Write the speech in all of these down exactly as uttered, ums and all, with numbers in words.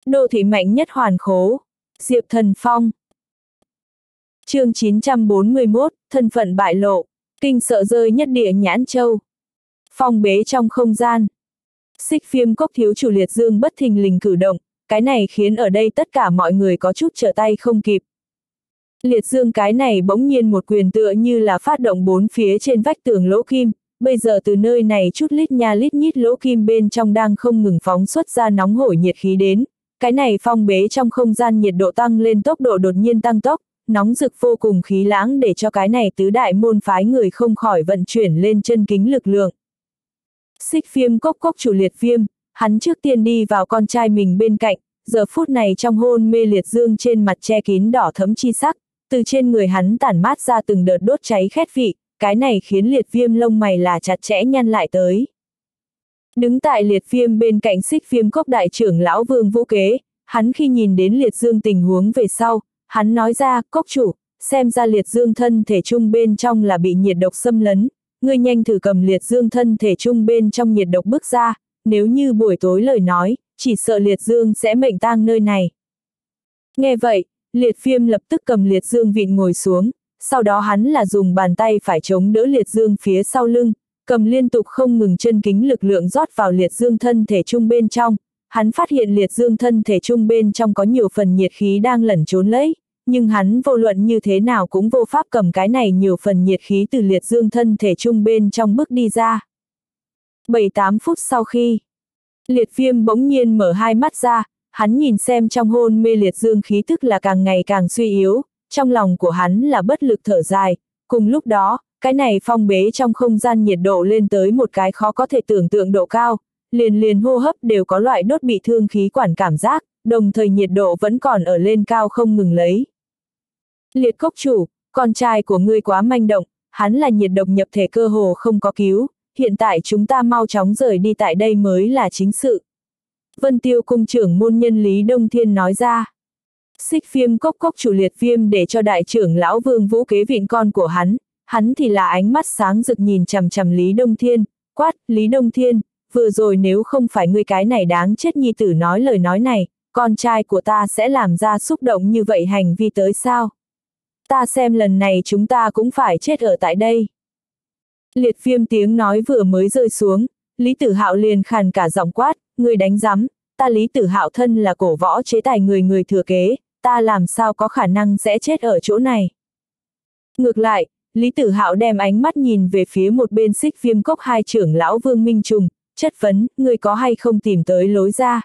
Đô thị mạnh nhất hoàn khố. Diệp Thần Phong. Chương chín trăm bốn mươi mốt, thân phận bại lộ. Kinh sợ rơi nhất địa Nhãn Châu. Phong bế trong không gian. Xích Viêm Cốc thiếu chủ Liệt Dương bất thình lình cử động, cái này khiến ở đây tất cả mọi người có chút trở tay không kịp. Liệt Dương cái này bỗng nhiên một quyền tựa như là phát động bốn phía trên vách tường lỗ kim, bây giờ từ nơi này chút lít nha lít nhít lỗ kim bên trong đang không ngừng phóng xuất ra nóng hổi nhiệt khí đến, cái này phong bế trong không gian nhiệt độ tăng lên tốc độ đột nhiên tăng tốc, nóng rực vô cùng khí lãng để cho cái này tứ đại môn phái người không khỏi vận chuyển lên chân kính lực lượng. Xích Viêm Cốc cốc chủ Liệt Viêm, hắn trước tiên đi vào con trai mình bên cạnh, giờ phút này trong hôn mê Liệt Dương trên mặt che kín đỏ thẫm chi sắc, từ trên người hắn tản mát ra từng đợt đốt cháy khét vị, cái này khiến Liệt Viêm lông mày là chặt chẽ nhăn lại tới. Đứng tại Liệt Viêm bên cạnh Xích Viêm Cốc đại trưởng lão Vương Vũ Kế, hắn khi nhìn đến Liệt Dương tình huống về sau, hắn nói ra, cốc chủ, xem ra Liệt Dương thân thể trung bên trong là bị nhiệt độc xâm lấn, ngươi nhanh thử cầm Liệt Dương thân thể trung bên trong nhiệt độc bước ra, nếu như buổi tối lời nói, chỉ sợ Liệt Dương sẽ mệnh tang nơi này. Nghe vậy, Liệt Viêm lập tức cầm Liệt Dương vịn ngồi xuống, sau đó hắn là dùng bàn tay phải chống đỡ Liệt Dương phía sau lưng, cầm liên tục không ngừng chân kính lực lượng rót vào Liệt Dương thân thể trung bên trong. Hắn phát hiện Liệt Dương thân thể trung bên trong có nhiều phần nhiệt khí đang lẩn trốn lấy, nhưng hắn vô luận như thế nào cũng vô pháp cầm cái này nhiều phần nhiệt khí từ Liệt Dương thân thể trung bên trong bước đi ra. bảy tám phút sau khi, Liệt Viêm bỗng nhiên mở hai mắt ra, hắn nhìn xem trong hôn mê Liệt Dương khí tức là càng ngày càng suy yếu, trong lòng của hắn là bất lực thở dài, cùng lúc đó, cái này phong bế trong không gian nhiệt độ lên tới một cái khó có thể tưởng tượng độ cao, liền liền hô hấp đều có loại đốt bị thương khí quản cảm giác, đồng thời nhiệt độ vẫn còn ở lên cao không ngừng lấy. Liệt cốc chủ, con trai của ngươi quá manh động, hắn là nhiệt độc nhập thể cơ hồ không có cứu, hiện tại chúng ta mau chóng rời đi tại đây mới là chính sự. Vân Tiêu cung trưởng môn nhân Lý Đông Thiên nói ra. Xích Viêm Cốc cốc chủ Liệt Viêm để cho đại trưởng lão Vương Vũ Kế vịn con của hắn, hắn thì là ánh mắt sáng rực nhìn chằm chằm Lý Đông Thiên, quát, Lý Đông Thiên, vừa rồi nếu không phải ngươi cái này đáng chết nhi tử nói lời nói này, con trai của ta sẽ làm ra xúc động như vậy hành vi tới sao? Ta xem lần này chúng ta cũng phải chết ở tại đây. Liệt Viêm tiếng nói vừa mới rơi xuống, Lý Tử Hạo liền khàn cả giọng quát, ngươi đánh rắm, ta Lý Tử Hạo thân là cổ võ chế tài người người thừa kế, ta làm sao có khả năng sẽ chết ở chỗ này. Ngược lại, Lý Tử Hạo đem ánh mắt nhìn về phía một bên Xích Viêm Cốc hai trưởng lão Vương Minh Trùng, chất vấn, ngươi có hay không tìm tới lối ra.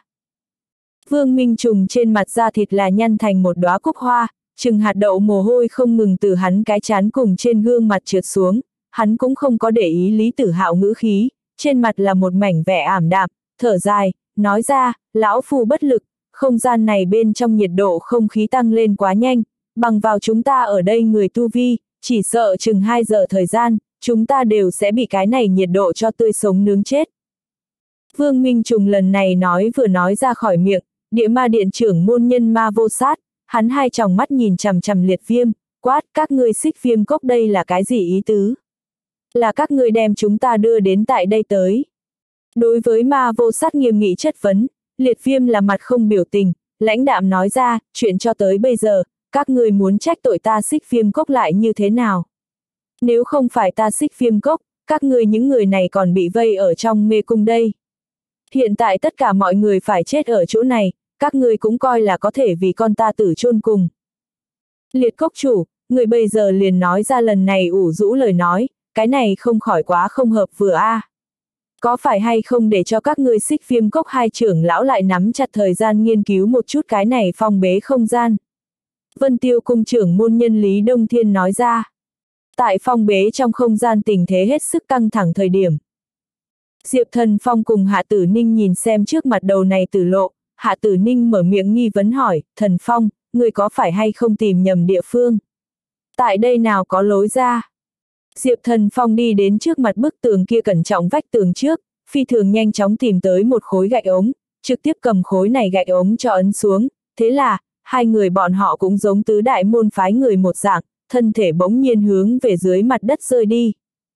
Vương Minh Trùng trên mặt da thịt là nhăn thành một đóa cúc hoa, chừng hạt đậu mồ hôi không ngừng từ hắn cái trán cùng trên gương mặt trượt xuống, hắn cũng không có để ý Lý Tử Hạo ngữ khí, trên mặt là một mảnh vẻ ảm đạm, thở dài, nói ra, lão phu bất lực, không gian này bên trong nhiệt độ không khí tăng lên quá nhanh, bằng vào chúng ta ở đây người tu vi, chỉ sợ chừng hai giờ thời gian, chúng ta đều sẽ bị cái này nhiệt độ cho tươi sống nướng chết. Vương Minh Trùng lần này nói vừa nói ra khỏi miệng, địa ma điện trưởng môn nhân Ma Vô Sát, hắn hai tròng mắt nhìn chằm chằm Liệt Viêm, quát, các ngươi Xích Viêm Cốc đây là cái gì ý tứ? Là các ngươi đem chúng ta đưa đến tại đây tới. Đối với Ma Vô Sát nghiêm nghị chất vấn, Liệt Viêm là mặt không biểu tình, lãnh đạm nói ra, chuyện cho tới bây giờ, các ngươi muốn trách tội ta Xích Viêm Cốc lại như thế nào? Nếu không phải ta Xích Viêm Cốc, các ngươi những người này còn bị vây ở trong mê cung đây. Hiện tại tất cả mọi người phải chết ở chỗ này, các ngươi cũng coi là có thể vì con ta tử chôn cùng. Liệt cốc chủ, người bây giờ liền nói ra lần này ủ rũ lời nói, cái này không khỏi quá không hợp vừa a. À. Có phải hay không để cho các ngươi Xích Viêm Cốc hai trưởng lão lại nắm chặt thời gian nghiên cứu một chút cái này phong bế không gian. Vân Tiêu cung trưởng môn nhân Lý Đông Thiên nói ra. Tại phong bế trong không gian tình thế hết sức căng thẳng thời điểm. Diệp Thần Phong cùng Hạ Tử Ninh nhìn xem trước mặt đầu này tử lộ, Hạ Tử Ninh mở miệng nghi vấn hỏi, Thần Phong, người có phải hay không tìm nhầm địa phương? Tại đây nào có lối ra? Diệp Thần Phong đi đến trước mặt bức tường kia cẩn trọng vách tường trước, phi thường nhanh chóng tìm tới một khối gạch ống, trực tiếp cầm khối này gạch ống cho ấn xuống, thế là, hai người bọn họ cũng giống tứ đại môn phái người một dạng, thân thể bỗng nhiên hướng về dưới mặt đất rơi đi.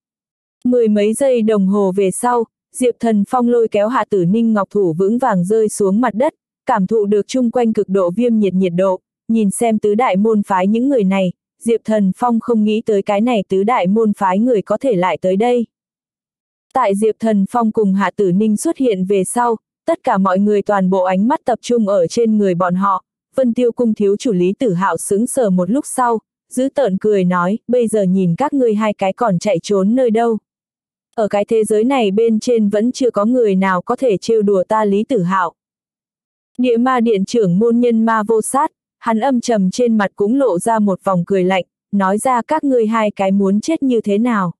Mười mấy giây đồng hồ về sau, Diệp Thần Phong lôi kéo Hạ Tử Ninh ngọc thủ vững vàng rơi xuống mặt đất, cảm thụ được chung quanh cực độ viêm nhiệt nhiệt độ, nhìn xem tứ đại môn phái những người này, Diệp Thần Phong không nghĩ tới cái này tứ đại môn phái người có thể lại tới đây. Tại Diệp Thần Phong cùng Hạ Tử Ninh xuất hiện về sau, tất cả mọi người toàn bộ ánh mắt tập trung ở trên người bọn họ, Vân Tiêu Cung thiếu chủ Lý Tử Hạo sững sờ một lúc sau, giữ tợn cười nói, bây giờ nhìn các ngươi hai cái còn chạy trốn nơi đâu. Ở cái thế giới này bên trên vẫn chưa có người nào có thể trêu đùa ta Lý Tử Hạo. Địa Ma Điện trưởng môn Nhân Ma Vô Sát, hắn âm trầm trên mặt cũng lộ ra một vòng cười lạnh, nói ra các ngươi hai cái muốn chết như thế nào.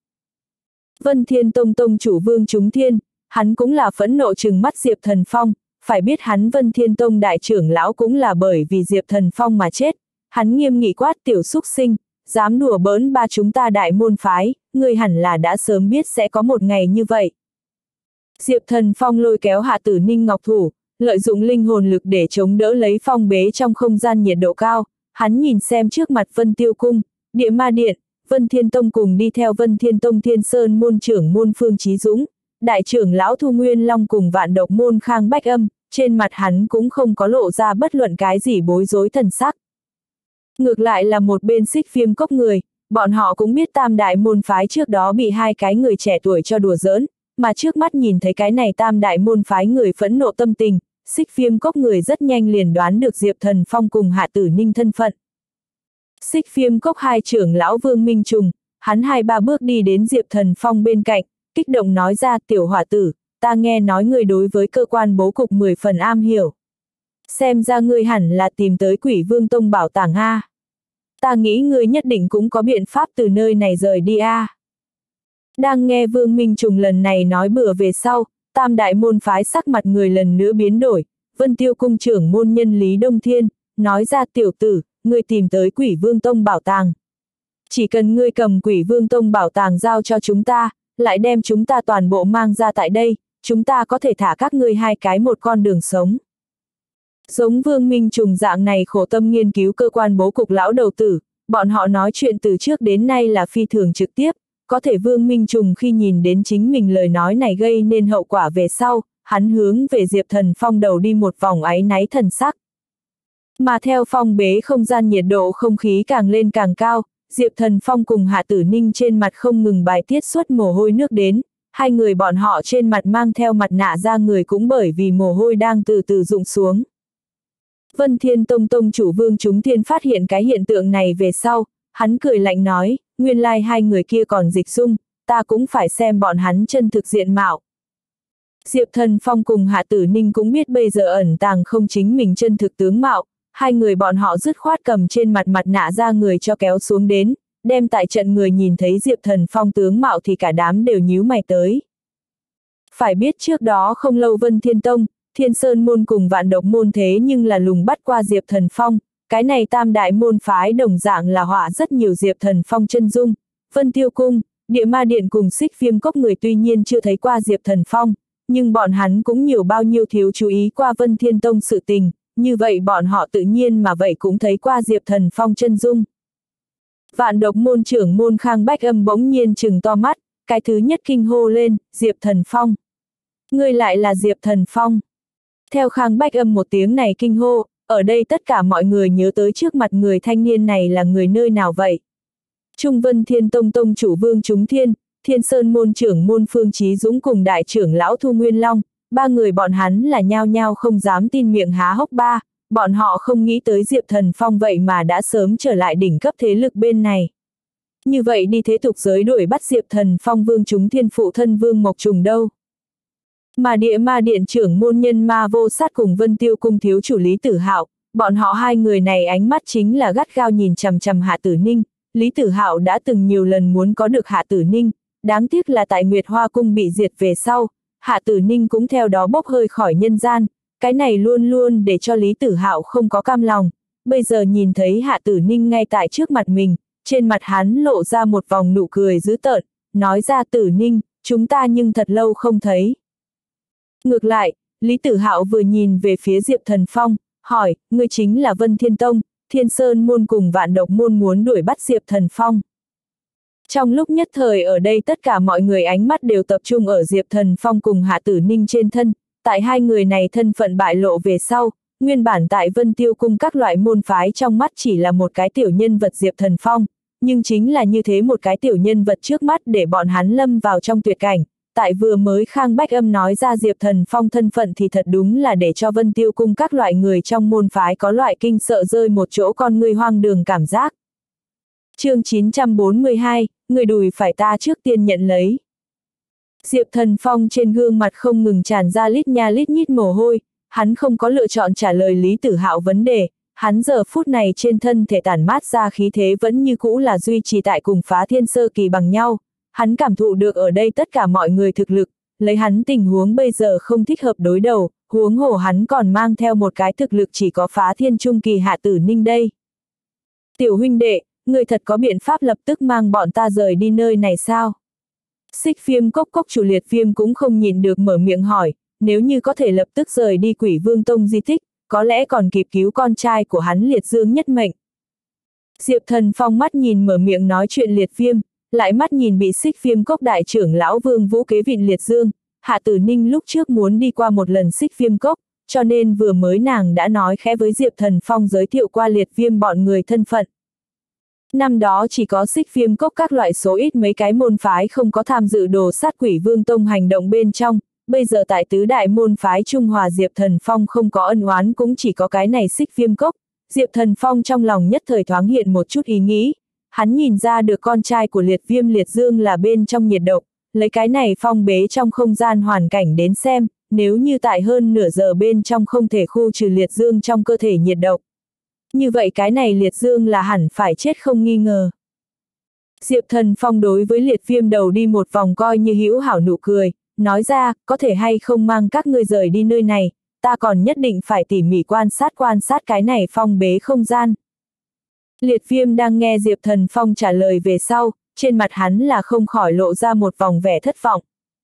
Vân Thiên Tông tông chủ Vương Chúng Thiên, hắn cũng là phẫn nộ trừng mắt Diệp Thần Phong, phải biết hắn Vân Thiên Tông đại trưởng lão cũng là bởi vì Diệp Thần Phong mà chết, hắn nghiêm nghị quát tiểu xúc sinh, dám đùa bỡn ba chúng ta đại môn phái, ngươi hẳn là đã sớm biết sẽ có một ngày như vậy. Diệp Thần Phong lôi kéo Hạ Tử Ninh ngọc thủ, lợi dụng linh hồn lực để chống đỡ lấy phong bế trong không gian nhiệt độ cao, hắn nhìn xem trước mặt Vân Tiêu Cung, Địa Ma Điện, Vân Thiên Tông cùng đi theo Vân Thiên Tông Thiên Sơn môn trưởng môn Phương Chí Dũng, đại trưởng lão Thu Nguyên Long cùng vạn độc môn Khang Bách Âm, trên mặt hắn cũng không có lộ ra bất luận cái gì bối rối thần sắc. Ngược lại là một bên Xích Viêm Cốc người, bọn họ cũng biết tam đại môn phái trước đó bị hai cái người trẻ tuổi cho đùa giỡn, mà trước mắt nhìn thấy cái này tam đại môn phái người phẫn nộ tâm tình, Xích Viêm Cốc người rất nhanh liền đoán được Diệp Thần Phong cùng Hạ Tử Ninh thân phận. Xích Viêm Cốc hai trưởng lão Vương Minh Trùng, hắn hai ba bước đi đến Diệp Thần Phong bên cạnh, kích động nói ra tiểu hỏa tử, ta nghe nói ngươi đối với cơ quan bố cục mười phần am hiểu. Xem ra ngươi hẳn là tìm tới Quỷ Vương Tông bảo tàng a. Ta nghĩ ngươi nhất định cũng có biện pháp từ nơi này rời đi a. Đang nghe Vương Minh Trùng lần này nói bừa về sau, tam đại môn phái sắc mặt người lần nữa biến đổi, Vân Tiêu Cung trưởng môn Nhân Lý Đông Thiên, nói ra tiểu tử, ngươi tìm tới Quỷ Vương Tông bảo tàng. Chỉ cần ngươi cầm Quỷ Vương Tông bảo tàng giao cho chúng ta, lại đem chúng ta toàn bộ mang ra tại đây, chúng ta có thể thả các ngươi hai cái một con đường sống. Giống Vương Minh Trùng dạng này khổ tâm nghiên cứu cơ quan bố cục lão đầu tử, bọn họ nói chuyện từ trước đến nay là phi thường trực tiếp, có thể Vương Minh Trùng khi nhìn đến chính mình lời nói này gây nên hậu quả về sau, hắn hướng về Diệp Thần Phong đầu đi một vòng áy náy thần sắc. Mà theo phong bế không gian nhiệt độ không khí càng lên càng cao, Diệp Thần Phong cùng Hạ Tử Ninh trên mặt không ngừng bài tiết xuất mồ hôi nước đến, hai người bọn họ trên mặt mang theo mặt nạ ra người cũng bởi vì mồ hôi đang từ từ rụng xuống. Vân Thiên Tông tông chủ Vương Chúng Thiên phát hiện cái hiện tượng này về sau, hắn cười lạnh nói, nguyên lai hai người kia còn dịch dung, ta cũng phải xem bọn hắn chân thực diện mạo. Diệp Thần Phong cùng Hạ Tử Ninh cũng biết bây giờ ẩn tàng không chính mình chân thực tướng mạo, hai người bọn họ dứt khoát cầm trên mặt mặt nạ ra người cho kéo xuống đến, đem tại trận người nhìn thấy Diệp Thần Phong tướng mạo thì cả đám đều nhíu mày tới. Phải biết trước đó không lâu Vân Thiên Tông, Thiên Sơn môn cùng vạn độc môn thế nhưng là lùng bắt qua Diệp Thần Phong, cái này tam đại môn phái đồng dạng là họa rất nhiều Diệp Thần Phong chân dung, Vân Tiêu Cung, Địa Ma Điện cùng Xích Viêm Cốc người tuy nhiên chưa thấy qua Diệp Thần Phong, nhưng bọn hắn cũng nhiều bao nhiêu thiếu chú ý qua Vân Thiên Tông sự tình, như vậy bọn họ tự nhiên mà vậy cũng thấy qua Diệp Thần Phong chân dung. Vạn độc môn trưởng môn Khang Bách Âm bỗng nhiên trừng to mắt, cái thứ nhất kinh hô lên, Diệp Thần Phong. Ngươi lại là Diệp Thần Phong. Theo Khang Bách Âm một tiếng này kinh hô, ở đây tất cả mọi người nhớ tới trước mặt người thanh niên này là người nơi nào vậy. Trung Vân Thiên Tông tông chủ Vương Chúng Thiên, Thiên Sơn môn trưởng môn Phương Chí Dũng cùng đại trưởng lão Thu Nguyên Long, ba người bọn hắn là nhao nhao không dám tin miệng há hốc ba, bọn họ không nghĩ tới Diệp Thần Phong vậy mà đã sớm trở lại đỉnh cấp thế lực bên này. Như vậy đi thế tục giới đuổi bắt Diệp Thần Phong Vương Chúng Thiên phụ thân Vương Mộc Trùng đâu. Mà Địa Ma Điện trưởng môn Nhân Ma Vô Sát cùng Vân Tiêu Cung thiếu chủ Lý Tử Hạo, bọn họ hai người này ánh mắt chính là gắt gao nhìn chằm chằm Hạ Tử Ninh, Lý Tử Hạo đã từng nhiều lần muốn có được Hạ Tử Ninh, đáng tiếc là tại Nguyệt Hoa Cung bị diệt về sau, Hạ Tử Ninh cũng theo đó bốc hơi khỏi nhân gian, cái này luôn luôn để cho Lý Tử Hạo không có cam lòng, bây giờ nhìn thấy Hạ Tử Ninh ngay tại trước mặt mình, trên mặt hắn lộ ra một vòng nụ cười dữ tợn, nói ra Tử Ninh, chúng ta nhưng thật lâu không thấy. Ngược lại, Lý Tử Hạo vừa nhìn về phía Diệp Thần Phong, hỏi, ngươi chính là Vân Thiên Tông, Thiên Sơn môn cùng vạn độc môn muốn đuổi bắt Diệp Thần Phong. Trong lúc nhất thời ở đây tất cả mọi người ánh mắt đều tập trung ở Diệp Thần Phong cùng Hạ Tử Ninh trên thân, tại hai người này thân phận bại lộ về sau, nguyên bản tại Vân Tiêu Cung các loại môn phái trong mắt chỉ là một cái tiểu nhân vật Diệp Thần Phong, nhưng chính là như thế một cái tiểu nhân vật trước mắt để bọn hắn lâm vào trong tuyệt cảnh. Tại vừa mới Khang Bách Âm nói ra Diệp Thần Phong thân phận thì thật đúng là để cho Vân Tiêu Cung các loại người trong môn phái có loại kinh sợ rơi một chỗ con ngươi hoang đường cảm giác. Chương chín trăm bốn mươi hai, người đùi phải ta trước tiên nhận lấy. Diệp Thần Phong trên gương mặt không ngừng tràn ra lít nha lít nhít mồ hôi, hắn không có lựa chọn trả lời Lý Tử Hạo vấn đề, hắn giờ phút này trên thân thể tản mát ra khí thế vẫn như cũ là duy trì tại cùng Phá Thiên sơ kỳ bằng nhau. Hắn cảm thụ được ở đây tất cả mọi người thực lực, lấy hắn tình huống bây giờ không thích hợp đối đầu, huống hồ hắn còn mang theo một cái thực lực chỉ có Phá Thiên trung kỳ Hạ Tử Ninh đây. Tiểu huynh đệ, người thật có biện pháp lập tức mang bọn ta rời đi nơi này sao? Xích Viêm Cốc Cốc chủ Liệt Viêm cũng không nhịn được mở miệng hỏi, nếu như có thể lập tức rời đi Quỷ Vương Tông di tích, có lẽ còn kịp cứu con trai của hắn Liệt Dương nhất mệnh. Diệp Thần Phong mắt nhìn mở miệng nói chuyện Liệt Viêm, lại mắt nhìn bị Xích Viêm Cốc đại trưởng lão Vương Vũ kế vịn Liệt Dương, Hạ Tử Ninh lúc trước muốn đi qua một lần Xích Viêm Cốc, cho nên vừa mới nàng đã nói khẽ với Diệp Thần Phong giới thiệu qua Liệt Viêm bọn người thân phận. Năm đó chỉ có Xích Viêm Cốc các loại số ít mấy cái môn phái không có tham dự đồ sát Quỷ Vương Tông hành động bên trong, bây giờ tại tứ đại môn phái Trung Hòa Diệp Thần Phong không có ân oán cũng chỉ có cái này Xích Viêm Cốc. Diệp Thần Phong trong lòng nhất thời thoáng hiện một chút ý nghĩ, hắn nhìn ra được con trai của Liệt Viêm Liệt Dương là bên trong nhiệt độc, lấy cái này phong bế trong không gian hoàn cảnh đến xem, nếu như tại hơn nửa giờ bên trong không thể khu trừ Liệt Dương trong cơ thể nhiệt độc. Như vậy cái này Liệt Dương là hẳn phải chết không nghi ngờ. Diệp Thần Phong đối với Liệt Viêm đầu đi một vòng coi như hữu hảo nụ cười, nói ra, có thể hay không mang các ngươi rời đi nơi này, ta còn nhất định phải tỉ mỉ quan sát quan sát cái này phong bế không gian. Liệt Viêm đang nghe Diệp Thần Phong trả lời về sau, trên mặt hắn là không khỏi lộ ra một vòng vẻ thất vọng.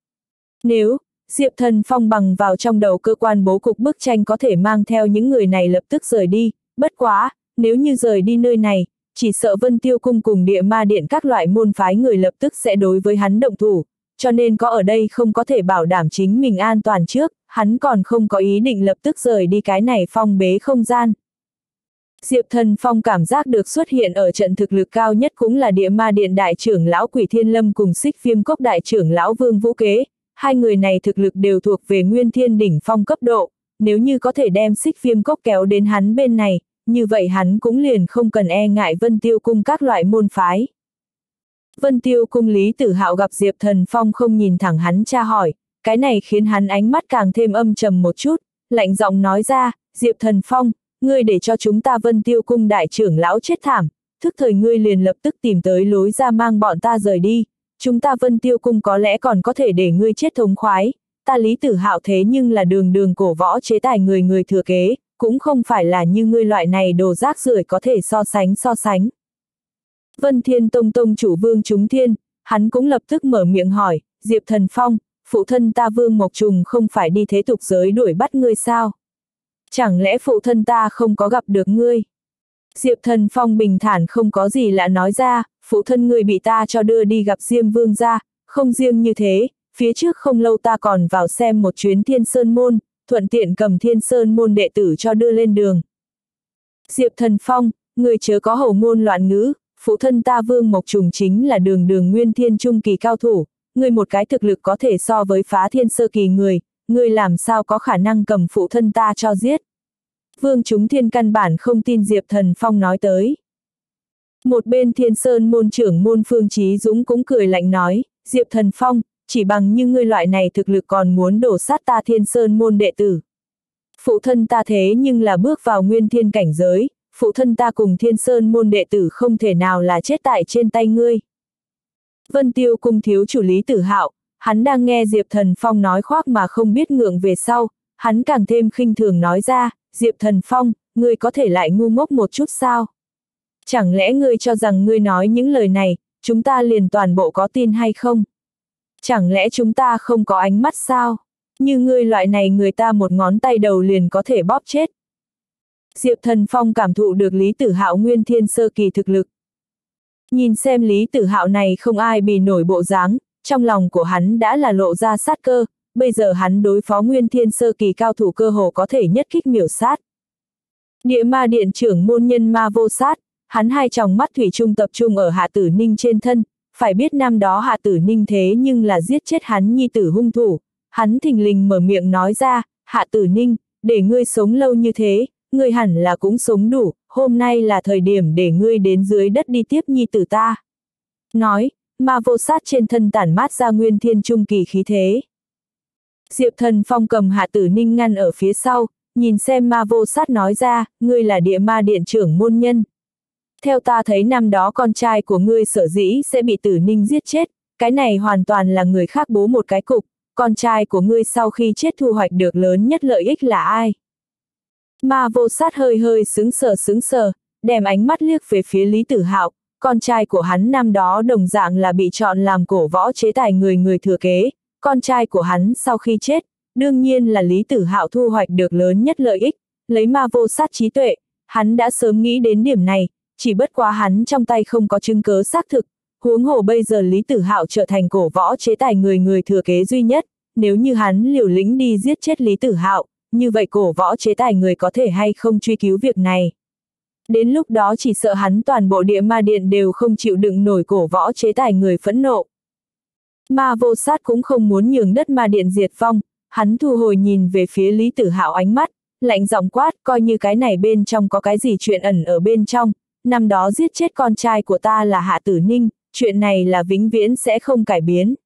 Nếu, Diệp Thần Phong bằng vào trong đầu cơ quan bố cục bức tranh có thể mang theo những người này lập tức rời đi, bất quá, nếu như rời đi nơi này, chỉ sợ Vân Tiêu Cung cùng Địa Ma Điện các loại môn phái người lập tức sẽ đối với hắn động thủ, cho nên có ở đây không có thể bảo đảm chính mình an toàn trước, hắn còn không có ý định lập tức rời đi cái này phong bế không gian. Diệp Thần Phong cảm giác được xuất hiện ở trận thực lực cao nhất cũng là Địa Ma Điện đại trưởng lão Quỷ Thiên Lâm cùng Xích Viêm Cốc đại trưởng lão Vương Vũ Kế, hai người này thực lực đều thuộc về Nguyên Thiên đỉnh phong cấp độ, nếu như có thể đem Xích Viêm Cốc kéo đến hắn bên này, như vậy hắn cũng liền không cần e ngại Vân Tiêu Cung các loại môn phái. Vân Tiêu Cung Lý Tử Hạo gặp Diệp Thần Phong không nhìn thẳng hắn tra hỏi, cái này khiến hắn ánh mắt càng thêm âm trầm một chút, lạnh giọng nói ra, Diệp Thần Phong, ngươi để cho chúng ta Vân Tiêu Cung đại trưởng lão chết thảm, thức thời ngươi liền lập tức tìm tới lối ra mang bọn ta rời đi, chúng ta Vân Tiêu Cung có lẽ còn có thể để ngươi chết thống khoái, ta Lý Tử Hạo thế nhưng là đường đường cổ võ chế tài người người thừa kế, cũng không phải là như ngươi loại này đồ rác rưởi có thể so sánh so sánh. Vân Thiên Tông Tông chủ Vương Chúng Thiên, hắn cũng lập tức mở miệng hỏi, Diệp Thần Phong, phụ thân ta Vương Mộc Trùng không phải đi thế tục giới đuổi bắt ngươi sao? Chẳng lẽ phụ thân ta không có gặp được ngươi? Diệp Thần Phong bình thản không có gì lạ nói ra, phụ thân ngươi bị ta cho đưa đi gặp Diêm Vương gia, không riêng như thế, phía trước không lâu ta còn vào xem một chuyến Thiên Sơn Môn, thuận tiện cầm Thiên Sơn Môn đệ tử cho đưa lên đường. Diệp Thần Phong, ngươi chớ có hầu ngôn loạn ngữ, phụ thân ta Vương Mộc Trùng chính là đường đường Nguyên Thiên trung kỳ cao thủ, ngươi một cái thực lực có thể so với Phá Thiên sơ kỳ người, ngươi làm sao có khả năng cầm phụ thân ta cho giết. Vương Chúng Thiên căn bản không tin Diệp Thần Phong nói tới. Một bên Thiên Sơn môn trưởng môn Phương Chí Dũng cũng cười lạnh nói, Diệp Thần Phong, chỉ bằng như ngươi loại này thực lực còn muốn đổ sát ta Thiên Sơn môn đệ tử. Phụ thân ta thế nhưng là bước vào Nguyên Thiên cảnh giới, phụ thân ta cùng Thiên Sơn môn đệ tử không thể nào là chết tại trên tay ngươi. Vân Tiêu Cung thiếu chủ Lý Tử Hạo, hắn đang nghe Diệp Thần Phong nói khoác mà không biết ngượng về sau, hắn càng thêm khinh thường nói ra, Diệp Thần Phong, ngươi có thể lại ngu ngốc một chút sao? Chẳng lẽ ngươi cho rằng ngươi nói những lời này, chúng ta liền toàn bộ có tin hay không? Chẳng lẽ chúng ta không có ánh mắt sao? Như ngươi loại này người ta một ngón tay đầu liền có thể bóp chết. Diệp Thần Phong cảm thụ được Lý Tử Hạo Nguyên Thiên sơ kỳ thực lực. Nhìn xem Lý Tử Hạo này không ai bì nổi bộ dáng, trong lòng của hắn đã là lộ ra sát cơ, bây giờ hắn đối phó Nguyên Thiên sơ kỳ cao thủ cơ hồ có thể nhất kích miểu sát. Địa ma điện trưởng môn nhân Ma Vô Sát, hắn hai tròng mắt thủy chung tập trung ở Hạ Tử Ninh trên thân, phải biết năm đó Hạ Tử Ninh thế nhưng là giết chết hắn nhi tử hung thủ, hắn thình lình mở miệng nói ra, Hạ Tử Ninh, để ngươi sống lâu như thế, ngươi hẳn là cũng sống đủ, hôm nay là thời điểm để ngươi đến dưới đất đi tiếp nhi tử ta. Nói, Ma Vô Sát trên thân tản mát ra nguyên thiên trung kỳ khí thế. Diệp Thần Phong cầm Hạ Tử Ninh ngăn ở phía sau, nhìn xem Ma Vô Sát nói ra, ngươi là địa ma điện trưởng môn nhân. Theo ta thấy năm đó con trai của ngươi sở dĩ sẽ bị Tử Ninh giết chết, cái này hoàn toàn là người khác bố một cái cục, con trai của ngươi sau khi chết thu hoạch được lớn nhất lợi ích là ai? Ma Vô Sát hơi hơi sững sờ sững sờ, đem ánh mắt liếc về phía Lý Tử Hạo, con trai của hắn năm đó đồng dạng là bị chọn làm cổ võ chế tài người người thừa kế, con trai của hắn sau khi chết, đương nhiên là Lý Tử Hạo thu hoạch được lớn nhất lợi ích, lấy Ma Vô Sát trí tuệ, hắn đã sớm nghĩ đến điểm này, chỉ bất quá hắn trong tay không có chứng cớ xác thực, huống hồ bây giờ Lý Tử Hạo trở thành cổ võ chế tài người người thừa kế duy nhất, nếu như hắn liều lĩnh đi giết chết Lý Tử Hạo, như vậy cổ võ chế tài người có thể hay không truy cứu việc này. Đến lúc đó chỉ sợ hắn toàn bộ địa ma điện đều không chịu đựng nổi cổ võ chế tài người phẫn nộ. Ma Vô Sát cũng không muốn nhường đất ma điện diệt vong, hắn thu hồi nhìn về phía Lý Tử Hạo ánh mắt, lạnh giọng quát, coi như cái này bên trong có cái gì chuyện ẩn ở bên trong, năm đó giết chết con trai của ta là Hạ Tử Ninh, chuyện này là vĩnh viễn sẽ không cải biến.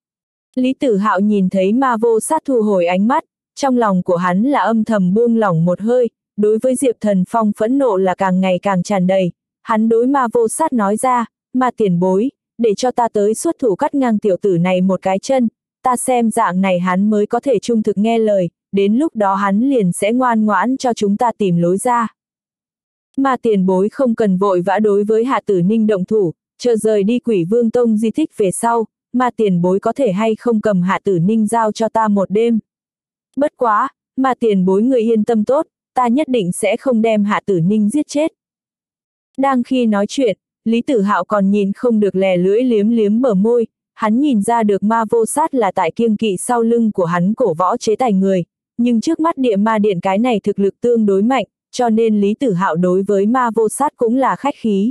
Lý Tử Hạo nhìn thấy Ma Vô Sát thu hồi ánh mắt, trong lòng của hắn là âm thầm buông lỏng một hơi, đối với Diệp Thần Phong phẫn nộ là càng ngày càng tràn đầy, hắn đối Ma Vô Sát nói ra, Ma tiền bối, để cho ta tới xuất thủ cắt ngang tiểu tử này một cái chân, ta xem dạng này hắn mới có thể trung thực nghe lời, đến lúc đó hắn liền sẽ ngoan ngoãn cho chúng ta tìm lối ra. Ma tiền bối không cần vội vã đối với Hạ Tử Ninh động thủ, chờ rời đi Quỷ Vương Tông di tích về sau, Ma tiền bối có thể hay không cầm Hạ Tử Ninh giao cho ta một đêm. Bất quá, Ma tiền bối người yên tâm tốt, ta nhất định sẽ không đem Hạ Tử Ninh giết chết. Đang khi nói chuyện, Lý Tử Hạo còn nhìn không được lè lưỡi liếm liếm bờ môi, hắn nhìn ra được Ma Vô Sát là tại kiêng kỵ sau lưng của hắn cổ võ chế tài người, nhưng trước mắt địa ma điện cái này thực lực tương đối mạnh, cho nên Lý Tử Hạo đối với Ma Vô Sát cũng là khách khí.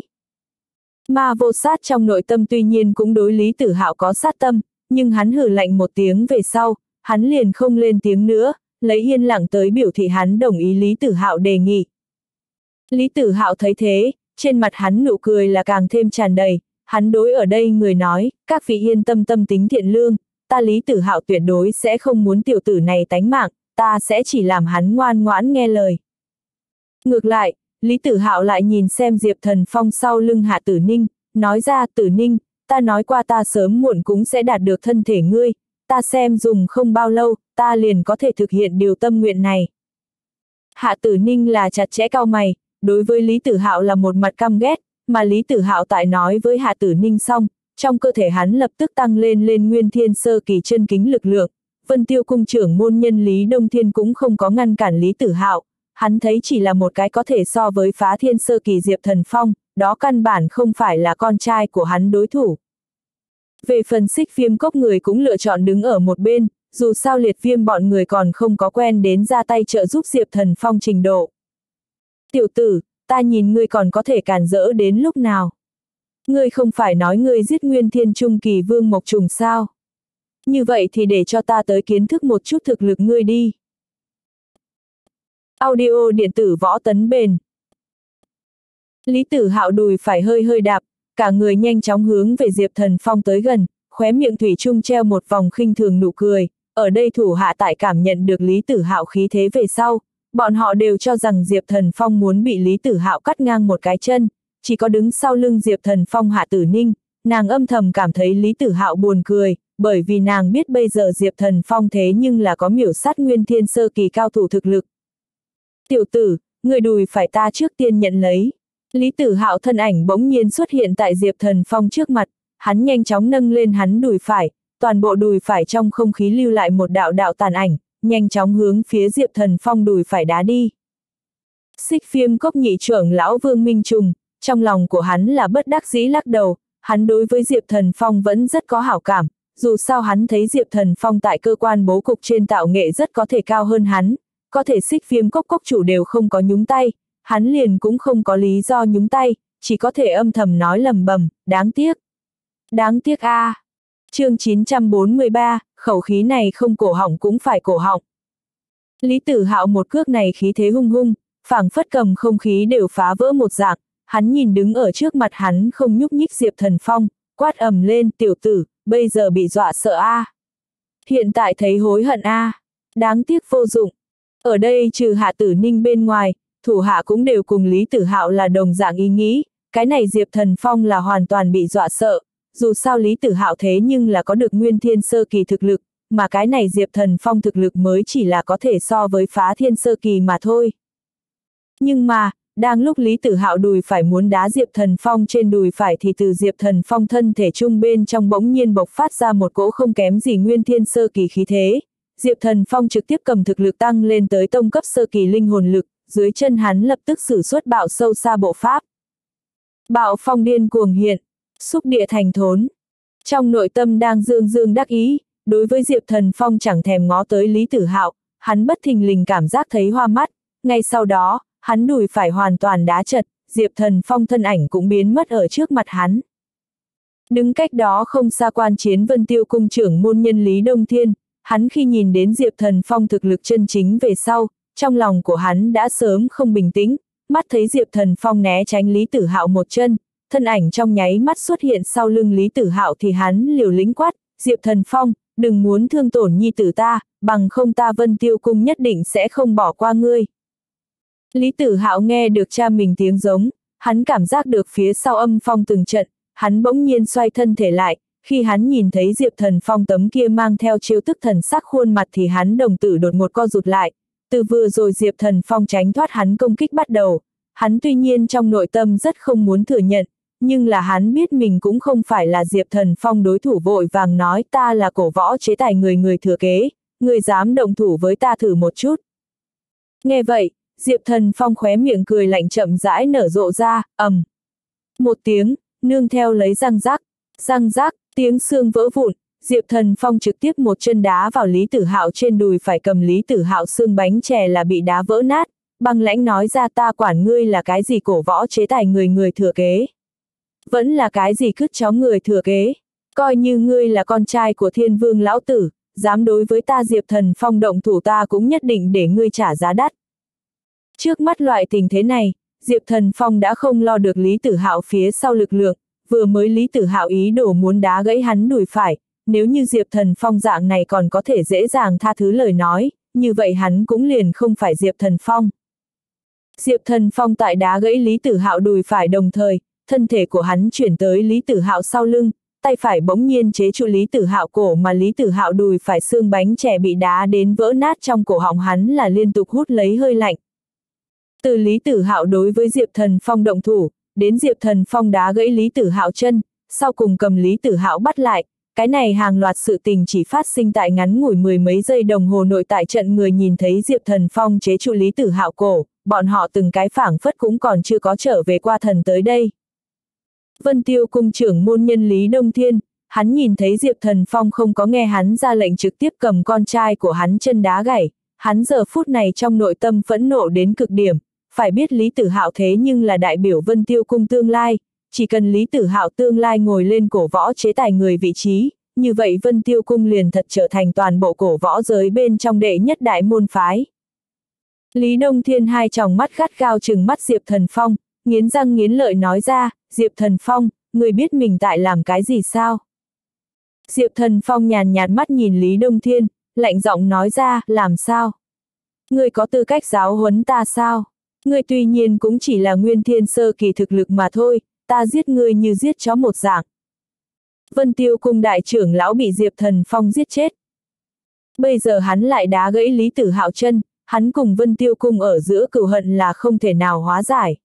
Ma Vô Sát trong nội tâm tuy nhiên cũng đối Lý Tử Hạo có sát tâm, nhưng hắn hừ lạnh một tiếng về sau, hắn liền không lên tiếng nữa, lấy yên lặng tới biểu thị hắn đồng ý Lý Tử Hạo đề nghị. Lý Tử Hạo thấy thế, trên mặt hắn nụ cười là càng thêm tràn đầy, hắn đối ở đây người nói, các vị yên tâm tâm tính thiện lương, ta Lý Tử Hạo tuyệt đối sẽ không muốn tiểu tử này tánh mạng, ta sẽ chỉ làm hắn ngoan ngoãn nghe lời. Ngược lại, Lý Tử Hạo lại nhìn xem Diệp Thần Phong sau lưng Hạ Tử Ninh, nói ra, Tử Ninh, ta nói qua ta sớm muộn cũng sẽ đạt được thân thể ngươi, ta xem dùng không bao lâu, ta liền có thể thực hiện điều tâm nguyện này. Hạ Tử Ninh là chặt chẽ cau mày, đối với Lý Tử Hạo là một mặt căm ghét, mà Lý Tử Hạo tại nói với Hạ Tử Ninh xong, trong cơ thể hắn lập tức tăng lên lên nguyên thiên sơ kỳ chân kính lực lượng, Vân Tiêu cung trưởng môn nhân Lý Đông Thiên cũng không có ngăn cản Lý Tử Hạo, hắn thấy chỉ là một cái có thể so với phá thiên sơ kỳ Diệp Thần Phong, đó căn bản không phải là con trai của hắn đối thủ. Về phần Xích Viêm cốc người cũng lựa chọn đứng ở một bên, dù sao Liệt Viêm bọn người còn không có quen đến ra tay trợ giúp Diệp Thần Phong trình độ. Tiểu tử, ta nhìn ngươi còn có thể cản rỡ đến lúc nào? Ngươi không phải nói ngươi giết Nguyên Thiên Trung kỳ Vương Mộc Trùng sao? Như vậy thì để cho ta tới kiến thức một chút thực lực ngươi đi. Audio điện tử võ tấn bền. Lý Tử Hạo đùi phải hơi hơi đạp, cả người nhanh chóng hướng về Diệp Thần Phong tới gần, khóe miệng thủy chung treo một vòng khinh thường nụ cười, ở đây thủ hạ tại cảm nhận được Lý Tử Hạo khí thế về sau, bọn họ đều cho rằng Diệp Thần Phong muốn bị Lý Tử Hạo cắt ngang một cái chân, chỉ có đứng sau lưng Diệp Thần Phong Hạ Tử Ninh, nàng âm thầm cảm thấy Lý Tử Hạo buồn cười, bởi vì nàng biết bây giờ Diệp Thần Phong thế nhưng là có miểu sát nguyên thiên sơ kỳ cao thủ thực lực. Tiểu tử, người đùi phải ta trước tiên nhận lấy. Lý Tử Hạo thân ảnh bỗng nhiên xuất hiện tại Diệp Thần Phong trước mặt, hắn nhanh chóng nâng lên hắn đùi phải, toàn bộ đùi phải trong không khí lưu lại một đạo đạo tàn ảnh, nhanh chóng hướng phía Diệp Thần Phong đùi phải đá đi. Xích Viêm cốc nhị trưởng lão Vương Minh Trùng, trong lòng của hắn là bất đắc dĩ lắc đầu, hắn đối với Diệp Thần Phong vẫn rất có hảo cảm, dù sao hắn thấy Diệp Thần Phong tại cơ quan bố cục trên tạo nghệ rất có thể cao hơn hắn, có thể Xích Viêm cốc cốc chủ đều không có nhúng tay, hắn liền cũng không có lý do nhúng tay, chỉ có thể âm thầm nói lầm bầm, đáng tiếc. Đáng tiếc a. À. Chương chín trăm bốn mươi ba, khẩu khí này không cổ họng cũng phải cổ họng. Lý Tử Hạo một cước này khí thế hung hung, phảng phất cầm không khí đều phá vỡ một dạng, hắn nhìn đứng ở trước mặt hắn không nhúc nhích Diệp Thần Phong, quát ầm lên, tiểu tử, bây giờ bị dọa sợ a. À. Hiện tại thấy hối hận a. À. Đáng tiếc vô dụng. Ở đây trừ Hạ Tử Ninh bên ngoài, thủ hạ cũng đều cùng Lý Tử Hạo là đồng dạng ý nghĩ, cái này Diệp Thần Phong là hoàn toàn bị dọa sợ, dù sao Lý Tử Hạo thế nhưng là có được nguyên thiên sơ kỳ thực lực, mà cái này Diệp Thần Phong thực lực mới chỉ là có thể so với phá thiên sơ kỳ mà thôi. Nhưng mà, đang lúc Lý Tử Hạo đùi phải muốn đá Diệp Thần Phong trên đùi phải thì từ Diệp Thần Phong thân thể trung bên trong bỗng nhiên bộc phát ra một cỗ không kém gì nguyên thiên sơ kỳ khí thế. Diệp Thần Phong trực tiếp cầm thực lực tăng lên tới tông cấp sơ kỳ linh hồn lực, dưới chân hắn lập tức sử xuất bạo sâu xa bộ pháp. Bạo phong điên cuồng hiện, xúc địa thành thốn. Trong nội tâm đang dương dương đắc ý, đối với Diệp Thần Phong chẳng thèm ngó tới Lý Tử Hạo, hắn bất thình lình cảm giác thấy hoa mắt, ngay sau đó, hắn đùi phải hoàn toàn đá chật, Diệp Thần Phong thân ảnh cũng biến mất ở trước mặt hắn. Đứng cách đó không xa quan chiến Vân Tiêu cung trưởng môn nhân Lý Đông Thiên, hắn khi nhìn đến Diệp Thần Phong thực lực chân chính về sau, trong lòng của hắn đã sớm không bình tĩnh, mắt thấy Diệp Thần Phong né tránh Lý Tử Hạo một chân, thân ảnh trong nháy mắt xuất hiện sau lưng Lý Tử Hạo thì hắn liều lĩnh quát, Diệp Thần Phong, đừng muốn thương tổn nhi tử ta, bằng không ta Vân Tiêu cung nhất định sẽ không bỏ qua ngươi. Lý Tử Hạo nghe được cha mình tiếng giống, hắn cảm giác được phía sau âm phong từng trận, hắn bỗng nhiên xoay thân thể lại, khi hắn nhìn thấy Diệp Thần Phong tấm kia mang theo chiêu tức thần sắc khuôn mặt thì hắn đồng tử đột ngột co rụt lại, từ vừa rồi Diệp Thần Phong tránh thoát hắn công kích bắt đầu, hắn tuy nhiên trong nội tâm rất không muốn thừa nhận, nhưng là hắn biết mình cũng không phải là Diệp Thần Phong đối thủ, vội vàng nói ta là cổ võ chế tài người người thừa kế, người dám động thủ với ta thử một chút. Nghe vậy, Diệp Thần Phong khóe miệng cười lạnh chậm rãi nở rộ ra, ầm. Một tiếng, nương theo lấy răng rắc, răng rắc, tiếng xương vỡ vụn, Diệp Thần Phong trực tiếp một chân đá vào Lý Tử Hạo trên đùi phải, cầm Lý Tử Hạo xương bánh chè là bị đá vỡ nát, băng lãnh nói ra ta quản ngươi là cái gì cổ võ chế tài người người thừa kế. Vẫn là cái gì cứt chó người thừa kế, coi như ngươi là con trai của Thiên Vương lão tử, dám đối với ta Diệp Thần Phong động thủ ta cũng nhất định để ngươi trả giá đắt. Trước mắt loại tình thế này, Diệp Thần Phong đã không lo được Lý Tử Hạo phía sau lực lượng, vừa mới Lý Tử Hạo ý đồ muốn đá gãy hắn đùi phải, nếu như Diệp Thần Phong dạng này còn có thể dễ dàng tha thứ lời nói, như vậy hắn cũng liền không phải Diệp Thần Phong. Diệp Thần Phong tại đá gãy Lý Tử Hạo đùi phải đồng thời, thân thể của hắn chuyển tới Lý Tử Hạo sau lưng, tay phải bỗng nhiên chế trụ Lý Tử Hạo cổ, mà Lý Tử Hạo đùi phải xương bánh chè bị đá đến vỡ nát trong cổ họng hắn là liên tục hút lấy hơi lạnh. Từ Lý Tử Hạo đối với Diệp Thần Phong động thủ, đến Diệp Thần Phong đá gãy Lý Tử Hạo chân, sau cùng cầm Lý Tử Hạo bắt lại, cái này hàng loạt sự tình chỉ phát sinh tại ngắn ngủi mười mấy giây đồng hồ nội. Tại trận người nhìn thấy Diệp Thần Phong chế trụ Lý Tử Hạo cổ, bọn họ từng cái phảng phất cũng còn chưa có trở về qua thần tới đây. Vân Tiêu cung trưởng môn nhân Lý Đông Thiên, hắn nhìn thấy Diệp Thần Phong không có nghe hắn ra lệnh trực tiếp cầm con trai của hắn chân đá gãy, hắn giờ phút này trong nội tâm phẫn nộ đến cực điểm, phải biết Lý Tử Hạo thế nhưng là đại biểu Vân Tiêu cung tương lai, chỉ cần Lý Tử Hạo tương lai ngồi lên cổ võ chế tài người vị trí, như vậy Vân Tiêu cung liền thật trở thành toàn bộ cổ võ giới bên trong đệ nhất đại môn phái. Lý Đông Thiên hai tròng mắt gắt gao trừng mắt Diệp Thần Phong, nghiến răng nghiến lợi nói ra, Diệp Thần Phong, người biết mình tại làm cái gì sao? Diệp Thần Phong nhàn nhạt mắt nhìn Lý Đông Thiên, lạnh giọng nói ra, làm sao? Ngươi có tư cách giáo huấn ta sao? Ngươi tuy nhiên cũng chỉ là nguyên thiên sơ kỳ thực lực mà thôi, ta giết ngươi như giết chó một dạng. Vân Tiêu cung đại trưởng lão bị Diệp Thần Phong giết chết. Bây giờ hắn lại đá gãy Lý Tử Hạo chân, hắn cùng Vân Tiêu cung ở giữa cừu hận là không thể nào hóa giải.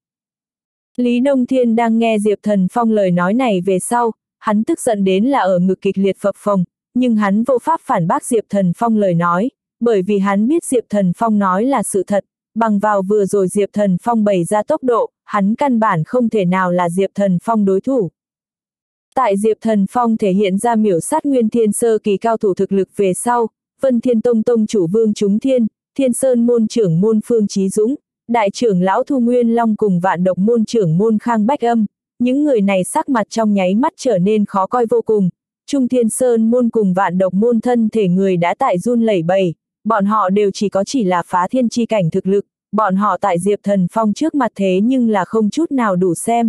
Lý Đông Thiên đang nghe Diệp Thần Phong lời nói này về sau, hắn tức giận đến là ở ngực kịch liệt phập phồng, nhưng hắn vô pháp phản bác Diệp Thần Phong lời nói, bởi vì hắn biết Diệp Thần Phong nói là sự thật, bằng vào vừa rồi Diệp Thần Phong bày ra tốc độ, hắn căn bản không thể nào là Diệp Thần Phong đối thủ. Tại Diệp Thần Phong thể hiện ra miểu sát nguyên thiên sơ kỳ cao thủ thực lực về sau, Vân Thiên Tông tông chủ Vương Chúng Thiên, Thiên Sơn môn trưởng môn Phương Chí Dũng, đại trưởng lão Thu Nguyên Long cùng vạn độc môn trưởng môn Khang Bách Âm, những người này sắc mặt trong nháy mắt trở nên khó coi vô cùng. Trung Thiên Sơn môn cùng vạn độc môn thân thể người đã tại run lẩy bẩy, bọn họ đều chỉ có chỉ là phá thiên chi cảnh thực lực, bọn họ tại Diệp Thần Phong trước mặt thế nhưng là không chút nào đủ xem.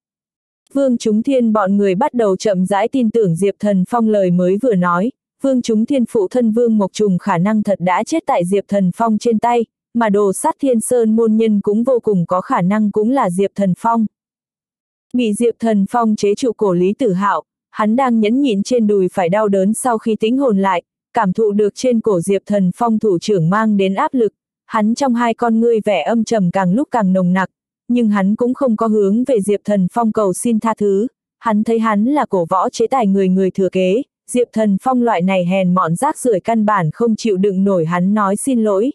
Vương Chúng Thiên bọn người bắt đầu chậm rãi tin tưởng Diệp Thần Phong lời mới vừa nói, Vương Chúng Thiên phụ thân Vương Mộc Trùng khả năng thật đã chết tại Diệp Thần Phong trên tay, mà đồ sát Thiên Sơn môn nhân cũng vô cùng có khả năng cũng là Diệp Thần Phong. Bị Diệp Thần Phong chế trụ cổ Lý Tử Hạo, hắn đang nhẫn nhịn trên đùi phải đau đớn sau khi tĩnh hồn lại, cảm thụ được trên cổ Diệp Thần Phong thủ trưởng mang đến áp lực, hắn trong hai con ngươi vẻ âm trầm càng lúc càng nồng nặc, nhưng hắn cũng không có hướng về Diệp Thần Phong cầu xin tha thứ, hắn thấy hắn là cổ võ chế tài người người thừa kế, Diệp Thần Phong loại này hèn mọn rác rưởi căn bản không chịu đựng nổi hắn nói xin lỗi.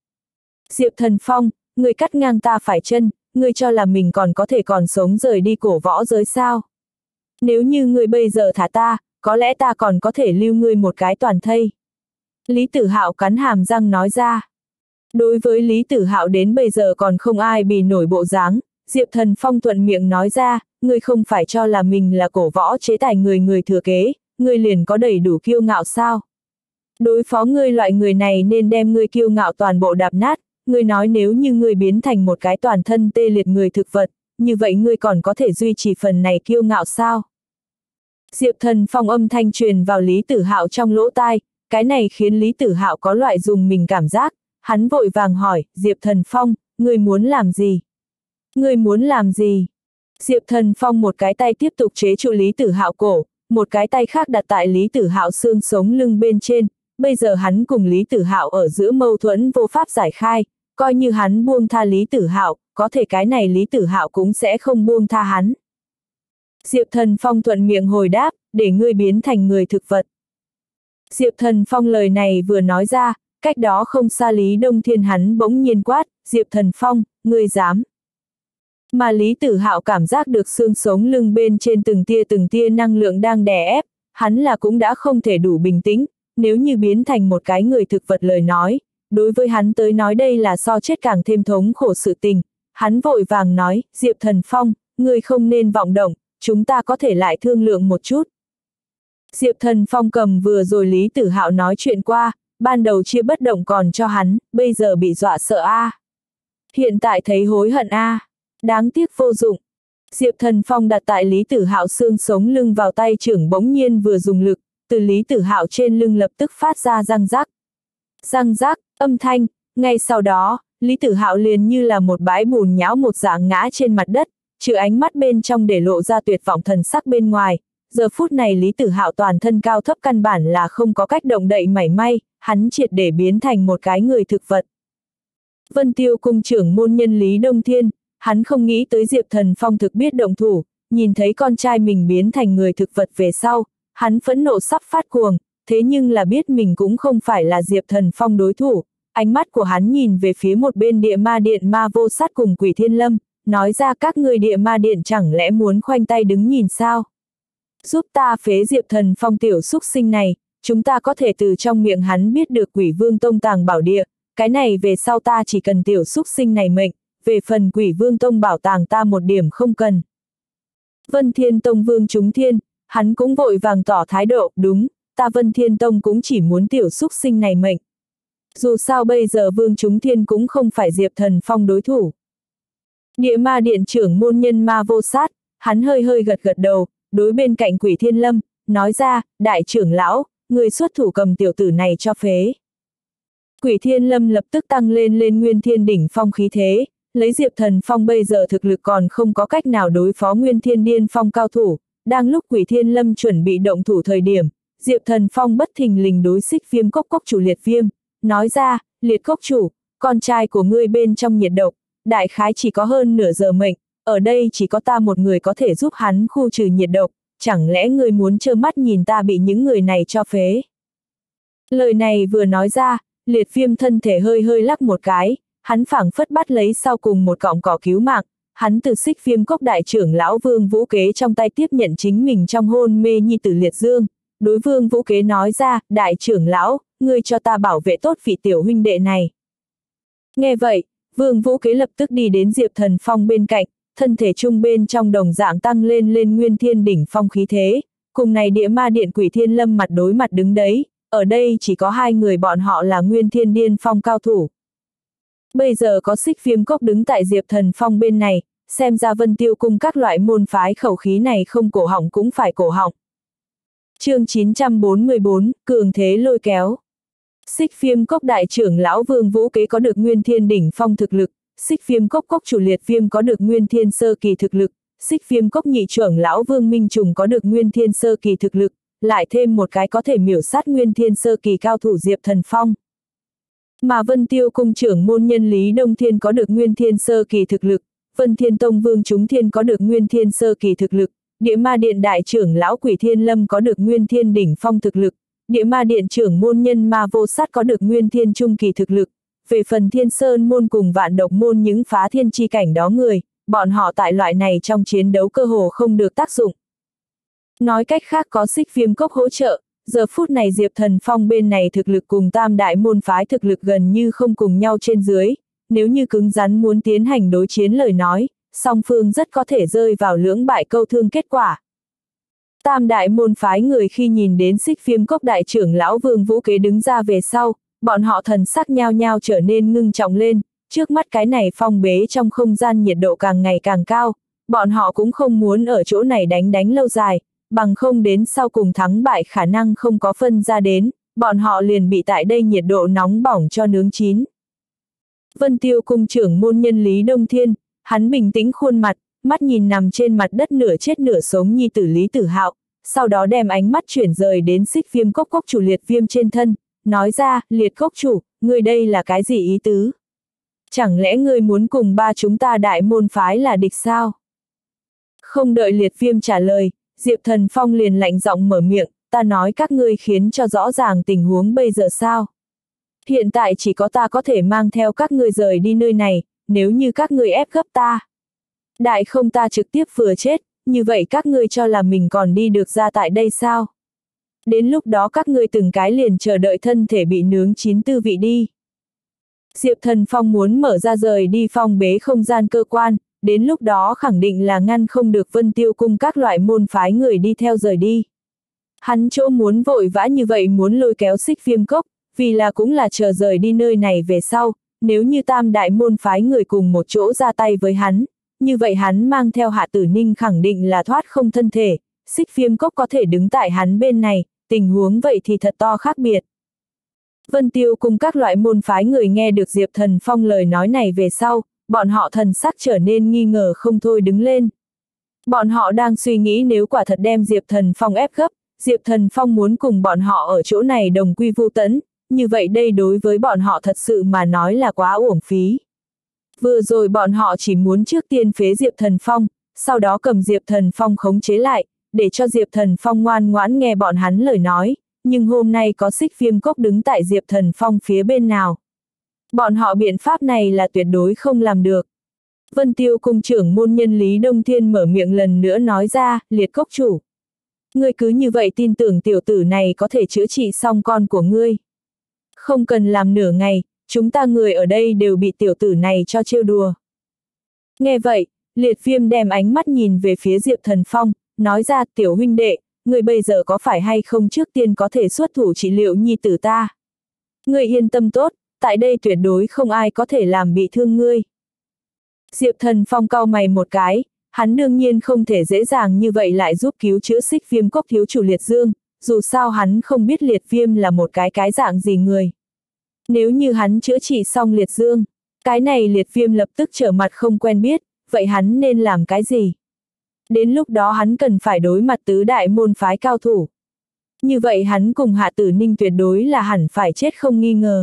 Diệp Thần Phong, người cắt ngang ta phải chân, ngươi cho là mình còn có thể còn sống rời đi cổ võ giới sao? Nếu như ngươi bây giờ thả ta, có lẽ ta còn có thể lưu ngươi một cái toàn thây. Lý Tử Hạo cắn hàm răng nói ra. Đối với Lý Tử Hạo đến bây giờ còn không ai bì nổi bộ dáng, Diệp Thần Phong thuận miệng nói ra, ngươi không phải cho là mình là cổ võ chế tài người người thừa kế, ngươi liền có đầy đủ kiêu ngạo sao? Đối phó ngươi loại người này nên đem ngươi kiêu ngạo toàn bộ đạp nát, ngươi nói nếu như ngươi biến thành một cái toàn thân tê liệt người thực vật, như vậy ngươi còn có thể duy trì phần này kiêu ngạo sao? Diệp Thần Phong âm thanh truyền vào Lý Tử Hạo trong lỗ tai, cái này khiến Lý Tử Hạo có loại dùng mình cảm giác, hắn vội vàng hỏi, Diệp Thần Phong, ngươi muốn làm gì? Ngươi muốn làm gì? Diệp Thần Phong một cái tay tiếp tục chế trụ Lý Tử Hạo cổ, một cái tay khác đặt tại Lý Tử Hạo xương sống lưng bên trên, bây giờ hắn cùng Lý Tử Hạo ở giữa mâu thuẫn vô pháp giải khai, coi như hắn buông tha Lý Tử Hạo, có thể cái này Lý Tử Hạo cũng sẽ không buông tha hắn. Diệp Thần Phong thuận miệng hồi đáp, để ngươi biến thành người thực vật. Diệp Thần Phong lời này vừa nói ra, cách đó không xa Lý Đông Thiên hắn bỗng nhiên quát, Diệp Thần Phong, ngươi dám. Mà Lý Tử Hạo cảm giác được xương sống lưng bên trên từng tia từng tia năng lượng đang đè ép, hắn là cũng đã không thể đủ bình tĩnh, nếu như biến thành một cái người thực vật lời nói, đối với hắn tới nói đây là so chết càng thêm thống khổ sự tình, hắn vội vàng nói, Diệp Thần Phong, ngươi không nên vọng động, chúng ta có thể lại thương lượng một chút. Diệp Thần Phong cầm vừa rồi Lý Tử Hạo nói chuyện qua, ban đầu chia bất động còn cho hắn, bây giờ bị dọa sợ a. À. Hiện tại thấy hối hận a. À. Đáng tiếc vô dụng. Diệp Thần Phong đặt tại Lý Tử Hạo xương sống lưng vào tay trưởng bỗng nhiên vừa dùng lực, từ Lý Tử Hạo trên lưng lập tức phát ra răng rắc. Răng rắc, âm thanh, ngay sau đó, Lý Tử Hạo liền như là một bãi bùn nhão một dạng ngã trên mặt đất, trừ ánh mắt bên trong để lộ ra tuyệt vọng thần sắc bên ngoài. Giờ phút này Lý Tử Hạo toàn thân cao thấp căn bản là không có cách động đậy mảy may, hắn triệt để biến thành một cái người thực vật. Vân Tiêu cung trưởng môn nhân Lý Đông Thiên, hắn không nghĩ tới Diệp Thần Phong thực biết động thủ, nhìn thấy con trai mình biến thành người thực vật về sau, hắn phẫn nộ sắp phát cuồng, thế nhưng là biết mình cũng không phải là Diệp Thần Phong đối thủ, ánh mắt của hắn nhìn về phía một bên địa ma điện ma vô sát cùng Quỷ Thiên Lâm, nói ra các người địa ma điện chẳng lẽ muốn khoanh tay đứng nhìn sao? Giúp ta phế Diệp Thần Phong tiểu xúc sinh này, chúng ta có thể từ trong miệng hắn biết được Quỷ Vương Tông tàng bảo địa, cái này về sau ta chỉ cần tiểu xúc sinh này mệnh, về phần Quỷ Vương Tông bảo tàng ta một điểm không cần. Vân Thiên Tông Vương Chúng Thiên, hắn cũng vội vàng tỏ thái độ, đúng, ta Vân Thiên Tông cũng chỉ muốn tiểu xúc sinh này mệnh. Dù sao bây giờ Vương Chúng Thiên cũng không phải Diệp Thần Phong đối thủ. Địa ma điện trưởng môn nhân ma vô sát, hắn hơi hơi gật gật đầu, đối bên cạnh Quỷ Thiên Lâm, nói ra, đại trưởng lão, người xuất thủ cầm tiểu tử này cho phế. Quỷ Thiên Lâm lập tức tăng lên lên nguyên thiên đỉnh phong khí thế, lấy Diệp Thần Phong bây giờ thực lực còn không có cách nào đối phó nguyên thiên điên phong cao thủ, đang lúc Quỷ Thiên Lâm chuẩn bị động thủ thời điểm, Diệp Thần Phong bất thình lình đối xích viêm cốc cốc chủ liệt viêm, nói ra, liệt cốc chủ, con trai của ngươi bên trong nhiệt độc, đại khái chỉ có hơn nửa giờ mệnh, ở đây chỉ có ta một người có thể giúp hắn khu trừ nhiệt độc, chẳng lẽ ngươi muốn trơ mắt nhìn ta bị những người này cho phế? Lời này vừa nói ra, liệt viêm thân thể hơi hơi lắc một cái, hắn phảng phất bắt lấy sau cùng một cọng cỏ cứu mạng, hắn từ xích viêm cốc đại trưởng lão Vương Vũ Kế trong tay tiếp nhận chính mình trong hôn mê nhi tử liệt dương, đối Vương Vũ Kế nói ra, đại trưởng lão, ngươi cho ta bảo vệ tốt vị tiểu huynh đệ này. Nghe vậy, Vương Vũ Kế lập tức đi đến Diệp Thần Phong bên cạnh, thân thể trung bên trong đồng dạng tăng lên lên nguyên thiên đỉnh phong khí thế, cùng này địa ma điện Quỷ Thiên Lâm mặt đối mặt đứng đấy, ở đây chỉ có hai người bọn họ là nguyên thiên điên phong cao thủ. Bây giờ có Xích Viêm Cốc đứng tại Diệp Thần Phong bên này, xem ra Vân Tiêu Cung các loại môn phái khẩu khí này không cổ họng cũng phải cổ họng. Chương chín trăm bốn mươi bốn, cường thế lôi kéo. Xích Viêm Cốc đại trưởng lão Vương Vũ Kế có được nguyên thiên đỉnh phong thực lực, Xích Viêm Cốc cốc chủ Liệt Viêm có được nguyên thiên sơ kỳ thực lực, Xích Viêm Cốc nhị trưởng lão Vương Minh Trùng có được nguyên thiên sơ kỳ thực lực, lại thêm một cái có thể miểu sát nguyên thiên sơ kỳ cao thủ Diệp Thần Phong. Mà Vân Tiêu Cung trưởng môn nhân Lý Đông Thiên có được nguyên thiên sơ kỳ thực lực, Vân Thiên Tông Vương Chúng Thiên có được nguyên thiên sơ kỳ thực lực, Địa Ma Điện đại trưởng lão Quỷ Thiên Lâm có được nguyên thiên đỉnh phong thực lực, Địa Ma Điện trưởng môn nhân Ma Vô Sát có được nguyên thiên trung kỳ thực lực. Về phần Thiên Sơn môn cùng Vạn Độc môn những phá thiên chi cảnh đó người, bọn họ tại loại này trong chiến đấu cơ hồ không được tác dụng. Nói cách khác có Xích Viêm Cốc hỗ trợ, giờ phút này Diệp Thần Phong bên này thực lực cùng tam đại môn phái thực lực gần như không cùng nhau trên dưới, nếu như cứng rắn muốn tiến hành đối chiến lời nói, song phương rất có thể rơi vào lưỡng bại câu thương kết quả. Tam đại môn phái người khi nhìn đến Xích Viêm Cốc đại trưởng lão Vương Vũ Kế đứng ra về sau, bọn họ thần sắc nhao nhao trở nên ngưng trọng lên, trước mắt cái này phong bế trong không gian nhiệt độ càng ngày càng cao, bọn họ cũng không muốn ở chỗ này đánh đánh lâu dài, bằng không đến sau cùng thắng bại khả năng không có phân ra đến, bọn họ liền bị tại đây nhiệt độ nóng bỏng cho nướng chín. Vân Tiêu Cung trưởng môn nhân Lý Đông Thiên, hắn bình tĩnh khuôn mặt, mắt nhìn nằm trên mặt đất nửa chết nửa sống nhi tử Lý Tử Hạo, sau đó đem ánh mắt chuyển rời đến Xích Viêm Cốc cốc chủ Liệt Viêm trên thân, nói ra, Liệt cốc chủ, ngươi đây là cái gì ý tứ? Chẳng lẽ ngươi muốn cùng ba chúng ta đại môn phái là địch sao? Không đợi Liệt Viêm trả lời, Diệp Thần Phong liền lạnh giọng mở miệng, ta nói các ngươi khiến cho rõ ràng tình huống bây giờ sao? Hiện tại chỉ có ta có thể mang theo các ngươi rời đi nơi này, nếu như các ngươi ép gấp ta. Đại không ta trực tiếp vừa chết, như vậy các ngươi cho là mình còn đi được ra tại đây sao? Đến lúc đó các ngươi từng cái liền chờ đợi thân thể bị nướng chín tư vị đi. Diệp Thần Phong muốn mở ra rời đi phong bế không gian cơ quan, đến lúc đó khẳng định là ngăn không được Vân Tiêu Cung các loại môn phái người đi theo rời đi. Hắn chỗ muốn vội vã như vậy muốn lôi kéo Xích Viêm Cốc, vì là cũng là chờ rời đi nơi này về sau, nếu như tam đại môn phái người cùng một chỗ ra tay với hắn, như vậy hắn mang theo Hạ Tử Ninh khẳng định là thoát không thân thể, Xích Viêm Cốc có thể đứng tại hắn bên này, tình huống vậy thì thật to khác biệt. Vân Tiêu cùng các loại môn phái người nghe được Diệp Thần Phong lời nói này về sau, bọn họ thần sắc trở nên nghi ngờ không thôi đứng lên. Bọn họ đang suy nghĩ nếu quả thật đem Diệp Thần Phong ép gấp, Diệp Thần Phong muốn cùng bọn họ ở chỗ này đồng quy vu tẫn, như vậy đây đối với bọn họ thật sự mà nói là quá uổng phí. Vừa rồi bọn họ chỉ muốn trước tiên phế Diệp Thần Phong, sau đó cầm Diệp Thần Phong khống chế lại, để cho Diệp Thần Phong ngoan ngoãn nghe bọn hắn lời nói, nhưng hôm nay có Xích Viêm Cốc đứng tại Diệp Thần Phong phía bên nào. Bọn họ biện pháp này là tuyệt đối không làm được. Vân Tiêu Cung trưởng môn nhân Lý Đông Thiên mở miệng lần nữa nói ra, Liệt cốc chủ. Ngươi cứ như vậy tin tưởng tiểu tử này có thể chữa trị xong con của ngươi. Không cần làm nửa ngày, chúng ta người ở đây đều bị tiểu tử này cho trêu đùa. Nghe vậy, Liệt Viêm đem ánh mắt nhìn về phía Diệp Thần Phong, nói ra tiểu huynh đệ, ngươi bây giờ có phải hay không trước tiên có thể xuất thủ trị liệu nhi tử ta. Ngươi yên tâm tốt, tại đây tuyệt đối không ai có thể làm bị thương ngươi. Diệp Thần Phong cau mày một cái, hắn đương nhiên không thể dễ dàng như vậy lại giúp cứu chữa Xích Viêm Cốc thiếu chủ Liệt Dương, dù sao hắn không biết Liệt Viêm là một cái cái dạng gì người. Nếu như hắn chữa trị xong Liệt Dương, cái này Liệt Viêm lập tức trở mặt không quen biết, vậy hắn nên làm cái gì? Đến lúc đó hắn cần phải đối mặt tứ đại môn phái cao thủ. Như vậy hắn cùng Hạ Tử Ninh tuyệt đối là hẳn phải chết không nghi ngờ.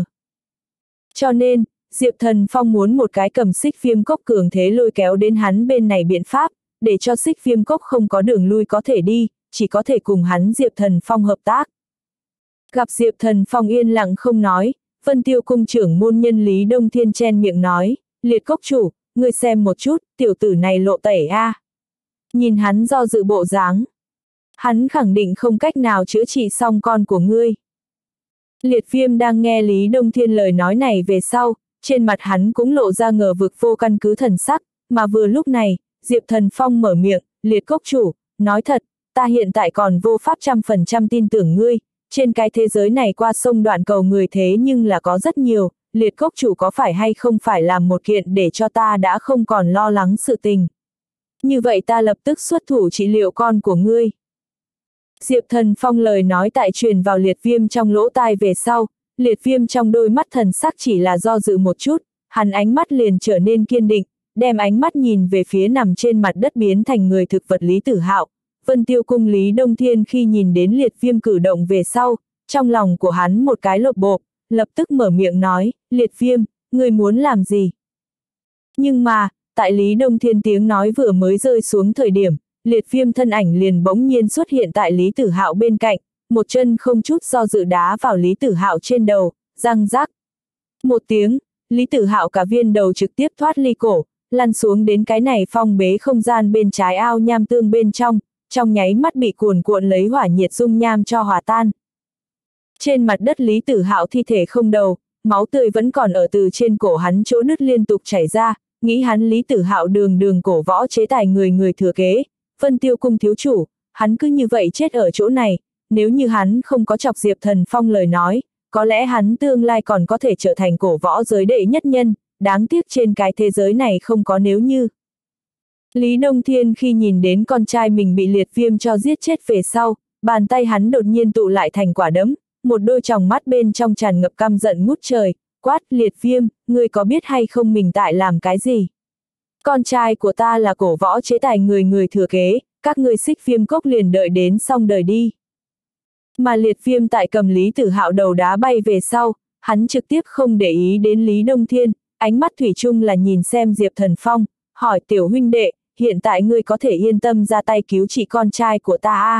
Cho nên, Diệp Thần Phong muốn một cái cầm Xích Viêm Cốc cường thế lôi kéo đến hắn bên này biện pháp, để cho Xích Viêm Cốc không có đường lui có thể đi, chỉ có thể cùng hắn Diệp Thần Phong hợp tác. Gặp Diệp Thần Phong yên lặng không nói, Vân Tiêu Cung trưởng môn nhân Lý Đông Thiên chen miệng nói, Liệt cốc chủ, ngươi xem một chút, tiểu tử này lộ tẩy a. Nhìn hắn do dự bộ dáng. Hắn khẳng định không cách nào chữa trị xong con của ngươi. Liệt Viêm đang nghe Lý Đông Thiên lời nói này về sau, trên mặt hắn cũng lộ ra ngờ vực vô căn cứ thần sắc, mà vừa lúc này, Diệp Thần Phong mở miệng, Liệt cốc chủ, nói thật, ta hiện tại còn vô pháp trăm phần trăm tin tưởng ngươi, trên cái thế giới này qua sông đoạn cầu người thế nhưng là có rất nhiều, Liệt cốc chủ có phải hay không phải làm một kiện để cho ta đã không còn lo lắng sự tình. Như vậy ta lập tức xuất thủ trị liệu con của ngươi. Diệp Thần Phong lời nói tại truyền vào Liệt Viêm trong lỗ tai về sau, Liệt Viêm trong đôi mắt thần sắc chỉ là do dự một chút, hắn ánh mắt liền trở nên kiên định, đem ánh mắt nhìn về phía nằm trên mặt đất biến thành người thực vật Lý Tử Hạo. Vân Tiêu Cung Lý Đông Thiên khi nhìn đến Liệt Viêm cử động về sau, trong lòng của hắn một cái lột bộp, lập tức mở miệng nói, Liệt Viêm, ngươi muốn làm gì? Nhưng mà, tại Lý Đông Thiên tiếng nói vừa mới rơi xuống thời điểm, Liệt Viêm thân ảnh liền bỗng nhiên xuất hiện tại Lý Tử Hạo bên cạnh, một chân không chút do dự đá vào Lý Tử Hạo trên đầu, răng rác. Một tiếng, Lý Tử Hạo cả viên đầu trực tiếp thoát ly cổ, lăn xuống đến cái này phong bế không gian bên trái ao nham tương bên trong, trong nháy mắt bị cuồn cuộn lấy hỏa nhiệt dung nham cho hòa tan. Trên mặt đất Lý Tử Hạo thi thể không đầu, máu tươi vẫn còn ở từ trên cổ hắn chỗ nứt liên tục chảy ra, nghĩ hắn Lý Tử Hạo đường đường cổ võ chế tài người người thừa kế, Vân Tiêu Cung thiếu chủ, hắn cứ như vậy chết ở chỗ này, nếu như hắn không có chọc Diệp Thần Phong lời nói, có lẽ hắn tương lai còn có thể trở thành cổ võ giới đệ nhất nhân, đáng tiếc trên cái thế giới này không có nếu như. Lý Đông Thiên khi nhìn đến con trai mình bị Liệt Viêm cho giết chết về sau, bàn tay hắn đột nhiên tụ lại thành quả đấm, một đôi tròng mắt bên trong tràn ngập căm giận ngút trời, quát, Liệt Viêm, ngươi có biết hay không mình tại làm cái gì? Con trai của ta là cổ võ chế tài người người thừa kế, các ngươi Xích Viêm cốc liền đợi đến xong đời đi. Mà Liệt Viêm tại cầm Lý Tử Hạo đầu đá bay về sau, hắn trực tiếp không để ý đến Lý Đông Thiên, ánh mắt thủy chung là nhìn xem Diệp Thần Phong, hỏi tiểu huynh đệ, hiện tại ngươi có thể yên tâm ra tay cứu trị con trai của ta à?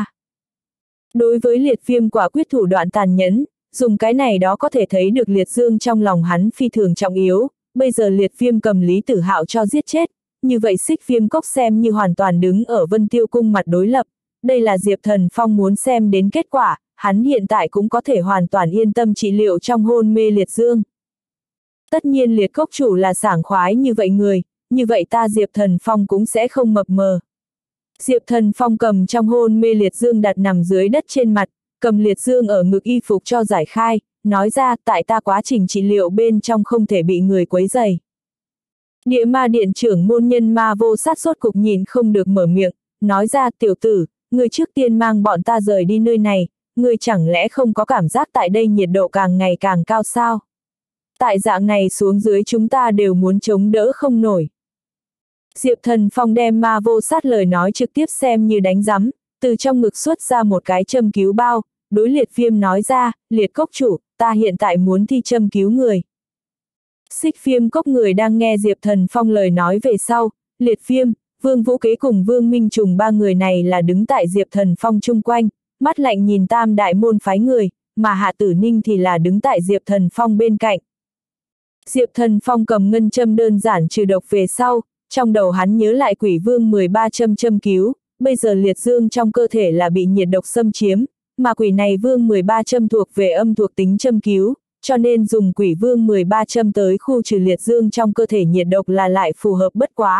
Đối với Liệt Viêm quả quyết thủ đoạn tàn nhẫn, dùng cái này đó có thể thấy được Liệt Dương trong lòng hắn phi thường trọng yếu, bây giờ Liệt Viêm cầm Lý Tử Hạo cho giết chết, như vậy Xích Viêm cốc xem như hoàn toàn đứng ở Vân Tiêu Cung mặt đối lập, đây là Diệp Thần Phong muốn xem đến kết quả, hắn hiện tại cũng có thể hoàn toàn yên tâm trị liệu trong hôn mê Liệt Dương. Tất nhiên Liệt cốc chủ là sảng khoái như vậy người, như vậy ta Diệp Thần Phong cũng sẽ không mập mờ. Diệp Thần Phong cầm trong hôn mê Liệt Dương đặt nằm dưới đất trên mặt, cầm Liệt Dương ở ngực y phục cho giải khai, nói ra tại ta quá trình trị liệu bên trong không thể bị người quấy rầy. Địa ma điện trưởng môn nhân ma vô sát sốt cục nhìn không được mở miệng, nói ra tiểu tử, người trước tiên mang bọn ta rời đi nơi này, người chẳng lẽ không có cảm giác tại đây nhiệt độ càng ngày càng cao sao? Tại dạng này xuống dưới chúng ta đều muốn chống đỡ không nổi. Diệp Thần Phong đem ma vô sát lời nói trực tiếp xem như đánh rắm, từ trong ngực xuất ra một cái châm cứu bao, đối Liệt Viêm nói ra, Liệt cốc chủ, ta hiện tại muốn thi châm cứu người. Xích Viêm cốc người đang nghe Diệp Thần Phong lời nói về sau, Liệt Viêm, Vương Vũ Kế cùng Vương Minh Trùng ba người này là đứng tại Diệp Thần Phong chung quanh, mắt lạnh nhìn tam đại môn phái người, mà Hạ Tử Ninh thì là đứng tại Diệp Thần Phong bên cạnh. Diệp Thần Phong cầm ngân châm đơn giản trừ độc về sau, trong đầu hắn nhớ lại Quỷ Vương mười ba châm châm cứu, bây giờ Liệt Dương trong cơ thể là bị nhiệt độc xâm chiếm, mà Quỷ này Vương mười ba châm thuộc về âm thuộc tính châm cứu, cho nên dùng Quỷ Vương mười ba châm tới khu trừ Liệt Dương trong cơ thể nhiệt độc là lại phù hợp bất quá.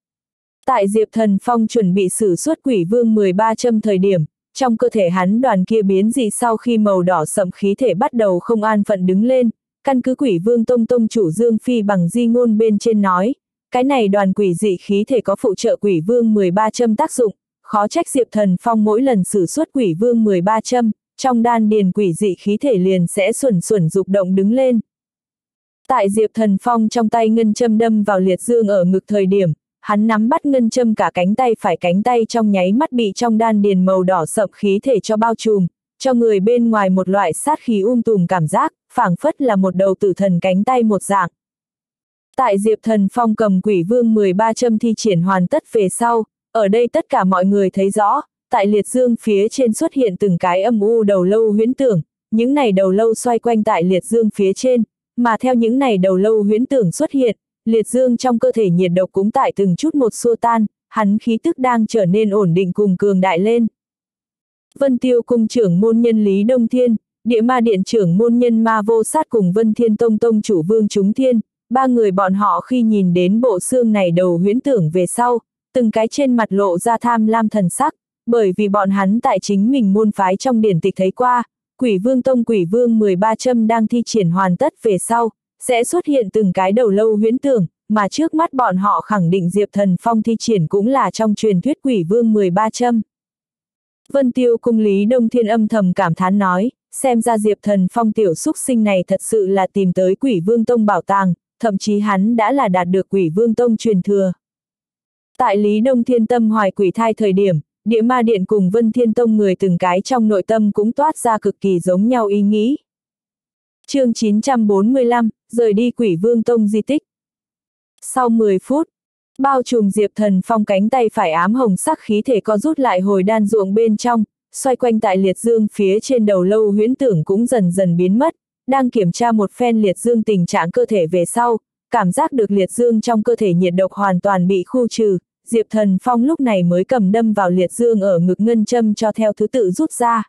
Tại Diệp Thần Phong chuẩn bị sử xuất Quỷ Vương mười ba châm thời điểm, trong cơ thể hắn đoàn kia biến dị sau khi màu đỏ sậm khí thể bắt đầu không an phận đứng lên, căn cứ Quỷ Vương Tông Tông chủ Dương Phi bằng di ngôn bên trên nói, cái này đoàn quỷ dị khí thể có phụ trợ Quỷ Vương mười ba châm tác dụng, khó trách Diệp Thần Phong mỗi lần sử xuất Quỷ Vương mười ba châm, trong đan điền quỷ dị khí thể liền sẽ xuẩn xuẩn dục động đứng lên. Tại Diệp Thần Phong trong tay ngân châm đâm vào Liệt Dương ở ngực thời điểm, hắn nắm bắt ngân châm cả cánh tay phải cánh tay trong nháy mắt bị trong đan điền màu đỏ sậm khí thể cho bao trùm, cho người bên ngoài một loại sát khí um tùm cảm giác, phảng phất là một đầu tử thần cánh tay một dạng. Tại Diệp Thần Phong cầm Quỷ Vương mười ba châm thi triển hoàn tất về sau, ở đây tất cả mọi người thấy rõ, tại Liệt Dương phía trên xuất hiện từng cái âm u đầu lâu huyễn tưởng, những này đầu lâu xoay quanh tại Liệt Dương phía trên, mà theo những này đầu lâu huyễn tưởng xuất hiện, Liệt Dương trong cơ thể nhiệt độc cũng tại từng chút một xua tan, hắn khí tức đang trở nên ổn định cùng cường đại lên. Vân Tiêu Cung trưởng môn nhân Lý Đông Thiên, Địa Ma Điện trưởng môn nhân Ma Vô Sát cùng Vân Thiên Tông Tông chủ Vương Chúng Thiên, ba người bọn họ khi nhìn đến bộ xương này đầu huyễn tưởng về sau, từng cái trên mặt lộ ra tham lam thần sắc, bởi vì bọn hắn tại chính mình môn phái trong điển tịch thấy qua, Quỷ Vương Tông Quỷ Vương mười ba châm đang thi triển hoàn tất về sau, sẽ xuất hiện từng cái đầu lâu huyễn tưởng, mà trước mắt bọn họ khẳng định Diệp Thần Phong thi triển cũng là trong truyền thuyết Quỷ Vương mười ba châm. Vân Tiêu Cung Lý Đông Thiên âm thầm cảm thán nói, xem ra Diệp Thần Phong tiểu xúc sinh này thật sự là tìm tới Quỷ Vương Tông bảo tàng, thậm chí hắn đã là đạt được Quỷ Vương Tông truyền thừa. Tại Lý Đông Thiên tâm hoài quỷ thai thời điểm, Địa Ma Điện cùng Vân Thiên Tông người từng cái trong nội tâm cũng toát ra cực kỳ giống nhau ý nghĩ. Chương chín trăm bốn mươi lăm, rời đi Quỷ Vương Tông di tích. Sau mười phút, bao trùm Diệp Thần Phong cánh tay phải ám hồng sắc khí thể co rút lại hồi đan ruộng bên trong, xoay quanh tại liệt dương phía trên đầu lâu huyễn tưởng cũng dần dần biến mất, đang kiểm tra một phen liệt dương tình trạng cơ thể về sau, cảm giác được liệt dương trong cơ thể nhiệt độc hoàn toàn bị khu trừ, Diệp Thần Phong lúc này mới cầm đâm vào liệt dương ở ngực ngân châm cho theo thứ tự rút ra.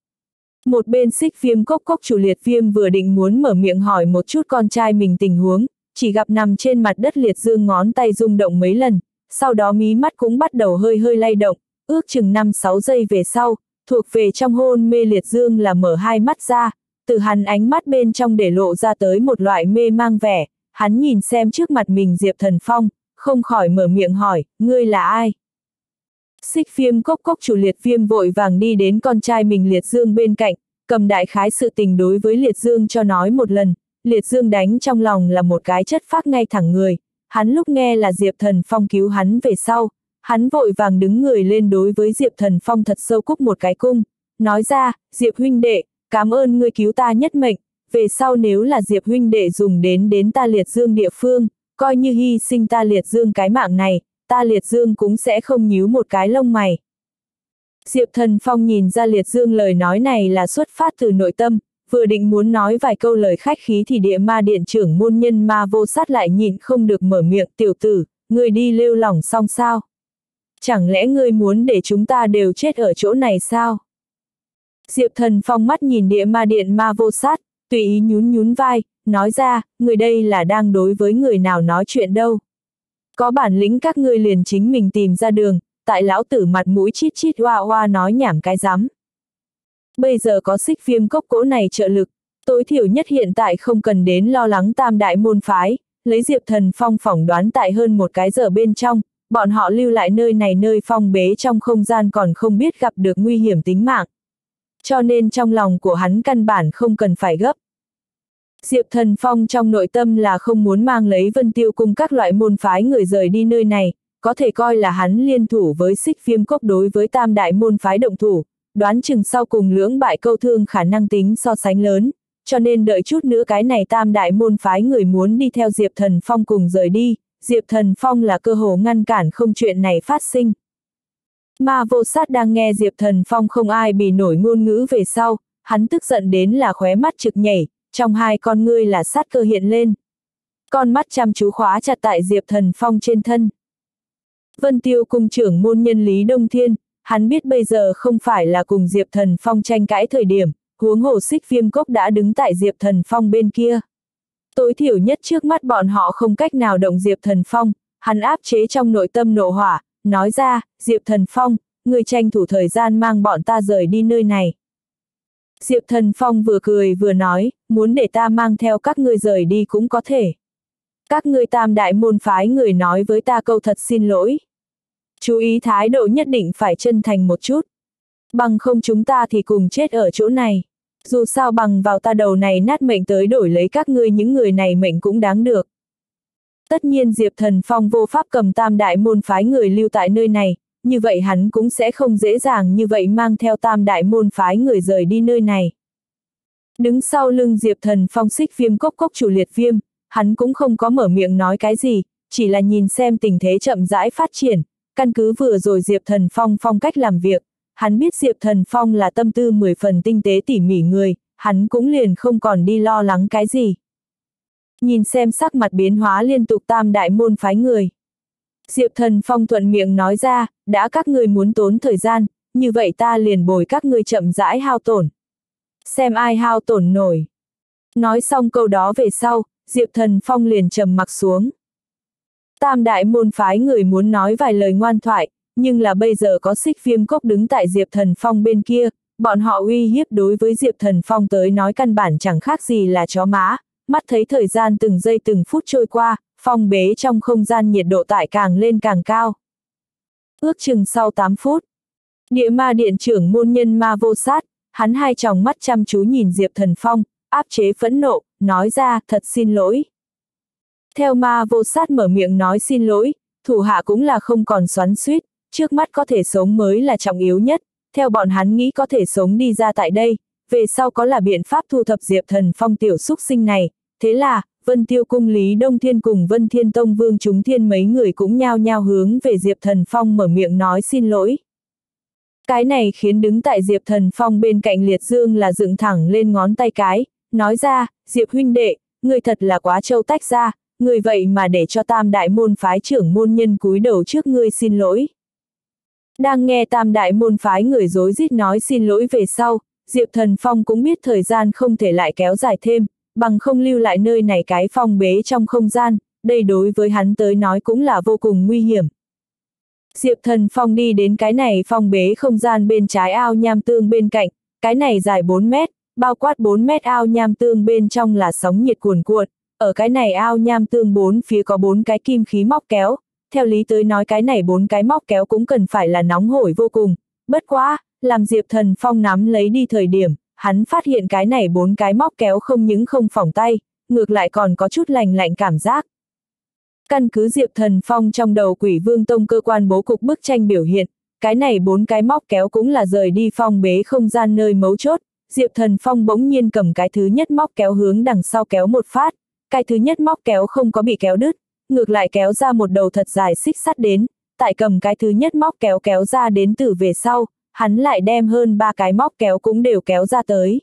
Một bên Xích Viêm Cốc Cốc chủ Liệt Viêm vừa định muốn mở miệng hỏi một chút con trai mình tình huống, chỉ gặp nằm trên mặt đất liệt dương ngón tay rung động mấy lần, sau đó mí mắt cũng bắt đầu hơi hơi lay động, ước chừng năm sáu giây về sau, thuộc về trong hôn mê liệt dương là mở hai mắt ra, từ hắn ánh mắt bên trong để lộ ra tới một loại mê mang vẻ, hắn nhìn xem trước mặt mình Diệp Thần Phong, không khỏi mở miệng hỏi, ngươi là ai? Xích Viêm Cốc Cốc chủ Liệt Viêm vội vàng đi đến con trai mình Liệt Dương bên cạnh, cầm đại khái sự tình đối với Liệt Dương cho nói một lần, Liệt Dương đánh trong lòng là một cái chất phác ngay thẳng người, hắn lúc nghe là Diệp Thần Phong cứu hắn về sau, hắn vội vàng đứng người lên đối với Diệp Thần Phong thật sâu cúc một cái cung, nói ra, Diệp huynh đệ, cảm ơn ngươi cứu ta nhất mệnh, về sau nếu là Diệp huynh đệ dùng đến đến ta Liệt Dương địa phương, coi như hy sinh ta Liệt Dương cái mạng này, ta Liệt Dương cũng sẽ không nhíu một cái lông mày. Diệp Thần Phong nhìn ra Liệt Dương lời nói này là xuất phát từ nội tâm, vừa định muốn nói vài câu lời khách khí thì Địa Ma Điện trưởng môn nhân Ma Vô Sát lại nhịn không được mở miệng, tiểu tử, ngươi đi lêu lỏng xong sao? Chẳng lẽ ngươi muốn để chúng ta đều chết ở chỗ này sao? Diệp Thần Phong mắt nhìn Địa Ma Điện Ma Vô Sát, tùy ý nhún nhún vai, nói ra, người đây là đang đối với người nào nói chuyện đâu. Có bản lĩnh các ngươi liền chính mình tìm ra đường, tại lão tử mặt mũi chít chít hoa hoa nói nhảm cái rắm. Bây giờ có Xích Viêm Cốc cỗ này trợ lực, tối thiểu nhất hiện tại không cần đến lo lắng tam đại môn phái, lấy Diệp Thần Phong phỏng đoán tại hơn một cái giờ bên trong, bọn họ lưu lại nơi này nơi phong bế trong không gian còn không biết gặp được nguy hiểm tính mạng. Cho nên trong lòng của hắn căn bản không cần phải gấp. Diệp Thần Phong trong nội tâm là không muốn mang lấy Vân Tiêu Cung các loại môn phái người rời đi nơi này, có thể coi là hắn liên thủ với Xích Viêm Cốc đối với tam đại môn phái động thủ, đoán chừng sau cùng lưỡng bại câu thương khả năng tính so sánh lớn, cho nên đợi chút nữa cái này tam đại môn phái người muốn đi theo Diệp Thần Phong cùng rời đi, Diệp Thần Phong là cơ hồ ngăn cản không chuyện này phát sinh. Ma Vô Sát đang nghe Diệp Thần Phong không ai bì nổi ngôn ngữ về sau, hắn tức giận đến là khóe mắt trực nhảy, trong hai con ngươi là sát cơ hiện lên. Con mắt chăm chú khóa chặt tại Diệp Thần Phong trên thân. Vân Tiêu Cung trưởng môn nhân Lý Đông Thiên, hắn biết bây giờ không phải là cùng Diệp Thần Phong tranh cãi thời điểm, huống hồ Xích Viêm Cốc đã đứng tại Diệp Thần Phong bên kia. Tối thiểu nhất trước mắt bọn họ không cách nào động Diệp Thần Phong, hắn áp chế trong nội tâm nộ hỏa, nói ra, Diệp Thần Phong, người tranh thủ thời gian mang bọn ta rời đi nơi này. Diệp Thần Phong vừa cười vừa nói, muốn để ta mang theo các ngươi rời đi cũng có thể. Các ngươi tam đại môn phái người nói với ta câu thật xin lỗi. Chú ý thái độ nhất định phải chân thành một chút. Bằng không chúng ta thì cùng chết ở chỗ này. Dù sao bằng vào ta đầu này nát mệnh tới đổi lấy các ngươi những người này mệnh cũng đáng được. Tất nhiên Diệp Thần Phong vô pháp cầm tam đại môn phái người lưu tại nơi này, như vậy hắn cũng sẽ không dễ dàng như vậy mang theo tam đại môn phái người rời đi nơi này. Đứng sau lưng Diệp Thần Phong Xích Viêm Cốc Cốc chủ Liệt Viêm, hắn cũng không có mở miệng nói cái gì, chỉ là nhìn xem tình thế chậm rãi phát triển, căn cứ vừa rồi Diệp Thần Phong phong cách làm việc, hắn biết Diệp Thần Phong là tâm tư mười phần tinh tế tỉ mỉ người, hắn cũng liền không còn đi lo lắng cái gì. Nhìn xem sắc mặt biến hóa liên tục tam đại môn phái người. Diệp Thần Phong thuận miệng nói ra, đã các ngươi muốn tốn thời gian, như vậy ta liền bồi các ngươi chậm rãi hao tổn. Xem ai hao tổn nổi. Nói xong câu đó về sau, Diệp Thần Phong liền trầm mặc xuống. Tam đại môn phái người muốn nói vài lời ngoan thoại, nhưng là bây giờ có Xích Viêm Cốc đứng tại Diệp Thần Phong bên kia, bọn họ uy hiếp đối với Diệp Thần Phong tới nói căn bản chẳng khác gì là chó má, mắt thấy thời gian từng giây từng phút trôi qua, phong bế trong không gian nhiệt độ tại càng lên càng cao. Ước chừng sau tám phút, Địa Ma Điện trưởng môn nhân Ma Vô Sát, hắn hai tròng mắt chăm chú nhìn Diệp Thần Phong, áp chế phẫn nộ, nói ra, thật xin lỗi. Theo Ma Vô Sát mở miệng nói xin lỗi, thủ hạ cũng là không còn xoắn xuýt, trước mắt có thể sống mới là trọng yếu nhất, theo bọn hắn nghĩ có thể sống đi ra tại đây, về sau có là biện pháp thu thập Diệp Thần Phong tiểu xúc sinh này, thế là, Vân Tiêu Cung Lý Đông Thiên cùng Vân Thiên Tông Vương Chúng Thiên mấy người cũng nhao nhao hướng về Diệp Thần Phong mở miệng nói xin lỗi. Cái này khiến đứng tại Diệp Thần Phong bên cạnh Liệt Dương là dựng thẳng lên ngón tay cái, nói ra, Diệp huynh đệ, người thật là quá trâu tách ra, người vậy mà để cho tam đại môn phái trưởng môn nhân cúi đầu trước ngươi xin lỗi. Đang nghe tam đại môn phái người rối rít nói xin lỗi về sau, Diệp Thần Phong cũng biết thời gian không thể lại kéo dài thêm, bằng không lưu lại nơi này cái phong bế trong không gian, đây đối với hắn tới nói cũng là vô cùng nguy hiểm. Diệp Thần Phong đi đến cái này phong bế không gian bên trái ao nham tương bên cạnh, cái này dài bốn mét, bao quát bốn mét ao nham tương bên trong là sóng nhiệt cuồn cuộn, ở cái này ao nham tương bốn phía có bốn cái kim khí móc kéo, theo lý tới nói cái này bốn cái móc kéo cũng cần phải là nóng hổi vô cùng, bất quá, làm Diệp Thần Phong nắm lấy đi thời điểm, hắn phát hiện cái này bốn cái móc kéo không những không phỏng tay, ngược lại còn có chút lành lạnh cảm giác. Căn cứ Diệp Thần Phong trong đầu Quỷ Vương Tông cơ quan bố cục bức tranh biểu hiện, cái này bốn cái móc kéo cũng là rời đi phong bế không gian nơi mấu chốt, Diệp Thần Phong bỗng nhiên cầm cái thứ nhất móc kéo hướng đằng sau kéo một phát, cái thứ nhất móc kéo không có bị kéo đứt, ngược lại kéo ra một đầu thật dài xích sắt đến, tại cầm cái thứ nhất móc kéo kéo ra đến từ về sau, hắn lại đem hơn ba cái móc kéo cũng đều kéo ra tới.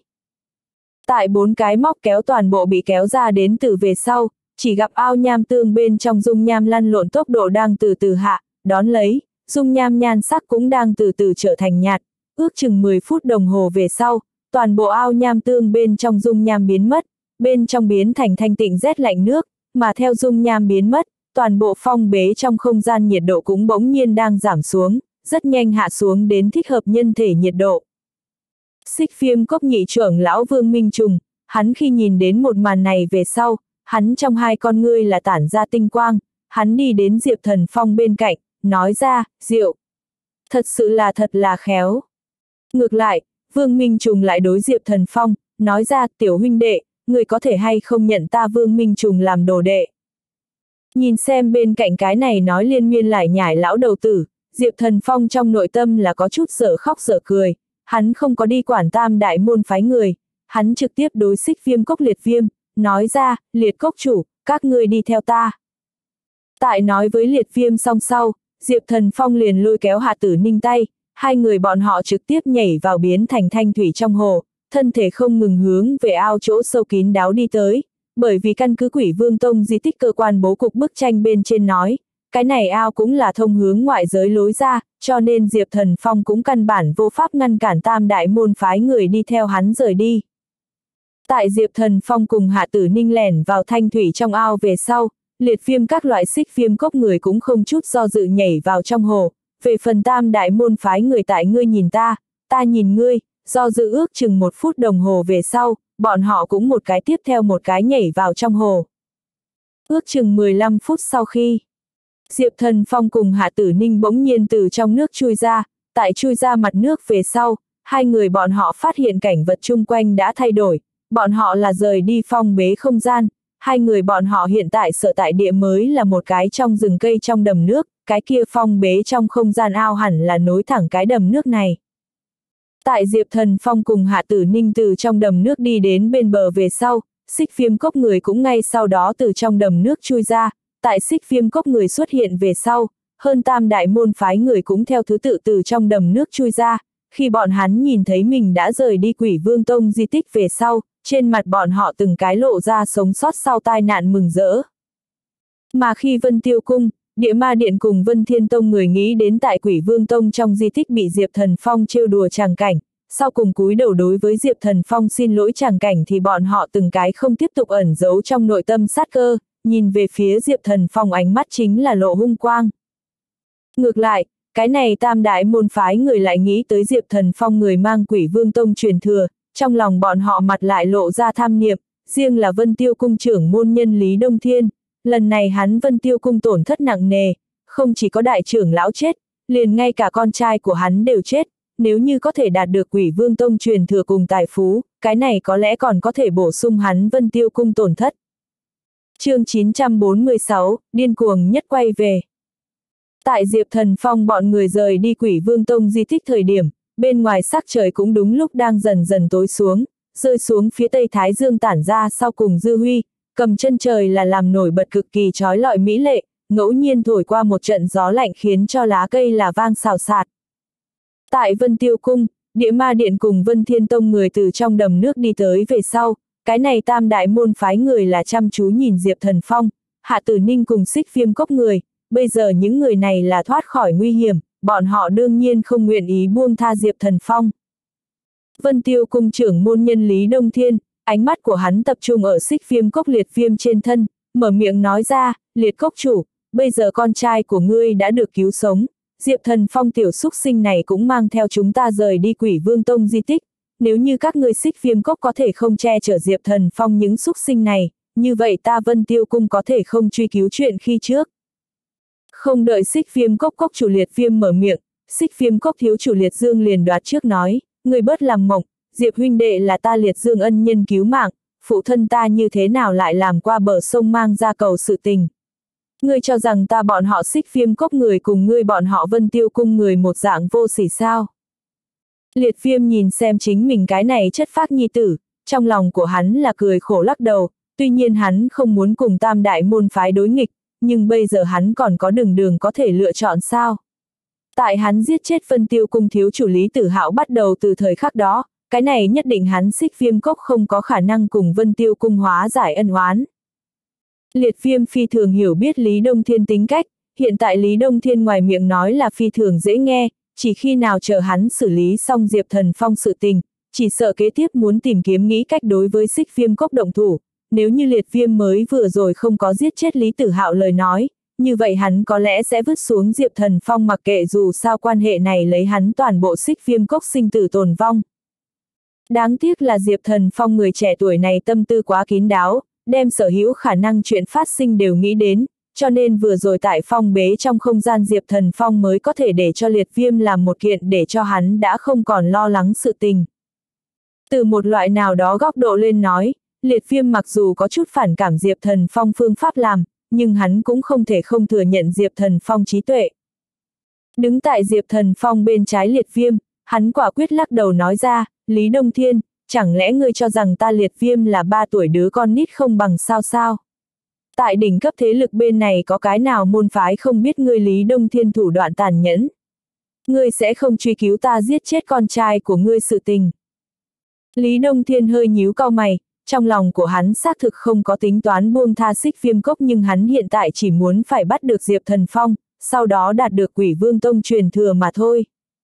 Tại bốn cái móc kéo toàn bộ bị kéo ra đến từ về sau, chỉ gặp ao nham tương bên trong dung nham lăn lộn tốc độ đang từ từ hạ, đón lấy, dung nham nhan sắc cũng đang từ từ trở thành nhạt, ước chừng mười phút đồng hồ về sau, toàn bộ ao nham tương bên trong dung nham biến mất, bên trong biến thành thanh tịnh rét lạnh nước, mà theo dung nham biến mất, toàn bộ phong bế trong không gian nhiệt độ cũng bỗng nhiên đang giảm xuống, rất nhanh hạ xuống đến thích hợp nhân thể nhiệt độ. Xích Viêm Cốc nhị trưởng lão Vương Minh Trùng, hắn khi nhìn đến một màn này về sau, hắn trong hai con ngươi là tản ra tinh quang, hắn đi đến Diệp Thần Phong bên cạnh, nói ra, Diệu, thật sự là thật là khéo. Ngược lại, Vương Minh Trùng lại đối Diệp Thần Phong, nói ra, tiểu huynh đệ, người có thể hay không nhận ta Vương Minh Trùng làm đồ đệ. Nhìn xem bên cạnh cái này nói liên miên lại nhải lão đầu tử, Diệp Thần Phong trong nội tâm là có chút dở khóc dở cười, hắn không có đi quản tam đại môn phái người, hắn trực tiếp đối Xích Viêm Cốc Liệt Viêm, nói ra, Liệt Cốc chủ, các ngươi đi theo ta. Tại nói với Liệt Viêm xong sau, Diệp Thần Phong liền lôi kéo Hạ Tử Ninh tay, hai người bọn họ trực tiếp nhảy vào biến thành thanh thủy trong hồ, thân thể không ngừng hướng về ao chỗ sâu kín đáo đi tới, bởi vì căn cứ Quỷ Vương Tông di tích cơ quan bố cục bức tranh bên trên nói, cái này ao cũng là thông hướng ngoại giới lối ra, cho nên Diệp Thần Phong cũng căn bản vô pháp ngăn cản tam đại môn phái người đi theo hắn rời đi. Tại Diệp Thần Phong cùng Hạ Tử Ninh lẻn vào thanh thủy trong ao về sau, Liệt Viêm các loại Xích Viêm Cốc người cũng không chút do dự nhảy vào trong hồ, về phần tam đại môn phái người tại ngươi nhìn ta, ta nhìn ngươi, do dự ước chừng một phút đồng hồ về sau, bọn họ cũng một cái tiếp theo một cái nhảy vào trong hồ. Ước chừng mười lăm phút sau khi, Diệp Thần Phong cùng Hạ Tử Ninh bỗng nhiên từ trong nước chui ra, tại chui ra mặt nước về sau, hai người bọn họ phát hiện cảnh vật chung quanh đã thay đổi, bọn họ là rời đi phong bế không gian, hai người bọn họ hiện tại sở tại địa mới là một cái trong rừng cây trong đầm nước, cái kia phong bế trong không gian ao hẳn là nối thẳng cái đầm nước này. Tại Diệp Thần Phong cùng Hạ Tử Ninh từ trong đầm nước đi đến bên bờ về sau, Xích Viêm Cốc người cũng ngay sau đó từ trong đầm nước chui ra, tại Xích Viêm Cốc người xuất hiện về sau, hơn tam đại môn phái người cũng theo thứ tự từ trong đầm nước chui ra, khi bọn hắn nhìn thấy mình đã rời đi Quỷ Vương Tông di tích về sau, trên mặt bọn họ từng cái lộ ra sống sót sau tai nạn mừng rỡ. Mà khi Vân Tiêu Cung, Địa Ma Điện cùng Vân Thiên Tông người nghĩ đến tại Quỷ Vương Tông trong di tích bị Diệp Thần Phong trêu đùa tràng cảnh, sau cùng cúi đầu đối với Diệp Thần Phong xin lỗi tràng cảnh thì bọn họ từng cái không tiếp tục ẩn giấu trong nội tâm sát cơ, nhìn về phía Diệp Thần Phong ánh mắt chính là lộ hung quang. Ngược lại, cái này tam đại môn phái người lại nghĩ tới Diệp Thần Phong người mang Quỷ Vương Tông truyền thừa, trong lòng bọn họ mặt lại lộ ra tham niệm, riêng là Vân Tiêu Cung trưởng môn nhân Lý Đông Thiên, lần này hắn Vân Tiêu Cung tổn thất nặng nề, không chỉ có đại trưởng lão chết, liền ngay cả con trai của hắn đều chết, nếu như có thể đạt được Quỷ Vương Tông truyền thừa cùng tài phú, cái này có lẽ còn có thể bổ sung hắn Vân Tiêu Cung tổn thất. Chương chín trăm bốn mươi sáu, điên cuồng nhất quay về. Tại Diệp Thần Phong bọn người rời đi Quỷ Vương Tông di tích thời điểm, bên ngoài sắc trời cũng đúng lúc đang dần dần tối xuống, rơi xuống phía tây thái dương tản ra sau cùng dư huy, cầm chân trời là làm nổi bật cực kỳ chói lọi mỹ lệ, ngẫu nhiên thổi qua một trận gió lạnh khiến cho lá cây là vang xào xạc. Tại Vân Tiêu Cung, Địa Ma Điện cùng Vân Thiên Tông người từ trong đầm nước đi tới về sau, cái này tam đại môn phái người là chăm chú nhìn Diệp Thần Phong, Hạ Tử Ninh cùng Xích Viêm Cốc người, bây giờ những người này là thoát khỏi nguy hiểm, bọn họ đương nhiên không nguyện ý buông tha Diệp Thần Phong. Vân Tiêu Cung trưởng môn nhân Lý Đông Thiên, ánh mắt của hắn tập trung ở Xích Viêm Cốc Liệt Viêm trên thân, mở miệng nói ra, Liệt Cốc chủ, bây giờ con trai của ngươi đã được cứu sống, Diệp Thần Phong tiểu xúc sinh này cũng mang theo chúng ta rời đi Quỷ Vương Tông di tích, nếu như các ngươi Xích Viêm Cốc có thể không che chở Diệp Thần Phong những xúc sinh này, như vậy ta Vân Tiêu Cung có thể không truy cứu chuyện khi trước. Không đợi Xích Viêm Cốc cốc chủ Liệt Viêm mở miệng, Xích Viêm Cốc thiếu chủ Liệt Dương liền đoạt trước nói, người bớt làm mộng, Diệp huynh đệ là ta Liệt Dương ân nhân cứu mạng, phụ thân ta như thế nào lại làm qua bờ sông mang ra cầu sự tình. Ngươi cho rằng ta bọn họ Xích Viêm Cốc người cùng ngươi bọn họ Vân Tiêu Cung người một dạng vô sỉ sao. Liệt Viêm nhìn xem chính mình cái này chất phác nhi tử, trong lòng của hắn là cười khổ lắc đầu, tuy nhiên hắn không muốn cùng tam đại môn phái đối nghịch, nhưng bây giờ hắn còn có đường đường có thể lựa chọn sao. Tại hắn giết chết Vân Tiêu Cung thiếu chủ Lý Tử Hạo bắt đầu từ thời khắc đó, cái này nhất định hắn Xích Viêm Cốc không có khả năng cùng Vân Tiêu Cung hóa giải ân oán. Liệt Viêm phi thường hiểu biết Lý Đông Thiên tính cách, hiện tại Lý Đông Thiên ngoài miệng nói là phi thường dễ nghe, chỉ khi nào chờ hắn xử lý xong Diệp Thần Phong sự tình, chỉ sợ kế tiếp muốn tìm kiếm nghĩ cách đối với Xích Viêm Cốc động thủ, nếu như Liệt Viêm mới vừa rồi không có giết chết Lý Tử Hạo lời nói, như vậy hắn có lẽ sẽ vứt xuống Diệp Thần Phong mặc kệ dù sao quan hệ này lấy hắn toàn bộ Xích Viêm Cốc sinh tử tồn vong. Đáng tiếc là Diệp Thần Phong người trẻ tuổi này tâm tư quá kín đáo, đem sở hữu khả năng chuyện phát sinh đều nghĩ đến, cho nên vừa rồi tại phong bế trong không gian Diệp Thần Phong mới có thể để cho Liệt Viêm làm một kiện để cho hắn đã không còn lo lắng sự tình. Từ một loại nào đó góc độ lên nói, Liệt Viêm mặc dù có chút phản cảm Diệp Thần Phong phương pháp làm, nhưng hắn cũng không thể không thừa nhận Diệp Thần Phong trí tuệ. Đứng tại Diệp Thần Phong bên trái Liệt Viêm, hắn quả quyết lắc đầu nói ra, Lý Đông Thiên, chẳng lẽ ngươi cho rằng ta Liệt Viêm là ba tuổi đứa con nít không bằng sao sao? Tại đỉnh cấp thế lực bên này có cái nào môn phái không biết ngươi Lý Đông Thiên thủ đoạn tàn nhẫn? Ngươi sẽ không truy cứu ta giết chết con trai của ngươi sự tình. Lý Đông Thiên hơi nhíu cau mày, trong lòng của hắn xác thực không có tính toán buông tha Xích Viêm Cốc nhưng hắn hiện tại chỉ muốn phải bắt được Diệp Thần Phong, sau đó đạt được Quỷ Vương Tông truyền thừa mà thôi.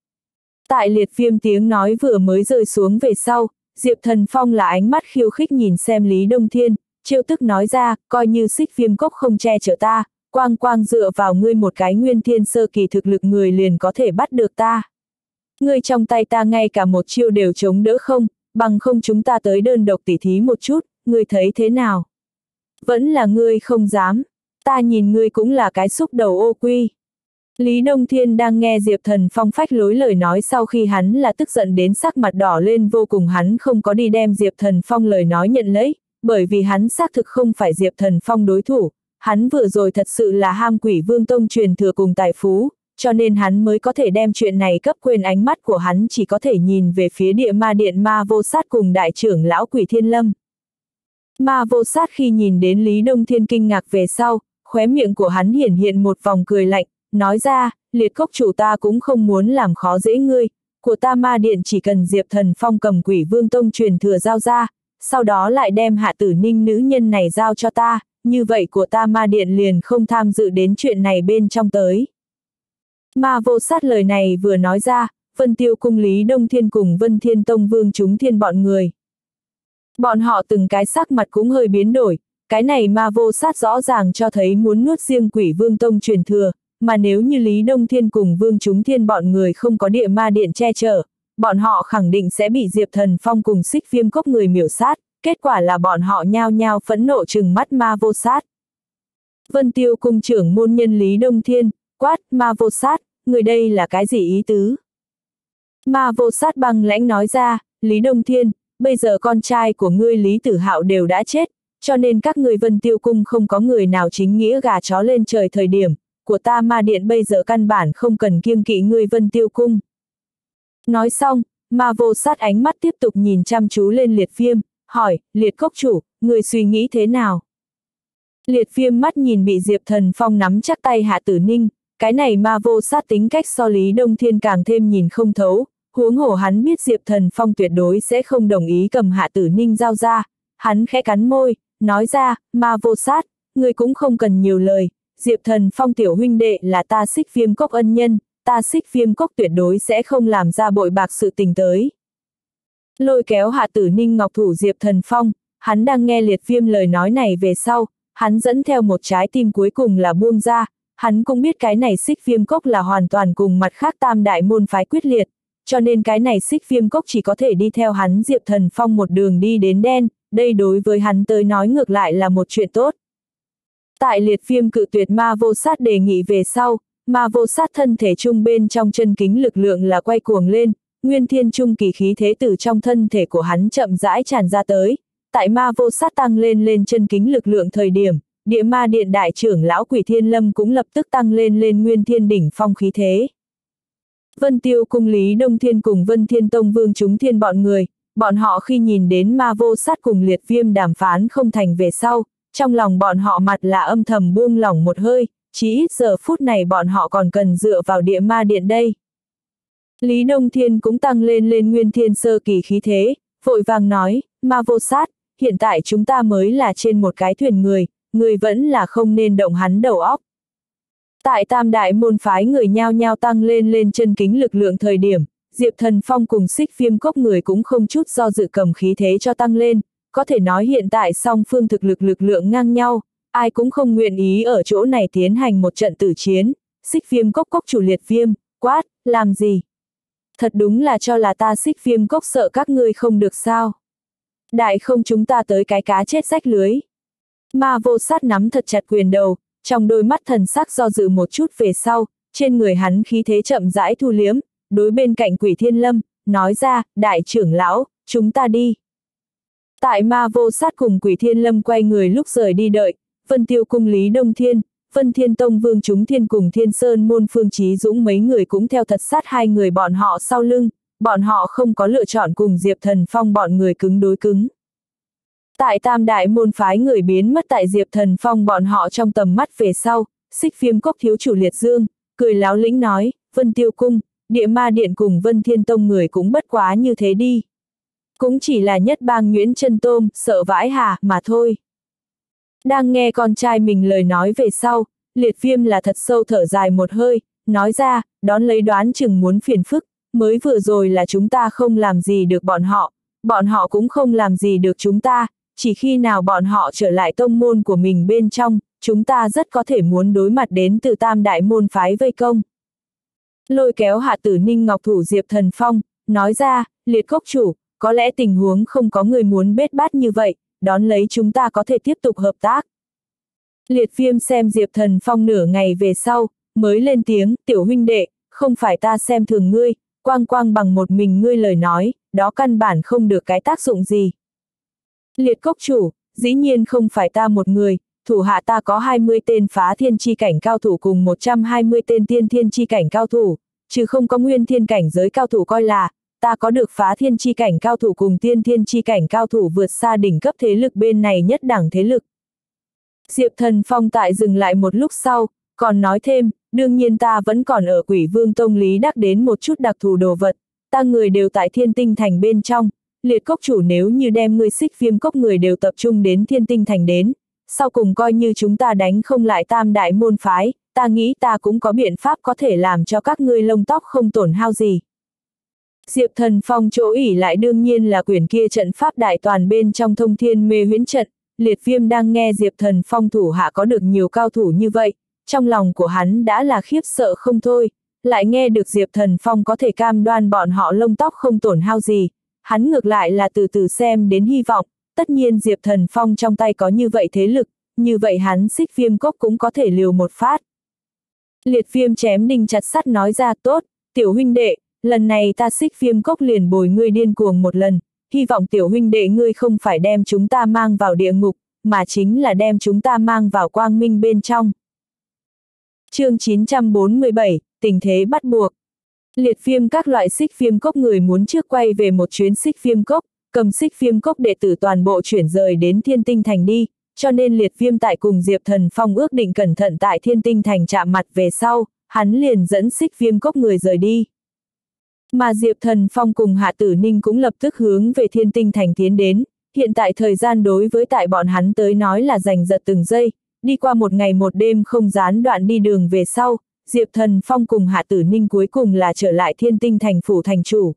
Tại Liệt Viêm tiếng nói vừa mới rơi xuống về sau, Diệp Thần Phong là ánh mắt khiêu khích nhìn xem Lý Đông Thiên, trêu tức nói ra, coi như Xích Viêm Cốc không che chở ta, quang quang dựa vào ngươi một cái nguyên thiên sơ kỳ thực lực người liền có thể bắt được ta. Ngươi trong tay ta ngay cả một chiêu đều chống đỡ không, bằng không chúng ta tới đơn độc tỉ thí một chút, ngươi thấy thế nào? Vẫn là ngươi không dám, ta nhìn ngươi cũng là cái xúc đầu ô quy. Lý Đông Thiên đang nghe Diệp Thần Phong phách lối lời nói sau khi hắn là tức giận đến sắc mặt đỏ lên vô cùng hắn không có đi đem Diệp Thần Phong lời nói nhận lấy, bởi vì hắn xác thực không phải Diệp Thần Phong đối thủ, hắn vừa rồi thật sự là ham Quỷ Vương Tông truyền thừa cùng tài phú, cho nên hắn mới có thể đem chuyện này cấp quên ánh mắt của hắn chỉ có thể nhìn về phía Địa Ma Điện Ma Vô Sát cùng đại trưởng lão Quỷ Thiên Lâm. Ma Vô Sát khi nhìn đến Lý Đông Thiên kinh ngạc về sau, khóe miệng của hắn hiển hiện một vòng cười lạnh, nói ra, Liệt Cốc chủ ta cũng không muốn làm khó dễ ngươi, của ta Ma Điện chỉ cần Diệp Thần Phong cầm Quỷ Vương Tông truyền thừa giao ra, sau đó lại đem Hạ Tử Ninh nữ nhân này giao cho ta, như vậy của ta Ma Điện liền không tham dự đến chuyện này bên trong tới. Ma Vô Sát lời này vừa nói ra, Vân Tiêu Cung Lý Đông Thiên cùng Vân Thiên Tông Vương Chúng Thiên bọn người. Bọn họ từng cái sắc mặt cũng hơi biến đổi, cái này ma vô sát rõ ràng cho thấy muốn nuốt riêng Quỷ Vương Tông truyền thừa, mà nếu như Lý Đông Thiên cùng Vương Chúng Thiên bọn người không có địa ma điện che chở, bọn họ khẳng định sẽ bị Diệp Thần Phong cùng Xích Viêm Cốc người miểu sát, kết quả là bọn họ nhao nhao phẫn nộ trừng mắt ma vô sát. Vân Tiêu Cung trưởng môn nhân Lý Đông Thiên, quát, ma vô sát, người đây là cái gì ý tứ? Ma vô sát băng lãnh nói ra, Lý Đông Thiên, bây giờ con trai của ngươi Lý Tử Hạo đều đã chết, cho nên các ngươi Vân Tiêu Cung không có người nào chính nghĩa gà chó lên trời thời điểm, của ta ma điện bây giờ căn bản không cần kiêng kỵ ngươi Vân Tiêu Cung. Nói xong, ma vô sát ánh mắt tiếp tục nhìn chăm chú lên Liệt Viêm, hỏi, Liệt Cốc chủ, người suy nghĩ thế nào? Liệt Viêm mắt nhìn bị Diệp Thần Phong nắm chắc tay Hạ Tử Ninh, cái này ma vô sát tính cách so Lý Đông Thiên càng thêm nhìn không thấu, huống hồ hắn biết Diệp Thần Phong tuyệt đối sẽ không đồng ý cầm Hạ Tử Ninh giao ra, hắn khẽ cắn môi, nói ra, ma vô sát, người cũng không cần nhiều lời, Diệp Thần Phong tiểu huynh đệ là ta Xích Viêm Cốc ân nhân, ta Xích Viêm Cốc tuyệt đối sẽ không làm ra bội bạc sự tình tới. Lôi kéo Hạ Tử Ninh ngọc thủ Diệp Thần Phong, hắn đang nghe Liệt Viêm lời nói này về sau, hắn dẫn theo một trái tim cuối cùng là buông ra, hắn cũng biết cái này Xích Viêm Cốc là hoàn toàn cùng mặt khác tam đại môn phái quyết liệt, cho nên cái này Xích Viêm Cốc chỉ có thể đi theo hắn Diệp Thần Phong một đường đi đến đen, đây đối với hắn tới nói ngược lại là một chuyện tốt. Tại Liệt Viêm cự tuyệt ma vô sát đề nghị về sau, ma vô sát thân thể trung bên trong chân kính lực lượng là quay cuồng lên, nguyên thiên trung kỳ khí thế từ trong thân thể của hắn chậm rãi tràn ra tới, tại ma vô sát tăng lên lên chân kính lực lượng thời điểm, địa ma điện đại trưởng lão Quỷ Thiên Lâm cũng lập tức tăng lên lên nguyên thiên đỉnh phong khí thế. Vân Tiêu Cung Lý Đông Thiên cùng Vân Thiên Tông Vương Chúng Thiên bọn người, bọn họ khi nhìn đến ma vô sát cùng Liệt Viêm đàm phán không thành về sau, trong lòng bọn họ mặt là âm thầm buông lỏng một hơi, chỉ ít giờ phút này bọn họ còn cần dựa vào địa ma điện đây. Lý Đông Thiên cũng tăng lên lên nguyên thiên sơ kỳ khí thế, vội vàng nói, ma vô sát, hiện tại chúng ta mới là trên một cái thuyền người, người vẫn là không nên động hắn đầu óc. Tại tam đại môn phái người nhao nhao tăng lên lên chân kính lực lượng thời điểm, Diệp Thần Phong cùng Xích Viêm Cốc người cũng không chút do dự cầm khí thế cho tăng lên, có thể nói hiện tại song phương thực lực lực lượng ngang nhau, ai cũng không nguyện ý ở chỗ này tiến hành một trận tử chiến. Xích Viêm Cốc cốc chủ Liệt Viêm, quát, làm gì? Thật đúng là cho là ta Xích Viêm Cốc sợ các ngươi không được sao? Đại không chúng ta tới cái cá chết rách lưới. Ma vô sát nắm thật chặt quyền đầu, trong đôi mắt thần sắc do dự một chút về sau, trên người hắn khí thế chậm rãi thu liếm, đối bên cạnh Quỷ Thiên Lâm, nói ra, đại trưởng lão, chúng ta đi. Tại ma vô sát cùng Quỷ Thiên Lâm quay người lúc rời đi đợi, Vân Tiêu Cung Lý Đông Thiên, Vân Thiên Tông Vương Chúng Thiên cùng Thiên Sơn Môn Phương Chí Dũng mấy người cũng theo thật sát hai người bọn họ sau lưng, bọn họ không có lựa chọn cùng Diệp Thần Phong bọn người cứng đối cứng. Tại tam đại môn phái người biến mất tại Diệp Thần Phong bọn họ trong tầm mắt về sau, Xích Viêm Cốc thiếu chủ Liệt Dương, cười láo lĩnh nói, Vân Tiêu Cung, địa ma điện cùng Vân Thiên Tông người cũng bất quá như thế đi. Cũng chỉ là nhất bang nhuyễn chân tôm, sợ vãi hà, mà thôi. Đang nghe con trai mình lời nói về sau, Liệt Viêm là thật sâu thở dài một hơi, nói ra, đón lấy đoán chừng muốn phiền phức, mới vừa rồi là chúng ta không làm gì được bọn họ, bọn họ cũng không làm gì được chúng ta, chỉ khi nào bọn họ trở lại tông môn của mình bên trong, chúng ta rất có thể muốn đối mặt đến từ tam đại môn phái vây công. Lôi kéo Hạ Tử Ninh ngọc thủ Diệp Thần Phong, nói ra, Liệt Cốc chủ, có lẽ tình huống không có người muốn bết bát như vậy, đón lấy chúng ta có thể tiếp tục hợp tác. Liệt Viêm xem Diệp Thần Phong nửa ngày về sau, mới lên tiếng, tiểu huynh đệ, không phải ta xem thường ngươi, quang quang bằng một mình ngươi lời nói, đó căn bản không được cái tác dụng gì. Liệt Cốc chủ, dĩ nhiên không phải ta một người, thủ hạ ta có hai mươi tên phá thiên chi cảnh cao thủ cùng một trăm hai mươi tên tiên thiên chi cảnh cao thủ, chứ không có nguyên thiên cảnh giới cao thủ coi là, ta có được phá thiên chi cảnh cao thủ cùng tiên thiên chi cảnh cao thủ vượt xa đỉnh cấp thế lực bên này nhất đẳng thế lực. Diệp Thần Phong tại dừng lại một lúc sau, còn nói thêm, đương nhiên ta vẫn còn ở Quỷ Vương Tông Lý đắc đến một chút đặc thù đồ vật, ta người đều tại Thiên Tinh Thành bên trong, Liệt Cốc chủ nếu như đem ngươi Xích Viêm Cốc người đều tập trung đến Thiên Tinh Thành đến, sau cùng coi như chúng ta đánh không lại tam đại môn phái, ta nghĩ ta cũng có biện pháp có thể làm cho các ngươi lông tóc không tổn hao gì. Diệp Thần Phong chỗ ỉ lại đương nhiên là quyển kia trận pháp đại toàn bên trong thông thiên mê huyễn trận. Liệt Viêm đang nghe Diệp Thần Phong thủ hạ có được nhiều cao thủ như vậy, trong lòng của hắn đã là khiếp sợ không thôi, lại nghe được Diệp Thần Phong có thể cam đoan bọn họ lông tóc không tổn hao gì, hắn ngược lại là từ từ xem đến hy vọng, tất nhiên Diệp Thần Phong trong tay có như vậy thế lực, như vậy hắn Xích Viêm Cốc cũng có thể liều một phát. Liệt Viêm chém đinh chặt sắt nói ra, tốt, tiểu huynh đệ, lần này ta Xích Viêm Cốc liền bồi ngươi điên cuồng một lần, hy vọng tiểu huynh đệ ngươi không phải đem chúng ta mang vào địa ngục, mà chính là đem chúng ta mang vào quang minh bên trong. Chương chín trăm bốn mươi bảy, tình thế bắt buộc. Liệt Viêm các loại Xích Viêm Cốc người muốn trước quay về một chuyến Xích Viêm Cốc, cầm Xích Viêm Cốc đệ tử toàn bộ chuyển rời đến Thiên Tinh Thành đi, cho nên Liệt Viêm tại cùng Diệp Thần Phong ước định cẩn thận tại Thiên Tinh Thành chạm mặt về sau, hắn liền dẫn Xích Viêm Cốc người rời đi. Mà Diệp Thần Phong cùng Hạ Tử Ninh cũng lập tức hướng về Thiên Tinh Thành tiến đến, hiện tại thời gian đối với tại bọn hắn tới nói là giành giật từng giây, đi qua một ngày một đêm không gián đoạn đi đường về sau, Diệp Thần Phong cùng Hạ Tử Ninh cuối cùng là trở lại Thiên Tinh Thành phủ thành chủ.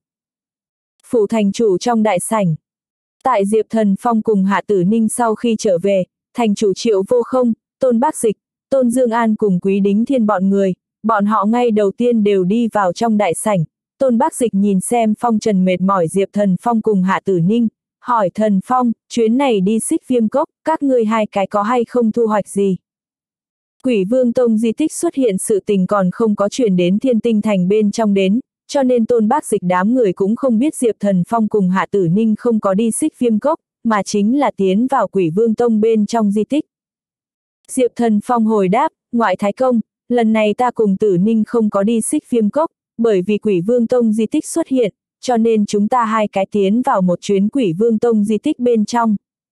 Phủ thành chủ trong đại sảnh. Tại Diệp Thần Phong cùng Hạ Tử Ninh sau khi trở về, thành chủ Triệu Vô Không, Tôn Bác Dịch, Tôn Dương An cùng Quý Đính Thiên bọn người, bọn họ ngay đầu tiên đều đi vào trong đại sảnh. Tôn Bác Dịch nhìn xem phong trần mệt mỏi Diệp Thần Phong cùng Hạ Tử Ninh, hỏi Thần Phong, chuyến này đi Xích Viêm Cốc, các ngươi hai cái có hay không thu hoạch gì? Quỷ Vương Tông di tích xuất hiện sự tình còn không có truyền đến Thiên Tinh Thành bên trong đến, cho nên Tôn Bác Dịch đám người cũng không biết Diệp Thần Phong cùng Hạ Tử Ninh không có đi Xích Viêm Cốc, mà chính là tiến vào Quỷ Vương Tông bên trong di tích. Diệp Thần Phong hồi đáp, ngoại Thái Công, lần này ta cùng Tử Ninh không có đi Xích Viêm Cốc, bởi vì Quỷ Vương Tông di tích xuất hiện, cho nên chúng ta hai cái tiến vào một chuyến Quỷ Vương Tông di tích bên trong.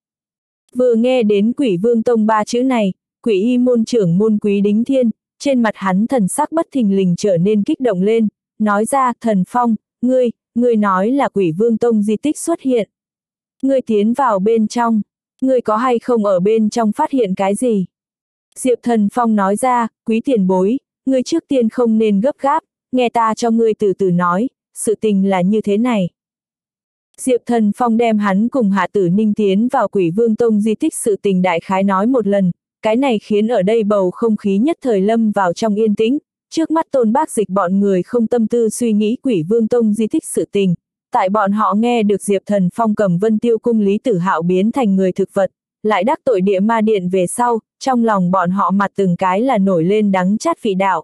Vừa nghe đến Quỷ Vương Tông ba chữ này, Quỷ Y môn trưởng môn Quý Đính Thiên, trên mặt hắn thần sắc bất thình lình trở nên kích động lên, nói ra, Thần Phong, ngươi, ngươi nói là Quỷ Vương Tông di tích xuất hiện. Ngươi tiến vào bên trong, ngươi có hay không ở bên trong phát hiện cái gì? Diệp Thần Phong nói ra, Quý tiền bối, ngươi trước tiên không nên gấp gáp, nghe ta cho ngươi từ từ nói, sự tình là như thế này. Diệp Thần Phong đem hắn cùng Hạ Tử Ninh tiến vào Quỷ Vương Tông di tích sự tình đại khái nói một lần, cái này khiến ở đây bầu không khí nhất thời lâm vào trong yên tĩnh, trước mắt Tôn Bác Dịch bọn người không tâm tư suy nghĩ Quỷ Vương Tông di tích sự tình, tại bọn họ nghe được Diệp Thần Phong cầm Vân Tiêu cung Lý Tử Hạo biến thành người thực vật, lại đắc tội địa ma điện về sau, trong lòng bọn họ mặt từng cái là nổi lên đắng chát vị đạo.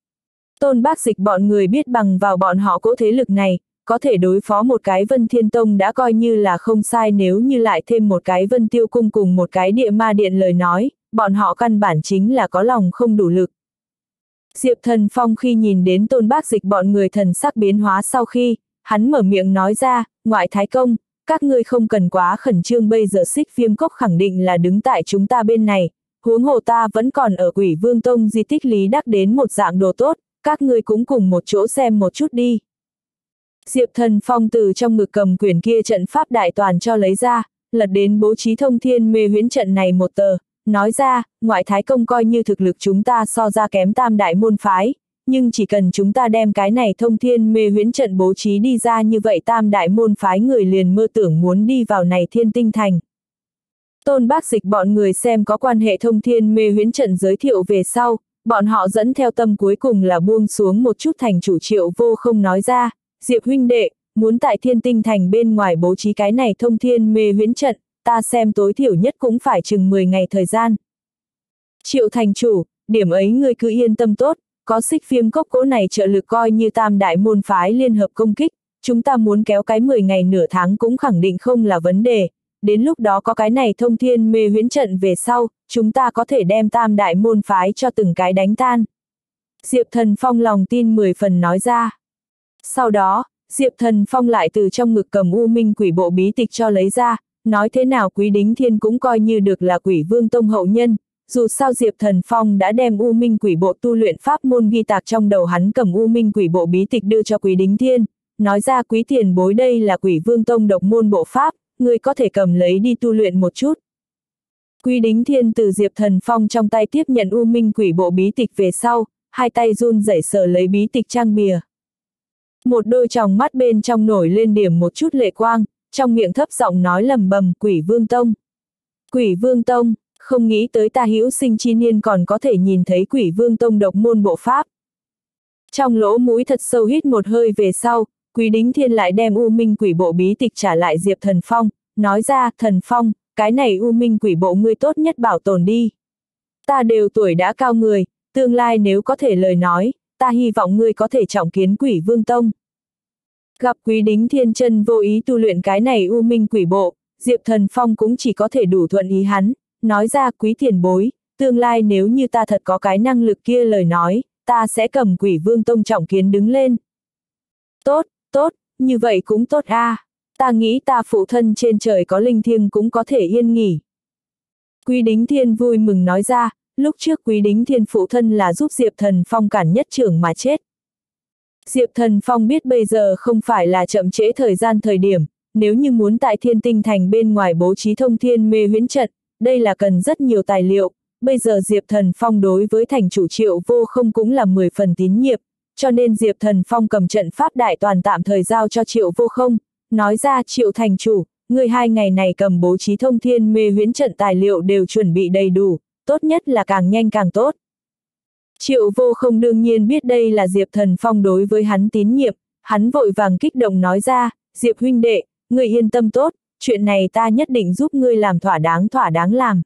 Tôn Bác Dịch bọn người biết bằng vào bọn họ cỗ thế lực này, có thể đối phó một cái Vân Thiên Tông đã coi như là không sai, nếu như lại thêm một cái Vân Tiêu cung cùng một cái địa ma điện lời nói, bọn họ căn bản chính là có lòng không đủ lực. Diệp Thần Phong khi nhìn đến Tôn Bác Dịch bọn người thần sắc biến hóa sau khi, hắn mở miệng nói ra, ngoại Thái Công, các ngươi không cần quá khẩn trương, bây giờ Xích Viêm Cốc khẳng định là đứng tại chúng ta bên này, huống hồ ta vẫn còn ở Quỷ Vương Tông di tích lý đắc đến một dạng đồ tốt, các ngươi cũng cùng một chỗ xem một chút đi. Diệp Thần Phong từ trong ngực cầm quyển kia trận pháp đại toàn cho lấy ra, lật đến bố trí thông thiên mê huyễn trận này một tờ, nói ra, ngoại Thái Công coi như thực lực chúng ta so ra kém tam đại môn phái, nhưng chỉ cần chúng ta đem cái này thông thiên mê huyễn trận bố trí đi ra như vậy tam đại môn phái người liền mơ tưởng muốn đi vào này Thiên Tinh Thành. Tôn Bác Dịch bọn người xem có quan hệ thông thiên mê huyễn trận giới thiệu về sau, bọn họ dẫn theo tâm cuối cùng là buông xuống một chút. Thành chủ Triệu Vô Không nói ra, Diệp huynh đệ, muốn tại Thiên Tinh Thành bên ngoài bố trí cái này thông thiên mê huyễn trận, ta xem tối thiểu nhất cũng phải chừng mười ngày thời gian. Triệu thành chủ, điểm ấy ngươi cứ yên tâm tốt, có Xích Viêm Cốc cỗ này trợ lực coi như tam đại môn phái liên hợp công kích, chúng ta muốn kéo cái mười ngày nửa tháng cũng khẳng định không là vấn đề, đến lúc đó có cái này thông thiên mê huyễn trận về sau, chúng ta có thể đem tam đại môn phái cho từng cái đánh tan. Diệp Thần Phong lòng tin mười phần nói ra. Sau đó, Diệp Thần Phong lại từ trong ngực cầm U Minh Quỷ Bộ bí tịch cho lấy ra, nói thế nào Quý Đính Thiên cũng coi như được là Quỷ Vương Tông hậu nhân, dù sao Diệp Thần Phong đã đem U Minh Quỷ Bộ tu luyện pháp môn ghi tạc trong đầu, hắn cầm U Minh Quỷ Bộ bí tịch đưa cho Quý Đính Thiên, nói ra, Quý tiền bối, đây là Quỷ Vương Tông độc môn bộ pháp, ngươi có thể cầm lấy đi tu luyện một chút. Quý Đính Thiên từ Diệp Thần Phong trong tay tiếp nhận U Minh Quỷ Bộ bí tịch về sau, hai tay run rẩy sờ lấy bí tịch trang bìa. Một đôi tròng mắt bên trong nổi lên điểm một chút lệ quang, trong miệng thấp giọng nói lầm bầm, Quỷ Vương Tông. Quỷ Vương Tông, không nghĩ tới ta hữu sinh chi niên còn có thể nhìn thấy Quỷ Vương Tông độc môn bộ pháp. Trong lỗ mũi thật sâu hít một hơi về sau, Quý Đính Thiên lại đem U Minh Quỷ Bộ bí tịch trả lại Diệp Thần Phong, nói ra, Thần Phong, cái này U Minh Quỷ Bộ ngươi tốt nhất bảo tồn đi. Ta đều tuổi đã cao người, tương lai nếu có thể lời nói, ta hy vọng ngươi có thể trọng kiến Quỷ Vương Tông. Gặp Quý Đính Thiên chân vô ý tu luyện cái này U Minh Quỷ Bộ, Diệp Thần Phong cũng chỉ có thể đủ thuận ý hắn, nói ra, Quý tiền bối, tương lai nếu như ta thật có cái năng lực kia lời nói, ta sẽ cầm Quỷ Vương Tông trọng kiến đứng lên. Tốt, tốt, như vậy cũng tốt a. À. Ta nghĩ ta phụ thân trên trời có linh thiêng cũng có thể yên nghỉ. Quý Đính Thiên vui mừng nói ra, lúc trước Quý Đính Thiên phụ thân là giúp Diệp Thần Phong cản nhất trưởng mà chết. Diệp Thần Phong biết bây giờ không phải là chậm trễ thời gian thời điểm, nếu như muốn tại Thiên Tinh Thành bên ngoài bố trí thông thiên mê huyễn trận, đây là cần rất nhiều tài liệu, bây giờ Diệp Thần Phong đối với thành chủ Triệu Vô Không cũng là mười phần tín nhiệm, cho nên Diệp Thần Phong cầm trận pháp đại toàn tạm thời giao cho Triệu Vô Không, nói ra, Triệu thành chủ, người hai ngày này cầm bố trí thông thiên mê huyễn trận tài liệu đều chuẩn bị đầy đủ, tốt nhất là càng nhanh càng tốt. Triệu Vô Không đương nhiên biết đây là Diệp Thần Phong đối với hắn tín nhiệm, hắn vội vàng kích động nói ra, Diệp huynh đệ, ngươi yên tâm tốt, chuyện này ta nhất định giúp ngươi làm thỏa đáng thỏa đáng làm.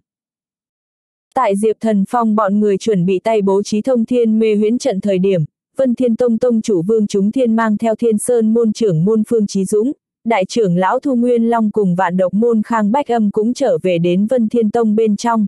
Tại Diệp Thần Phong bọn người chuẩn bị tay bố trí thông thiên mê huyễn trận thời điểm, Vân Thiên Tông tông chủ Vương Chúng Thiên mang theo Thiên Sơn môn trưởng môn Phương Chí Dũng, đại trưởng lão Thu Nguyên Long cùng vạn độc môn Khang Bách Âm cũng trở về đến Vân Thiên Tông bên trong.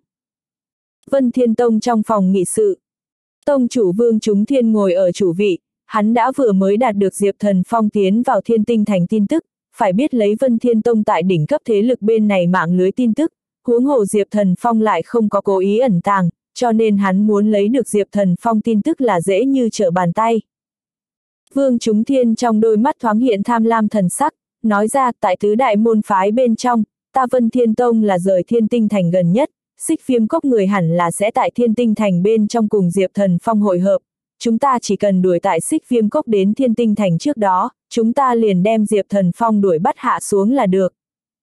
Vân Thiên Tông trong phòng nghị sự, tông chủ Vương Chúng Thiên ngồi ở chủ vị, hắn đã vừa mới đạt được Diệp Thần Phong tiến vào Thiên Tinh Thành tin tức, phải biết lấy Vân Thiên Tông tại đỉnh cấp thế lực bên này mạng lưới tin tức, huống hồ Diệp Thần Phong lại không có cố ý ẩn tàng, cho nên hắn muốn lấy được Diệp Thần Phong tin tức là dễ như trở bàn tay. Vương Chúng Thiên trong đôi mắt thoáng hiện tham lam thần sắc, nói ra, tại tứ đại môn phái bên trong, ta Vân Thiên Tông là rời Thiên Tinh Thành gần nhất, Xích Viêm Cốc người hẳn là sẽ tại Thiên Tinh Thành bên trong cùng Diệp Thần Phong hội hợp, chúng ta chỉ cần đuổi tại Xích Viêm Cốc đến Thiên Tinh Thành trước đó, chúng ta liền đem Diệp Thần Phong đuổi bắt hạ xuống là được.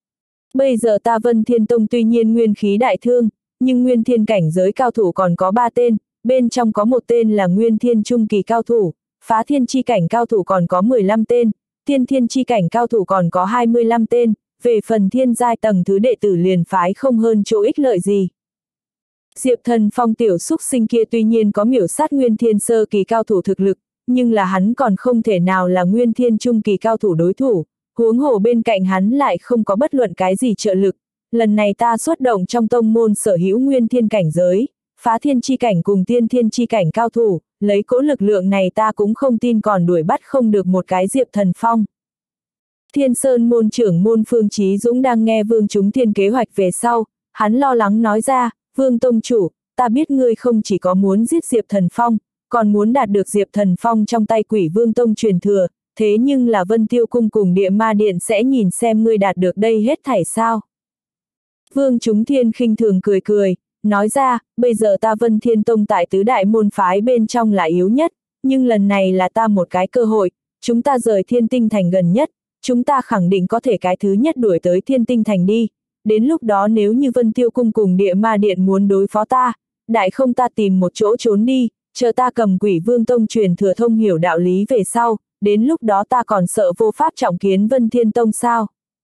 Bây giờ ta Vân Thiên Tông tuy nhiên nguyên khí đại thương, nhưng nguyên thiên cảnh giới cao thủ còn có ba tên, bên trong có một tên là nguyên thiên trung kỳ cao thủ, phá thiên chi cảnh cao thủ còn có mười lăm tên, tiên thiên chi cảnh cao thủ còn có hai mươi lăm tên, về phần thiên giai tầng thứ đệ tử liền phái không hơn chỗ ích lợi gì. Diệp Thần Phong tiểu xúc sinh kia tuy nhiên có miểu sát nguyên thiên sơ kỳ cao thủ thực lực, nhưng là hắn còn không thể nào là nguyên thiên trung kỳ cao thủ đối thủ, huống hồ bên cạnh hắn lại không có bất luận cái gì trợ lực. Lần này ta xuất động trong tông môn sở hữu nguyên thiên cảnh giới, phá thiên chi cảnh cùng tiên thiên chi cảnh cao thủ, lấy cỗ lực lượng này ta cũng không tin còn đuổi bắt không được một cái Diệp Thần Phong. Thiên Sơn môn trưởng môn Phương Chí Dũng đang nghe Vương Chúng Thiên kế hoạch về sau, hắn lo lắng nói ra, Vương Tông Chủ, ta biết ngươi không chỉ có muốn giết Diệp Thần Phong, còn muốn đạt được Diệp Thần Phong trong tay Quỷ Vương Tông truyền thừa, thế nhưng là Vân Tiêu Cung cùng Địa Ma Điện sẽ nhìn xem ngươi đạt được đây hết thảy sao. Vương Chúng Thiên khinh thường cười cười, nói ra, bây giờ ta Vân Thiên Tông tại tứ đại môn phái bên trong là yếu nhất, nhưng lần này là ta một cái cơ hội, chúng ta rời Thiên Tinh Thành gần nhất, chúng ta khẳng định có thể cái thứ nhất đuổi tới Thiên Tinh Thành đi, đến lúc đó nếu như Vân Tiêu Cung cùng Địa Ma Điện muốn đối phó ta, đại không ta tìm một chỗ trốn đi, chờ ta cầm Quỷ Vương Tông truyền thừa thông hiểu đạo lý về sau, đến lúc đó ta còn sợ vô pháp trọng kiến Vân Thiên Tông sao.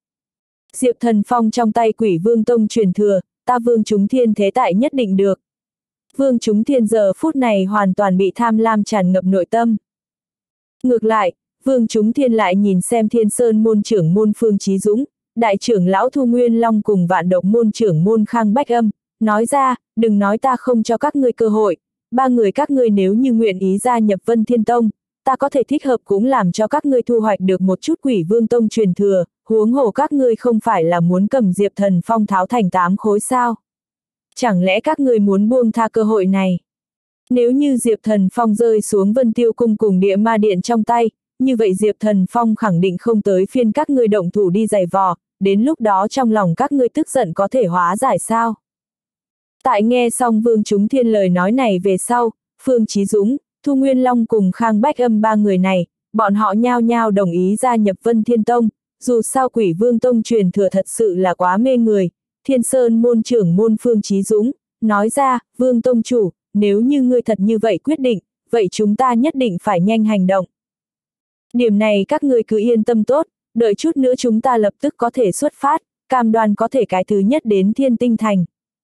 Diệp Thần Phong trong tay Quỷ Vương Tông truyền thừa, ta Vương Chúng Thiên thế tại nhất định được. Vương Chúng Thiên giờ phút này hoàn toàn bị tham lam tràn ngập nội tâm. Ngược lại, Vương Chúng Thiên lại nhìn xem Thiên Sơn môn trưởng môn Phương Chí Dũng, đại trưởng lão Thu Nguyên Long cùng vạn độc môn trưởng môn Khang Bách Âm, nói ra, đừng nói ta không cho các ngươi cơ hội, ba người các ngươi nếu như nguyện ý gia nhập Vân Thiên Tông, ta có thể thích hợp cũng làm cho các ngươi thu hoạch được một chút Quỷ Vương Tông truyền thừa, huống hồ các ngươi không phải là muốn cầm Diệp Thần Phong tháo thành tám khối sao? Chẳng lẽ các ngươi muốn buông tha cơ hội này? Nếu như Diệp Thần Phong rơi xuống Vân Tiêu Cung cùng Địa Ma Điện trong tay, như vậy Diệp Thần Phong khẳng định không tới phiên các ngươi động thủ đi giày vò, đến lúc đó trong lòng các ngươi tức giận có thể hóa giải sao? Tại nghe xong Vương Chúng Thiên lời nói này về sau, Phương Chí Dũng, Thu Nguyên Long cùng Khang Bách Âm ba người này, bọn họ nhao nhao đồng ý gia nhập Vân Thiên Tông, dù sao Quỷ Vương Tông truyền thừa thật sự là quá mê người. Thiên Sơn môn trưởng môn Phương Chí Dũng, nói ra, Vương Tông chủ, nếu như ngươi thật như vậy quyết định, vậy chúng ta nhất định phải nhanh hành động. Điểm này các ngươi cứ yên tâm tốt, đợi chút nữa chúng ta lập tức có thể xuất phát, cam đoan có thể cái thứ nhất đến Thiên Tinh Thành.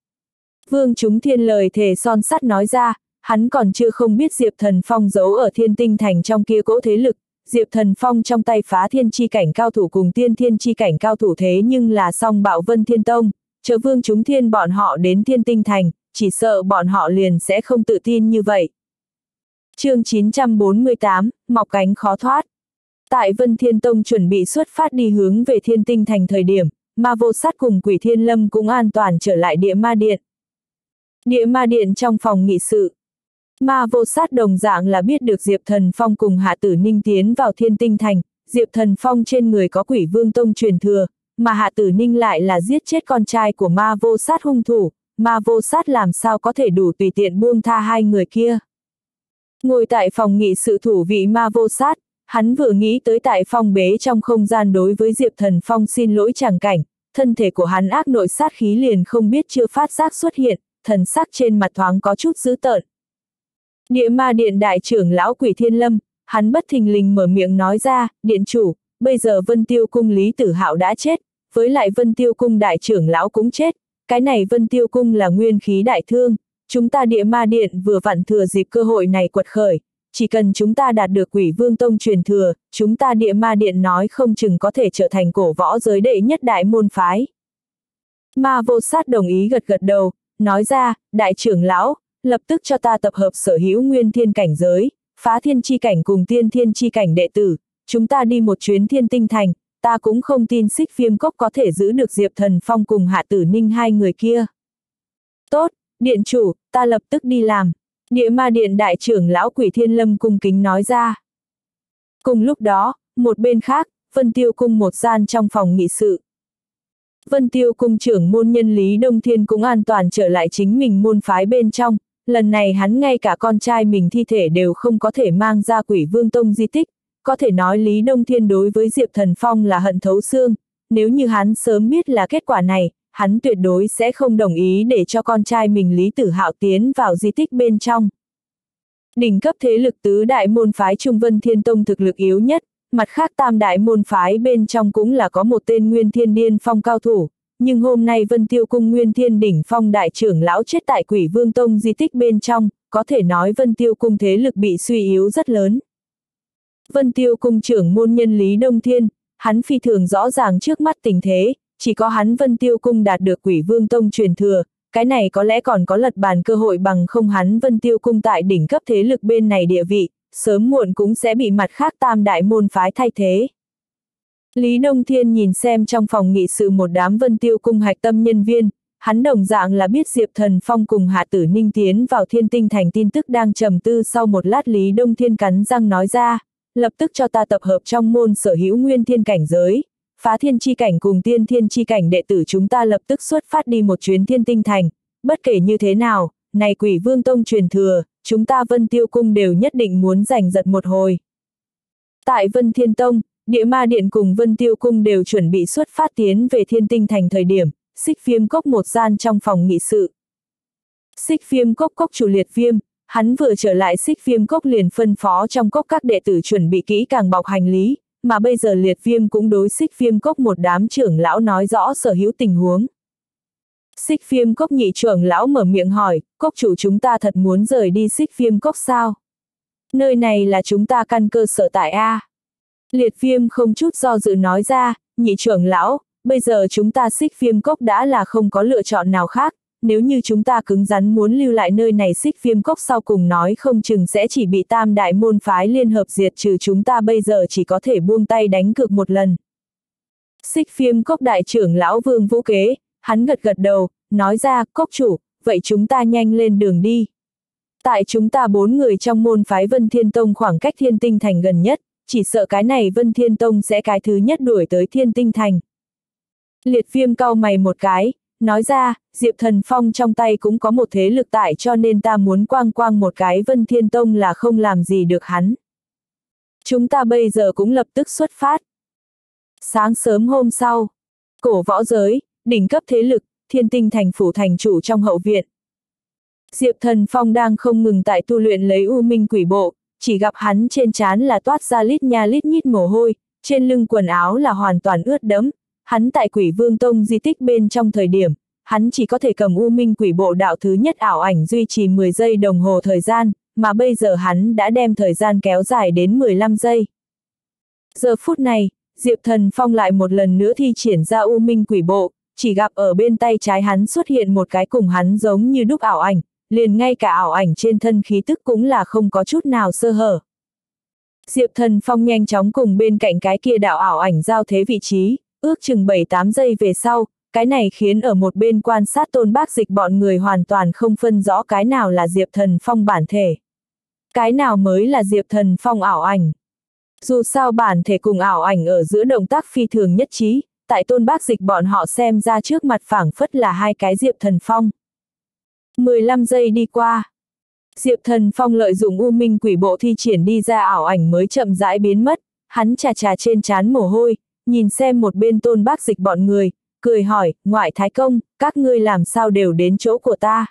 Vương Chúng Thiên lời thề son sắt nói ra, hắn còn chưa không biết Diệp Thần Phong giấu ở Thiên Tinh Thành trong kia cỗ thế lực, Diệp Thần Phong trong tay phá thiên chi cảnh cao thủ cùng tiên thiên chi cảnh cao thủ thế nhưng là song bạo Vân Thiên Tông, chờ Vương Chúng Thiên bọn họ đến Thiên Tinh Thành, chỉ sợ bọn họ liền sẽ không tự tin như vậy. Chương chín trăm bốn mươi tám, mọc cánh khó thoát. Tại Vân Thiên Tông chuẩn bị xuất phát đi hướng về Thiên Tinh Thành thời điểm, Ma Vô Sát cùng Quỷ Thiên Lâm cũng an toàn trở lại Địa Ma Điện. Địa Ma Điện trong phòng nghị sự. Ma Vô Sát đồng dạng là biết được Diệp Thần Phong cùng Hạ Tử Ninh tiến vào Thiên Tinh Thành, Diệp Thần Phong trên người có Quỷ Vương Tông truyền thừa, mà Hạ Tử Ninh lại là giết chết con trai của Ma Vô Sát hung thủ, Ma Vô Sát làm sao có thể đủ tùy tiện buông tha hai người kia. Ngồi tại phòng nghị sự thủ vị Ma Vô Sát, hắn vừa nghĩ tới tại phong bế trong không gian đối với Diệp Thần Phong xin lỗi tràng cảnh, thân thể của hắn ác nội sát khí liền không biết chưa phát giác xuất hiện, thần sắc trên mặt thoáng có chút dữ tợn. Địa Ma Điện đại trưởng lão Quỷ Thiên Lâm, hắn bất thình lình mở miệng nói ra, điện chủ, bây giờ Vân Tiêu Cung Lý Tử Hạo đã chết, với lại Vân Tiêu Cung đại trưởng lão cũng chết, cái này Vân Tiêu Cung là nguyên khí đại thương, chúng ta Địa Ma Điện vừa vặn thừa dịp cơ hội này quật khởi, chỉ cần chúng ta đạt được Quỷ Vương Tông truyền thừa, chúng ta Địa Ma Điện nói không chừng có thể trở thành cổ võ giới đệ nhất đại môn phái. Ma Vô Sát đồng ý gật gật đầu, nói ra, đại trưởng lão, lập tức cho ta tập hợp sở hữu nguyên thiên cảnh giới, phá thiên chi cảnh cùng tiên thiên chi cảnh đệ tử, chúng ta đi một chuyến Thiên Tinh Thành, ta cũng không tin Xích Viêm Cốc có thể giữ được Diệp Thần Phong cùng Hạ Tử Ninh hai người kia. Tốt, điện chủ, ta lập tức đi làm. Địa Ma Điện đại trưởng lão Quỷ Thiên Lâm cung kính nói ra. Cùng lúc đó, một bên khác, Vân Tiêu Cung một gian trong phòng nghị sự. Vân Tiêu Cung trưởng môn nhân Lý Đông Thiên cũng an toàn trở lại chính mình môn phái bên trong, lần này hắn ngay cả con trai mình thi thể đều không có thể mang ra Quỷ Vương Tông di tích, có thể nói Lý Đông Thiên đối với Diệp Thần Phong là hận thấu xương, nếu như hắn sớm biết là kết quả này, hắn tuyệt đối sẽ không đồng ý để cho con trai mình Lý Tử Hạo tiến vào di tích bên trong. Đỉnh cấp thế lực tứ đại môn phái Trung Vân Thiên Tông thực lực yếu nhất, mặt khác tam đại môn phái bên trong cũng là có một tên Nguyên Thiên Điên Phong cao thủ, nhưng hôm nay Vân Tiêu Cung Nguyên Thiên Đỉnh Phong đại trưởng lão chết tại Quỷ Vương Tông di tích bên trong, có thể nói Vân Tiêu Cung thế lực bị suy yếu rất lớn. Vân Tiêu Cung trưởng môn nhân Lý Đông Thiên, hắn phi thường rõ ràng trước mắt tình thế, chỉ có hắn Vân Tiêu Cung đạt được Quỷ Vương Tông truyền thừa, cái này có lẽ còn có lật bàn cơ hội bằng không hắn Vân Tiêu Cung tại đỉnh cấp thế lực bên này địa vị, sớm muộn cũng sẽ bị mặt khác tam đại môn phái thay thế. Lý Đông Thiên nhìn xem trong phòng nghị sự một đám Vân Tiêu Cung hạch tâm nhân viên, hắn đồng dạng là biết Diệp Thần Phong cùng Hạ Tử Ninh tiến vào Thiên Tinh Thành tin tức đang trầm tư sau một lát Lý Đông Thiên cắn răng nói ra, lập tức cho ta tập hợp trong môn sở hữu nguyên thiên cảnh giới, phá thiên chi cảnh cùng tiên thiên chi cảnh đệ tử chúng ta lập tức xuất phát đi một chuyến Thiên Tinh Thành, bất kể như thế nào, này Quỷ Vương Tông truyền thừa, chúng ta Vân Tiêu Cung đều nhất định muốn giành giật một hồi. Tại Vân Thiên Tông, Địa Ma Điện cùng Vân Tiêu Cung đều chuẩn bị xuất phát tiến về Thiên Tinh Thành thời điểm, Xích Viêm Cốc một gian trong phòng nghị sự. Xích Viêm Cốc cốc chủ Liệt Viêm, hắn vừa trở lại Xích Viêm Cốc liền phân phó trong cốc các đệ tử chuẩn bị kỹ càng bọc hành lý, mà bây giờ Liệt Viêm cũng đối Xích Viêm Cốc một đám trưởng lão nói rõ sở hữu tình huống. Xích Viêm Cốc nhị trưởng lão mở miệng hỏi, cốc chủ chúng ta thật muốn rời đi Xích Viêm Cốc sao? Nơi này là chúng ta căn cơ sở tại A. Liệt Viêm không chút do dự nói ra, nhị trưởng lão, bây giờ chúng ta Xích Viêm Cốc đã là không có lựa chọn nào khác, nếu như chúng ta cứng rắn muốn lưu lại nơi này Xích Viêm Cốc sau cùng nói không chừng sẽ chỉ bị tam đại môn phái liên hợp diệt trừ chúng ta bây giờ chỉ có thể buông tay đánh cược một lần. Xích Viêm Cốc đại trưởng lão Vương Vũ Kế, hắn gật gật đầu, nói ra, cốc chủ, vậy chúng ta nhanh lên đường đi. Tại chúng ta bốn người trong môn phái Vân Thiên Tông khoảng cách Thiên Tinh Thành gần nhất, chỉ sợ cái này Vân Thiên Tông sẽ cái thứ nhất đuổi tới Thiên Tinh Thành. Liệt Viêm cau mày một cái, nói ra, Diệp Thần Phong trong tay cũng có một thế lực tại cho nên ta muốn quang quang một cái Vân Thiên Tông là không làm gì được hắn. Chúng ta bây giờ cũng lập tức xuất phát. Sáng sớm hôm sau, cổ võ giới, đỉnh cấp thế lực, Thiên Tinh Thành phủ thành chủ trong hậu viện. Diệp Thần Phong đang không ngừng tại tu luyện lấy U Minh Quỷ Bộ, chỉ gặp hắn trên trán là toát ra lít nha lít nhít mồ hôi, trên lưng quần áo là hoàn toàn ướt đẫm. Hắn tại Quỷ Vương Tông di tích bên trong thời điểm, hắn chỉ có thể cầm U Minh Quỷ Bộ đạo thứ nhất ảo ảnh duy trì mười giây đồng hồ thời gian, mà bây giờ hắn đã đem thời gian kéo dài đến mười lăm giây. Giờ phút này, Diệp Thần Phong lại một lần nữa thi triển ra U Minh Quỷ Bộ, chỉ gặp ở bên tay trái hắn xuất hiện một cái cùng hắn giống như đúc ảo ảnh, liền ngay cả ảo ảnh trên thân khí tức cũng là không có chút nào sơ hở. Diệp Thần Phong nhanh chóng cùng bên cạnh cái kia đạo ảo ảnh giao thế vị trí, ước chừng bảy tám giây về sau, cái này khiến ở một bên quan sát Tôn Bác Dịch bọn người hoàn toàn không phân rõ cái nào là Diệp Thần Phong bản thể. Cái nào mới là Diệp Thần Phong ảo ảnh. Dù sao bản thể cùng ảo ảnh ở giữa động tác phi thường nhất trí, tại Tôn Bác Dịch bọn họ xem ra trước mặt phảng phất là hai cái Diệp Thần Phong. mười lăm giây đi qua. Diệp Thần Phong lợi dụng U Minh Quỷ Bộ thi triển đi ra ảo ảnh mới chậm rãi biến mất, hắn chà chà trên trán mồ hôi, nhìn xem một bên Tôn Bác Dịch bọn người, cười hỏi, ngoại thái công, các ngươi làm sao đều đến chỗ của ta.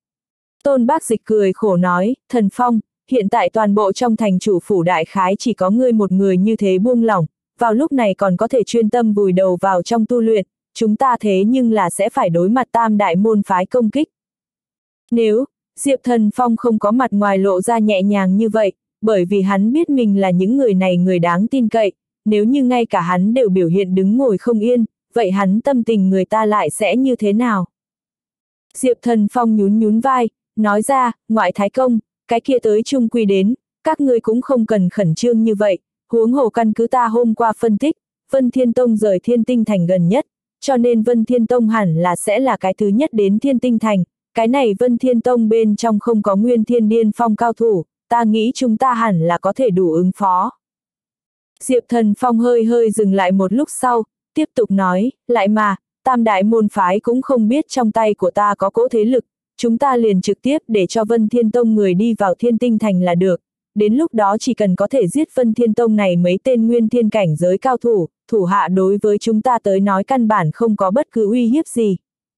Tôn Bác Dịch cười khổ nói, Thần Phong, hiện tại toàn bộ trong thành chủ phủ đại khái chỉ có ngươi một người như thế buông lỏng, vào lúc này còn có thể chuyên tâm vùi đầu vào trong tu luyện, chúng ta thế nhưng là sẽ phải đối mặt tam đại môn phái công kích. Nếu, Diệp Thần Phong không có mặt ngoài lộ ra nhẹ nhàng như vậy, bởi vì hắn biết mình là những người này người đáng tin cậy, nếu như ngay cả hắn đều biểu hiện đứng ngồi không yên, vậy hắn tâm tình người ta lại sẽ như thế nào? Diệp Thần Phong nhún nhún vai, nói ra, ngoại thái công, cái kia tới chung quy đến, các ngươi cũng không cần khẩn trương như vậy, huống hồ căn cứ ta hôm qua phân tích, Vân Thiên Tông rời Thiên Tinh Thành gần nhất, cho nên Vân Thiên Tông hẳn là sẽ là cái thứ nhất đến Thiên Tinh Thành, cái này Vân Thiên Tông bên trong không có Nguyên Thiên Điên Phong cao thủ, ta nghĩ chúng ta hẳn là có thể đủ ứng phó. Diệp Thần Phong hơi hơi dừng lại một lúc sau, tiếp tục nói, lại mà, tam đại môn phái cũng không biết trong tay của ta có cỗ thế lực, chúng ta liền trực tiếp để cho Vân Thiên Tông người đi vào Thiên Tinh Thành là được, đến lúc đó chỉ cần có thể giết Vân Thiên Tông này mấy tên nguyên thiên cảnh giới cao thủ, thủ hạ đối với chúng ta tới nói căn bản không có bất cứ uy hiếp gì.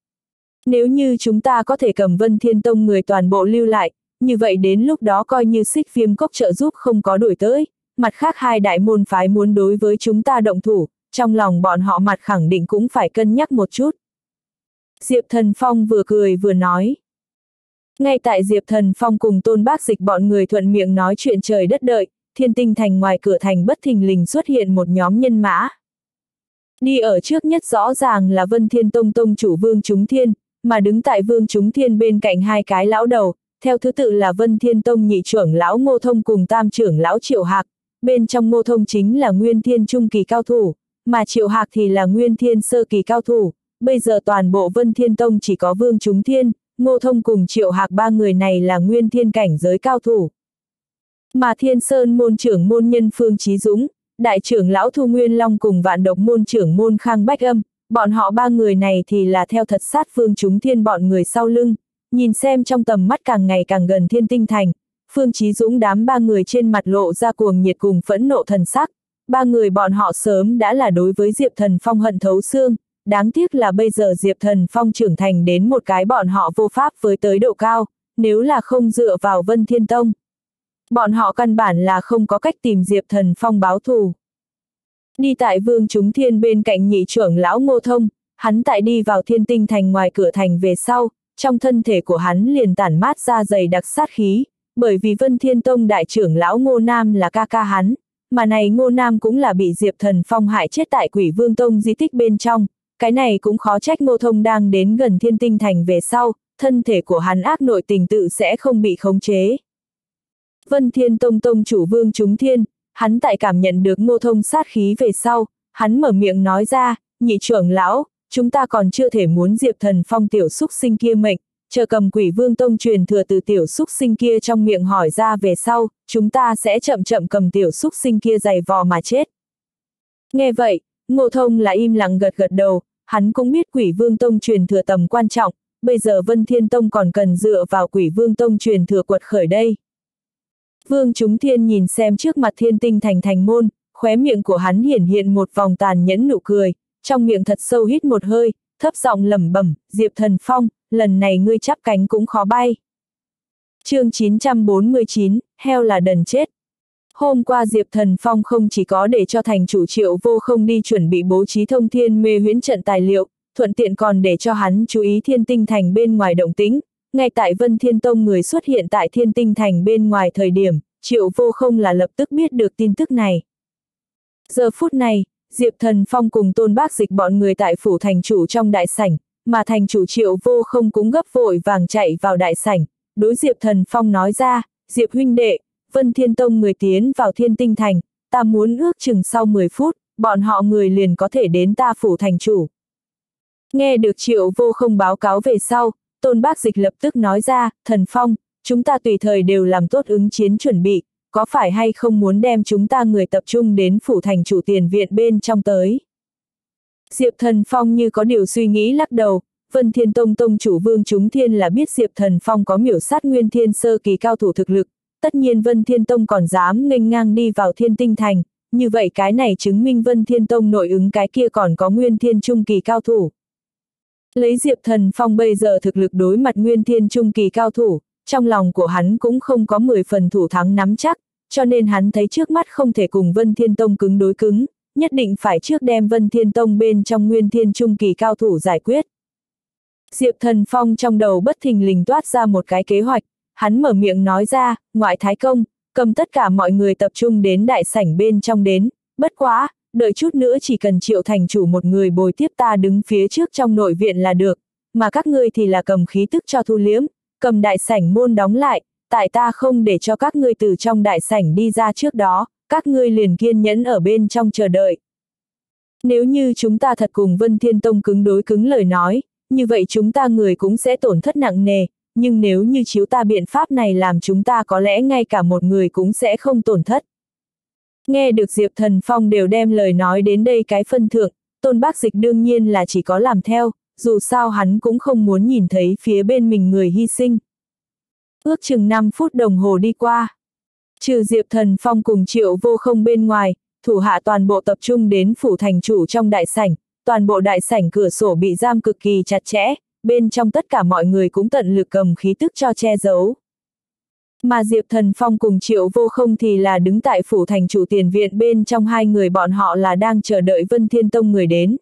Nếu như chúng ta có thể cầm Vân Thiên Tông người toàn bộ lưu lại, như vậy đến lúc đó coi như Xích Viêm Cốc trợ giúp không có đuổi tới, mặt khác hai đại môn phái muốn đối với chúng ta động thủ, trong lòng bọn họ mặt khẳng định cũng phải cân nhắc một chút. Diệp Thần Phong vừa cười vừa nói. Ngay tại Diệp Thần Phong cùng Tôn Bác Dịch bọn người thuận miệng nói chuyện trời đất đợi, Thiên Tinh Thành ngoài cửa thành bất thình lình xuất hiện một nhóm nhân mã. Đi ở trước nhất rõ ràng là Vân Thiên Tông Tông chủ Vương Chúng Thiên, mà đứng tại Vương Chúng Thiên bên cạnh hai cái lão đầu, theo thứ tự là Vân Thiên Tông nhị trưởng lão Ngô Thông cùng tam trưởng lão Triệu Hạc, bên trong Ngô Thông chính là Nguyên Thiên trung kỳ cao thủ, mà Triệu Hạc thì là Nguyên Thiên sơ kỳ cao thủ, bây giờ toàn bộ Vân Thiên Tông chỉ có Vương Chúng Thiên, Ngô Thông cùng Triệu Hạc ba người này là Nguyên Thiên cảnh giới cao thủ. Mà Thiên Sơn môn trưởng môn nhân Phương Chí Dũng, đại trưởng lão Thu Nguyên Long cùng Vạn Độc môn trưởng môn Khang Bách Âm, bọn họ ba người này thì là theo thật sát Phương Chúng Thiên bọn người sau lưng, nhìn xem trong tầm mắt càng ngày càng gần Thiên Tinh Thành, Phương Chí Dũng đám ba người trên mặt lộ ra cuồng nhiệt cùng phẫn nộ thần sắc, ba người bọn họ sớm đã là đối với Diệp Thần Phong hận thấu xương, đáng tiếc là bây giờ Diệp Thần Phong trưởng thành đến một cái bọn họ vô pháp với tới độ cao, nếu là không dựa vào Vân Thiên Tông. Bọn họ căn bản là không có cách tìm Diệp Thần Phong báo thù. Đi tại Vương Chúng Thiên bên cạnh nhị trưởng lão Ngô Thông, hắn tại đi vào Thiên Tinh Thành ngoài cửa thành về sau, trong thân thể của hắn liền tản mát ra dày đặc sát khí, bởi vì Vân Thiên Tông đại trưởng lão Ngô Nam là ca ca hắn, mà này Ngô Nam cũng là bị Diệp Thần Phong hại chết tại Quỷ Vương Tông di tích bên trong, cái này cũng khó trách Ngô Thông đang đến gần Thiên Tinh Thành về sau, thân thể của hắn ác nội tình tự sẽ không bị khống chế. Vân Thiên Tông Tông chủ Vương Chúng Thiên, hắn tại cảm nhận được Ngô Thông sát khí về sau, hắn mở miệng nói ra, nhị trưởng lão, chúng ta còn chưa thể muốn Diệp Thần Phong tiểu xúc sinh kia mệnh, chờ cầm Quỷ Vương Tông truyền thừa từ tiểu xúc sinh kia trong miệng hỏi ra về sau, chúng ta sẽ chậm chậm cầm tiểu xúc sinh kia giày vò mà chết. Nghe vậy, Ngô Thông là im lặng gật gật đầu, hắn cũng biết Quỷ Vương Tông truyền thừa tầm quan trọng, bây giờ Vân Thiên Tông còn cần dựa vào Quỷ Vương Tông truyền thừa quật khởi đây. Vương Chúng Thiên nhìn xem trước mặt Thiên Tinh Thành thành môn, khóe miệng của hắn hiển hiện một vòng tàn nhẫn nụ cười, trong miệng thật sâu hít một hơi, thấp giọng lẩm bẩm, Diệp Thần Phong, lần này ngươi chắp cánh cũng khó bay. Chương chín trăm bốn mươi chín, heo là đần chết. Hôm qua Diệp Thần Phong không chỉ có để cho thành chủ Triệu Vô Không đi chuẩn bị bố trí thông thiên mê huyễn trận tài liệu, thuận tiện còn để cho hắn chú ý Thiên Tinh Thành bên ngoài động tĩnh. Ngay tại Vân Thiên Tông người xuất hiện tại Thiên Tinh Thành bên ngoài thời điểm, Triệu Vô Không là lập tức biết được tin tức này. Giờ phút này, Diệp Thần Phong cùng Tôn Bác Dịch bọn người tại phủ thành chủ trong đại sảnh, mà thành chủ Triệu Vô Không cũng gấp vội vàng chạy vào đại sảnh, đối Diệp Thần Phong nói ra, Diệp huynh đệ, Vân Thiên Tông người tiến vào Thiên Tinh Thành, ta muốn ước chừng sau mười phút, bọn họ người liền có thể đến ta phủ thành chủ. Nghe được Triệu Vô Không báo cáo về sau, Tôn Bác Dịch lập tức nói ra, Thần Phong, chúng ta tùy thời đều làm tốt ứng chiến chuẩn bị, có phải hay không muốn đem chúng ta người tập trung đến phủ thành chủ tiền viện bên trong tới. Diệp Thần Phong như có điều suy nghĩ lắc đầu, Vân Thiên Tông tông chủ Vương Chúng Thiên là biết Diệp Thần Phong có miểu sát Nguyên Thiên sơ kỳ cao thủ thực lực, tất nhiên Vân Thiên Tông còn dám nghênh ngang đi vào Thiên Tinh Thành, như vậy cái này chứng minh Vân Thiên Tông nội ứng cái kia còn có Nguyên Thiên trung kỳ cao thủ. Lấy Diệp Thần Phong bây giờ thực lực đối mặt Nguyên Thiên trung kỳ cao thủ, trong lòng của hắn cũng không có mười phần thủ thắng nắm chắc, cho nên hắn thấy trước mắt không thể cùng Vân Thiên Tông cứng đối cứng, nhất định phải trước đem Vân Thiên Tông bên trong Nguyên Thiên trung kỳ cao thủ giải quyết. Diệp Thần Phong trong đầu bất thình lình toát ra một cái kế hoạch, hắn mở miệng nói ra, ngoại thái công, cầm tất cả mọi người tập trung đến đại sảnh bên trong đến, bất quá, đợi chút nữa chỉ cần Triệu thành chủ một người bồi tiếp ta đứng phía trước trong nội viện là được, mà các ngươi thì là cầm khí tức cho thu liếm, cầm đại sảnh môn đóng lại, tại ta không để cho các ngươi từ trong đại sảnh đi ra trước đó, các ngươi liền kiên nhẫn ở bên trong chờ đợi. Nếu như chúng ta thật cùng Vân Thiên Tông cứng đối cứng lời nói, như vậy chúng ta người cũng sẽ tổn thất nặng nề, nhưng nếu như chiếu ta biện pháp này làm chúng ta có lẽ ngay cả một người cũng sẽ không tổn thất. Nghe được Diệp Thần Phong đều đem lời nói đến đây cái phân thượng, Tôn Bác Dịch đương nhiên là chỉ có làm theo, dù sao hắn cũng không muốn nhìn thấy phía bên mình người hy sinh. Ước chừng năm phút đồng hồ đi qua. Trừ Diệp Thần Phong cùng Triệu Vô Không bên ngoài, thủ hạ toàn bộ tập trung đến phủ thành chủ trong đại sảnh, toàn bộ đại sảnh cửa sổ bị giam cực kỳ chặt chẽ, bên trong tất cả mọi người cũng tận lực cầm khí tức cho che giấu. Mà Diệp Thần Phong cùng Triệu Vô Không thì là đứng tại phủ thành chủ tiền viện bên trong, hai người bọn họ là đang chờ đợi Vân Thiên Tông người đến.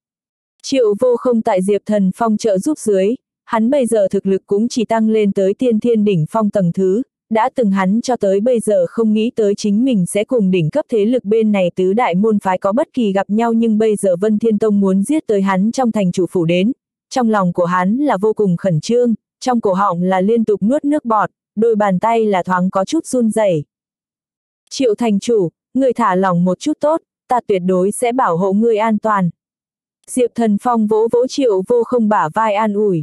Triệu Vô Không tại Diệp Thần Phong trợ giúp dưới, hắn bây giờ thực lực cũng chỉ tăng lên tới tiên thiên đỉnh phong tầng thứ, đã từng hắn cho tới bây giờ không nghĩ tới chính mình sẽ cùng đỉnh cấp thế lực bên này tứ đại môn phái có bất kỳ gặp nhau, nhưng bây giờ Vân Thiên Tông muốn giết tới hắn trong thành chủ phủ đến. Trong lòng của hắn là vô cùng khẩn trương, trong cổ họng là liên tục nuốt nước bọt, đôi bàn tay là thoáng có chút run rẩy. Triệu thành chủ, người thả lỏng một chút tốt, ta tuyệt đối sẽ bảo hộ ngươi an toàn. Diệp Thần Phong vỗ vỗ Triệu Vô Không bả vai an ủi.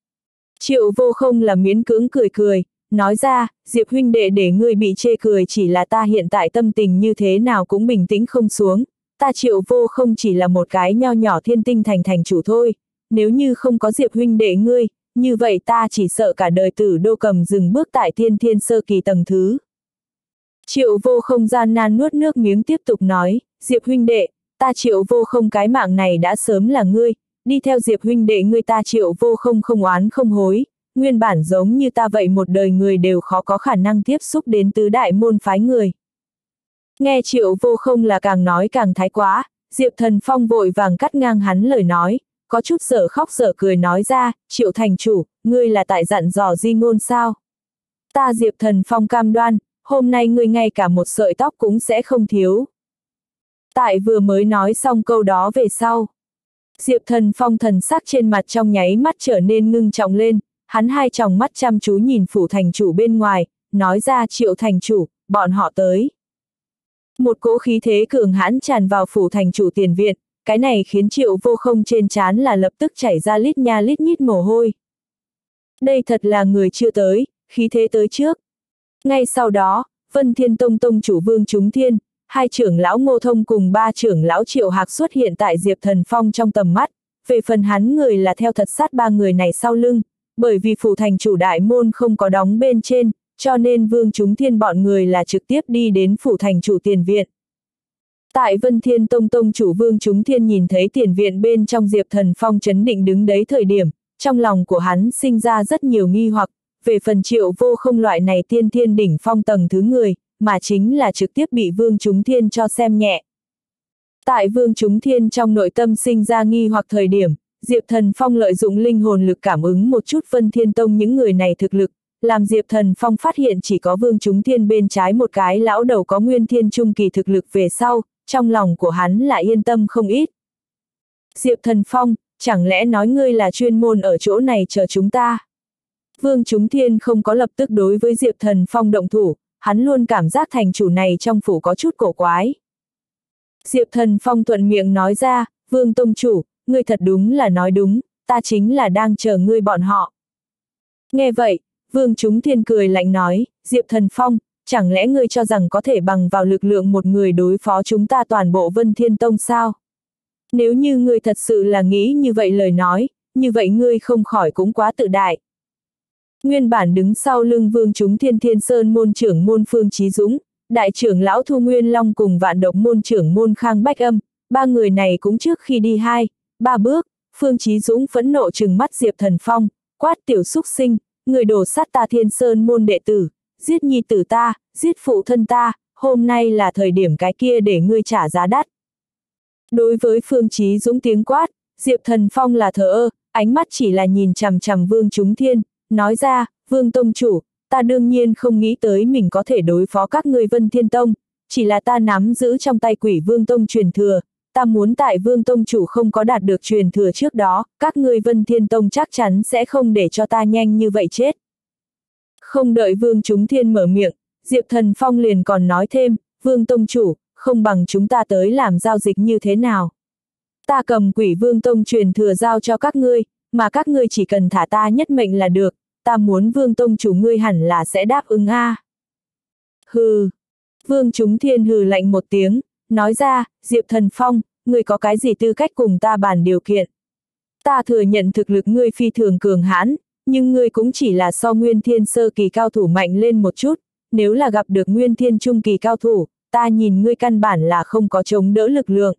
Triệu Vô Không là miễn cưỡng cười cười, nói ra, Diệp huynh đệ để ngươi bị chê cười chỉ là ta hiện tại tâm tình như thế nào cũng bình tĩnh không xuống, ta Triệu Vô Không chỉ là một cái nho nhỏ Thiên Tinh Thành thành chủ thôi, nếu như không có Diệp huynh đệ ngươi, như vậy ta chỉ sợ cả đời tử đô cầm dừng bước tại thiên thiên sơ kỳ tầng thứ. Triệu Vô Không gian nan nuốt nước miếng tiếp tục nói, Diệp huynh đệ, ta Triệu Vô Không cái mạng này đã sớm là ngươi, đi theo Diệp huynh đệ ngươi ta Triệu Vô Không không oán không hối, nguyên bản giống như ta vậy một đời người đều khó có khả năng tiếp xúc đến tứ đại môn phái người. Nghe Triệu Vô Không là càng nói càng thái quá, Diệp Thần Phong vội vàng cắt ngang hắn lời nói, có chút dở khóc dở cười nói ra, Triệu thành chủ, ngươi là tại dặn dò di ngôn sao? Ta Diệp Thần Phong cam đoan, hôm nay ngươi ngay cả một sợi tóc cũng sẽ không thiếu. Tại vừa mới nói xong câu đó về sau, Diệp Thần Phong thần sắc trên mặt trong nháy mắt trở nên ngưng trọng lên, hắn hai tròng mắt chăm chú nhìn phủ thành chủ bên ngoài, nói ra Triệu thành chủ, bọn họ tới. Một cỗ khí thế cường hãn tràn vào phủ thành chủ tiền viện, cái này khiến Triệu Vô Không trên trán là lập tức chảy ra lít nha lít nhít mồ hôi. Đây thật là người chưa tới, khí thế tới trước. Ngay sau đó, Vân Thiên Tông tông chủ Vương Chúng Thiên, hai trưởng lão Ngô Thông cùng ba trưởng lão Triệu Hạc xuất hiện tại Diệp Thần Phong trong tầm mắt, về phần hắn người là theo thật sát ba người này sau lưng, bởi vì phủ thành chủ đại môn không có đóng bên trên, cho nên Vương Chúng Thiên bọn người là trực tiếp đi đến phủ thành chủ tiền viện. Tại Vân Thiên Tông tông chủ Vương Chúng Thiên nhìn thấy tiền viện bên trong Diệp Thần Phong trấn định đứng đấy thời điểm, trong lòng của hắn sinh ra rất nhiều nghi hoặc, về phần Triệu Vô Không loại này tiên thiên đỉnh phong tầng thứ người, mà chính là trực tiếp bị Vương Chúng Thiên cho xem nhẹ. Tại Vương Chúng Thiên trong nội tâm sinh ra nghi hoặc thời điểm, Diệp Thần Phong lợi dụng linh hồn lực cảm ứng một chút Vân Thiên Tông những người này thực lực, làm Diệp Thần Phong phát hiện chỉ có Vương Chúng Thiên bên trái một cái lão đầu có nguyên thiên trung kỳ thực lực về sau, trong lòng của hắn lại yên tâm không ít. Diệp Thần Phong, chẳng lẽ nói ngươi là chuyên môn ở chỗ này chờ chúng ta? Vương Chúng Thiên không có lập tức đối với Diệp Thần Phong động thủ, hắn luôn cảm giác thành chủ này trong phủ có chút cổ quái. Diệp Thần Phong thuận miệng nói ra, Vương Tông Chủ, ngươi thật đúng là nói đúng, ta chính là đang chờ ngươi bọn họ. Nghe vậy, Vương Chúng Thiên cười lạnh nói, Diệp Thần Phong, chẳng lẽ ngươi cho rằng có thể bằng vào lực lượng một người đối phó chúng ta toàn bộ Vân Thiên Tông sao? Nếu như ngươi thật sự là nghĩ như vậy lời nói, như vậy ngươi không khỏi cũng quá tự đại. Nguyên bản đứng sau lưng Vương Chúng Thiên Thiên Sơn môn trưởng môn Phương Chí Dũng, đại trưởng lão Thu Nguyên Long cùng vạn độc môn trưởng môn Khang Bách Âm, ba người này cũng trước khi đi hai, ba bước, Phương Chí Dũng phẫn nộ trừng mắt Diệp Thần Phong, quát tiểu xúc sinh, người đổ sát ta Thiên Sơn môn đệ tử, giết nhi tử ta, giết phụ thân ta, hôm nay là thời điểm cái kia để ngươi trả giá đắt. Đối với Phương Chí Dũng tiếng quát, Diệp Thần Phong là thờ ơ, ánh mắt chỉ là nhìn chằm chằm Vương Chúng Thiên, nói ra, Vương Tông Chủ, ta đương nhiên không nghĩ tới mình có thể đối phó các ngươi Vân Thiên Tông, chỉ là ta nắm giữ trong tay Quỷ Vương Tông truyền thừa, ta muốn tại Vương Tông Chủ không có đạt được truyền thừa trước đó, các ngươi Vân Thiên Tông chắc chắn sẽ không để cho ta nhanh như vậy chết. Không đợi Vương Chúng Thiên mở miệng, Diệp Thần Phong liền còn nói thêm, Vương Tông Chủ, không bằng chúng ta tới làm giao dịch như thế nào. Ta cầm Quỷ Vương Tông truyền thừa giao cho các ngươi, mà các ngươi chỉ cần thả ta nhất mệnh là được, ta muốn Vương Tông Chủ ngươi hẳn là sẽ đáp ứng a. À. Hừ. Vương Chúng Thiên hừ lạnh một tiếng, nói ra, Diệp Thần Phong, ngươi có cái gì tư cách cùng ta bàn điều kiện. Ta thừa nhận thực lực ngươi phi thường cường hãn, nhưng ngươi cũng chỉ là so Nguyên Thiên sơ kỳ cao thủ mạnh lên một chút, nếu là gặp được Nguyên Thiên trung kỳ cao thủ, ta nhìn ngươi căn bản là không có chống đỡ lực lượng.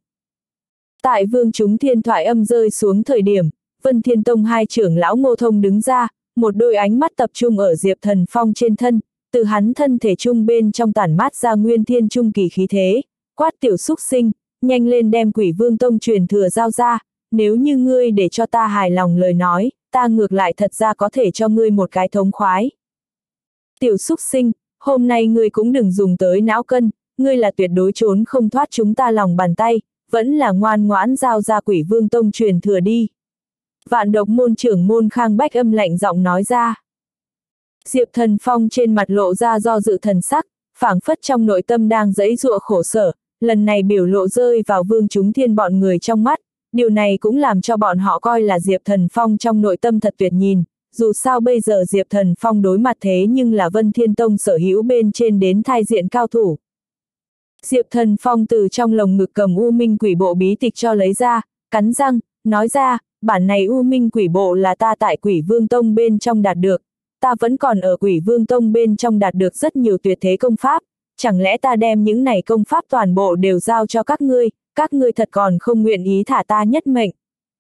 Tại Vương Chúng Thiên thoại âm rơi xuống thời điểm, Vân Thiên Tông hai trưởng lão Ngô Thông đứng ra, một đôi ánh mắt tập trung ở Diệp Thần Phong trên thân, từ hắn thân thể trung bên trong tản mát ra Nguyên Thiên trung kỳ khí thế, quát tiểu xúc sinh, nhanh lên đem Quỷ Vương Tông truyền thừa giao ra, nếu như ngươi để cho ta hài lòng lời nói, ta ngược lại thật ra có thể cho ngươi một cái thống khoái. Tiểu xúc sinh, hôm nay ngươi cũng đừng dùng tới não cân, ngươi là tuyệt đối trốn không thoát chúng ta lòng bàn tay, vẫn là ngoan ngoãn giao ra Quỷ Vương Tông truyền thừa đi. Vạn độc môn trưởng môn Khang Bách Âm lạnh giọng nói ra. Diệp Thần Phong trên mặt lộ ra do dự thần sắc, phảng phất trong nội tâm đang giãy giụa khổ sở, lần này biểu lộ rơi vào Vương Chúng Thiên bọn người trong mắt, điều này cũng làm cho bọn họ coi là Diệp Thần Phong trong nội tâm thật tuyệt nhìn, dù sao bây giờ Diệp Thần Phong đối mặt thế nhưng là Vân Thiên Tông sở hữu bên trên đến thai diện cao thủ. Diệp Thần Phong từ trong lồng ngực cầm U Minh Quỷ Bộ bí tịch cho lấy ra, cắn răng, nói ra, bản này U Minh Quỷ Bộ là ta tại Quỷ Vương Tông bên trong đạt được, ta vẫn còn ở Quỷ Vương Tông bên trong đạt được rất nhiều tuyệt thế công pháp, chẳng lẽ ta đem những này công pháp toàn bộ đều giao cho các ngươi, các ngươi thật còn không nguyện ý thả ta nhất mệnh.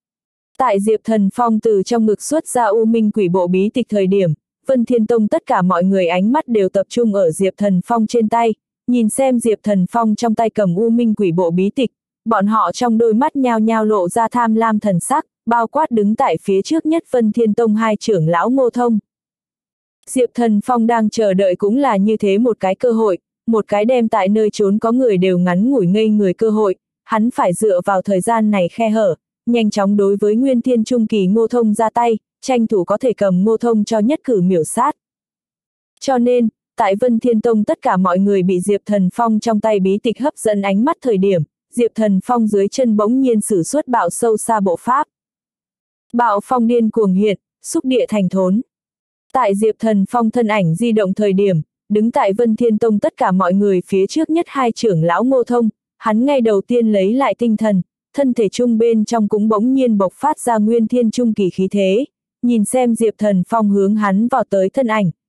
Tại Diệp Thần Phong từ trong ngực xuất ra U Minh Quỷ Bộ bí tịch thời điểm, Vân Thiên Tông tất cả mọi người ánh mắt đều tập trung ở Diệp Thần Phong trên tay, nhìn xem Diệp Thần Phong trong tay cầm U Minh Quỷ Bộ bí tịch, bọn họ trong đôi mắt nhao nhao lộ ra tham lam thần sắc, bao quát đứng tại phía trước nhất Vân Thiên Tông hai trưởng lão Ngô Thông. Diệp Thần Phong đang chờ đợi cũng là như thế một cái cơ hội, một cái đem tại nơi trốn có người đều ngắn ngủi ngây người cơ hội, hắn phải dựa vào thời gian này khe hở, nhanh chóng đối với Nguyên Thiên Trung kỳ Ngô Thông ra tay, tranh thủ có thể cầm Ngô Thông cho nhất cử miểu sát. Cho nên, tại Vân Thiên Tông tất cả mọi người bị Diệp Thần Phong trong tay bí tịch hấp dẫn ánh mắt thời điểm, Diệp Thần Phong dưới chân bỗng nhiên sử xuất bạo sâu xa bộ pháp. Bạo phong điên cuồng hiện, xúc địa thành thốn. Tại Diệp Thần Phong thân ảnh di động thời điểm, đứng tại Vân Thiên Tông tất cả mọi người phía trước nhất hai trưởng lão Ngô Thông, hắn ngay đầu tiên lấy lại tinh thần, thân thể trung bên trong cũng bỗng nhiên bộc phát ra Nguyên Thiên trung kỳ khí thế, nhìn xem Diệp Thần Phong hướng hắn vào tới thân ảnh,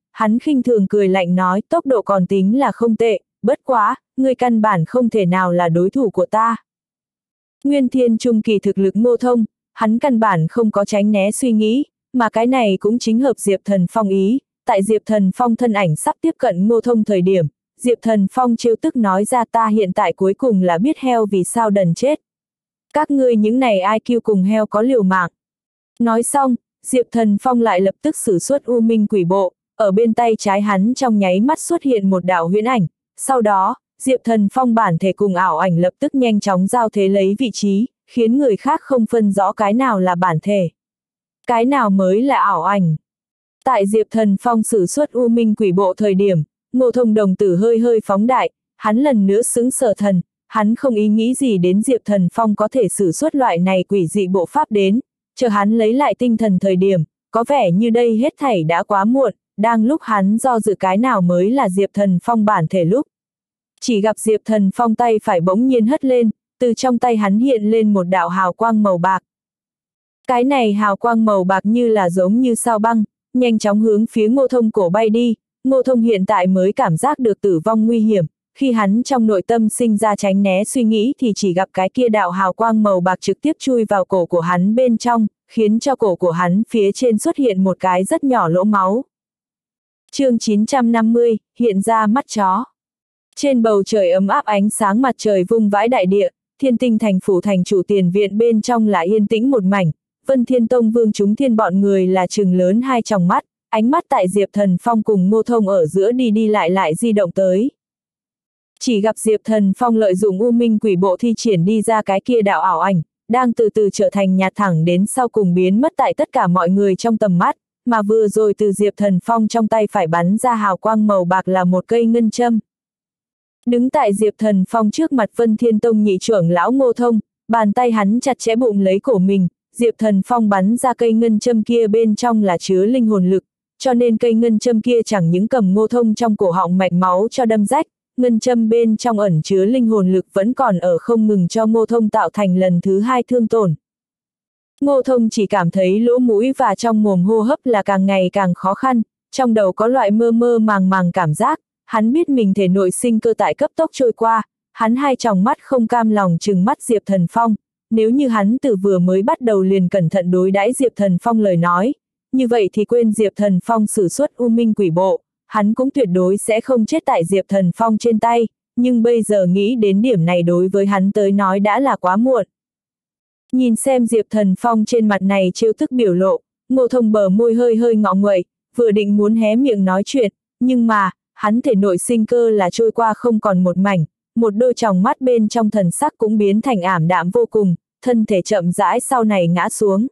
hắn khinh thường cười lạnh nói, tốc độ còn tính là không tệ, bất quá, ngươi căn bản không thể nào là đối thủ của ta. Nguyên thiên trung kỳ thực lực Ngô Thông, hắn căn bản không có tránh né suy nghĩ, mà cái này cũng chính hợp Diệp Thần Phong ý, tại Diệp Thần Phong thân ảnh sắp tiếp cận Ngô Thông thời điểm, Diệp Thần Phong trêu tức nói ra ta hiện tại cuối cùng là biết heo vì sao đần chết. Các ngươi những này ai kiu cùng heo có liều mạng. Nói xong, Diệp Thần Phong lại lập tức sử xuất U Minh Quỷ Bộ, ở bên tay trái hắn trong nháy mắt xuất hiện một đạo huyễn ảnh, sau đó, Diệp Thần Phong bản thể cùng ảo ảnh lập tức nhanh chóng giao thế lấy vị trí, khiến người khác không phân rõ cái nào là bản thể. Cái nào mới là ảo ảnh. Tại Diệp Thần Phong sử xuất U Minh Quỷ Bộ thời điểm, Ngô Thông đồng tử hơi hơi phóng đại, hắn lần nữa sững sờ thần, hắn không ý nghĩ gì đến Diệp Thần Phong có thể sử xuất loại này quỷ dị bộ pháp đến, chờ hắn lấy lại tinh thần thời điểm, có vẻ như đây hết thảy đã quá muộn, đang lúc hắn do dự cái nào mới là Diệp Thần Phong bản thể lúc. Chỉ gặp Diệp Thần Phong tay phải bỗng nhiên hất lên, từ trong tay hắn hiện lên một đạo hào quang màu bạc. Cái này hào quang màu bạc như là giống như sao băng, nhanh chóng hướng phía Ngô Thông cổ bay đi, Ngô Thông hiện tại mới cảm giác được tử vong nguy hiểm, khi hắn trong nội tâm sinh ra tránh né suy nghĩ thì chỉ gặp cái kia đạo hào quang màu bạc trực tiếp chui vào cổ của hắn bên trong, khiến cho cổ của hắn phía trên xuất hiện một cái rất nhỏ lỗ máu. Chương chín trăm năm mươi, hiện ra mắt chó. Trên bầu trời ấm áp ánh sáng mặt trời vung vãi đại địa, Thiên Tinh thành phủ thành chủ tiền viện bên trong là yên tĩnh một mảnh, Vân Thiên Tông Vương chúng thiên bọn người là trừng lớn hai tròng mắt, ánh mắt tại Diệp Thần Phong cùng Ngô Thông ở giữa đi đi lại lại di động tới. Chỉ gặp Diệp Thần Phong lợi dụng U Minh Quỷ Bộ thi triển đi ra cái kia đạo ảo ảnh, đang từ từ trở thành nhạt thẳng đến sau cùng biến mất tại tất cả mọi người trong tầm mắt, mà vừa rồi từ Diệp Thần Phong trong tay phải bắn ra hào quang màu bạc là một cây ngân châm. Đứng tại Diệp Thần Phong trước mặt Vân Thiên Tông nhị trưởng lão Ngô Thông, bàn tay hắn chặt chẽ bụng lấy cổ mình, Diệp Thần Phong bắn ra cây ngân châm kia bên trong là chứa linh hồn lực, cho nên cây ngân châm kia chẳng những cầm Ngô Thông trong cổ họng mạch máu cho đâm rách, ngân châm bên trong ẩn chứa linh hồn lực vẫn còn ở không ngừng cho Ngô Thông tạo thành lần thứ hai thương tổn. Ngô Thông chỉ cảm thấy lỗ mũi và trong mồm hô hấp là càng ngày càng khó khăn, trong đầu có loại mơ mơ màng màng cảm giác, hắn biết mình thể nội sinh cơ tại cấp tốc trôi qua, hắn hai tròng mắt không cam lòng trừng mắt Diệp Thần Phong, nếu như hắn từ vừa mới bắt đầu liền cẩn thận đối đãi Diệp Thần Phong lời nói, như vậy thì quên Diệp Thần Phong sử xuất U Minh Quỷ Bộ, hắn cũng tuyệt đối sẽ không chết tại Diệp Thần Phong trên tay, nhưng bây giờ nghĩ đến điểm này đối với hắn tới nói đã là quá muộn. Nhìn xem Diệp Thần Phong trên mặt này trêu tức biểu lộ, Ngô Thông bờ môi hơi hơi ngọ nguậy, vừa định muốn hé miệng nói chuyện, nhưng mà, hắn thể nội sinh cơ là trôi qua không còn một mảnh, một đôi tròng mắt bên trong thần sắc cũng biến thành ảm đạm vô cùng, thân thể chậm rãi sau này ngã xuống.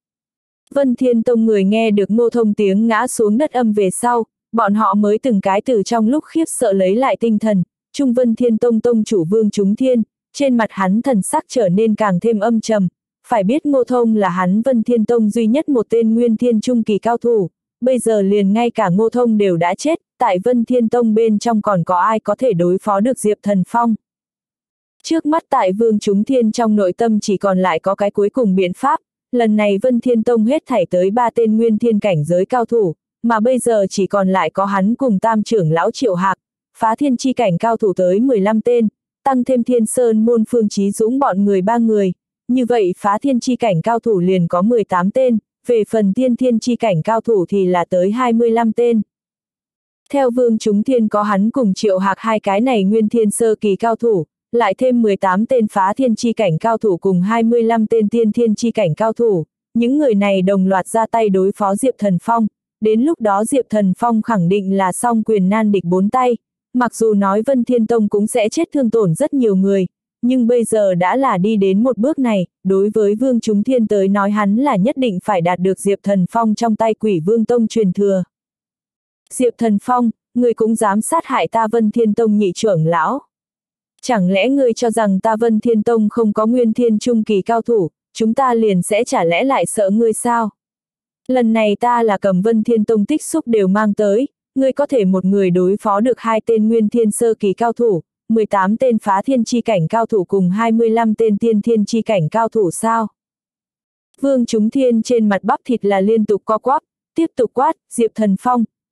Vân Thiên Tông người nghe được Ngô Thông tiếng ngã xuống đất âm về sau, bọn họ mới từng cái từ trong lúc khiếp sợ lấy lại tinh thần, Trung Vân Thiên Tông Tông chủ Vương Chúng Thiên, trên mặt hắn thần sắc trở nên càng thêm âm trầm, phải biết Ngô Thông là hắn Vân Thiên Tông duy nhất một tên Nguyên Thiên Trung kỳ cao thủ, bây giờ liền ngay cả Ngô Thông đều đã chết, tại Vân Thiên Tông bên trong còn có ai có thể đối phó được Diệp Thần Phong. Trước mắt tại Vương Chúng Thiên trong nội tâm chỉ còn lại có cái cuối cùng biện pháp, lần này Vân Thiên Tông hết thảy tới ba tên Nguyên Thiên cảnh giới cao thủ, mà bây giờ chỉ còn lại có hắn cùng tam trưởng lão Triệu Hạc, phá thiên chi cảnh cao thủ tới mười lăm tên, tăng thêm Thiên Sơn môn Phương Chí Dũng bọn người ba người, như vậy phá thiên chi cảnh cao thủ liền có mười tám tên, về phần tiên thiên chi cảnh cao thủ thì là tới hai mươi lăm tên. Theo Vương Chúng Thiên có hắn cùng Triệu Hạc hai cái này Nguyên Thiên sơ kỳ cao thủ, lại thêm mười tám tên phá thiên chi cảnh cao thủ cùng hai mươi lăm tên tiên thiên chi cảnh cao thủ, những người này đồng loạt ra tay đối phó Diệp Thần Phong, đến lúc đó Diệp Thần Phong khẳng định là song quyền nan địch bốn tay, mặc dù nói Vân Thiên Tông cũng sẽ chết thương tổn rất nhiều người, nhưng bây giờ đã là đi đến một bước này, đối với Vương Chúng Thiên tới nói hắn là nhất định phải đạt được Diệp Thần Phong trong tay Quỷ Vương Tông truyền thừa. Diệp Thần Phong, người cũng dám sát hại ta Vân Thiên Tông nhị trưởng lão. Chẳng lẽ ngươi cho rằng ta Vân Thiên Tông không có Nguyên Thiên Trung kỳ cao thủ, chúng ta liền sẽ chả lẽ lại sợ ngươi sao? Lần này ta là cầm Vân Thiên Tông tích xúc đều mang tới, ngươi có thể một người đối phó được hai tên Nguyên Thiên sơ kỳ cao thủ, mười tám tên phá thiên chi cảnh cao thủ cùng hai mươi lăm tên tiên thiên chi cảnh cao thủ sao? Vương Chúng Thiên trên mặt bắp thịt là liên tục co quắp, tiếp tục quát, Diệp Thần Phong,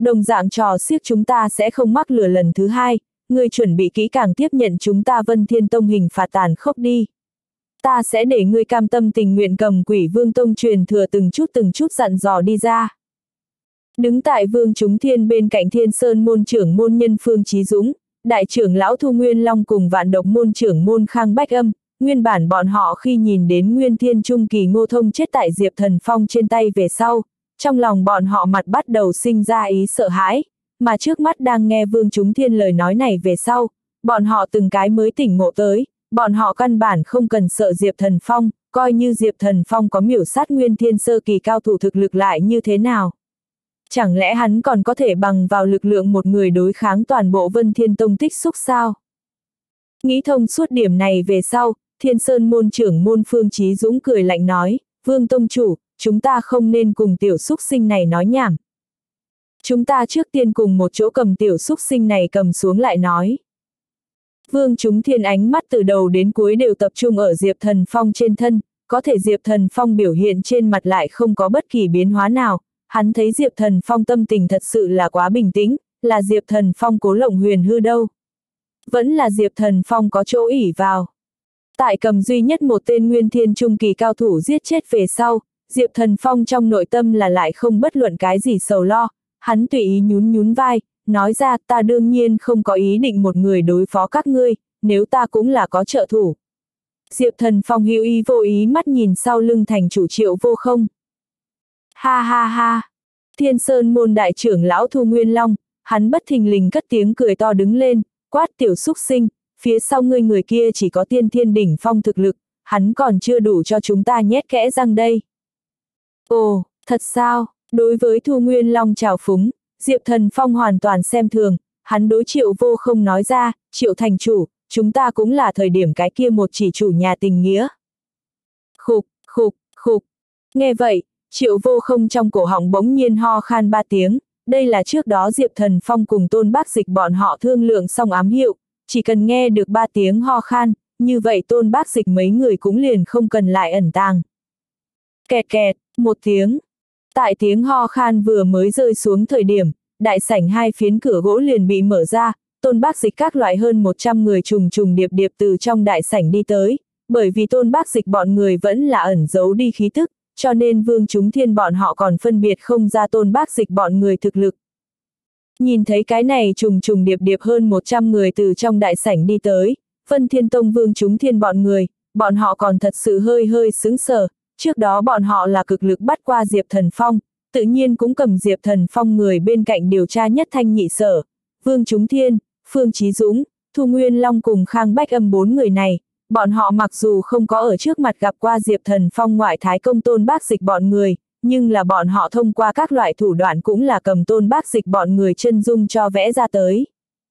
đồng dạng trò xiếc chúng ta sẽ không mắc lừa lần thứ hai, ngươi chuẩn bị kỹ càng tiếp nhận chúng ta Vân Thiên Tông hình phạt tàn khốc đi. Ta sẽ để ngươi cam tâm tình nguyện cầm Quỷ Vương Tông truyền thừa từng chút từng chút dặn dò đi ra. Đứng tại Vương Chúng Thiên bên cạnh Thiên Sơn môn trưởng môn nhân Phương Chí Dũng, đại trưởng lão Thu Nguyên Long cùng Vạn Độc môn trưởng môn Khang Bách Âm, nguyên bản bọn họ khi nhìn đến Nguyên Thiên Trung Kỳ Ngô Thông chết tại Diệp Thần Phong trên tay về sau, trong lòng bọn họ mặt bắt đầu sinh ra ý sợ hãi, mà trước mắt đang nghe Vương Chúng Thiên lời nói này về sau, bọn họ từng cái mới tỉnh ngộ tới, bọn họ căn bản không cần sợ Diệp Thần Phong, coi như Diệp Thần Phong có miểu sát Nguyên Thiên sơ kỳ cao thủ thực lực lại như thế nào. Chẳng lẽ hắn còn có thể bằng vào lực lượng một người đối kháng toàn bộ Vân Thiên Tông tích xúc sao? Nghĩ thông suốt điểm này về sau, Thiên Sơn môn trưởng môn Phương Chí Dũng cười lạnh nói, Vương Tông chủ, chúng ta không nên cùng tiểu xúc sinh này nói nhảm. Chúng ta trước tiên cùng một chỗ cầm tiểu xúc sinh này cầm xuống lại nói. Vương Chúng Thiên ánh mắt từ đầu đến cuối đều tập trung ở Diệp Thần Phong trên thân, có thể Diệp Thần Phong biểu hiện trên mặt lại không có bất kỳ biến hóa nào, hắn thấy Diệp Thần Phong tâm tình thật sự là quá bình tĩnh, là Diệp Thần Phong cố lộng huyền hư đâu. Vẫn là Diệp Thần Phong có chỗ ỷ vào. Tại cầm duy nhất một tên Nguyên Thiên Trung Kỳ cao thủ giết chết về sau, Diệp Thần Phong trong nội tâm là lại không bất luận cái gì sầu lo, hắn tùy ý nhún nhún vai, nói ra ta đương nhiên không có ý định một người đối phó các ngươi, nếu ta cũng là có trợ thủ. Diệp Thần Phong hữu ý vô ý mắt nhìn sau lưng thành chủ Triệu Vô Không. Ha ha ha! Thiên Sơn môn đại trưởng lão Thu Nguyên Long, hắn bất thình lình cất tiếng cười to đứng lên, quát tiểu xúc sinh, phía sau ngươi người kia chỉ có tiên thiên đỉnh phong thực lực, hắn còn chưa đủ cho chúng ta nhét kẽ răng đây. Ồ, thật sao? Đối với Thu Nguyên Long trào phúng, Diệp Thần Phong hoàn toàn xem thường, hắn đối Triệu Vô Không nói ra, Triệu thành chủ, chúng ta cũng là thời điểm cái kia một chỉ chủ nhà tình nghĩa. Khục, khục, khục. Nghe vậy, Triệu Vô Không trong cổ họng bỗng nhiên ho khan ba tiếng, đây là trước đó Diệp Thần Phong cùng Tôn Bác Dịch bọn họ thương lượng xong ám hiệu, chỉ cần nghe được ba tiếng ho khan, như vậy Tôn Bác Dịch mấy người cũng liền không cần lại ẩn tàng. Kẹt kẹt, một tiếng. Tại tiếng ho khan vừa mới rơi xuống thời điểm, đại sảnh hai phiến cửa gỗ liền bị mở ra, Tôn Bác Dịch các loại hơn một trăm người trùng trùng điệp điệp từ trong đại sảnh đi tới, bởi vì Tôn Bác Dịch bọn người vẫn là ẩn giấu đi khí tức, cho nên Vương Chúng Thiên bọn họ còn phân biệt không ra Tôn Bác Dịch bọn người thực lực. Nhìn thấy cái này trùng trùng điệp điệp hơn một trăm người từ trong đại sảnh đi tới, Vân Thiên Tông Vương Chúng Thiên bọn người, bọn họ còn thật sự hơi hơi sững sờ, trước đó bọn họ là cực lực bắt qua Diệp Thần Phong, tự nhiên cũng cầm Diệp Thần Phong người bên cạnh điều tra nhất thanh nhị sở, Vương Chúng Thiên, Phương Chí Dũng, Thu Nguyên Long cùng Khang Bách Âm bốn người này, bọn họ mặc dù không có ở trước mặt gặp qua Diệp Thần Phong ngoại thái công Tôn Bác Dịch bọn người, nhưng là bọn họ thông qua các loại thủ đoạn cũng là cầm Tôn Bác Dịch bọn người chân dung cho vẽ ra tới.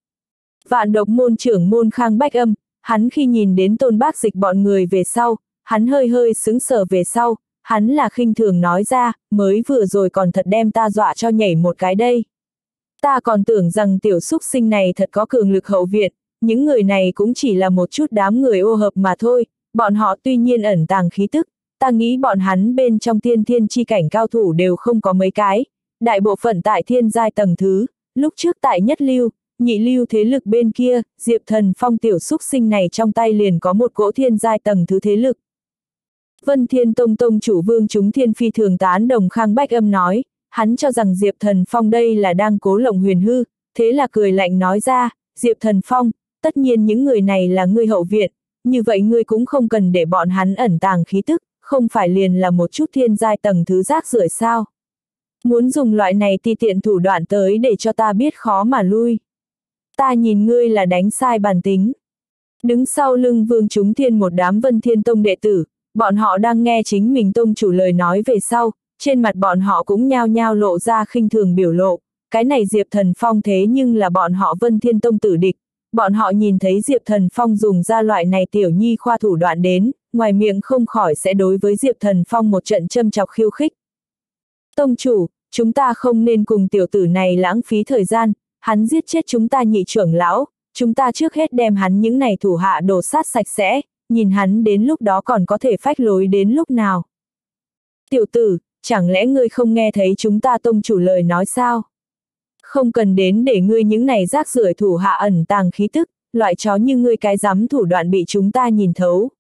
Vạn Độc môn trưởng môn Khang Bách Âm, hắn khi nhìn đến Tôn Bác Dịch bọn người về sau, hắn hơi hơi sững sờ về sau, hắn là khinh thường nói ra, mới vừa rồi còn thật đem ta dọa cho nhảy một cái đây. Ta còn tưởng rằng tiểu xúc sinh này thật có cường lực hậu viện, những người này cũng chỉ là một chút đám người ô hợp mà thôi, bọn họ tuy nhiên ẩn tàng khí tức, ta nghĩ bọn hắn bên trong tiên thiên chi cảnh cao thủ đều không có mấy cái, đại bộ phận tại thiên giai tầng thứ, lúc trước tại nhất lưu, nhị lưu thế lực bên kia, Diệp Thần Phong tiểu xúc sinh này trong tay liền có một cỗ thiên giai tầng thứ thế lực. Vân Thiên Tông Tông chủ Vương Chúng Thiên phi thường tán đồng Khang Bách Âm nói, hắn cho rằng Diệp Thần Phong đây là đang cố lộng huyền hư, thế là cười lạnh nói ra, Diệp Thần Phong, tất nhiên những người này là ngươi hậu viện, như vậy ngươi cũng không cần để bọn hắn ẩn tàng khí tức, không phải liền là một chút thiên giai tầng thứ rác rưởi sao. Muốn dùng loại này ti tiện thủ đoạn tới để cho ta biết khó mà lui. Ta nhìn ngươi là đánh sai bản tính. Đứng sau lưng Vương Chúng Thiên một đám Vân Thiên Tông đệ tử, bọn họ đang nghe chính mình tông chủ lời nói về sau, trên mặt bọn họ cũng nhao nhao lộ ra khinh thường biểu lộ, cái này Diệp Thần Phong thế nhưng là bọn họ Vân Thiên Tông tử địch, bọn họ nhìn thấy Diệp Thần Phong dùng ra loại này tiểu nhi khoa thủ đoạn đến, ngoài miệng không khỏi sẽ đối với Diệp Thần Phong một trận châm chọc khiêu khích. Tông chủ, chúng ta không nên cùng tiểu tử này lãng phí thời gian, hắn giết chết chúng ta nhị trưởng lão, chúng ta trước hết đem hắn những này thủ hạ đổ sát sạch sẽ, nhìn hắn đến lúc đó còn có thể phách lối đến lúc nào. Tiểu tử, chẳng lẽ ngươi không nghe thấy chúng ta tông chủ lời nói sao? Không cần đến để ngươi những này rác rưởi thủ hạ ẩn tàng khí tức, loại chó như ngươi cái dám thủ đoạn bị chúng ta nhìn thấu.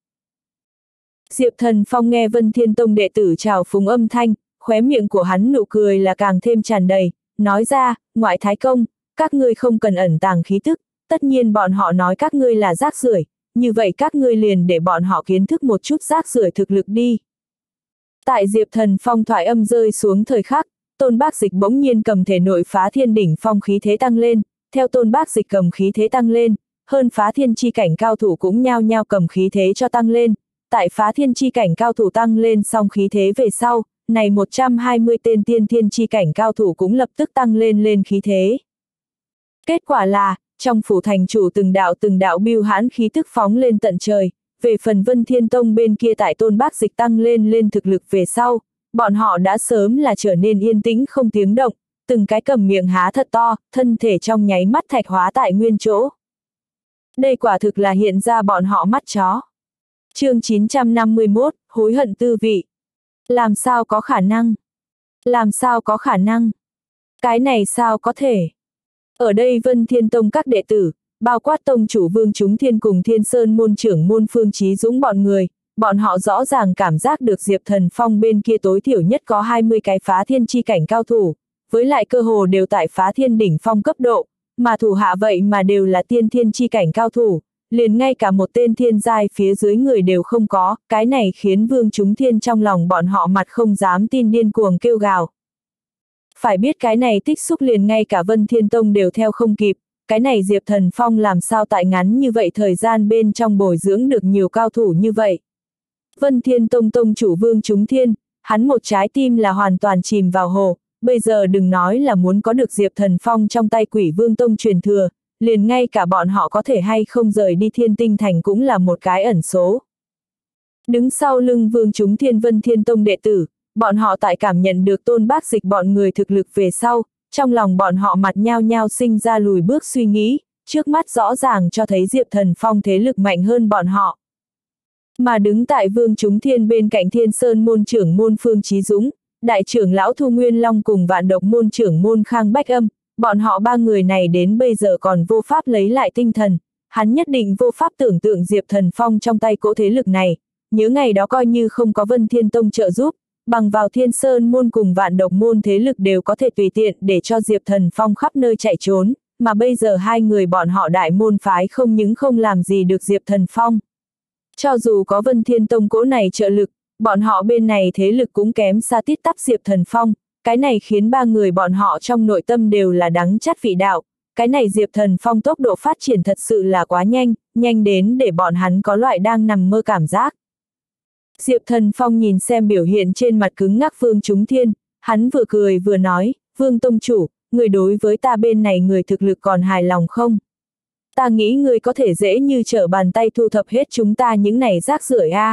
Diệp Thần Phong nghe Vân Thiên Tông đệ tử chào phúng âm thanh, khóe miệng của hắn nụ cười là càng thêm tràn đầy, nói ra, ngoại thái công, các ngươi không cần ẩn tàng khí tức, tất nhiên bọn họ nói các ngươi là rác rưởi, như vậy các ngươi liền để bọn họ kiến thức một chút rác rưởi thực lực đi. Tại Diệp Thần Phong thoại âm rơi xuống thời khắc, Tôn Bác Dịch bỗng nhiên cầm thể nội phá thiên đỉnh phong khí thế tăng lên, theo Tôn Bác Dịch cầm khí thế tăng lên, hơn phá thiên chi cảnh cao thủ cũng nhao nhao cầm khí thế cho tăng lên, tại phá thiên chi cảnh cao thủ tăng lên xong khí thế về sau, này một trăm hai mươi tên tiên thiên chi cảnh cao thủ cũng lập tức tăng lên lên khí thế. Kết quả là, trong phủ thành chủ từng đạo từng đạo bưu hãn khí tức phóng lên tận trời, về phần Vân Thiên Tông bên kia tại Tôn Bác Dịch tăng lên lên thực lực về sau, bọn họ đã sớm là trở nên yên tĩnh không tiếng động, từng cái cầm miệng há thật to, thân thể trong nháy mắt thạch hóa tại nguyên chỗ. Đây quả thực là hiện ra bọn họ mắt chó. Chương chín trăm năm mươi mốt, hối hận tư vị. Làm sao có khả năng? Làm sao có khả năng? Cái này sao có thể? Ở đây Vân Thiên Tông các đệ tử, bao quát tông chủ Vương Chúng Thiên cùng Thiên Sơn môn trưởng môn Phương Chí Dũng bọn người, bọn họ rõ ràng cảm giác được Diệp Thần Phong bên kia tối thiểu nhất có hai mươi cái phá thiên chi cảnh cao thủ, với lại cơ hồ đều tại phá thiên đỉnh phong cấp độ, mà thủ hạ vậy mà đều là tiên thiên chi cảnh cao thủ, liền ngay cả một tên thiên giai phía dưới người đều không có, cái này khiến Vương Chúng Thiên trong lòng bọn họ mặt không dám tin điên cuồng kêu gào. Phải biết cái này tích xúc liền ngay cả Vân Thiên Tông đều theo không kịp, cái này Diệp Thần Phong làm sao tại ngắn như vậy thời gian bên trong bồi dưỡng được nhiều cao thủ như vậy. Vân Thiên Tông tông chủ Vương Chúng Thiên, hắn một trái tim là hoàn toàn chìm vào hồ, bây giờ đừng nói là muốn có được Diệp Thần Phong trong tay Quỷ Vương Tông truyền thừa, liền ngay cả bọn họ có thể hay không rời đi Thiên Tinh Thành cũng là một cái ẩn số. Đứng sau lưng Vương Chúng Thiên Vân Thiên Tông đệ tử, bọn họ tại cảm nhận được Tôn Bác Dịch bọn người thực lực về sau, trong lòng bọn họ mặt nhao nhao sinh ra lùi bước suy nghĩ, trước mắt rõ ràng cho thấy Diệp Thần Phong thế lực mạnh hơn bọn họ. Mà đứng tại Vương Chúng Thiên bên cạnh Thiên Sơn môn trưởng môn Phương Chí Dũng, đại trưởng lão Thu Nguyên Long cùng Vạn Độc môn trưởng môn Khang Bách Âm, bọn họ ba người này đến bây giờ còn vô pháp lấy lại tinh thần, hắn nhất định vô pháp tưởng tượng Diệp Thần Phong trong tay cỗ thế lực này, nhớ ngày đó coi như không có Vân Thiên Tông trợ giúp, bằng vào Thiên Sơn môn cùng Vạn Độc môn thế lực đều có thể tùy tiện để cho Diệp Thần Phong khắp nơi chạy trốn, mà bây giờ hai người bọn họ đại môn phái không những không làm gì được Diệp Thần Phong. Cho dù có Vân Thiên Tông cỗ này trợ lực, bọn họ bên này thế lực cũng kém xa tít tắp Diệp Thần Phong, cái này khiến ba người bọn họ trong nội tâm đều là đắng chát vị đạo, cái này Diệp Thần Phong tốc độ phát triển thật sự là quá nhanh, nhanh đến để bọn hắn có loại đang nằm mơ cảm giác. Diệp Thần Phong nhìn xem biểu hiện trên mặt cứng ngắc Vương Chúng Thiên, hắn vừa cười vừa nói, Vương Tông Chủ, người đối với ta bên này người thực lực còn hài lòng không? Ta nghĩ người có thể dễ như trở bàn tay thu thập hết chúng ta những này rác rưởi a.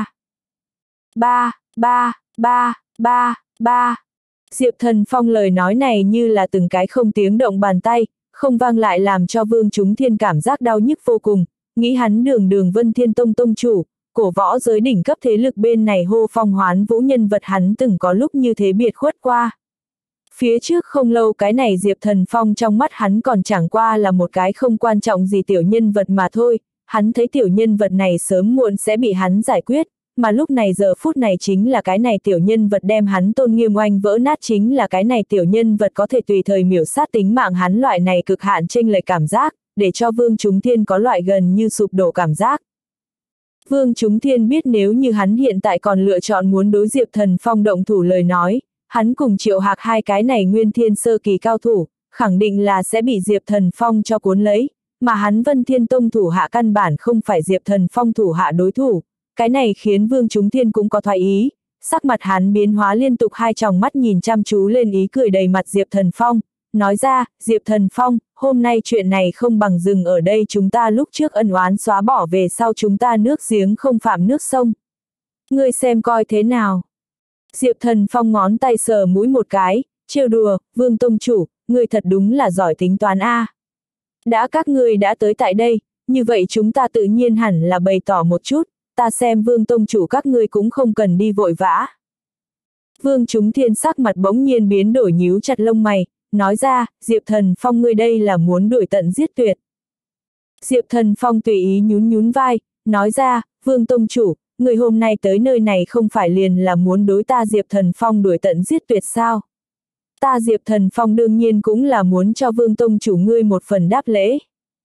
Ba, ba, ba, ba, ba. Diệp Thần Phong lời nói này như là từng cái không tiếng động bàn tay, không vang lại làm cho Vương Chúng Thiên cảm giác đau nhức vô cùng, nghĩ hắn đường đường Vân Thiên Tông tông chủ, cổ võ giới đỉnh cấp thế lực bên này hô phong hoán vũ nhân vật hắn từng có lúc như thế biệt khuất qua. Phía trước không lâu cái này Diệp Thần Phong trong mắt hắn còn chẳng qua là một cái không quan trọng gì tiểu nhân vật mà thôi, hắn thấy tiểu nhân vật này sớm muộn sẽ bị hắn giải quyết, mà lúc này giờ phút này chính là cái này tiểu nhân vật đem hắn tôn nghiêm oanh vỡ nát, chính là cái này tiểu nhân vật có thể tùy thời miểu sát tính mạng hắn, loại này cực hạn chênh lệch cảm giác, để cho Vương Chúng Thiên có loại gần như sụp đổ cảm giác. Vương Chúng Thiên biết nếu như hắn hiện tại còn lựa chọn muốn đối Diệp Thần Phong động thủ lời nói, hắn cùng Triệu Hạc hai cái này nguyên thiên sơ kỳ cao thủ, khẳng định là sẽ bị Diệp Thần Phong cho cuốn lấy, mà hắn Vân Thiên Tông thủ hạ căn bản không phải Diệp Thần Phong thủ hạ đối thủ, cái này khiến Vương Chúng Thiên cũng có thoái ý, sắc mặt hắn biến hóa liên tục, hai tròng mắt nhìn chăm chú lên ý cười đầy mặt Diệp Thần Phong, nói ra, Diệp Thần Phong, hôm nay chuyện này không bằng dừng ở đây, chúng ta lúc trước ân oán xóa bỏ, về sau chúng ta nước giếng không phạm nước sông. Ngươi xem coi thế nào. Diệp Thần Phong ngón tay sờ mũi một cái, trêu đùa, Vương Tông Chủ, ngươi thật đúng là giỏi tính toán a. Đã các ngươi đã tới tại đây, như vậy chúng ta tự nhiên hẳn là bày tỏ một chút, ta xem Vương Tông Chủ các ngươi cũng không cần đi vội vã. Vương Chúng Thiên sắc mặt bỗng nhiên biến đổi, nhíu chặt lông mày, nói ra, Diệp Thần Phong ngươi đây là muốn đuổi tận giết tuyệt. Diệp Thần Phong tùy ý nhún nhún vai, nói ra, Vương Tông Chủ, người hôm nay tới nơi này không phải liền là muốn đối ta Diệp Thần Phong đuổi tận giết tuyệt sao? Ta Diệp Thần Phong đương nhiên cũng là muốn cho Vương Tông Chủ ngươi một phần đáp lễ.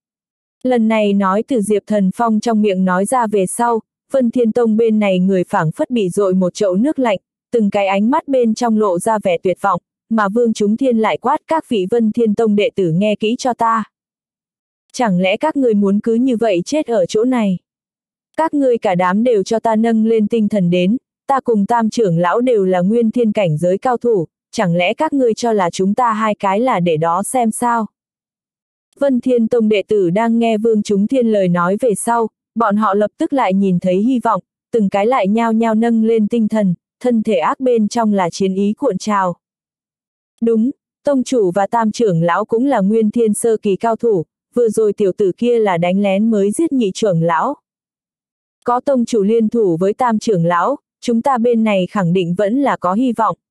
Lần này nói từ Diệp Thần Phong trong miệng nói ra về sau, Vân Thiên Tông bên này người phảng phất bị dội một chậu nước lạnh, từng cái ánh mắt bên trong lộ ra vẻ tuyệt vọng, mà Vương Chúng Thiên lại quát các vị Vân Thiên Tông đệ tử nghe kỹ cho ta. Chẳng lẽ các ngươi muốn cứ như vậy chết ở chỗ này? Các ngươi cả đám đều cho ta nâng lên tinh thần đến, ta cùng Tam trưởng lão đều là nguyên thiên cảnh giới cao thủ, chẳng lẽ các ngươi cho là chúng ta hai cái là để đó xem sao? Vân Thiên Tông đệ tử đang nghe Vương Chúng Thiên lời nói về sau, bọn họ lập tức lại nhìn thấy hy vọng, từng cái lại nhao nhao nâng lên tinh thần, thân thể ác bên trong là chiến ý cuộn trào. Đúng, Tông chủ và Tam trưởng lão cũng là nguyên thiên sơ kỳ cao thủ, vừa rồi tiểu tử kia là đánh lén mới giết nhị trưởng lão. Có Tông chủ liên thủ với Tam trưởng lão, chúng ta bên này khẳng định vẫn là có hy vọng.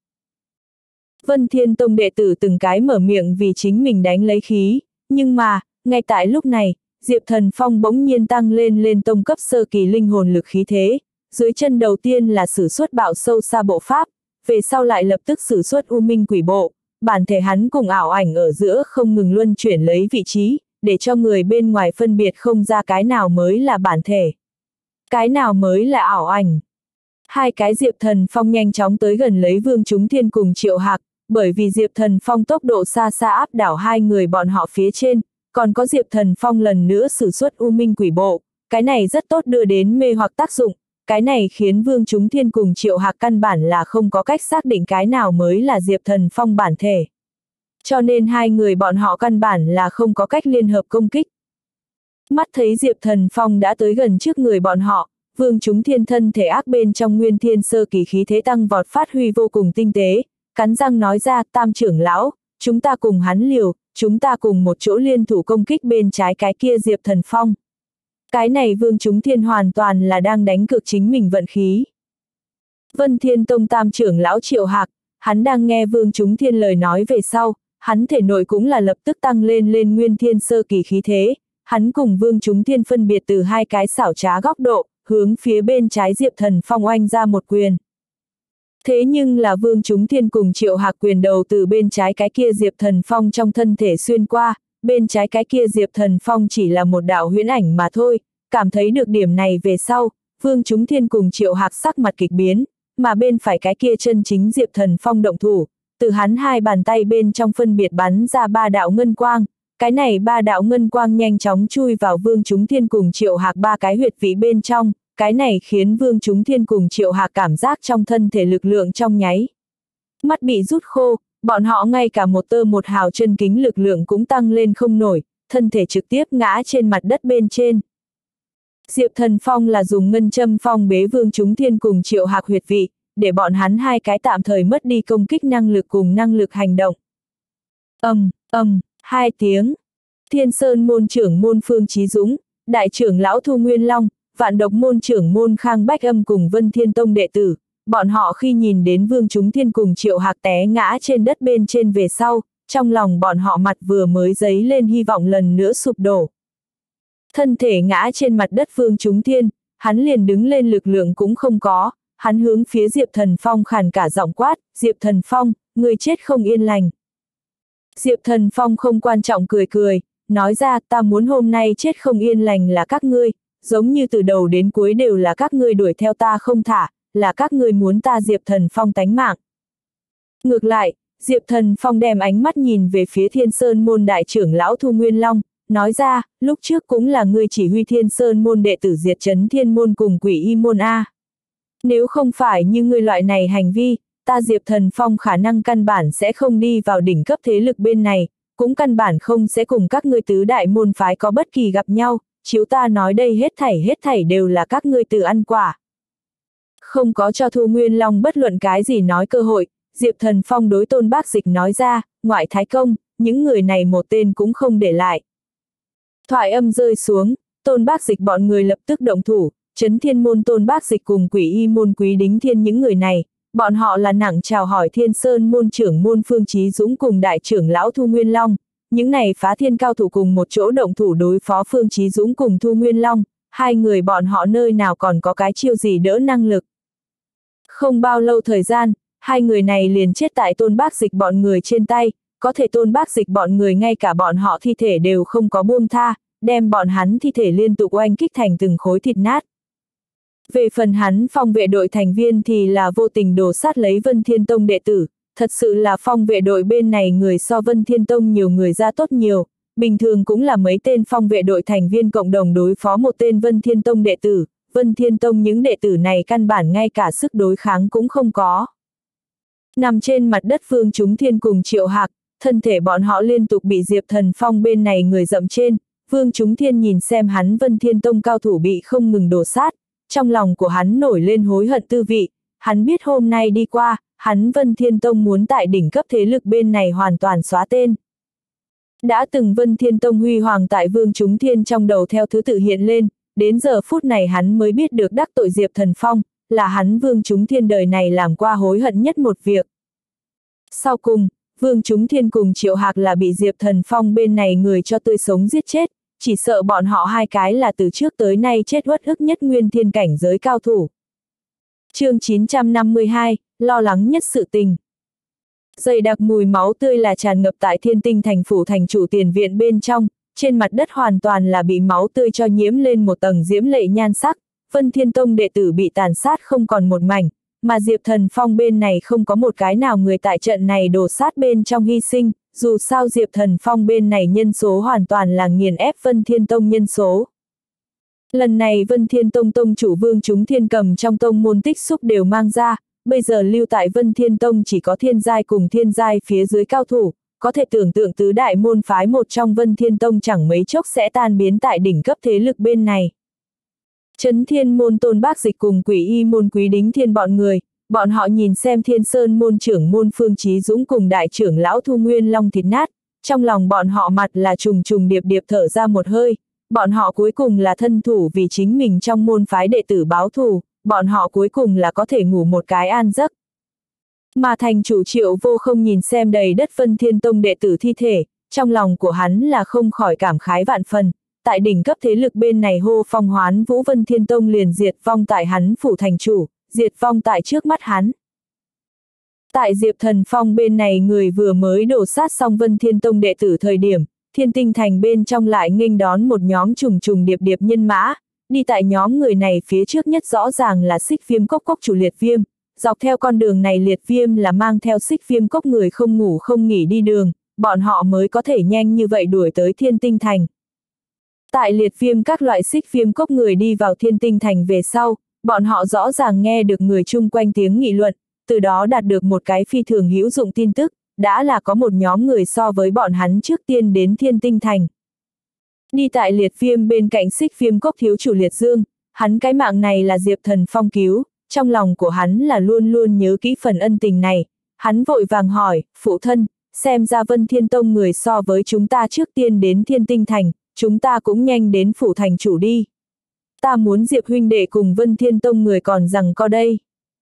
Vân Thiên Tông đệ tử từng cái mở miệng vì chính mình đánh lấy khí, nhưng mà, ngay tại lúc này, Diệp Thần Phong bỗng nhiên tăng lên lên tông cấp sơ kỳ linh hồn lực khí thế, dưới chân đầu tiên là sử xuất bạo sâu xa bộ pháp, về sau lại lập tức sử xuất u minh quỷ bộ, bản thể hắn cùng ảo ảnh ở giữa không ngừng luân chuyển lấy vị trí, để cho người bên ngoài phân biệt không ra cái nào mới là bản thể, cái nào mới là ảo ảnh. Hai cái Diệp Thần Phong nhanh chóng tới gần lấy Vương Chúng Thiên cùng Triệu Hạc, bởi vì Diệp Thần Phong tốc độ xa xa áp đảo hai người bọn họ phía trên, còn có Diệp Thần Phong lần nữa sử xuất u minh quỷ bộ, cái này rất tốt đưa đến mê hoặc tác dụng, cái này khiến Vương Chúng Thiên cùng Triệu Hạc căn bản là không có cách xác định cái nào mới là Diệp Thần Phong bản thể. Cho nên hai người bọn họ căn bản là không có cách liên hợp công kích. Mắt thấy Diệp Thần Phong đã tới gần trước người bọn họ, Vương Chúng Thiên thân thể ác bên trong nguyên thiên sơ kỳ khí thế tăng vọt phát huy vô cùng tinh tế, cắn răng nói ra, Tam trưởng lão, chúng ta cùng hắn liều, chúng ta cùng một chỗ liên thủ công kích bên trái cái kia Diệp Thần Phong. Cái này Vương Chúng Thiên hoàn toàn là đang đánh cược chính mình vận khí. Vân Thiên Tông Tam trưởng lão Triệu Hạc, hắn đang nghe Vương Chúng Thiên lời nói về sau, hắn thể nội cũng là lập tức tăng lên lên nguyên thiên sơ kỳ khí thế, hắn cùng Vương Chúng Thiên phân biệt từ hai cái xảo trá góc độ, hướng phía bên trái Diệp Thần Phong oanh ra một quyền. Thế nhưng là Vương Chúng Thiên cùng Triệu Hạc quyền đầu từ bên trái cái kia Diệp Thần Phong trong thân thể xuyên qua, bên trái cái kia Diệp Thần Phong chỉ là một đạo huyễn ảnh mà thôi, cảm thấy được điểm này về sau, Vương Chúng Thiên cùng Triệu Hạc sắc mặt kịch biến, mà bên phải cái kia chân chính Diệp Thần Phong động thủ, từ hắn hai bàn tay bên trong phân biệt bắn ra ba đạo ngân quang, cái này ba đạo ngân quang nhanh chóng chui vào Vương Chúng Thiên cùng Triệu Hạc ba cái huyệt vị bên trong. Cái này khiến Vương Chúng Thiên cùng Triệu Hạc cảm giác trong thân thể lực lượng trong nháy mắt bị rút khô, bọn họ ngay cả một tơ một hào chân kính lực lượng cũng tăng lên không nổi, thân thể trực tiếp ngã trên mặt đất bên trên. Diệp Thần Phong là dùng ngân châm phong bế Vương Chúng Thiên cùng Triệu Hạc huyệt vị, để bọn hắn hai cái tạm thời mất đi công kích năng lực cùng năng lực hành động. Ầm, ầm, hai tiếng. Thiên Sơn môn trưởng môn Phương Chí Dũng, đại trưởng lão Thu Nguyên Long, Vạn Độc môn trưởng môn Khang Bách Âm cùng Vân Thiên Tông đệ tử, bọn họ khi nhìn đến Vương Chúng Thiên cùng Triệu Hạc té ngã trên đất bên trên về sau, trong lòng bọn họ mặt vừa mới dấy lên hy vọng lần nữa sụp đổ. Thân thể ngã trên mặt đất Vương Chúng Thiên, hắn liền đứng lên lực lượng cũng không có, hắn hướng phía Diệp Thần Phong khàn cả giọng quát, Diệp Thần Phong, người chết không yên lành. Diệp Thần Phong không quan trọng cười cười, nói ra ta muốn hôm nay chết không yên lành là các ngươi. Giống như từ đầu đến cuối đều là các ngươi đuổi theo ta không thả, là các ngươi muốn ta Diệp Thần Phong tánh mạng. Ngược lại, Diệp Thần Phong đem ánh mắt nhìn về phía Thiên Sơn môn đại trưởng lão Thu Nguyên Long, nói ra, lúc trước cũng là ngươi chỉ huy Thiên Sơn môn đệ tử diệt trấn Thiên môn cùng Quỷ Y môn A. Nếu không phải như ngươi loại này hành vi, ta Diệp Thần Phong khả năng căn bản sẽ không đi vào đỉnh cấp thế lực bên này, cũng căn bản không sẽ cùng các ngươi tứ đại môn phái có bất kỳ gặp nhau. Chiếu ta nói đây hết thảy hết thảy đều là các ngươi tự ăn quả. Không có cho Thu Nguyên Long bất luận cái gì nói cơ hội, Diệp Thần Phong đối Tôn Bác Dịch nói ra, ngoại thái công, những người này một tên cũng không để lại. Thoại âm rơi xuống, Tôn Bác Dịch bọn người lập tức động thủ, Trấn Thiên môn Tôn Bác Dịch cùng Quỷ Y môn Quý Đính Thiên những người này, bọn họ là nặng chào hỏi Thiên Sơn môn trưởng môn Phương Chí Dũng cùng đại trưởng lão Thu Nguyên Long, những này phá thiên cao thủ cùng một chỗ động thủ đối phó Phương Chí Dũng cùng Thu Nguyên Long, hai người bọn họ nơi nào còn có cái chiêu gì đỡ năng lực. Không bao lâu thời gian, hai người này liền chết tại Tôn Bác Dịch bọn người trên tay, có thể Tôn Bác Dịch bọn người ngay cả bọn họ thi thể đều không có buông tha, đem bọn hắn thi thể liên tục oanh kích thành từng khối thịt nát. Về phần hắn phong vệ đội thành viên thì là vô tình đổ sát lấy Vân Thiên Tông đệ tử, thật sự là phong vệ đội bên này người so Vân Thiên Tông nhiều người ra tốt nhiều, bình thường cũng là mấy tên phong vệ đội thành viên cộng đồng đối phó một tên Vân Thiên Tông đệ tử, Vân Thiên Tông những đệ tử này căn bản ngay cả sức đối kháng cũng không có. Nằm trên mặt đất Vương Chúng Thiên cùng Triệu Hạc, thân thể bọn họ liên tục bị Diệp Thần Phong bên này người dậm trên, Vương Chúng Thiên nhìn xem hắn Vân Thiên Tông cao thủ bị không ngừng đổ sát, trong lòng của hắn nổi lên hối hận tư vị, hắn biết hôm nay đi qua, hắn Vân Thiên Tông muốn tại đỉnh cấp thế lực bên này hoàn toàn xóa tên. Đã từng Vân Thiên Tông huy hoàng tại Vương Chúng Thiên trong đầu theo thứ tự hiện lên, đến giờ phút này hắn mới biết được đắc tội Diệp Thần Phong, là hắn Vương Chúng Thiên đời này làm qua hối hận nhất một việc. Sau cùng, Vương Chúng Thiên cùng Triệu Hạc là bị Diệp Thần Phong bên này người cho tươi sống giết chết, chỉ sợ bọn họ hai cái là từ trước tới nay chết uất ức nhất nguyên thiên cảnh giới cao thủ. Chương chín trăm năm mươi hai, lo lắng nhất sự tình. Dày đặc mùi máu tươi là tràn ngập tại Thiên Tinh thành phủ thành chủ tiền viện bên trong, trên mặt đất hoàn toàn là bị máu tươi cho nhiễm lên một tầng diễm lệ nhan sắc, Vân Thiên Tông đệ tử bị tàn sát không còn một mảnh, mà Diệp Thần Phong bên này không có một cái nào người tại trận này đổ sát bên trong hy sinh, dù sao Diệp Thần Phong bên này nhân số hoàn toàn là nghiền ép Vân Thiên Tông nhân số. Lần này Vân Thiên Tông tông chủ Vương Chúng Thiên cầm trong tông môn tích xúc đều mang ra, bây giờ lưu tại Vân Thiên Tông chỉ có thiên giai cùng thiên giai phía dưới cao thủ, có thể tưởng tượng tứ đại môn phái một trong Vân Thiên Tông chẳng mấy chốc sẽ tan biến tại đỉnh cấp thế lực bên này. Trấn Thiên môn Tôn Bác Dịch cùng Quỷ Y môn Quý Đính Thiên bọn người, bọn họ nhìn xem Thiên Sơn môn trưởng môn Phương Chí Dũng cùng đại trưởng lão Thu Nguyên Long thịt nát, trong lòng bọn họ mặt là trùng trùng điệp điệp thở ra một hơi, bọn họ cuối cùng là thân thủ vì chính mình trong môn phái đệ tử báo thù, bọn họ cuối cùng là có thể ngủ một cái an giấc. Mà thành chủ Triệu Vô không nhìn xem đầy đất Vân Thiên Tông đệ tử thi thể, trong lòng của hắn là không khỏi cảm khái vạn phần, tại đỉnh cấp thế lực bên này hô phong hoán vũ Vân Thiên Tông liền diệt vong tại hắn phủ thành chủ, diệt vong tại trước mắt hắn. Tại Diệp Thần Phong bên này người vừa mới đổ sát xong Vân Thiên Tông đệ tử thời điểm, Thiên Tinh thành bên trong lại nghênh đón một nhóm trùng trùng điệp điệp nhân mã, đi tại nhóm người này phía trước nhất rõ ràng là Xích Viêm Cốc cốc chủ Liệt Viêm, dọc theo con đường này Liệt Viêm là mang theo Xích Viêm Cốc người không ngủ không nghỉ đi đường, bọn họ mới có thể nhanh như vậy đuổi tới Thiên Tinh thành. Tại Liệt Viêm các loại Xích Viêm Cốc người đi vào Thiên Tinh thành về sau, bọn họ rõ ràng nghe được người chung quanh tiếng nghị luận, từ đó đạt được một cái phi thường hữu dụng tin tức, đã là có một nhóm người so với bọn hắn trước tiên đến Thiên Tinh thành. Đi tại Liệt Viêm bên cạnh Xích Viêm Cốc thiếu chủ Liệt Dương, hắn cái mạng này là Diệp Thần Phong cứu, trong lòng của hắn là luôn luôn nhớ kỹ phần ân tình này, hắn vội vàng hỏi, phụ thân, xem ra Vân Thiên Tông người so với chúng ta trước tiên đến Thiên Tinh thành, chúng ta cũng nhanh đến phủ thành chủ đi. Ta muốn Diệp huynh đệ cùng Vân Thiên Tông người còn rằng co đây.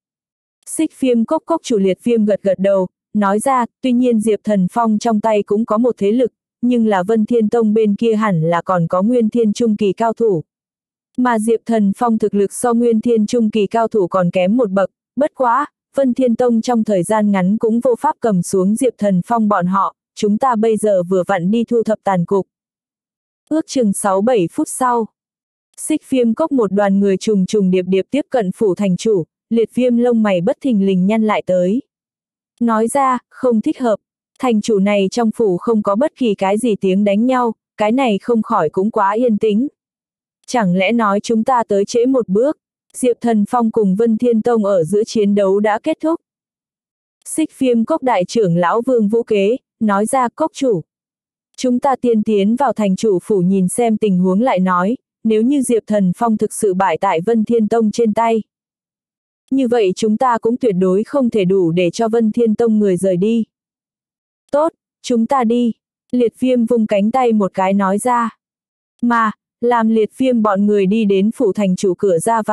Xích Viêm Cốc cốc chủ Liệt Viêm gật gật đầu, nói ra, tuy nhiên Diệp Thần Phong trong tay cũng có một thế lực, nhưng là Vân Thiên Tông bên kia hẳn là còn có Nguyên Thiên Trung kỳ cao thủ. Mà Diệp Thần Phong thực lực so Nguyên Thiên Trung kỳ cao thủ còn kém một bậc, bất quá, Vân Thiên Tông trong thời gian ngắn cũng vô pháp cầm xuống Diệp Thần Phong bọn họ, chúng ta bây giờ vừa vặn đi thu thập tàn cục. Ước chừng sáu bảy phút sau, Xích Viêm Cốc một đoàn người trùng trùng điệp điệp tiếp cận phủ thành chủ, Liệt Viêm lông mày bất thình lình nhăn lại tới. Nói ra, không thích hợp, thành chủ này trong phủ không có bất kỳ cái gì tiếng đánh nhau, cái này không khỏi cũng quá yên tĩnh. Chẳng lẽ nói chúng ta tới trễ một bước, Diệp Thần Phong cùng Vân Thiên Tông ở giữa chiến đấu đã kết thúc. Xích Viêm Cốc đại trưởng lão Vương Vũ Kế, nói ra cốc chủ. Chúng ta tiên tiến vào thành chủ phủ nhìn xem tình huống lại nói, nếu như Diệp Thần Phong thực sự bại tại Vân Thiên Tông trên tay. Như vậy chúng ta cũng tuyệt đối không thể đủ để cho Vân Thiên Tông người rời đi. Tốt, chúng ta đi. Liệt Viêm vung cánh tay một cái nói ra. Mà, làm Liệt Viêm bọn người đi đến phủ thành chủ cửa ra vào,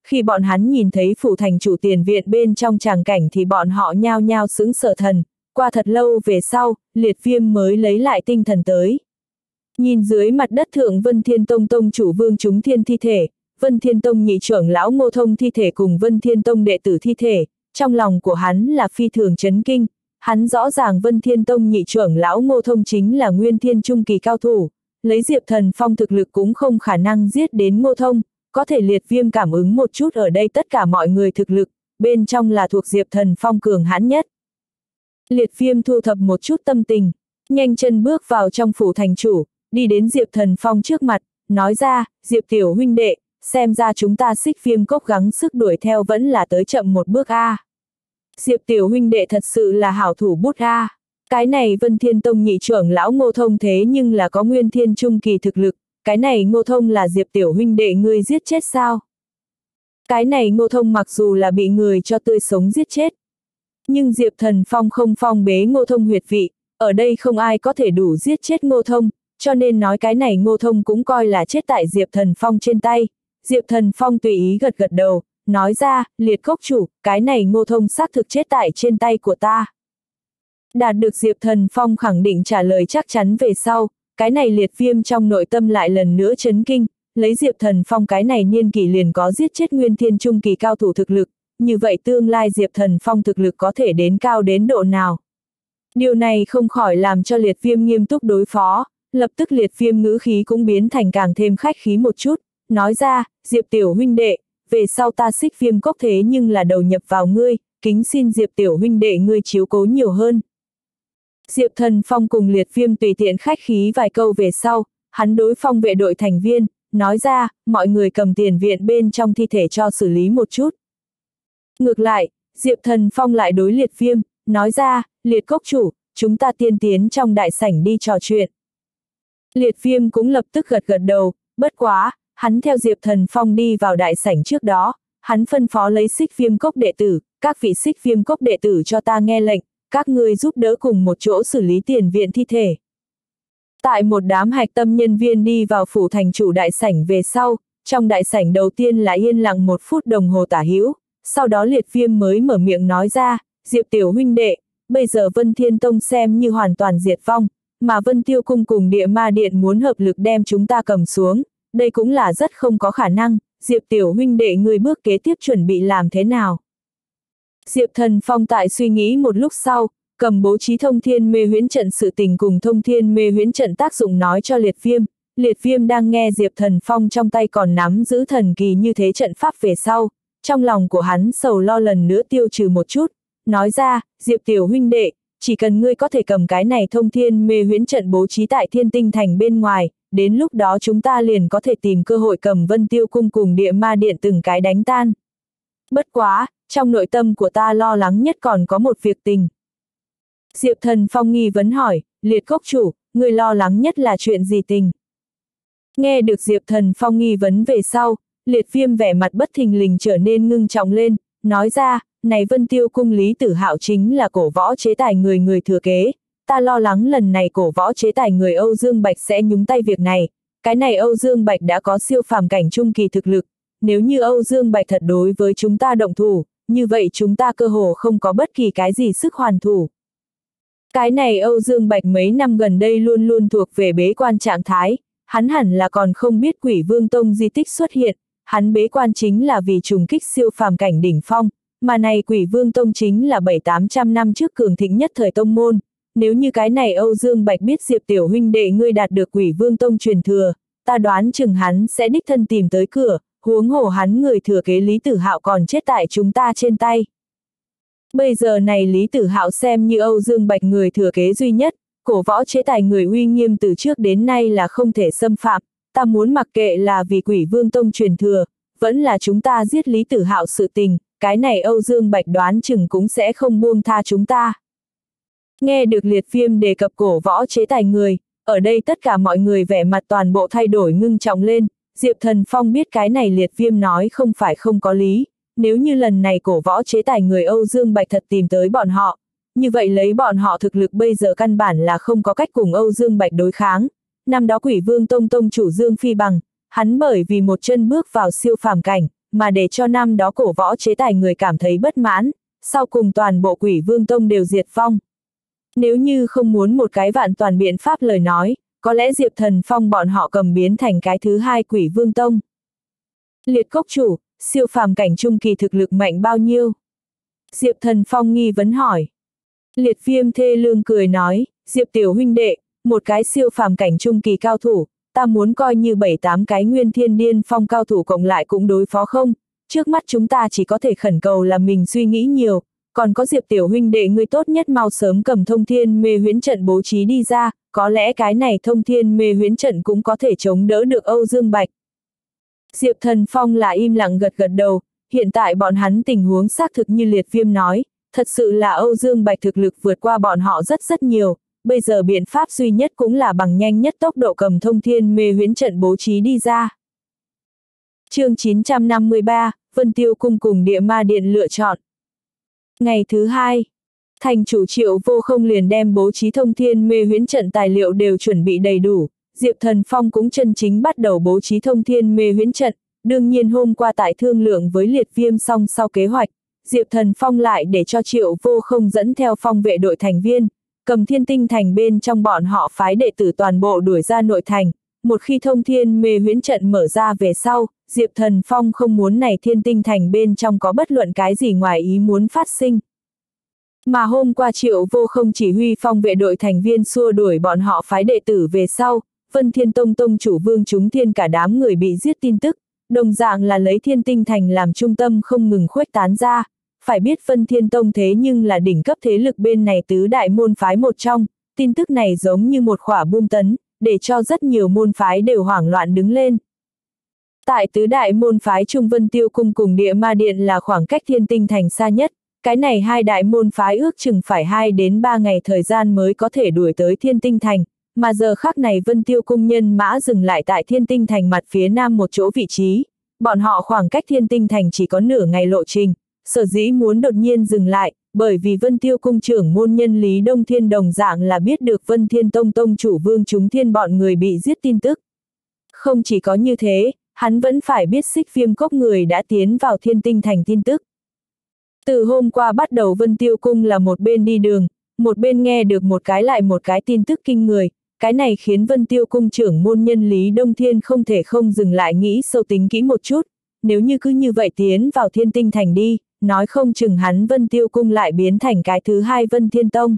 khi bọn hắn nhìn thấy phủ thành chủ tiền viện bên trong tràng cảnh thì bọn họ nhao nhao sững sờ thần, qua thật lâu về sau, Liệt Viêm mới lấy lại tinh thần tới. Nhìn dưới mặt đất thượng Vân Thiên Tông tông chủ Vương Chúng Thiên thi thể, Vân Thiên Tông nhị trưởng lão Ngô Thông thi thể cùng Vân Thiên Tông đệ tử thi thể, trong lòng của hắn là phi thường chấn kinh, hắn rõ ràng Vân Thiên Tông nhị trưởng lão Ngô Thông chính là nguyên thiên trung kỳ cao thủ, lấy Diệp Thần Phong thực lực cũng không khả năng giết đến Ngô Thông, có thể Liệt Viêm cảm ứng một chút ở đây tất cả mọi người thực lực, bên trong là thuộc Diệp Thần Phong cường hãn nhất. Liệt Viêm thu thập một chút tâm tình, nhanh chân bước vào trong phủ thành chủ, đi đến Diệp Thần Phong trước mặt, nói ra, Diệp tiểu huynh đệ, xem ra chúng ta Xích Viêm Cốc gắng sức đuổi theo vẫn là tới chậm một bước a. Diệp tiểu huynh đệ thật sự là hảo thủ bút a. Cái này Vân Thiên Tông nhị trưởng lão Ngô Thông thế nhưng là có nguyên thiên trung kỳ thực lực, cái này Ngô Thông là Diệp tiểu huynh đệ ngươi giết chết sao? Cái này Ngô Thông mặc dù là bị người cho tươi sống giết chết, nhưng Diệp Thần Phong không phong bế Ngô Thông huyệt vị, ở đây không ai có thể đủ giết chết Ngô Thông, cho nên nói cái này Ngô Thông cũng coi là chết tại Diệp Thần Phong trên tay. Diệp Thần Phong tùy ý gật gật đầu, nói ra, Liệt Cốc chủ, cái này Ngô Thông xác thực chết tại trên tay của ta. Đạt được Diệp Thần Phong khẳng định trả lời chắc chắn về sau, cái này Liệt Viêm trong nội tâm lại lần nữa chấn kinh, lấy Diệp Thần Phong cái này niên kỷ liền có giết chết nguyên thiên trung kỳ cao thủ thực lực, như vậy tương lai Diệp Thần Phong thực lực có thể đến cao đến độ nào. Điều này không khỏi làm cho Liệt Viêm nghiêm túc đối phó, lập tức Liệt Viêm ngữ khí cũng biến thành càng thêm khách khí một chút, nói ra, Diệp tiểu huynh đệ, về sau ta Xích Viêm Cốc thế nhưng là đầu nhập vào ngươi, kính xin Diệp tiểu huynh đệ ngươi chiếu cố nhiều hơn. Diệp Thần Phong cùng Liệt Viêm tùy tiện khách khí vài câu về sau, hắn đối phong vệ đội thành viên, nói ra, mọi người cầm tiền viện bên trong thi thể cho xử lý một chút. Ngược lại, Diệp Thần Phong lại đối Liệt Viêm, nói ra, Liệt Cốc chủ, chúng ta tiên tiến trong đại sảnh đi trò chuyện. Liệt Viêm cũng lập tức gật gật đầu, bất quá, hắn theo Diệp Thần Phong đi vào đại sảnh trước đó, hắn phân phó lấy Xích Viêm Cốc đệ tử, các vị Xích Viêm Cốc đệ tử cho ta nghe lệnh, các ngươi giúp đỡ cùng một chỗ xử lý tiền viện thi thể. Tại một đám hạch tâm nhân viên đi vào phủ thành chủ đại sảnh về sau, trong đại sảnh đầu tiên là yên lặng một phút đồng hồ tả hữu, sau đó Liệt Viêm mới mở miệng nói ra, Diệp tiểu huynh đệ, bây giờ Vân Thiên Tông xem như hoàn toàn diệt vong, mà Vân Tiêu Cung cùng Địa Ma Điện muốn hợp lực đem chúng ta cầm xuống, đây cũng là rất không có khả năng, Diệp tiểu huynh đệ người bước kế tiếp chuẩn bị làm thế nào? Diệp Thần Phong tại suy nghĩ một lúc sau, cầm bố trí thông thiên mê huyễn trận sự tình cùng thông thiên mê huyễn trận tác dụng nói cho Liệt Viêm. Liệt Viêm đang nghe Diệp Thần Phong trong tay còn nắm giữ thần kỳ như thế trận pháp về sau, trong lòng của hắn sầu lo lần nữa tiêu trừ một chút, nói ra, Diệp tiểu huynh đệ, chỉ cần ngươi có thể cầm cái này thông thiên mê huyễn trận bố trí tại Thiên Tinh Thành bên ngoài, đến lúc đó chúng ta liền có thể tìm cơ hội cầm Vân Tiêu Cung cùng Địa Ma Điện từng cái đánh tan. Bất quá, trong nội tâm của ta lo lắng nhất còn có một việc tình. Diệp Thần Phong nghi vấn hỏi, Liệt Cốc chủ, người lo lắng nhất là chuyện gì tình? Nghe được Diệp Thần Phong nghi vấn về sau, Liệt Viêm vẻ mặt bất thình lình trở nên ngưng trọng lên, nói ra, này Vân Tiêu Cung Lý Tử Hạo chính là cổ võ chế tài người người thừa kế, ta lo lắng lần này cổ võ chế tài người Âu Dương Bạch sẽ nhúng tay việc này, cái này Âu Dương Bạch đã có siêu phàm cảnh trung kỳ thực lực, nếu như Âu Dương Bạch thật đối với chúng ta động thủ, như vậy chúng ta cơ hồ không có bất kỳ cái gì sức hoàn thủ. Cái này Âu Dương Bạch mấy năm gần đây luôn luôn thuộc về bế quan trạng thái, hắn hẳn là còn không biết Quỷ Vương Tông di tích xuất hiện, hắn bế quan chính là vì trùng kích siêu phàm cảnh đỉnh phong, mà này Quỷ Vương Tông chính là bảy tám trăm năm trước cường thịnh nhất thời tông môn, nếu như cái này Âu Dương Bạch biết Diệp tiểu huynh đệ ngươi đạt được Quỷ Vương Tông truyền thừa, ta đoán chừng hắn sẽ đích thân tìm tới cửa, huống hồ hắn người thừa kế Lý Tử Hạo còn chết tại chúng ta trên tay. Bây giờ này Lý Tử Hạo xem như Âu Dương Bạch người thừa kế duy nhất, cổ võ chế tài người uy nghiêm từ trước đến nay là không thể xâm phạm, ta muốn mặc kệ là vì Quỷ Vương Tông truyền thừa, vẫn là chúng ta giết Lý Tử Hạo sự tình, cái này Âu Dương Bạch đoán chừng cũng sẽ không buông tha chúng ta. Nghe được Liệt Viêm đề cập cổ võ chế tài người, ở đây tất cả mọi người vẻ mặt toàn bộ thay đổi ngưng trọng lên, Diệp Thần Phong biết cái này Liệt Viêm nói không phải không có lý, nếu như lần này cổ võ chế tài người Âu Dương Bạch thật tìm tới bọn họ, như vậy lấy bọn họ thực lực bây giờ căn bản là không có cách cùng Âu Dương Bạch đối kháng. Năm đó Quỷ Vương Tông Tông chủ Dương Phi Bằng, hắn bởi vì một chân bước vào siêu phàm cảnh, mà để cho năm đó cổ võ chế tài người cảm thấy bất mãn, sau cùng toàn bộ Quỷ Vương Tông đều diệt vong. Nếu như không muốn một cái vạn toàn biện pháp lời nói, có lẽ Diệp Thần Phong bọn họ cầm biến thành cái thứ hai Quỷ Vương Tông. Liệt Cốc chủ, siêu phàm cảnh trung kỳ thực lực mạnh bao nhiêu? Diệp Thần Phong nghi vấn hỏi. Liệt Viêm thê lương cười nói, Diệp tiểu huynh đệ, một cái siêu phàm cảnh trung kỳ cao thủ, ta muốn coi như bảy tám cái nguyên thiên điên phong cao thủ cộng lại cũng đối phó không, trước mắt chúng ta chỉ có thể khẩn cầu là mình suy nghĩ nhiều, còn có Diệp tiểu huynh đệ ngươi tốt nhất mau sớm cầm thông thiên mê huyễn trận bố trí đi ra, có lẽ cái này thông thiên mê huyễn trận cũng có thể chống đỡ được Âu Dương Bạch. Diệp Thần Phong là im lặng gật gật đầu, hiện tại bọn hắn tình huống xác thực như Liệt Viêm nói, thật sự là Âu Dương Bạch thực lực vượt qua bọn họ rất rất nhiều, bây giờ biện pháp duy nhất cũng là bằng nhanh nhất tốc độ cầm thông thiên mê huyễn trận bố trí đi ra. Chương chín trăm năm mươi ba, Vân Tiêu Cung cùng Địa Ma Điện lựa chọn. Ngày thứ hai, thành chủ Triệu Vô Không liền đem bố trí thông thiên mê huyễn trận tài liệu đều chuẩn bị đầy đủ, Diệp Thần Phong cũng chân chính bắt đầu bố trí thông thiên mê huyễn trận, đương nhiên hôm qua tại thương lượng với Liệt Viêm xong sau kế hoạch, Diệp Thần Phong lại để cho Triệu Vô Không dẫn theo phong vệ đội thành viên, cầm Thiên Tinh Thành bên trong bọn họ phái đệ tử toàn bộ đuổi ra nội thành, một khi thông thiên mê huyễn trận mở ra về sau, Diệp Thần Phong không muốn này Thiên Tinh Thành bên trong có bất luận cái gì ngoài ý muốn phát sinh. Mà hôm qua Triệu Vô Không chỉ huy phong vệ đội thành viên xua đuổi bọn họ phái đệ tử về sau, Vân Thiên Tông tông chủ Vương Chúng Thiên cả đám người bị giết tin tức, đồng dạng là lấy Thiên Tinh Thành làm trung tâm không ngừng khuếch tán ra. Phải biết Vân Thiên Tông thế nhưng là đỉnh cấp thế lực bên này tứ đại môn phái một trong, tin tức này giống như một quả bom tấn, để cho rất nhiều môn phái đều hoảng loạn đứng lên. Tại tứ đại môn phái Trung Vân Tiêu Cung cùng Địa Ma Điện là khoảng cách Thiên Tinh Thành xa nhất, cái này hai đại môn phái ước chừng phải hai đến ba ngày thời gian mới có thể đuổi tới Thiên Tinh Thành, mà giờ khắc này Vân Tiêu Cung nhân mã dừng lại tại Thiên Tinh Thành mặt phía nam một chỗ vị trí, bọn họ khoảng cách Thiên Tinh Thành chỉ có nửa ngày lộ trình. Sở dĩ muốn đột nhiên dừng lại, bởi vì Vân Tiêu Cung trưởng môn nhân Lý Đông Thiên đồng dạng là biết được Vân Thiên Tông tông chủ Vương Chúng Thiên bọn người bị giết tin tức. Không chỉ có như thế, hắn vẫn phải biết Xích Viêm Cốc người đã tiến vào Thiên Tinh Thành tin tức. Từ hôm qua bắt đầu Vân Tiêu Cung là một bên đi đường, một bên nghe được một cái lại một cái tin tức kinh người, cái này khiến Vân Tiêu Cung trưởng môn nhân Lý Đông Thiên không thể không dừng lại nghĩ sâu tính kỹ một chút, nếu như cứ như vậy tiến vào Thiên Tinh Thành đi, nói không chừng hắn Vân Tiêu Cung lại biến thành cái thứ hai Vân Thiên Tông.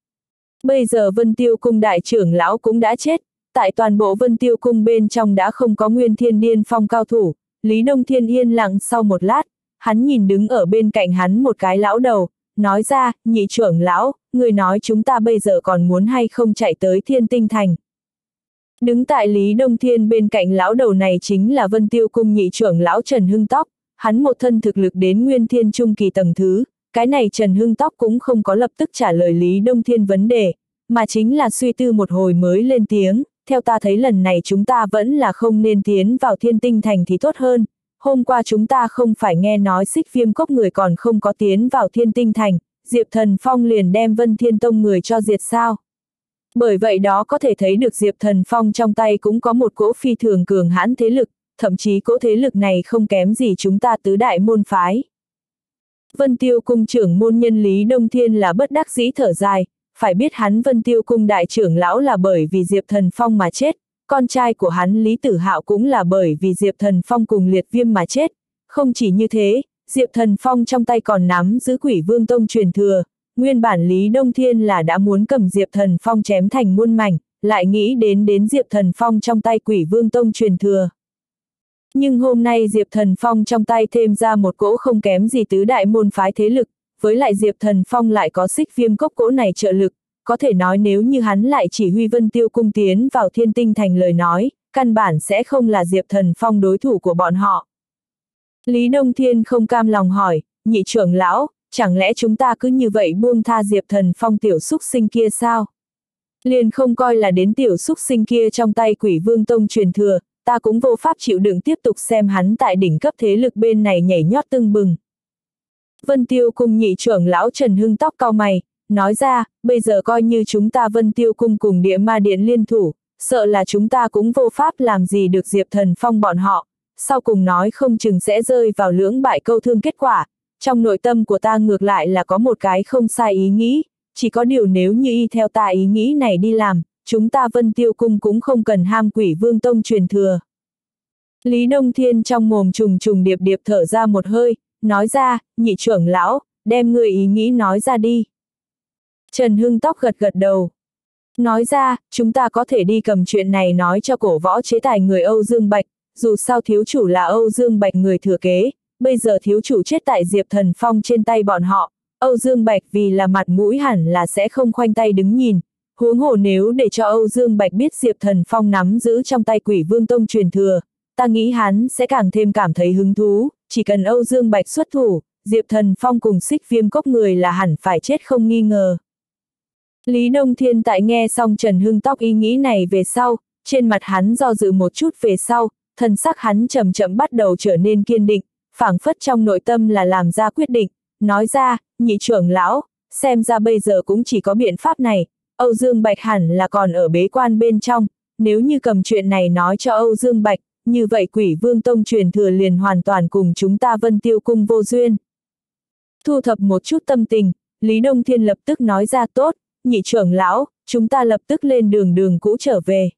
Bây giờ Vân Tiêu Cung đại trưởng lão cũng đã chết, tại toàn bộ Vân Tiêu Cung bên trong đã không có nguyên thiên điên phong cao thủ, Lý Đông Thiên yên lặng sau một lát, hắn nhìn đứng ở bên cạnh hắn một cái lão đầu, nói ra, nhị trưởng lão, người nói chúng ta bây giờ còn muốn hay không chạy tới Thiên Tinh Thành. Đứng tại Lý Đông Thiên bên cạnh lão đầu này chính là Vân Tiêu Cung nhị trưởng lão Trần Hưng Tóc. Hắn một thân thực lực đến nguyên thiên trung kỳ tầng thứ, cái này Trần Hưng Tóc cũng không có lập tức trả lời Lý Đông Thiên vấn đề, mà chính là suy tư một hồi mới lên tiếng, theo ta thấy lần này chúng ta vẫn là không nên tiến vào Thiên Tinh Thành thì tốt hơn, hôm qua chúng ta không phải nghe nói Xích Viêm Cốc người còn không có tiến vào Thiên Tinh Thành, Diệp Thần Phong liền đem Vân Thiên Tông người cho diệt sao. Bởi vậy đó có thể thấy được Diệp Thần Phong trong tay cũng có một cỗ phi thường cường hãn thế lực, thậm chí cỗ thế lực này không kém gì chúng ta tứ đại môn phái. Vân Tiêu Cung trưởng môn nhân Lý Đông Thiên là bất đắc dĩ thở dài, phải biết hắn Vân Tiêu Cung đại trưởng lão là bởi vì Diệp Thần Phong mà chết, con trai của hắn Lý Tử Hạo cũng là bởi vì Diệp Thần Phong cùng Liệt Viêm mà chết. Không chỉ như thế, Diệp Thần Phong trong tay còn nắm giữ Quỷ Vương Tông truyền thừa, nguyên bản Lý Đông Thiên là đã muốn cầm Diệp Thần Phong chém thành muôn mảnh, lại nghĩ đến đến Diệp Thần Phong trong tay Quỷ Vương Tông truyền thừa. Nhưng hôm nay Diệp Thần Phong trong tay thêm ra một cỗ không kém gì tứ đại môn phái thế lực, với lại Diệp Thần Phong lại có Xích Viêm Cốc cỗ này trợ lực, có thể nói nếu như hắn lại chỉ huy Vân Tiêu Cung tiến vào Thiên Tinh Thành lời nói, căn bản sẽ không là Diệp Thần Phong đối thủ của bọn họ. Lý Đông Thiên không cam lòng hỏi, nhị trưởng lão, chẳng lẽ chúng ta cứ như vậy buông tha Diệp Thần Phong tiểu xúc sinh kia sao? Liền không coi là đến tiểu xúc sinh kia trong tay Quỷ Vương Tông truyền thừa, ta cũng vô pháp chịu đựng tiếp tục xem hắn tại đỉnh cấp thế lực bên này nhảy nhót tưng bừng. Vân Tiêu Cung nhị trưởng lão Trần Hưng Tóc cau mày, nói ra, bây giờ coi như chúng ta Vân Tiêu Cung cùng Địa Ma Điện liên thủ, sợ là chúng ta cũng vô pháp làm gì được Diệp Thần Phong bọn họ, sau cùng nói không chừng sẽ rơi vào lưỡng bại câu thương kết quả. Trong nội tâm của ta ngược lại là có một cái không sai ý nghĩ, chỉ có điều nếu như y theo ta ý nghĩ này đi làm, chúng ta Vân Tiêu Cung cũng không cần ham Quỷ Vương Tông truyền thừa. Lý Đông Thiên trong mồm trùng trùng điệp điệp thở ra một hơi, nói ra, nhị trưởng lão, đem người ý nghĩ nói ra đi. Trần Hưng Tóc gật gật đầu. Nói ra, chúng ta có thể đi cầm chuyện này nói cho cổ võ chế tài người Âu Dương Bạch, dù sao thiếu chủ là Âu Dương Bạch người thừa kế, bây giờ thiếu chủ chết tại Diệp Thần Phong trên tay bọn họ, Âu Dương Bạch vì là mặt mũi hẳn là sẽ không khoanh tay đứng nhìn, huống hồ nếu để cho Âu Dương Bạch biết Diệp Thần Phong nắm giữ trong tay Quỷ Vương Tông truyền thừa, ta nghĩ hắn sẽ càng thêm cảm thấy hứng thú, chỉ cần Âu Dương Bạch xuất thủ, Diệp Thần Phong cùng Xích Viêm Cốc người là hẳn phải chết không nghi ngờ. Lý Đông Thiên tại nghe xong Trần Hưng Tóc ý nghĩ này về sau, trên mặt hắn do dự một chút về sau, thần sắc hắn chậm chậm bắt đầu trở nên kiên định, phảng phất trong nội tâm là làm ra quyết định, nói ra, nhị trưởng lão, xem ra bây giờ cũng chỉ có biện pháp này, Âu Dương Bạch hẳn là còn ở bế quan bên trong, nếu như cầm chuyện này nói cho Âu Dương Bạch, như vậy Quỷ Vương Tông truyền thừa liền hoàn toàn cùng chúng ta Vân Tiêu Cung vô duyên. Thu thập một chút tâm tình, Lý Đông Thiên lập tức nói ra tốt, nhị trưởng lão, chúng ta lập tức lên đường đường cũ trở về.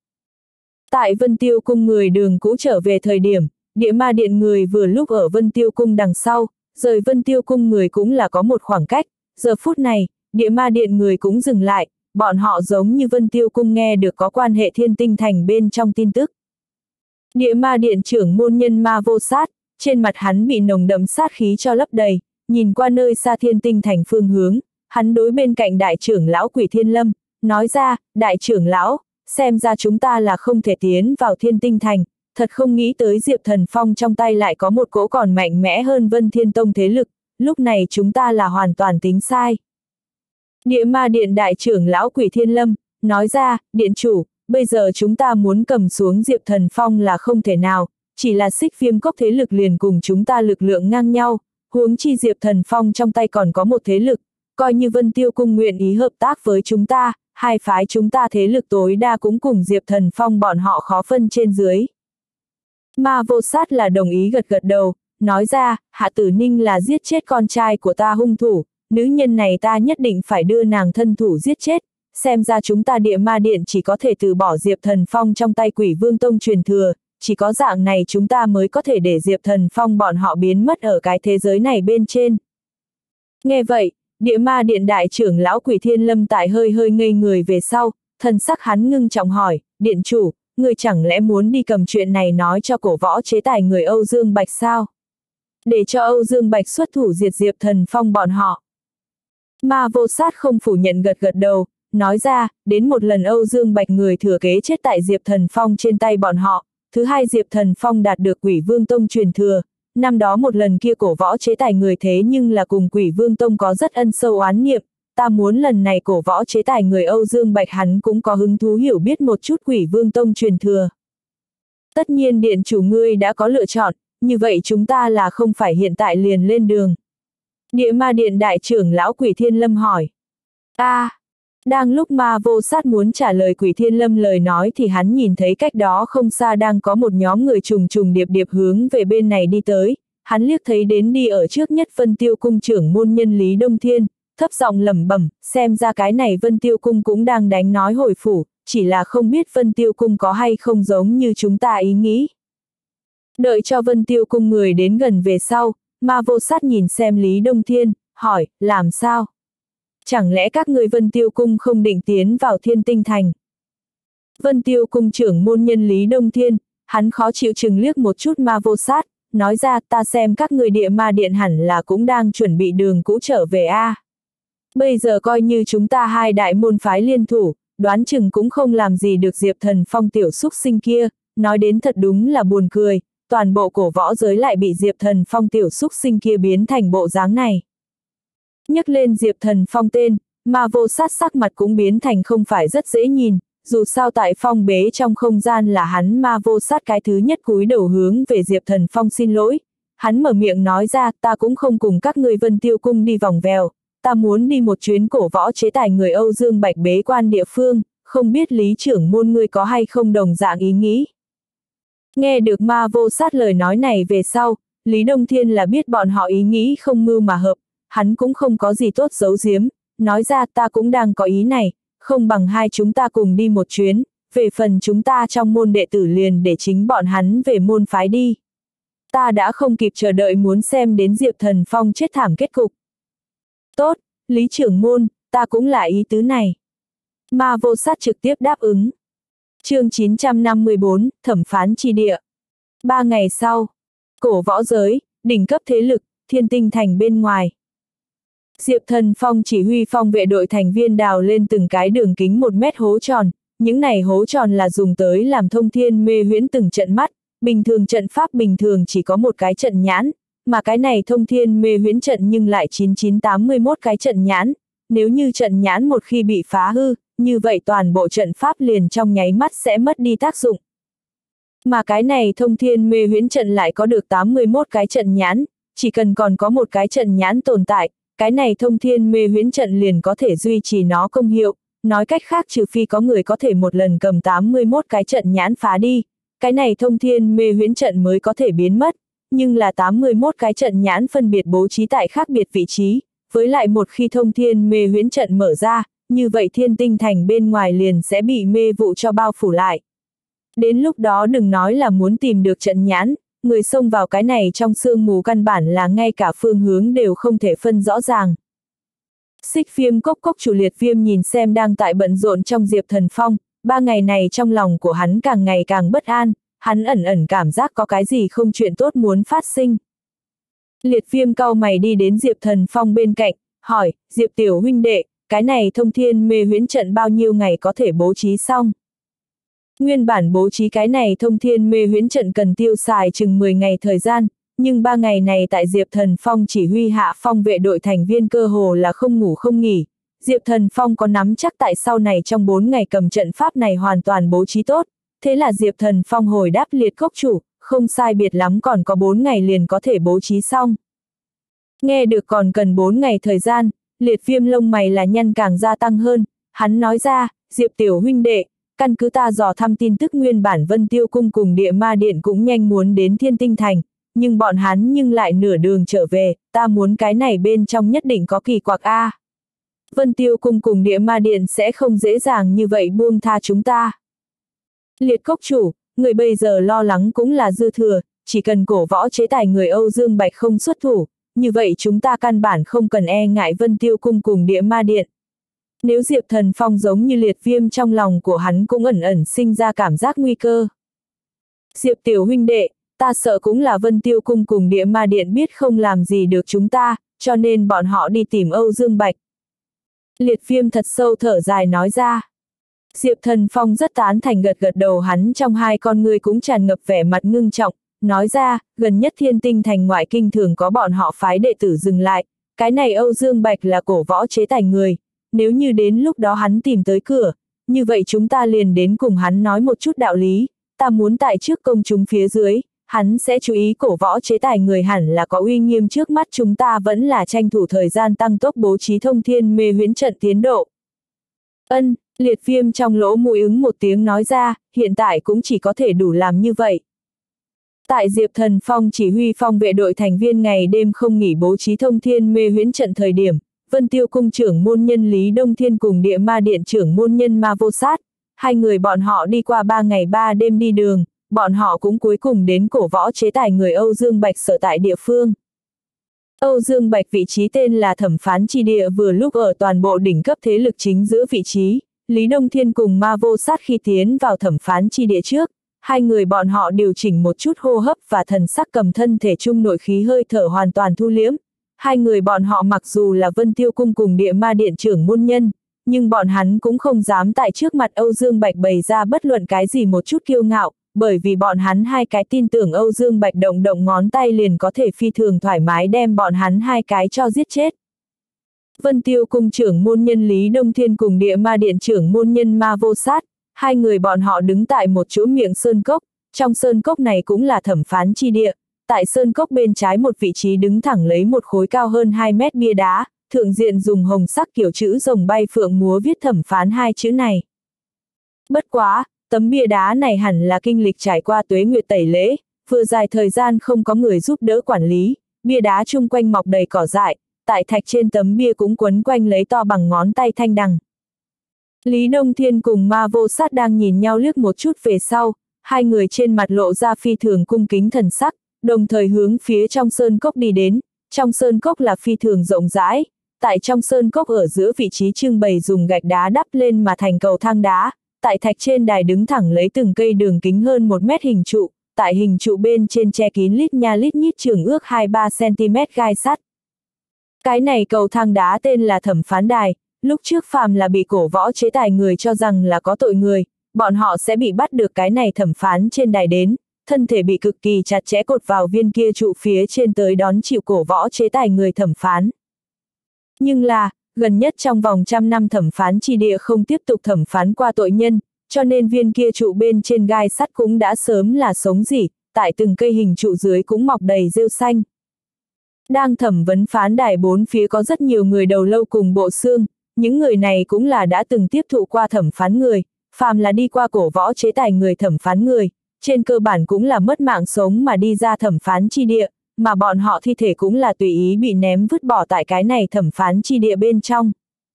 Tại Vân Tiêu Cung người đường cũ trở về thời điểm, Địa Ma Điện người vừa lúc ở Vân Tiêu Cung đằng sau, rời Vân Tiêu Cung người cũng là có một khoảng cách, giờ phút này, Địa Ma Điện người cũng dừng lại, bọn họ giống như Vân Tiêu Cung nghe được có quan hệ Thiên Tinh Thành bên trong tin tức. Địa Ma Điện trưởng môn nhân Ma Vô Sát, trên mặt hắn bị nồng đậm sát khí cho lấp đầy, nhìn qua nơi xa Thiên Tinh Thành phương hướng, hắn đối bên cạnh đại trưởng lão Quỷ Thiên Lâm, nói ra, đại trưởng lão, xem ra chúng ta là không thể tiến vào Thiên Tinh Thành, thật không nghĩ tới Diệp Thần Phong trong tay lại có một cỗ còn mạnh mẽ hơn Vân Thiên Tông thế lực, lúc này chúng ta là hoàn toàn tính sai. Địa Ma Điện đại trưởng lão Quỷ Thiên Lâm, nói ra, điện chủ, bây giờ chúng ta muốn cầm xuống Diệp Thần Phong là không thể nào, chỉ là Xích Viêm Cốc thế lực liền cùng chúng ta lực lượng ngang nhau, huống chi Diệp Thần Phong trong tay còn có một thế lực, coi như Vân Tiêu Cung nguyện ý hợp tác với chúng ta, hai phái chúng ta thế lực tối đa cũng cùng Diệp Thần Phong bọn họ khó phân trên dưới. Ma Vô Sát là đồng ý gật gật đầu, nói ra, Hạ Tử Ninh là giết chết con trai của ta hung thủ, nữ nhân này ta nhất định phải đưa nàng thân thủ giết chết, xem ra chúng ta Địa Ma Điện chỉ có thể từ bỏ Diệp Thần Phong trong tay Quỷ Vương Tông truyền thừa, chỉ có dạng này chúng ta mới có thể để Diệp Thần Phong bọn họ biến mất ở cái thế giới này bên trên. Nghe vậy, Địa Ma Điện đại trưởng lão Quỷ Thiên Lâm tại hơi hơi ngây người về sau, thần sắc hắn ngưng trọng hỏi, điện chủ, người chẳng lẽ muốn đi cầm chuyện này nói cho cổ võ chế tài người Âu Dương Bạch sao? Để cho Âu Dương Bạch xuất thủ diệt Diệp Thần Phong bọn họ. Ma Vô Sát không phủ nhận gật gật đầu, nói ra, đến một lần Âu Dương Bạch người thừa kế chết tại Diệp Thần Phong trên tay bọn họ, thứ hai Diệp Thần Phong đạt được Quỷ Vương Tông truyền thừa, năm đó một lần kia cổ võ chế tài người thế nhưng là cùng Quỷ Vương Tông có rất ân sâu oán niệm, ta muốn lần này cổ võ chế tài người Âu Dương Bạch hắn cũng có hứng thú hiểu biết một chút Quỷ Vương Tông truyền thừa. Tất nhiên điện chủ ngươi đã có lựa chọn, như vậy chúng ta là không phải hiện tại liền lên đường. Địa Ma Điện đại trưởng lão Quỷ Thiên Lâm hỏi. A, à, đang lúc Ma Vô Sát muốn trả lời Quỷ Thiên Lâm lời nói thì hắn nhìn thấy cách đó không xa đang có một nhóm người trùng trùng điệp điệp hướng về bên này đi tới, hắn liếc thấy đến đi ở trước nhất Vân Tiêu Cung trưởng môn nhân Lý Đông Thiên, thấp giọng lẩm bẩm, xem ra cái này Vân Tiêu Cung cũng đang đánh nói hồi phủ, chỉ là không biết Vân Tiêu Cung có hay không giống như chúng ta ý nghĩ. Đợi cho Vân Tiêu Cung người đến gần về sau, Ma Vô Sát nhìn xem Lý Đông Thiên, hỏi, làm sao? Chẳng lẽ các người Vân Tiêu Cung không định tiến vào Thiên Tinh Thành? Vân Tiêu Cung trưởng môn nhân Lý Đông Thiên, hắn khó chịu chừng liếc một chút Ma Vô Sát, nói ra ta xem các người Địa Ma Điện hẳn là cũng đang chuẩn bị đường cũ trở về a. À. Bây giờ coi như chúng ta hai đại môn phái liên thủ, đoán chừng cũng không làm gì được Diệp Thần Phong tiểu xúc sinh kia, nói đến thật đúng là buồn cười, toàn bộ cổ võ giới lại bị Diệp Thần Phong tiểu xúc sinh kia biến thành bộ dáng này. Nhắc lên Diệp Thần Phong tên, Ma Vô Sát sắc mặt cũng biến thành không phải rất dễ nhìn, dù sao tại phong bế trong không gian là hắn Ma Vô Sát cái thứ nhất cúi đầu hướng về Diệp Thần Phong xin lỗi, hắn mở miệng nói ra ta cũng không cùng các người Vân Tiêu Cung đi vòng vèo, ta muốn đi một chuyến cổ võ chế tài người Âu Dương Bạch bế quan địa phương, không biết Lý trưởng môn ngươi có hay không đồng dạng ý nghĩ. Nghe được Ma Vô Sát lời nói này về sau, Lý Đông Thiên là biết bọn họ ý nghĩ không mưu mà hợp, hắn cũng không có gì tốt giấu giếm, nói ra ta cũng đang có ý này, không bằng hai chúng ta cùng đi một chuyến, về phần chúng ta trong môn đệ tử liền để chính bọn hắn về môn phái đi. Ta đã không kịp chờ đợi muốn xem đến Diệp Thần Phong chết thảm kết cục. Tốt, Lý trưởng môn, ta cũng là ý tứ này. Ma Vô Sát trực tiếp đáp ứng. Chương chín trăm năm mươi bốn, thẩm phán chi địa. Ba ngày sau, cổ võ giới, đỉnh cấp thế lực, Thiên Tinh Thành bên ngoài. Diệp Thần Phong chỉ huy phong vệ đội thành viên đào lên từng cái đường kính một mét hố tròn, những này hố tròn là dùng tới làm thông thiên mê huyễn từng trận mắt, bình thường trận pháp bình thường chỉ có một cái trận nhãn, mà cái này thông thiên mê huyễn trận nhưng lại chín chín tám mươi mốt cái trận nhãn, nếu như trận nhãn một khi bị phá hư, như vậy toàn bộ trận pháp liền trong nháy mắt sẽ mất đi tác dụng. Mà cái này thông thiên mê huyễn trận lại có được tám mươi mốt cái trận nhãn, chỉ cần còn có một cái trận nhãn tồn tại, cái này thông thiên mê huyễn trận liền có thể duy trì nó công hiệu, nói cách khác trừ phi có người có thể một lần cầm tám mươi mốt cái trận nhãn phá đi, cái này thông thiên mê huyễn trận mới có thể biến mất, nhưng là tám mươi mốt cái trận nhãn phân biệt bố trí tại khác biệt vị trí, với lại một khi thông thiên mê huyễn trận mở ra, như vậy Thiên Tinh Thành bên ngoài liền sẽ bị mê vụ cho bao phủ lại. Đến lúc đó đừng nói là muốn tìm được trận nhãn, người xông vào cái này trong sương mù căn bản là ngay cả phương hướng đều không thể phân rõ ràng. Xích Viêm Cốc Cốc chủ Liệt Viêm nhìn xem đang tại bận rộn trong Diệp Thần Phong, ba ngày này trong lòng của hắn càng ngày càng bất an, hắn ẩn ẩn cảm giác có cái gì không chuyện tốt muốn phát sinh. Liệt Viêm cau mày đi đến Diệp Thần Phong bên cạnh, hỏi, Diệp tiểu huynh đệ, cái này thông thiên mê huyễn trận bao nhiêu ngày có thể bố trí xong? Nguyên bản bố trí cái này thông thiên mê huyễn trận cần tiêu xài chừng mười ngày thời gian, nhưng ba ngày này tại Diệp Thần Phong chỉ huy hạ phong vệ đội thành viên cơ hồ là không ngủ không nghỉ. Diệp Thần Phong có nắm chắc tại sau này trong bốn ngày cầm trận pháp này hoàn toàn bố trí tốt, thế là Diệp Thần Phong hồi đáp Liệt Cốc chủ, không sai biệt lắm còn có bốn ngày liền có thể bố trí xong. Nghe được còn cần bốn ngày thời gian, Liệt Viêm lông mày là nhăn càng gia tăng hơn, hắn nói ra, Diệp tiểu huynh đệ, căn cứ ta dò thăm tin tức nguyên bản Vân Tiêu Cung cùng Địa Ma Điện cũng nhanh muốn đến Thiên Tinh Thành, nhưng bọn hắn nhưng lại nửa đường trở về, ta muốn cái này bên trong nhất định có kỳ quặc a. Vân Tiêu Cung cùng Địa Ma Điện sẽ không dễ dàng như vậy buông tha chúng ta. Liệt Cốc chủ, người bây giờ lo lắng cũng là dư thừa, chỉ cần cổ võ chế tài người Âu Dương Bạch không xuất thủ, như vậy chúng ta căn bản không cần e ngại Vân Tiêu Cung cùng Địa Ma Điện. Nếu Diệp Thần Phong giống như Liệt Viêm trong lòng của hắn cũng ẩn ẩn sinh ra cảm giác nguy cơ. Diệp tiểu huynh đệ, ta sợ cũng là Vân Tiêu Cung cùng Địa Ma Điện biết không làm gì được chúng ta, cho nên bọn họ đi tìm Âu Dương Bạch. Liệt Viêm thật sâu thở dài nói ra. Diệp Thần Phong rất tán thành gật gật đầu, hắn trong hai con ngươi cũng tràn ngập vẻ mặt ngưng trọng, nói ra, gần nhất Thiên Tinh Thành ngoại kinh thường có bọn họ phái đệ tử dừng lại, cái này Âu Dương Bạch là cổ võ chế tài người, nếu như đến lúc đó hắn tìm tới cửa, như vậy chúng ta liền đến cùng hắn nói một chút đạo lý, ta muốn tại trước công chúng phía dưới, hắn sẽ chú ý cổ võ chế tài người hẳn là có uy nghiêm, trước mắt chúng ta vẫn là tranh thủ thời gian tăng tốc bố trí thông thiên mê huyễn trận tiến độ. Ân, Liệt Viêm trong lỗ mũi ứng một tiếng nói ra, hiện tại cũng chỉ có thể đủ làm như vậy. Tại Diệp Thần Phong chỉ huy phong vệ đội thành viên ngày đêm không nghỉ bố trí thông thiên mê huyễn trận thời điểm, Vân Tiêu Cung trưởng môn nhân Lý Đông Thiên cùng Địa Ma Điện trưởng môn nhân Ma Vô Sát, hai người bọn họ đi qua ba ngày ba đêm đi đường, bọn họ cũng cuối cùng đến cổ võ chế tài người Âu Dương Bạch sở tại địa phương. Âu Dương Bạch vị trí tên là thẩm phán chi địa vừa lúc ở toàn bộ đỉnh cấp thế lực chính giữa vị trí, Lý Đông Thiên cùng Ma Vô Sát khi tiến vào thẩm phán chi địa trước, hai người bọn họ điều chỉnh một chút hô hấp và thần sắc, cầm thân thể chung nội khí hơi thở hoàn toàn thu liễm. Hai người bọn họ mặc dù là Vân Tiêu Cung cùng Địa Ma Điện trưởng môn nhân, nhưng bọn hắn cũng không dám tại trước mặt Âu Dương Bạch bày ra bất luận cái gì một chút kiêu ngạo, bởi vì bọn hắn hai cái tin tưởng Âu Dương Bạch động động ngón tay liền có thể phi thường thoải mái đem bọn hắn hai cái cho giết chết. Vân Tiêu Cung trưởng môn nhân Lý Đông Thiên cùng Địa Ma Điện trưởng môn nhân Ma Vô Sát, hai người bọn họ đứng tại một chỗ miệng sơn cốc, trong sơn cốc này cũng là thẩm phán chi địa. Tại sơn cốc bên trái một vị trí đứng thẳng lấy một khối cao hơn hai mét bia đá, thượng diện dùng hồng sắc kiểu chữ rồng bay phượng múa viết thẩm phán hai chữ này. Bất quá, tấm bia đá này hẳn là kinh lịch trải qua tuế nguyệt tẩy lễ, vừa dài thời gian không có người giúp đỡ quản lý, bia đá chung quanh mọc đầy cỏ dại, tại thạch trên tấm bia cũng quấn quanh lấy to bằng ngón tay thanh đằng. Lý Đông Thiên cùng Ma Vô Sát đang nhìn nhau liếc một chút về sau, hai người trên mặt lộ ra phi thường cung kính thần sắc, đồng thời hướng phía trong sơn cốc đi đến. Trong sơn cốc là phi thường rộng rãi, tại trong sơn cốc ở giữa vị trí trưng bày dùng gạch đá đắp lên mà thành cầu thang đá, tại thạch trên đài đứng thẳng lấy từng cây đường kính hơn một mét hình trụ, tại hình trụ bên trên che kín lít nha lít nhít trường ước hai đến ba xăng-ti-mét gai sắt. Cái này cầu thang đá tên là Thẩm Phán Đài, lúc trước phàm là bị cổ võ chế tài người cho rằng là có tội người, bọn họ sẽ bị bắt được cái này thẩm phán trên đài đến, thân thể bị cực kỳ chặt chẽ cột vào viên kia trụ phía trên tới đón chịu cổ võ chế tài người thẩm phán. Nhưng là, gần nhất trong vòng trăm năm thẩm phán chi địa không tiếp tục thẩm phán qua tội nhân, cho nên viên kia trụ bên trên gai sắt cũng đã sớm là sống rỉ, tại từng cây hình trụ dưới cũng mọc đầy rêu xanh. Đang thẩm vấn phán đài bốn phía có rất nhiều người đầu lâu cùng bộ xương, những người này cũng là đã từng tiếp thụ qua thẩm phán người, phàm là đi qua cổ võ chế tài người thẩm phán người, trên cơ bản cũng là mất mạng sống mà đi ra thẩm phán chi địa, mà bọn họ thi thể cũng là tùy ý bị ném vứt bỏ tại cái này thẩm phán chi địa bên trong.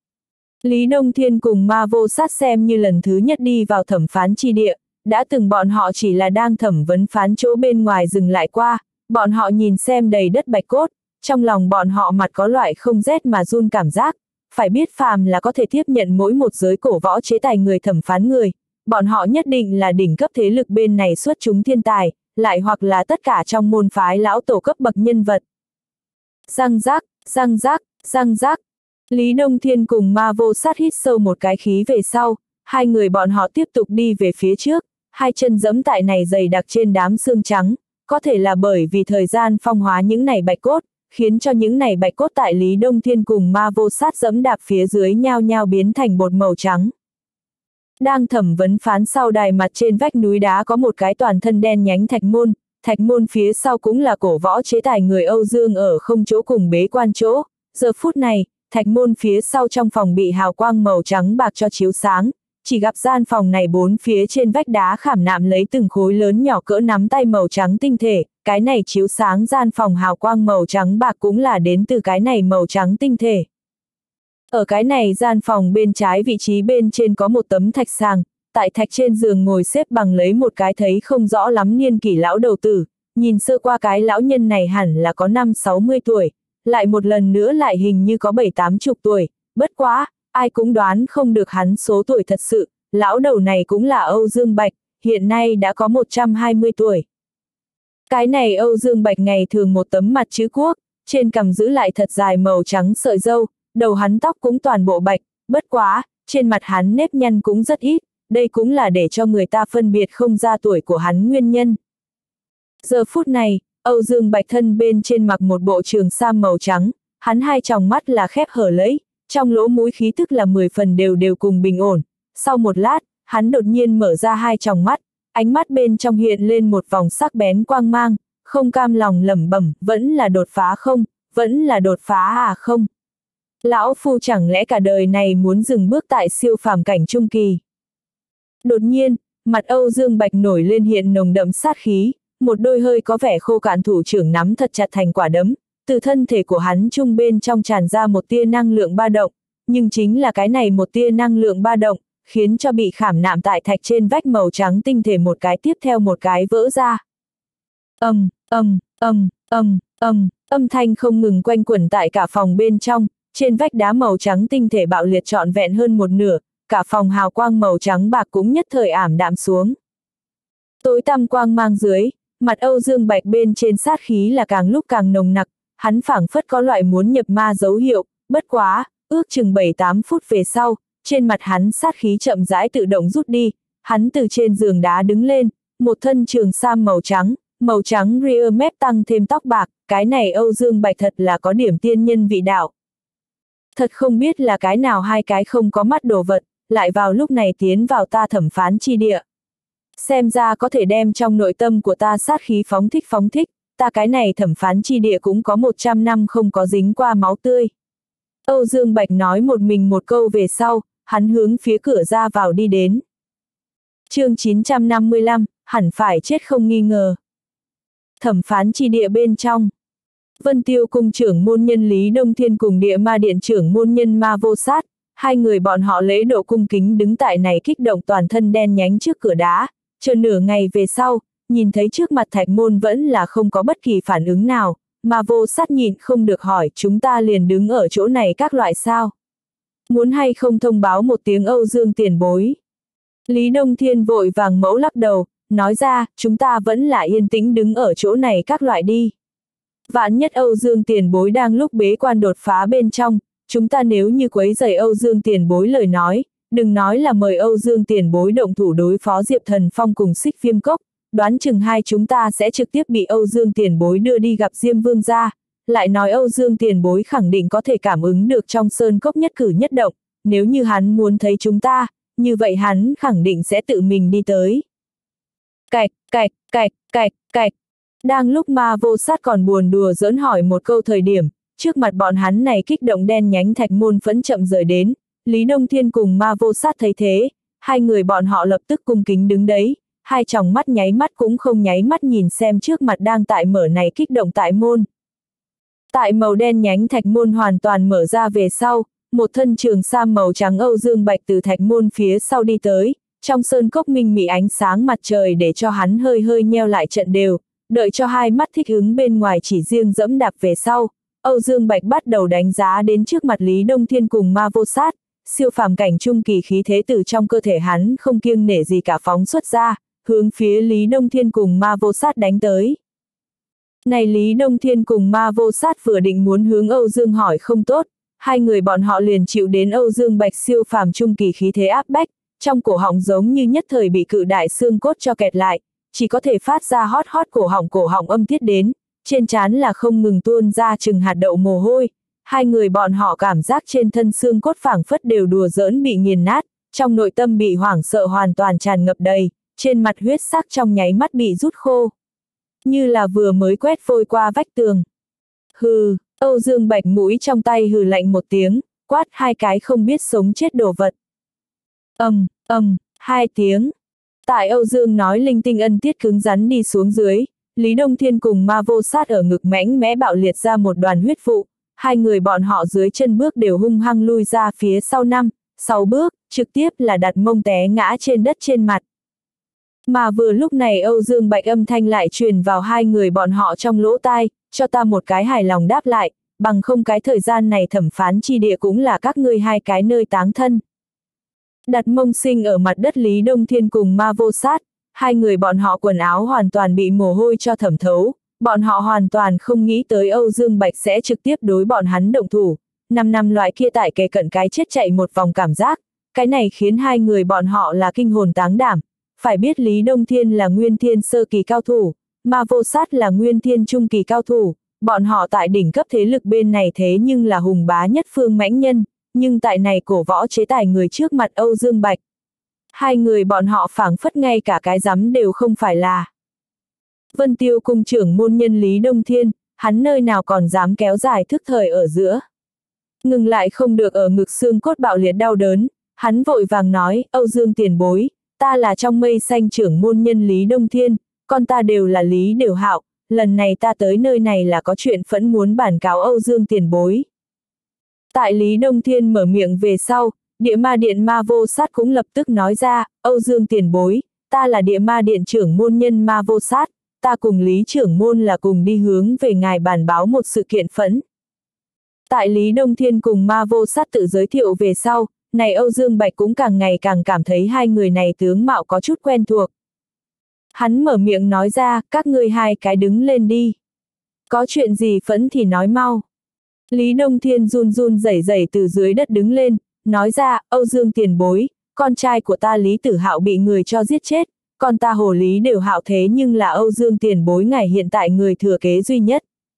Lý Đông Thiên cùng Ma Vô Sát xem như lần thứ nhất đi vào thẩm phán chi địa, đã từng bọn họ chỉ là đang thẩm vấn phán chỗ bên ngoài dừng lại qua, bọn họ nhìn xem đầy đất bạch cốt, trong lòng bọn họ mặt có loại không rét mà run cảm giác, phải biết phàm là có thể tiếp nhận mỗi một giới cổ võ chế tài người thẩm phán người, bọn họ nhất định là đỉnh cấp thế lực bên này xuất chúng thiên tài, lại hoặc là tất cả trong môn phái lão tổ cấp bậc nhân vật. Răng rác, răng rác, răng rác. Lý Đông Thiên cùng Ma Vô Sát hít sâu một cái khí về sau, hai người bọn họ tiếp tục đi về phía trước, hai chân giẫm tại này dày đặc trên đám xương trắng, có thể là bởi vì thời gian phong hóa những này bạch cốt, khiến cho những này bạch cốt tại Lý Đông Thiên cùng Ma Vô Sát giẫm đạp phía dưới nhao nhao biến thành bột màu trắng. Đang thẩm vấn phán sau đài mặt trên vách núi đá có một cái toàn thân đen nhánh thạch môn, thạch môn phía sau cũng là cổ võ chế tài người Âu Dương ở không chỗ cùng bế quan chỗ, giờ phút này, thạch môn phía sau trong phòng bị hào quang màu trắng bạc cho chiếu sáng, chỉ gặp gian phòng này bốn phía trên vách đá khảm nạm lấy từng khối lớn nhỏ cỡ nắm tay màu trắng tinh thể, cái này chiếu sáng gian phòng hào quang màu trắng bạc cũng là đến từ cái này màu trắng tinh thể. Ở cái này gian phòng bên trái vị trí bên trên có một tấm thạch sàng, tại thạch trên giường ngồi xếp bằng lấy một cái thấy không rõ lắm niên kỷ lão đầu tử, nhìn sơ qua cái lão nhân này hẳn là có năm sáu mươi tuổi, lại một lần nữa lại hình như có bảy tám chục tuổi, bất quá, ai cũng đoán không được hắn số tuổi thật sự, lão đầu này cũng là Âu Dương Bạch, hiện nay đã có một trăm hai mươi tuổi. Cái này Âu Dương Bạch ngày thường một tấm mặt chữ quốc, trên cằm giữ lại thật dài màu trắng sợi râu, đầu hắn tóc cũng toàn bộ bạch, bất quá, trên mặt hắn nếp nhăn cũng rất ít, đây cũng là để cho người ta phân biệt không ra tuổi của hắn nguyên nhân. Giờ phút này, Âu Dương Bạch thân bên trên mặc một bộ trường sam màu trắng, hắn hai tròng mắt là khép hở lấy, trong lỗ mũi khí tức là mười phần đều đều cùng bình ổn. Sau một lát, hắn đột nhiên mở ra hai tròng mắt, ánh mắt bên trong hiện lên một vòng sắc bén quang mang, không cam lòng lẩm bẩm, vẫn là đột phá không, vẫn là đột phá à không. Lão phu chẳng lẽ cả đời này muốn dừng bước tại siêu phàm cảnh trung kỳ. Đột nhiên, mặt Âu Dương Bạch nổi lên hiện nồng đậm sát khí, một đôi hơi có vẻ khô cạn thủ trưởng nắm thật chặt thành quả đấm, từ thân thể của hắn trung bên trong tràn ra một tia năng lượng ba động, nhưng chính là cái này một tia năng lượng ba động, khiến cho bị khảm nạm tại thạch trên vách màu trắng tinh thể một cái tiếp theo một cái vỡ ra. Ầm, ầm, ầm, ầm, ầm, âm thanh không ngừng quanh quẩn tại cả phòng bên trong, trên vách đá màu trắng tinh thể bạo liệt trọn vẹn hơn một nửa, cả phòng hào quang màu trắng bạc cũng nhất thời ảm đạm xuống. Tối tăm quang mang dưới, mặt Âu Dương Bạch bên trên sát khí là càng lúc càng nồng nặc, hắn phảng phất có loại muốn nhập ma dấu hiệu, bất quá, ước chừng bảy tám phút về sau, trên mặt hắn sát khí chậm rãi tự động rút đi, hắn từ trên giường đá đứng lên, một thân trường sam màu trắng, màu trắng rear mép tăng thêm tóc bạc, cái này Âu Dương Bạch thật là có điểm tiên nhân vị đạo. Thật không biết là cái nào hai cái không có mắt đồ vật, lại vào lúc này tiến vào ta thẩm phán chi địa. Xem ra có thể đem trong nội tâm của ta sát khí phóng thích phóng thích, ta cái này thẩm phán chi địa cũng có một trăm năm không có dính qua máu tươi. Âu Dương Bạch nói một mình một câu về sau, hắn hướng phía cửa ra vào đi đến. Chương chín trăm năm mươi lăm, hẳn phải chết không nghi ngờ. Thẩm phán chi địa bên trong. Vân Tiêu cung trưởng môn nhân Lý Đông Thiên cùng Địa Ma điện trưởng môn nhân Ma Vô Sát, hai người bọn họ lễ độ cung kính đứng tại này kích động toàn thân đen nhánh trước cửa đá, chờ nửa ngày về sau, nhìn thấy trước mặt thạch môn vẫn là không có bất kỳ phản ứng nào, Ma Vô Sát nhịn không được hỏi chúng ta liền đứng ở chỗ này các loại sao. Muốn hay không thông báo một tiếng Âu Dương tiền bối. Lý Đông Thiên vội vàng mẫu lắc đầu, nói ra, chúng ta vẫn là yên tĩnh đứng ở chỗ này các loại đi. Vạn nhất Âu Dương tiền bối đang lúc bế quan đột phá bên trong, chúng ta nếu như quấy rầy Âu Dương tiền bối lời nói, đừng nói là mời Âu Dương tiền bối động thủ đối phó Diệp Thần Phong cùng Xích Viêm Cốc, đoán chừng hai chúng ta sẽ trực tiếp bị Âu Dương tiền bối đưa đi gặp Diêm Vương gia, lại nói Âu Dương tiền bối khẳng định có thể cảm ứng được trong sơn cốc nhất cử nhất động, nếu như hắn muốn thấy chúng ta, như vậy hắn khẳng định sẽ tự mình đi tới. Cạch, cạch, cạch, cạch, cạch. Đang lúc Ma Vô Sát còn buồn đùa giỡn hỏi một câu thời điểm, trước mặt bọn hắn này kích động đen nhánh thạch môn phẫn chậm rời đến, Lý Đông Thiên cùng Ma Vô Sát thấy thế, hai người bọn họ lập tức cung kính đứng đấy, hai tròng mắt nháy mắt cũng không nháy mắt nhìn xem trước mặt đang tại mở này kích động tại môn. Tại màu đen nhánh thạch môn hoàn toàn mở ra về sau, một thân trường sam màu trắng Âu Dương Bạch từ thạch môn phía sau đi tới, trong sơn cốc minh mị ánh sáng mặt trời để cho hắn hơi hơi nheo lại trận đều, đợi cho hai mắt thích ứng bên ngoài chỉ riêng dẫm đạp về sau, Âu Dương Bạch bắt đầu đánh giá đến trước mặt Lý Đông Thiên cùng Ma Vô Sát, siêu phàm cảnh trung kỳ khí thế từ trong cơ thể hắn không kiêng nể gì cả phóng xuất ra, hướng phía Lý Đông Thiên cùng Ma Vô Sát đánh tới. Này Lý Đông Thiên cùng Ma Vô Sát vừa định muốn hướng Âu Dương hỏi không tốt, hai người bọn họ liền chịu đến Âu Dương Bạch siêu phàm trung kỳ khí thế áp bách, trong cổ họng giống như nhất thời bị cự đại xương cốt cho kẹt lại, chỉ có thể phát ra hót hót cổ họng cổ họng âm tiết đến, trên trán là không ngừng tuôn ra chừng hạt đậu mồ hôi, hai người bọn họ cảm giác trên thân xương cốt phảng phất đều đùa giỡn bị nghiền nát, trong nội tâm bị hoảng sợ hoàn toàn tràn ngập đầy, trên mặt huyết sắc trong nháy mắt bị rút khô, như là vừa mới quét vôi qua vách tường. Hừ, Âu Dương Bạch mũi trong tay hừ lạnh một tiếng, quát hai cái không biết sống chết đồ vật. Ầm, ầm, hai tiếng. Tại Âu Dương nói linh tinh ân tiết cứng rắn đi xuống dưới, Lý Đông Thiên cùng Ma Vô Sát ở ngực mãnh mẽ bạo liệt ra một đoàn huyết vụ, hai người bọn họ dưới chân bước đều hung hăng lui ra phía sau năm, sáu bước, trực tiếp là đặt mông té ngã trên đất trên mặt. Mà vừa lúc này Âu Dương Bạch âm thanh lại truyền vào hai người bọn họ trong lỗ tai, cho ta một cái hài lòng đáp lại, bằng không cái thời gian này thẩm phán chi địa cũng là các ngươi hai cái nơi táng thân. Đặt mông sinh ở mặt đất Lý Đông Thiên cùng Ma Vô Sát, hai người bọn họ quần áo hoàn toàn bị mồ hôi cho thẩm thấu, bọn họ hoàn toàn không nghĩ tới Âu Dương Bạch sẽ trực tiếp đối bọn hắn động thủ, năm năm loại kia tại kề cận cái chết chạy một vòng cảm giác, cái này khiến hai người bọn họ là kinh hồn táng đảm, phải biết Lý Đông Thiên là nguyên thiên sơ kỳ cao thủ, Ma Vô Sát là nguyên thiên trung kỳ cao thủ, bọn họ tại đỉnh cấp thế lực bên này thế nhưng là hùng bá nhất phương mãnh nhân, nhưng tại này cổ võ chế tài người trước mặt Âu Dương Bạch. Hai người bọn họ phảng phất ngay cả cái rắm đều không phải là. Vân Tiêu cung trưởng môn nhân Lý Đông Thiên, hắn nơi nào còn dám kéo dài thức thời ở giữa. Ngừng lại không được ở ngực xương cốt bạo liệt đau đớn, hắn vội vàng nói, Âu Dương tiền bối, ta là trong mây xanh trưởng môn nhân Lý Đông Thiên, con ta đều là Lý Điều Hạo, lần này ta tới nơi này là có chuyện phẫn muốn bản cáo Âu Dương tiền bối. Tại Lý Đông Thiên mở miệng về sau, Địa Ma điện Ma Vô Sát cũng lập tức nói ra, Âu Dương tiền bối, ta là Địa Ma điện trưởng môn nhân Ma Vô Sát, ta cùng Lý trưởng môn là cùng đi hướng về ngài bản báo một sự kiện phẫn. Tại Lý Đông Thiên cùng Ma Vô Sát tự giới thiệu về sau, này Âu Dương Bạch cũng càng ngày càng cảm thấy hai người này tướng mạo có chút quen thuộc. Hắn mở miệng nói ra, các ngươi hai cái đứng lên đi. Có chuyện gì phẫn thì nói mau. Lý Đông Thiên run run rẩy rẩy từ dưới đất đứng lên, nói ra, Âu Dương tiền bối, con trai của ta Lý Tử Hạo bị người cho giết chết, con ta Hồ Lý Điều Hạo thế nhưng là Âu Dương tiền bối ngài hiện tại người thừa kế duy nhất.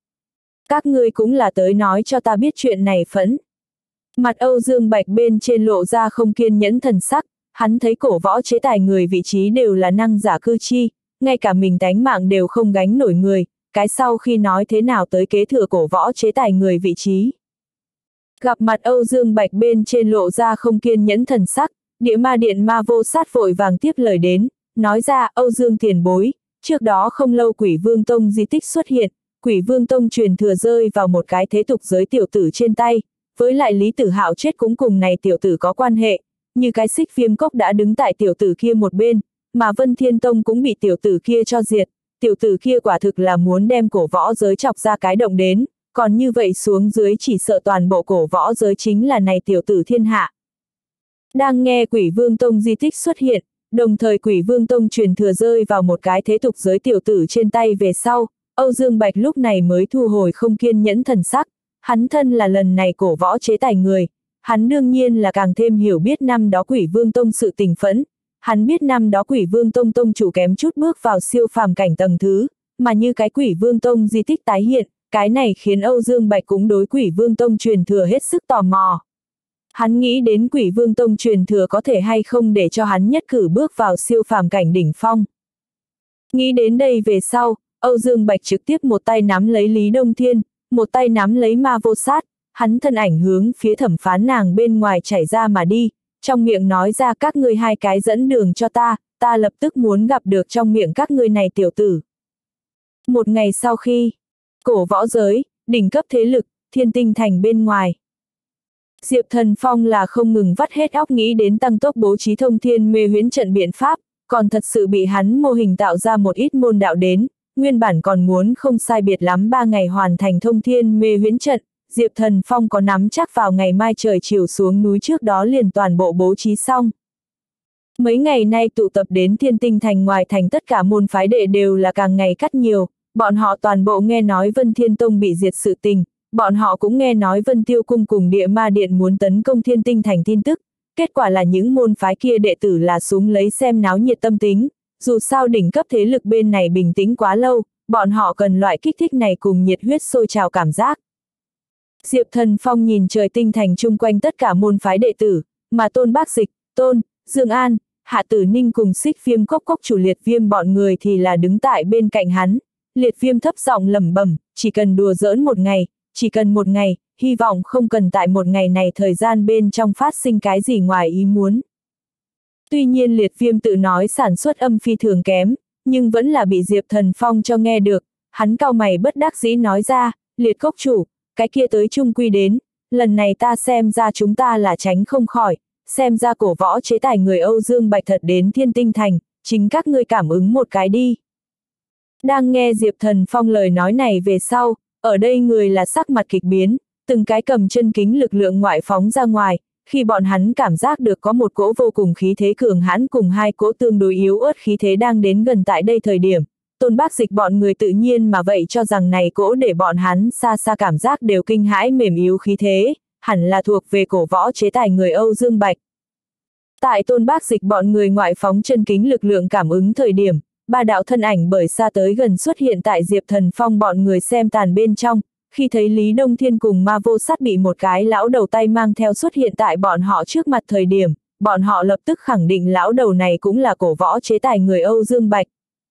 Các ngươi cũng là tới nói cho ta biết chuyện này phẫn. Mặt Âu Dương Bạch bên trên lộ ra không kiên nhẫn thần sắc, hắn thấy cổ võ chế tài người vị trí đều là năng giả cư chi, ngay cả mình tánh mạng đều không gánh nổi người, cái sau khi nói thế nào tới kế thừa cổ võ chế tài người vị trí. Gặp mặt Âu Dương Bạch bên trên lộ ra không kiên nhẫn thần sắc, Địa Ma Điện Ma Vô Sát vội vàng tiếp lời đến, nói ra, Âu Dương tiền bối, trước đó không lâu Quỷ Vương Tông di tích xuất hiện, Quỷ Vương Tông truyền thừa rơi vào một cái thế tục giới tiểu tử trên tay, với lại Lý Tử Hạo chết cũng cùng này tiểu tử có quan hệ, như cái Xích Viêm Cốc đã đứng tại tiểu tử kia một bên, mà Vân Thiên Tông cũng bị tiểu tử kia cho diệt, tiểu tử kia quả thực là muốn đem cổ võ giới chọc ra cái động đến, còn như vậy xuống dưới chỉ sợ toàn bộ cổ võ giới chính là này tiểu tử thiên hạ. Đang nghe Quỷ Vương Tông di tích xuất hiện, đồng thời Quỷ Vương Tông truyền thừa rơi vào một cái thế tục giới tiểu tử trên tay về sau, Âu Dương Bạch lúc này mới thu hồi không kiên nhẫn thần sắc, hắn thân là lần này cổ võ chế tài người, hắn đương nhiên là càng thêm hiểu biết năm đó Quỷ Vương Tông sự tình phẫn, hắn biết năm đó Quỷ Vương Tông tông chủ kém chút bước vào siêu phàm cảnh tầng thứ, mà như cái Quỷ Vương Tông di tích tái hiện, cái này khiến Âu Dương Bạch cũng đối Quỷ Vương Tông truyền thừa hết sức tò mò. Hắn nghĩ đến Quỷ Vương Tông truyền thừa có thể hay không để cho hắn nhất cử bước vào siêu phàm cảnh đỉnh phong. Nghĩ đến đây về sau, Âu Dương Bạch trực tiếp một tay nắm lấy Lý Đông Thiên, một tay nắm lấy Ma Vô Sát, hắn thân ảnh hướng phía thẩm phán nàng bên ngoài chảy ra mà đi, trong miệng nói ra các ngươi hai cái dẫn đường cho ta, ta lập tức muốn gặp được trong miệng các ngươi này tiểu tử. Một ngày sau khi, cổ võ giới, đỉnh cấp thế lực, Thiên Tinh Thành bên ngoài. Diệp Thần Phong là không ngừng vắt hết óc nghĩ đến tăng tốc bố trí thông thiên mê huyễn trận biện pháp, còn thật sự bị hắn mô hình tạo ra một ít môn đạo đến, nguyên bản còn muốn không sai biệt lắm ba ngày hoàn thành thông thiên mê huyễn trận, Diệp Thần Phong có nắm chắc vào ngày mai trời chiều xuống núi trước đó liền toàn bộ bố trí xong. Mấy ngày nay tụ tập đến Thiên Tinh Thành ngoài thành tất cả môn phái đệ đều là càng ngày cắt nhiều, bọn họ toàn bộ nghe nói Vân Thiên Tông bị diệt sự tình, bọn họ cũng nghe nói Vân Tiêu Cung cùng Địa Ma Điện muốn tấn công Thiên Tinh Thành tin tức, kết quả là những môn phái kia đệ tử là súng lấy xem náo nhiệt tâm tính, dù sao đỉnh cấp thế lực bên này bình tĩnh quá lâu, bọn họ cần loại kích thích này cùng nhiệt huyết sôi trào cảm giác. Diệp Thần Phong nhìn trời tinh thành chung quanh tất cả môn phái đệ tử, mà Tôn Bác Dịch, Tôn, Dương An, Hạ Tử Ninh cùng Xích Viêm Cốc Cốc chủ Liệt Viêm bọn người thì là đứng tại bên cạnh hắn, Liệt Viêm thấp giọng lẩm bẩm, chỉ cần đùa giỡn một ngày, chỉ cần một ngày, hy vọng không cần tại một ngày này thời gian bên trong phát sinh cái gì ngoài ý muốn. Tuy nhiên Liệt Viêm tự nói sản xuất âm phi thường kém, nhưng vẫn là bị Diệp Thần Phong cho nghe được, hắn cau mày bất đắc dĩ nói ra, Liệt Cốc chủ, cái kia tới chung quy đến, lần này ta xem ra chúng ta là tránh không khỏi, xem ra cổ võ chế tài người Âu Dương Bạch thật đến Thiên Tinh Thành, chính các ngươi cảm ứng một cái đi. Đang nghe Diệp Thần Phong lời nói này về sau, ở đây người là sắc mặt kịch biến, từng cái cầm chân kính lực lượng ngoại phóng ra ngoài, khi bọn hắn cảm giác được có một cỗ vô cùng khí thế cường hãn cùng hai cỗ tương đối yếu ớt khí thế đang đến gần tại đây thời điểm, Tôn Bác Dịch bọn người tự nhiên mà vậy cho rằng này cỗ để bọn hắn xa xa cảm giác đều kinh hãi mềm yếu khí thế, hẳn là thuộc về cổ võ chế tài người Âu Dương Bạch. Tại Tôn Bác Dịch bọn người ngoại phóng chân kính lực lượng cảm ứng thời điểm, ba đạo thân ảnh bởi xa tới gần xuất hiện tại Diệp Thần Phong bọn người xem tàn bên trong, khi thấy Lý Đông Thiên cùng Ma Vô Sát bị một cái lão đầu tay mang theo xuất hiện tại bọn họ trước mặt thời điểm, bọn họ lập tức khẳng định lão đầu này cũng là cổ võ chế tài người Âu Dương Bạch.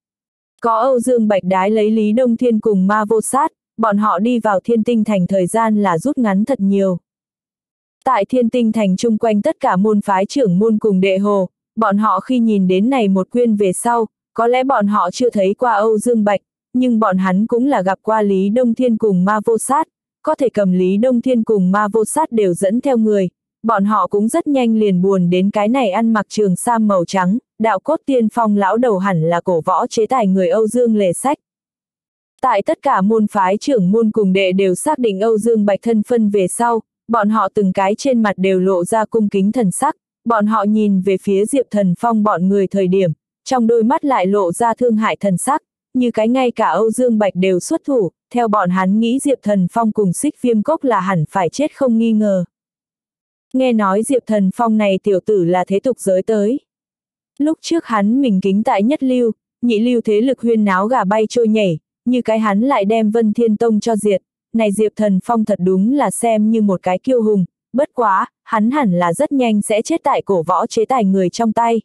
Có Âu Dương Bạch đái lấy Lý Đông Thiên cùng Ma Vô Sát, bọn họ đi vào Thiên Tinh Thành thời gian là rút ngắn thật nhiều. Tại Thiên Tinh Thành chung quanh tất cả môn phái trưởng môn cùng đệ hồ, bọn họ khi nhìn đến này một quyên về sau, có lẽ bọn họ chưa thấy qua Âu Dương Bạch, nhưng bọn hắn cũng là gặp qua Lý Đông Thiên cùng Ma Vô Sát, có thể cầm Lý Đông Thiên cùng Ma Vô Sát đều dẫn theo người, bọn họ cũng rất nhanh liền buồn đến cái này ăn mặc trường sam màu trắng, đạo cốt tiên phong lão đầu hẳn là cổ võ chế tài người Âu Dương Lề Sách. Tại tất cả môn phái trưởng môn cùng đệ đều xác định Âu Dương Bạch thân phân về sau, bọn họ từng cái trên mặt đều lộ ra cung kính thần sắc, bọn họ nhìn về phía Diệp Thần Phong bọn người thời điểm, trong đôi mắt lại lộ ra thương hại thần sắc, như cái ngay cả Âu Dương Bạch đều xuất thủ, theo bọn hắn nghĩ Diệp Thần Phong cùng Xích Viêm Cốc là hẳn phải chết không nghi ngờ. Nghe nói Diệp Thần Phong này tiểu tử là thế tục giới tới. Lúc trước hắn mình kính tại nhất lưu, nhị lưu thế lực huyên náo gà bay trôi nhảy, như cái hắn lại đem Vân Thiên Tông cho diệt, này Diệp Thần Phong thật đúng là xem như một cái kiêu hùng, bất quá, hắn hẳn là rất nhanh sẽ chết tại cổ võ chế tài người trong tay.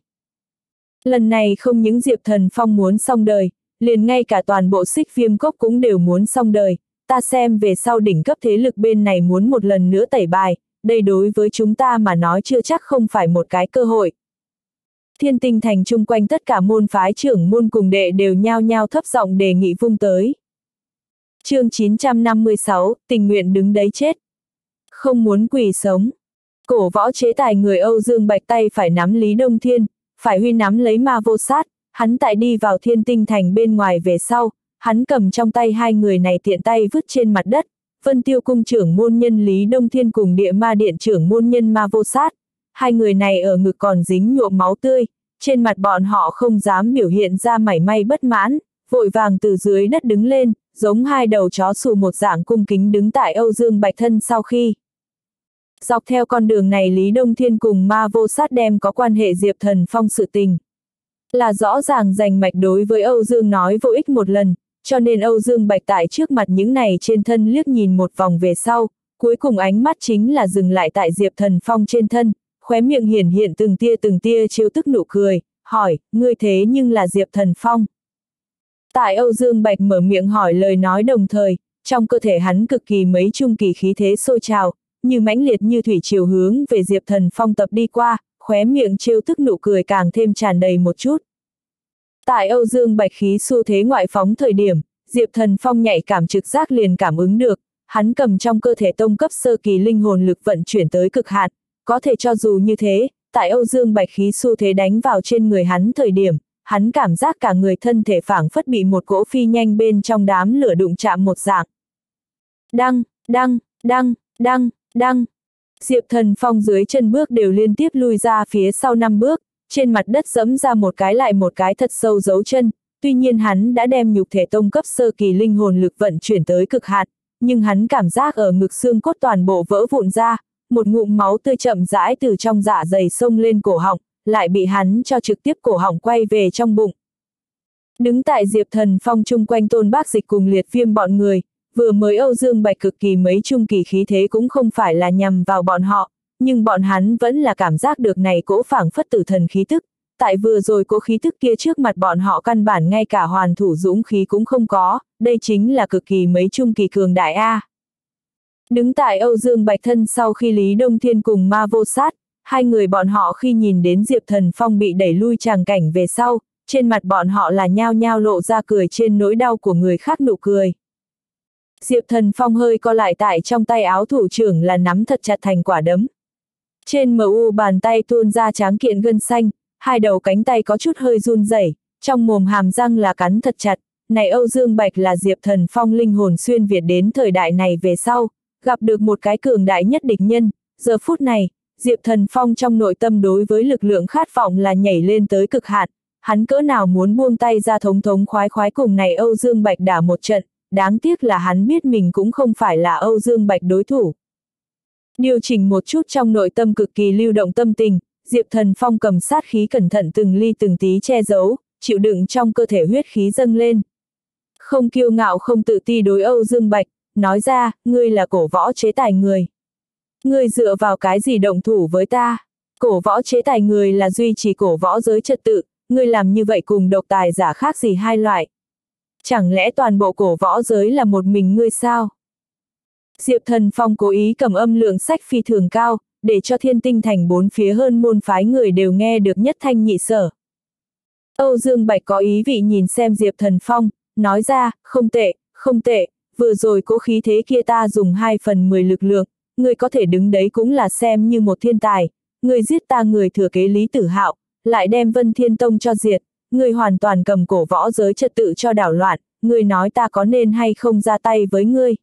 Lần này không những Diệp Thần Phong muốn xong đời, liền ngay cả toàn bộ Xích Viêm Cốc cũng đều muốn xong đời, ta xem về sau đỉnh cấp thế lực bên này muốn một lần nữa tẩy bài, đây đối với chúng ta mà nói chưa chắc không phải một cái cơ hội. Thiên Tinh Thành chung quanh tất cả môn phái trưởng môn cùng đệ đều nhao nhao thấp giọng đề nghị vung tới. Chương chín trăm năm mươi sáu, tình nguyện đứng đấy chết. Không muốn quỳ sống. Cổ võ chế tài người Âu Dương Bạch tay phải nắm Lý Đông Thiên, phải huy nắm lấy Ma Vô Sát, hắn tại đi vào Thiên Tinh Thành bên ngoài về sau, hắn cầm trong tay hai người này tiện tay vứt trên mặt đất. Vân Tiêu cung trưởng môn nhân Lý Đông Thiên cùng Địa Ma điện trưởng môn nhân Ma Vô Sát, hai người này ở ngực còn dính nhuộm máu tươi, trên mặt bọn họ không dám biểu hiện ra mảy may bất mãn, vội vàng từ dưới đất đứng lên, giống hai đầu chó xù một dạng cung kính đứng tại Âu Dương Bạch thân sau khi. Dọc theo con đường này Lý Đông Thiên cùng Ma Vô Sát đem có quan hệ Diệp Thần Phong sự tình. Là rõ ràng rành mạch đối với Âu Dương nói vô ích một lần, cho nên Âu Dương Bạch tại trước mặt những này trên thân liếc nhìn một vòng về sau, cuối cùng ánh mắt chính là dừng lại tại Diệp Thần Phong trên thân, khóe miệng hiển hiện từng tia từng tia trêu tức nụ cười, hỏi, ngươi thế nhưng là Diệp Thần Phong. Tại Âu Dương Bạch mở miệng hỏi lời nói đồng thời, trong cơ thể hắn cực kỳ mấy trung kỳ khí thế sôi trào, như mãnh liệt như thủy triều hướng về Diệp Thần Phong tập đi qua, khóe miệng trêu tức nụ cười càng thêm tràn đầy một chút. Tại Âu Dương Bạch khí xu thế ngoại phóng thời điểm, Diệp Thần Phong nhạy cảm trực giác liền cảm ứng được, hắn cầm trong cơ thể tông cấp sơ kỳ linh hồn lực vận chuyển tới cực hạn, có thể cho dù như thế, tại Âu Dương Bạch khí xu thế đánh vào trên người hắn thời điểm, hắn cảm giác cả người thân thể phảng phất bị một cỗ phi nhanh bên trong đám lửa đụng chạm một dạng. Đăng, đăng, đăng, đăng, đăng. Diệp Thần Phong dưới chân bước đều liên tiếp lui ra phía sau năm bước, trên mặt đất dẫm ra một cái lại một cái thật sâu dấu chân, tuy nhiên hắn đã đem nhục thể tông cấp sơ kỳ linh hồn lực vận chuyển tới cực hạn, nhưng hắn cảm giác ở ngực xương cốt toàn bộ vỡ vụn ra, một ngụm máu tươi chậm rãi từ trong dạ dày xông lên cổ họng, lại bị hắn cho trực tiếp cổ họng quay về trong bụng. Đứng tại Diệp Thần Phong chung quanh Tôn Bác Dịch cùng Liệt Viêm bọn người, vừa mới Âu Dương Bạch cực kỳ mấy trung kỳ khí thế cũng không phải là nhằm vào bọn họ, nhưng bọn hắn vẫn là cảm giác được này cỗ phảng phất tử thần khí tức, tại vừa rồi cỗ khí tức kia trước mặt bọn họ căn bản ngay cả hoàn thủ dũng khí cũng không có, đây chính là cực kỳ mấy trung kỳ cường đại A. Đứng tại Âu Dương Bạch thân sau khi Lý Đông Thiên cùng Ma Vô Sát, hai người bọn họ khi nhìn đến Diệp Thần Phong bị đẩy lui tràng cảnh về sau, trên mặt bọn họ là nhao nhao lộ ra cười trên nỗi đau của người khác nụ cười. Diệp Thần Phong hơi co lại tại trong tay áo thủ trưởng là nắm thật chặt thành quả đấm. Trên mờ u bàn tay tuôn ra tráng kiện gân xanh, hai đầu cánh tay có chút hơi run rẩy, trong mồm hàm răng là cắn thật chặt. Này Âu Dương Bạch là Diệp Thần Phong linh hồn xuyên Việt đến thời đại này về sau, gặp được một cái cường đại nhất địch nhân, giờ phút này, Diệp Thần Phong trong nội tâm đối với lực lượng khát vọng là nhảy lên tới cực hạn, hắn cỡ nào muốn buông tay ra thống thống khoái khoái cùng này Âu Dương Bạch đả một trận, đáng tiếc là hắn biết mình cũng không phải là Âu Dương Bạch đối thủ. Điều chỉnh một chút trong nội tâm cực kỳ lưu động tâm tình, Diệp Thần Phong cầm sát khí cẩn thận từng ly từng tí che giấu, chịu đựng trong cơ thể huyết khí dâng lên. Không kiêu ngạo không tự ti đối Âu Dương Bạch, nói ra, ngươi là cổ võ chế tài người. Ngươi dựa vào cái gì động thủ với ta? Cổ võ chế tài người là duy trì cổ võ giới trật tự, ngươi làm như vậy cùng độc tài giả khác gì hai loại. Chẳng lẽ toàn bộ cổ võ giới là một mình ngươi sao? Diệp Thần Phong cố ý cầm âm lượng sách phi thường cao, để cho Thiên Tinh Thành bốn phía hơn môn phái người đều nghe được nhất thanh nhị sở. Âu Dương Bạch có ý vị nhìn xem Diệp Thần Phong, nói ra, không tệ, không tệ, vừa rồi cố khí thế kia ta dùng hai phần mười lực lượng, ngươi có thể đứng đấy cũng là xem như một thiên tài, ngươi giết ta người thừa kế Lý Tử Hạo, lại đem Vân Thiên Tông cho diệt, ngươi hoàn toàn cầm cổ võ giới trật tự cho đảo loạn, ngươi nói ta có nên hay không ra tay với ngươi.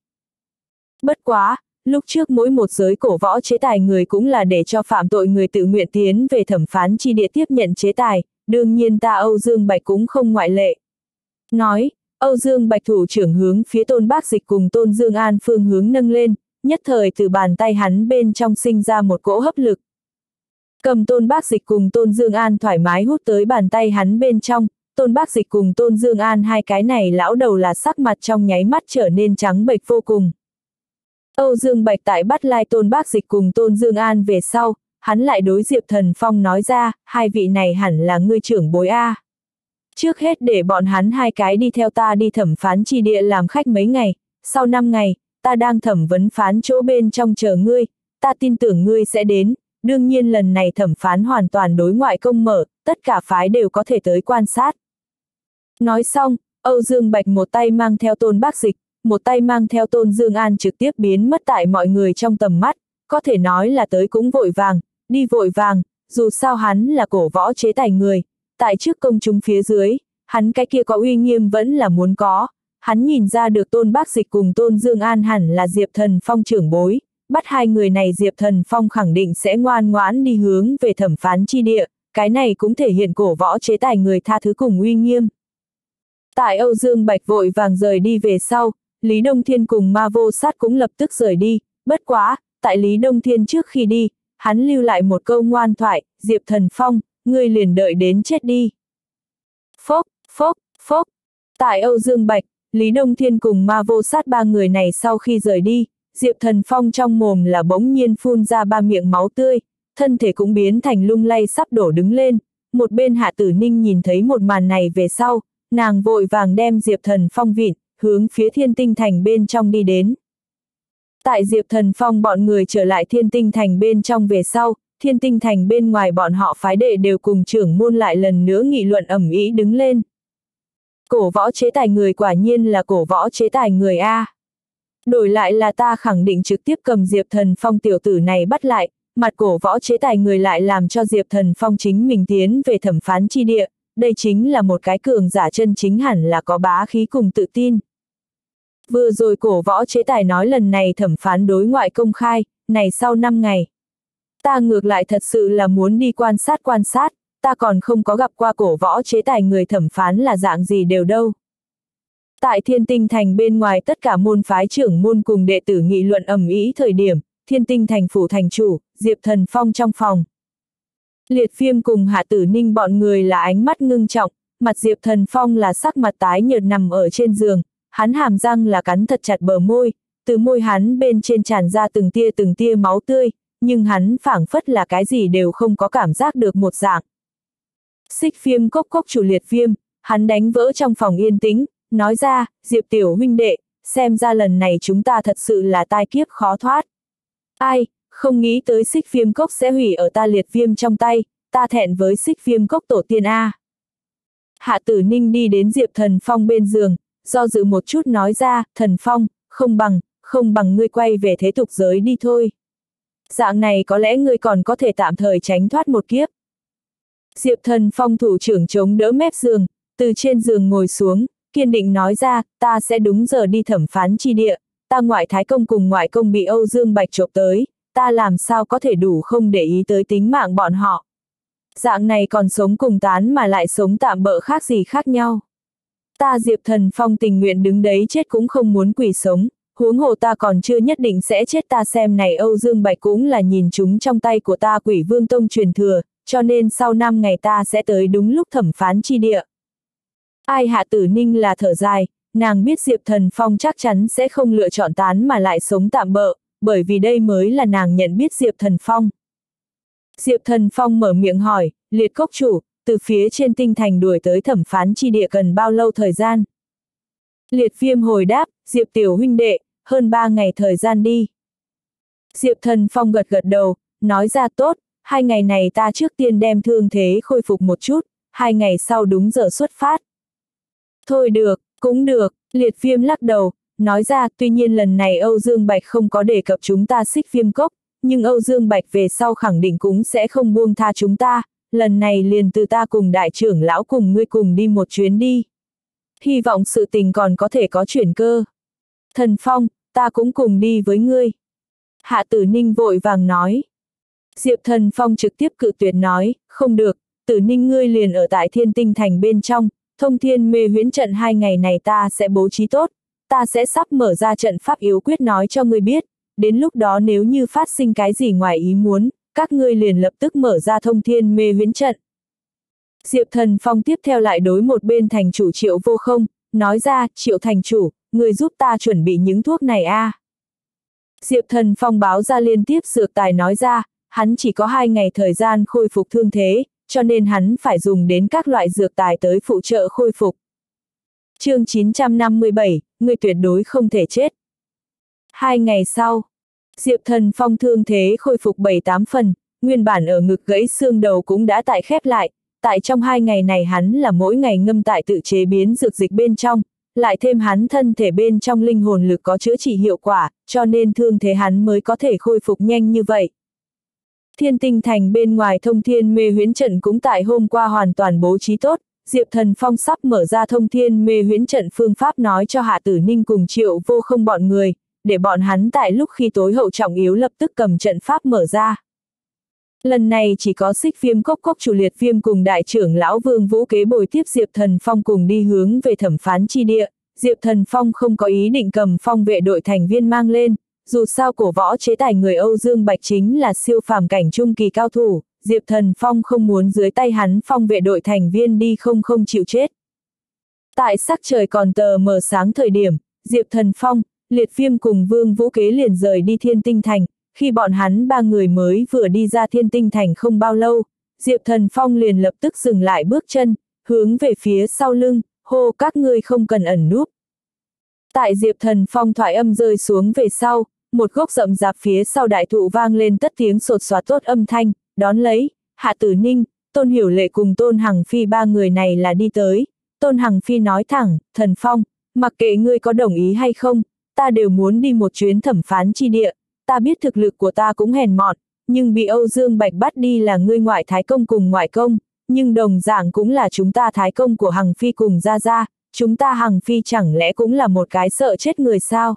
Bất quá, lúc trước mỗi một giới cổ võ chế tài người cũng là để cho phạm tội người tự nguyện tiến về thẩm phán chi địa tiếp nhận chế tài, đương nhiên ta Âu Dương Bạch cũng không ngoại lệ. Nói, Âu Dương Bạch thủ trưởng hướng phía Tôn Bác Dịch cùng Tôn Dương An phương hướng nâng lên, nhất thời từ bàn tay hắn bên trong sinh ra một cỗ hấp lực. Cầm Tôn Bác Dịch cùng Tôn Dương An thoải mái hút tới bàn tay hắn bên trong, Tôn Bác Dịch cùng Tôn Dương An hai cái này lão đầu là sắc mặt trong nháy mắt trở nên trắng bệch vô cùng. Âu Dương Bạch tại bắt lai Tôn Bác Dịch cùng Tôn Dương An về sau, hắn lại đối Diệp Thần Phong nói ra, hai vị này hẳn là ngươi trưởng bối A. Trước hết để bọn hắn hai cái đi theo ta đi thẩm phán chi địa làm khách mấy ngày, sau năm ngày, ta đang thẩm vấn phán chỗ bên trong chờ ngươi, ta tin tưởng ngươi sẽ đến, đương nhiên lần này thẩm phán hoàn toàn đối ngoại công mở, tất cả phái đều có thể tới quan sát. Nói xong, Âu Dương Bạch một tay mang theo Tôn Bác Dịch, một tay mang theo Tôn Dương An trực tiếp biến mất tại mọi người trong tầm mắt, có thể nói là tới cũng vội vàng, đi vội vàng, dù sao hắn là cổ võ chế tài người, tại trước công chúng phía dưới, hắn cái kia có uy nghiêm vẫn là muốn có, hắn nhìn ra được Tôn Bác Dịch cùng Tôn Dương An hẳn là Diệp Thần Phong trưởng bối, bắt hai người này Diệp Thần Phong khẳng định sẽ ngoan ngoãn đi hướng về thẩm phán chi địa, cái này cũng thể hiện cổ võ chế tài người tha thứ cùng uy nghiêm. Tại Âu Dương Bạch vội vàng rời đi về sau, Lý Đông Thiên cùng Ma Vô Sát cũng lập tức rời đi, bất quá, tại Lý Đông Thiên trước khi đi, hắn lưu lại một câu ngoan thoại, Diệp Thần Phong, ngươi liền đợi đến chết đi. Phốc, phốc, phốc, tại Âu Dương Bạch, Lý Đông Thiên cùng Ma Vô Sát ba người này sau khi rời đi, Diệp Thần Phong trong mồm là bỗng nhiên phun ra ba miệng máu tươi, thân thể cũng biến thành lung lay sắp đổ đứng lên, một bên Hạ Tử Ninh nhìn thấy một màn này về sau, nàng vội vàng đem Diệp Thần Phong vịn, hướng phía Thiên Tinh Thành bên trong đi đến. Tại Diệp Thần Phong bọn người trở lại Thiên Tinh Thành bên trong về sau, Thiên Tinh Thành bên ngoài bọn họ phái đệ đều cùng trưởng môn lại lần nữa nghị luận ầm ĩ đứng lên. Cổ võ chế tài người quả nhiên là cổ võ chế tài người A. Đổi lại là ta khẳng định trực tiếp cầm Diệp Thần Phong tiểu tử này bắt lại, mặt cổ võ chế tài người lại làm cho Diệp Thần Phong chính mình tiến về thẩm phán chi địa, đây chính là một cái cường giả chân chính hẳn là có bá khí cùng tự tin. Vừa rồi cổ võ chế tài nói lần này thẩm phán đối ngoại công khai, này sau năm ngày. Ta ngược lại thật sự là muốn đi quan sát quan sát, ta còn không có gặp qua cổ võ chế tài người thẩm phán là dạng gì đều đâu. Tại Thiên Tinh Thành bên ngoài tất cả môn phái trưởng môn cùng đệ tử nghị luận ầm ĩ thời điểm, Thiên Tinh Thành phủ thành chủ, Diệp Thần Phong trong phòng. Liệt Viêm cùng Hạ Tử Ninh bọn người là ánh mắt ngưng trọng, mặt Diệp Thần Phong là sắc mặt tái nhợt nằm ở trên giường, hắn hàm răng là cắn thật chặt bờ môi, từ môi hắn bên trên tràn ra từng tia từng tia máu tươi, nhưng hắn phảng phất là cái gì đều không có cảm giác được một dạng. Xích Viêm cốc cốc chủ Liệt Viêm, hắn đánh vỡ trong phòng yên tĩnh, nói ra, Diệp tiểu huynh đệ, xem ra lần này chúng ta thật sự là tai kiếp khó thoát. Ai, không nghĩ tới Xích Viêm cốc sẽ hủy ở ta Liệt Viêm trong tay, ta thẹn với Xích Viêm cốc tổ tiên A. Hạ Tử Ninh đi đến Diệp Thần Phong bên giường, do dự một chút nói ra, Thần Phong, không bằng, không bằng ngươi quay về thế tục giới đi thôi. Dạng này có lẽ ngươi còn có thể tạm thời tránh thoát một kiếp. Diệp Thần Phong thủ trưởng chống đỡ mép giường, từ trên giường ngồi xuống, kiên định nói ra, ta sẽ đúng giờ đi thẩm phán chi địa, ta ngoại thái công cùng ngoại công bị Âu Dương Bạch chộp tới, ta làm sao có thể đủ không để ý tới tính mạng bọn họ. Dạng này còn sống cùng tán mà lại sống tạm bợ khác gì khác nhau. Ta Diệp Thần Phong tình nguyện đứng đấy chết cũng không muốn quỷ sống, huống hồ ta còn chưa nhất định sẽ chết, ta xem này Âu Dương Bạch cũng là nhìn chúng trong tay của ta Quỷ Vương Tông truyền thừa, cho nên sau năm ngày ta sẽ tới đúng lúc thẩm phán chi địa. Ai Hạ Tử Ninh là thở dài, nàng biết Diệp Thần Phong chắc chắn sẽ không lựa chọn tán mà lại sống tạm bợ, bởi vì đây mới là nàng nhận biết Diệp Thần Phong. Diệp Thần Phong mở miệng hỏi, Liệt cốc chủ, từ phía trên tinh thành đuổi tới thẩm phán chi địa cần bao lâu thời gian? Liệt Viêm hồi đáp, Diệp tiểu huynh đệ, hơn ba ngày thời gian đi. Diệp Thần Phong gật gật đầu, nói ra tốt, hai ngày này ta trước tiên đem thương thế khôi phục một chút, hai ngày sau đúng giờ xuất phát. Thôi được, cũng được, Liệt Viêm lắc đầu, nói ra tuy nhiên lần này Âu Dương Bạch không có đề cập chúng ta Xích Viêm cốc, nhưng Âu Dương Bạch về sau khẳng định cũng sẽ không buông tha chúng ta, lần này liền từ ta cùng đại trưởng lão cùng ngươi cùng đi một chuyến đi. Hy vọng sự tình còn có thể có chuyển cơ. Thần Phong, ta cũng cùng đi với ngươi. Hạ Tử Ninh vội vàng nói. Diệp Thần Phong trực tiếp cự tuyệt nói, không được, Tử Ninh ngươi liền ở tại Thiên Tinh Thành bên trong, thông thiên mê huyễn trận hai ngày này ta sẽ bố trí tốt, ta sẽ sắp mở ra trận pháp yếu quyết nói cho ngươi biết, đến lúc đó nếu như phát sinh cái gì ngoài ý muốn, các ngươi liền lập tức mở ra thông thiên mê huyễn trận. Diệp Thần Phong tiếp theo lại đối một bên thành chủ Triệu Vô Không, nói ra, Triệu thành chủ, người giúp ta chuẩn bị những thuốc này a. À. Diệp Thần Phong báo ra liên tiếp dược tài nói ra, hắn chỉ có hai ngày thời gian khôi phục thương thế, cho nên hắn phải dùng đến các loại dược tài tới phụ trợ khôi phục. Chương chín trăm năm mươi bảy, người tuyệt đối không thể chết. Hai ngày sau, Diệp Thần Phong thương thế khôi phục bảy tám phần, nguyên bản ở ngực gãy xương đầu cũng đã tại khép lại, tại trong hai ngày này hắn là mỗi ngày ngâm tại tự chế biến dược dịch bên trong, lại thêm hắn thân thể bên trong linh hồn lực có chữa trị hiệu quả, cho nên thương thế hắn mới có thể khôi phục nhanh như vậy. Thiên Tinh Thành bên ngoài thông thiên mê huyễn trận cũng tại hôm qua hoàn toàn bố trí tốt, Diệp Thần Phong sắp mở ra thông thiên mê huyễn trận phương pháp nói cho Hạ Tử Ninh cùng Triệu Vô Không bọn người, để bọn hắn tại lúc khi tối hậu trọng yếu lập tức cầm trận pháp mở ra. Lần này chỉ có Xích Viêm Cốc Cốc chủ Liệt Viêm cùng đại trưởng lão Vương Vũ Kế bồi tiếp Diệp Thần Phong cùng đi hướng về thẩm phán chi địa. Diệp Thần Phong không có ý định cầm phong vệ đội thành viên mang lên, dù sao cổ võ chế tài người Âu Dương Bạch chính là siêu phàm cảnh trung kỳ cao thủ, Diệp Thần Phong không muốn dưới tay hắn phong vệ đội thành viên đi không không chịu chết. Tại sắc trời còn tờ mờ sáng thời điểm, Diệp Thần Phong, Liệt Viêm cùng Vương Vũ Kế liền rời đi Thiên Tinh Thành. Khi bọn hắn ba người mới vừa đi ra Thiên Tinh Thành không bao lâu, Diệp Thần Phong liền lập tức dừng lại bước chân, hướng về phía sau lưng, hô các ngươi không cần ẩn núp. Tại Diệp Thần Phong thoại âm rơi xuống về sau, một gốc rậm rạp phía sau đại thụ vang lên tất tiếng sột soạt tốt âm thanh, đón lấy, Hạ Tử Ninh, Tôn Hiểu Lệ cùng Tôn Hằng Phi ba người này là đi tới. Tôn Hằng Phi nói thẳng, Thần Phong, mặc kệ ngươi có đồng ý hay không, ta đều muốn đi một chuyến thẩm phán chi địa. Ta biết thực lực của ta cũng hèn mọn, nhưng bị Âu Dương Bạch bắt đi là ngươi ngoại thái công cùng ngoại công, nhưng đồng dạng cũng là chúng ta thái công của Hằng Phi cùng Gia Gia, chúng ta Hằng Phi chẳng lẽ cũng là một cái sợ chết người sao?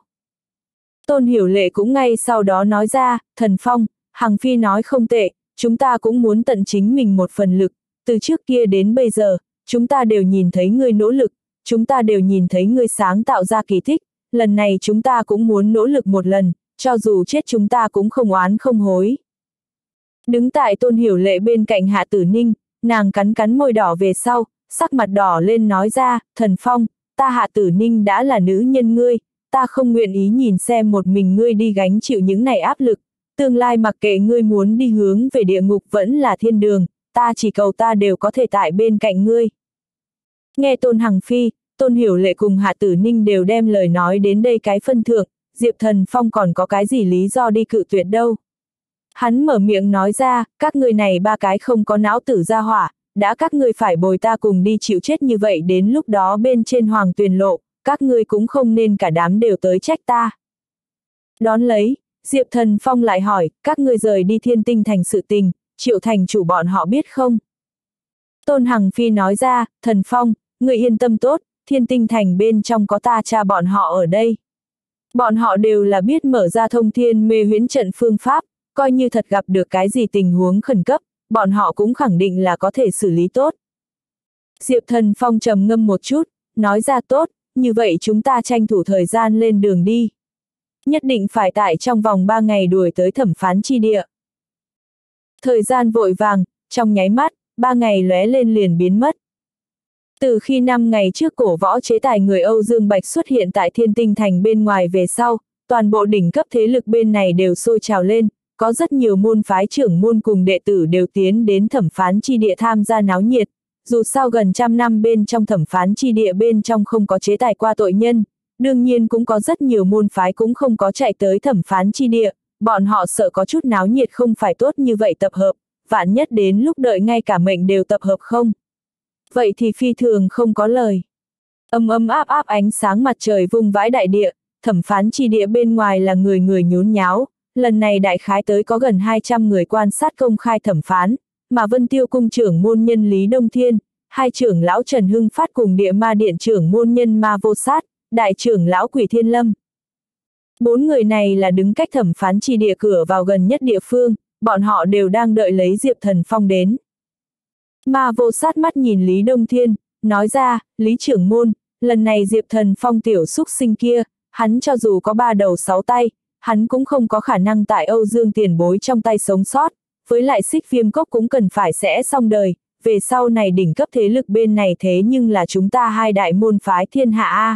Tôn Hiểu Lệ cũng ngay sau đó nói ra, Thần Phong, Hằng Phi nói không tệ, chúng ta cũng muốn tận chính mình một phần lực, từ trước kia đến bây giờ, chúng ta đều nhìn thấy ngươi nỗ lực, chúng ta đều nhìn thấy ngươi sáng tạo ra kỳ tích, lần này chúng ta cũng muốn nỗ lực một lần. Cho dù chết chúng ta cũng không oán không hối. Đứng tại Tôn Hiểu Lệ bên cạnh Hạ Tử Ninh, nàng cắn cắn môi đỏ về sau, sắc mặt đỏ lên nói ra, Thần Phong, ta Hạ Tử Ninh đã là nữ nhân ngươi, ta không nguyện ý nhìn xem một mình ngươi đi gánh chịu những này áp lực, tương lai mặc kệ ngươi muốn đi hướng về địa ngục vẫn là thiên đường, ta chỉ cầu ta đều có thể tại bên cạnh ngươi. Nghe Tôn Hằng Phi, Tôn Hiểu Lệ cùng Hạ Tử Ninh đều đem lời nói đến đây cái phân thượng, Diệp Thần Phong còn có cái gì lý do đi cự tuyệt đâu. Hắn mở miệng nói ra, các người này ba cái không có não tử ra hỏa, đã các ngươi phải bồi ta cùng đi chịu chết như vậy đến lúc đó bên trên hoàng tuyền lộ, các ngươi cũng không nên cả đám đều tới trách ta. Đón lấy, Diệp Thần Phong lại hỏi, các ngươi rời đi Thiên Tinh Thành sự tình, Triệu thành chủ bọn họ biết không? Tôn Hằng Phi nói ra, Thần Phong, ngươi yên tâm tốt, Thiên Tinh Thành bên trong có ta cha bọn họ ở đây. Bọn họ đều là biết mở ra thông thiên mê huyễn trận phương pháp, coi như thật gặp được cái gì tình huống khẩn cấp, bọn họ cũng khẳng định là có thể xử lý tốt. Diệp Thần Phong trầm ngâm một chút, nói ra tốt, như vậy chúng ta tranh thủ thời gian lên đường đi. Nhất định phải tại trong vòng ba ngày đuổi tới thẩm phán chi địa. Thời gian vội vàng, trong nháy mắt, ba ngày lóe lên liền biến mất. Từ khi năm ngày trước cổ võ chế tài người Âu Dương Bạch xuất hiện tại Thiên Tinh Thành bên ngoài về sau, toàn bộ đỉnh cấp thế lực bên này đều sôi trào lên, có rất nhiều môn phái trưởng môn cùng đệ tử đều tiến đến thẩm phán chi địa tham gia náo nhiệt. Dù sao gần trăm năm bên trong thẩm phán chi địa bên trong không có chế tài qua tội nhân, đương nhiên cũng có rất nhiều môn phái cũng không có chạy tới thẩm phán chi địa, bọn họ sợ có chút náo nhiệt không phải tốt như vậy tập hợp, vạn nhất đến lúc đợi ngay cả mệnh đều tập hợp không. Vậy thì phi thường không có lời. Ấm ấm áp áp ánh sáng mặt trời vung vãi đại địa, thẩm phán chi địa bên ngoài là người người nhốn nháo, lần này đại khái tới có gần hai trăm người quan sát công khai thẩm phán, mà Vân Tiêu cung trưởng môn nhân Lý Đông Thiên, hai trưởng lão Trần Hưng Phát cùng Địa Ma Điện trưởng môn nhân Ma Vô Sát, đại trưởng lão Quỷ Thiên Lâm. Bốn người này là đứng cách thẩm phán chi địa cửa vào gần nhất địa phương, bọn họ đều đang đợi lấy Diệp Thần Phong đến. Ma Vô Sát mắt nhìn Lý Đông Thiên, nói ra, Lý trưởng môn, lần này Diệp Thần Phong tiểu xúc sinh kia, hắn cho dù có ba đầu sáu tay, hắn cũng không có khả năng tại Âu Dương tiền bối trong tay sống sót, với lại Xích Viêm Cốc cũng cần phải sẽ xong đời, về sau này đỉnh cấp thế lực bên này thế nhưng là chúng ta hai đại môn phái thiên hạ a.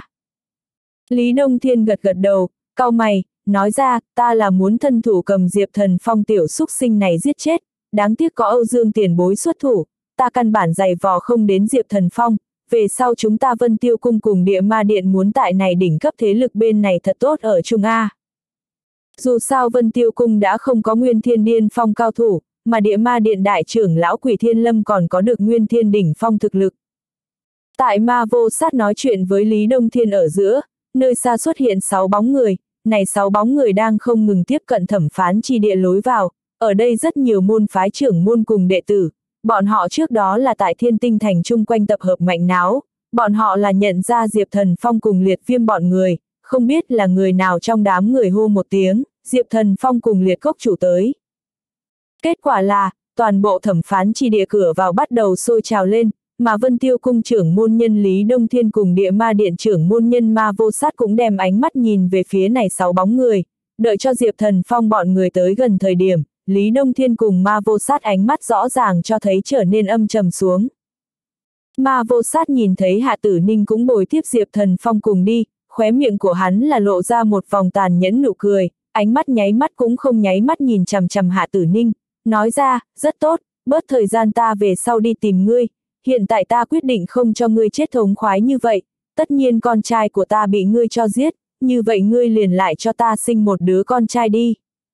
Lý Đông Thiên gật gật đầu, cau mày, nói ra, ta là muốn thân thủ cầm Diệp Thần Phong tiểu xúc sinh này giết chết, đáng tiếc có Âu Dương tiền bối xuất thủ, ta căn bản giày vò không đến Diệp Thần Phong, về sau chúng ta Vân Tiêu cung cùng Địa Ma Điện muốn tại này đỉnh cấp thế lực bên này thật tốt ở Trung A. Dù sao Vân Tiêu Cung đã không có Nguyên Thiên Điên Phong cao thủ, mà Địa Ma Điện đại trưởng lão Quỷ Thiên Lâm còn có được Nguyên Thiên Đỉnh Phong thực lực. Tại Ma Vô Sát nói chuyện với Lý Đông Thiên ở giữa, nơi xa xuất hiện sáu bóng người, này sáu bóng người đang không ngừng tiếp cận thẩm phán chi địa lối vào, ở đây rất nhiều môn phái trưởng môn cùng đệ tử, bọn họ trước đó là tại Thiên Tinh Thành chung quanh tập hợp mạnh náo, bọn họ là nhận ra Diệp Thần Phong cùng Liệt Viêm bọn người, không biết là người nào trong đám người hô một tiếng, Diệp Thần Phong cùng Liệt Cốc chủ tới. Kết quả là, toàn bộ thẩm phán chi địa cửa vào bắt đầu sôi trào lên, mà Vân Tiêu Cung trưởng môn nhân Lý Đông Thiên cùng Địa Ma Điện trưởng môn nhân Ma Vô Sát cũng đem ánh mắt nhìn về phía này sáu bóng người, đợi cho Diệp Thần Phong bọn người tới gần thời điểm, Lý Đông Thiên cùng Ma Vô Sát ánh mắt rõ ràng cho thấy trở nên âm trầm xuống. Ma Vô Sát nhìn thấy Hạ Tử Ninh cũng bồi tiếp Diệp Thần Phong cùng đi, khóe miệng của hắn là lộ ra một vòng tàn nhẫn nụ cười, ánh mắt nháy mắt cũng không nháy mắt nhìn chằm chằm Hạ Tử Ninh, nói ra, rất tốt, bớt thời gian ta về sau đi tìm ngươi, hiện tại ta quyết định không cho ngươi chết thống khoái như vậy, tất nhiên con trai của ta bị ngươi cho giết, như vậy ngươi liền lại cho ta sinh một đứa con trai đi.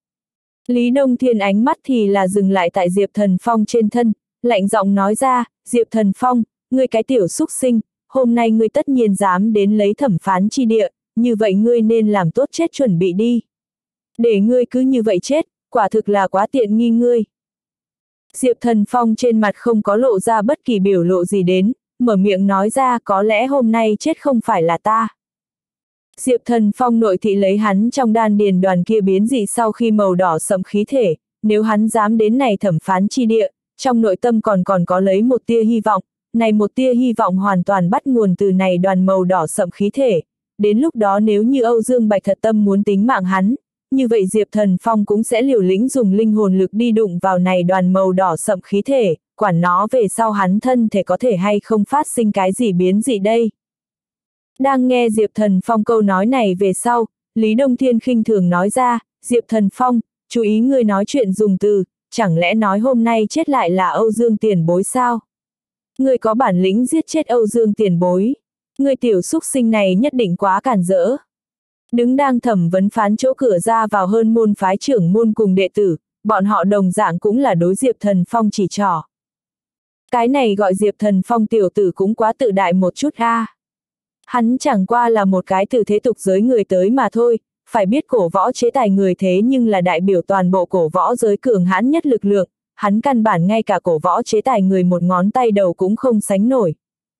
Lý Đông Thiên ánh mắt thì là dừng lại tại Diệp Thần Phong trên thân, lạnh giọng nói ra, Diệp Thần Phong, ngươi cái tiểu xúc sinh, hôm nay ngươi tất nhiên dám đến lấy thẩm phán chi địa, như vậy ngươi nên làm tốt chết chuẩn bị đi. Để ngươi cứ như vậy chết, quả thực là quá tiện nghi ngươi. Diệp Thần Phong trên mặt không có lộ ra bất kỳ biểu lộ gì đến, mở miệng nói ra có lẽ hôm nay chết không phải là ta. Diệp Thần Phong nội thị lấy hắn trong đan điền đoàn kia biến dị sau khi màu đỏ sẫm khí thể, nếu hắn dám đến này thẩm phán chi địa, trong nội tâm còn còn có lấy một tia hy vọng, này một tia hy vọng hoàn toàn bắt nguồn từ này đoàn màu đỏ sẫm khí thể, đến lúc đó nếu như Âu Dương Bạch thật tâm muốn tính mạng hắn, như vậy Diệp Thần Phong cũng sẽ liều lĩnh dùng linh hồn lực đi đụng vào này đoàn màu đỏ sẫm khí thể, quản nó về sau hắn thân thể có thể hay không phát sinh cái gì biến dị đây. Đang nghe Diệp Thần Phong câu nói này về sau, Lý Đông Thiên khinh thường nói ra, Diệp Thần Phong, chú ý ngươi nói chuyện dùng từ, chẳng lẽ nói hôm nay chết lại là Âu Dương tiền bối sao? Ngươi có bản lĩnh giết chết Âu Dương tiền bối, ngươi tiểu xúc sinh này nhất định quá cản rỡ. Đứng đang thẩm vấn phán chỗ cửa ra vào hơn môn phái trưởng môn cùng đệ tử, bọn họ đồng dạng cũng là đối Diệp Thần Phong chỉ trỏ. Cái này gọi Diệp Thần Phong tiểu tử cũng quá tự đại một chút a. À. Hắn chẳng qua là một cái từ thế tục giới người tới mà thôi, phải biết cổ võ chế tài người thế nhưng là đại biểu toàn bộ cổ võ giới cường hãn nhất lực lượng, hắn căn bản ngay cả cổ võ chế tài người một ngón tay đầu cũng không sánh nổi.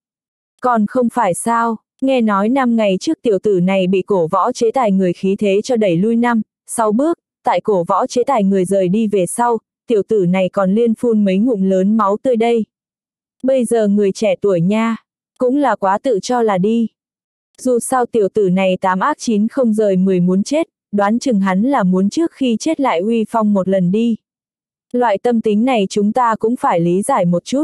Còn không phải sao, nghe nói năm ngày trước tiểu tử này bị cổ võ chế tài người khí thế cho đẩy lui năm, sáu bước, tại cổ võ chế tài người rời đi về sau, tiểu tử này còn liên phun mấy ngụm lớn máu tươi đây. Bây giờ người trẻ tuổi nha, cũng là quá tự cho là đi. Dù sao tiểu tử này tám ác chín không rời mười muốn chết, đoán chừng hắn là muốn trước khi chết lại uy phong một lần đi. Loại tâm tính này chúng ta cũng phải lý giải một chút.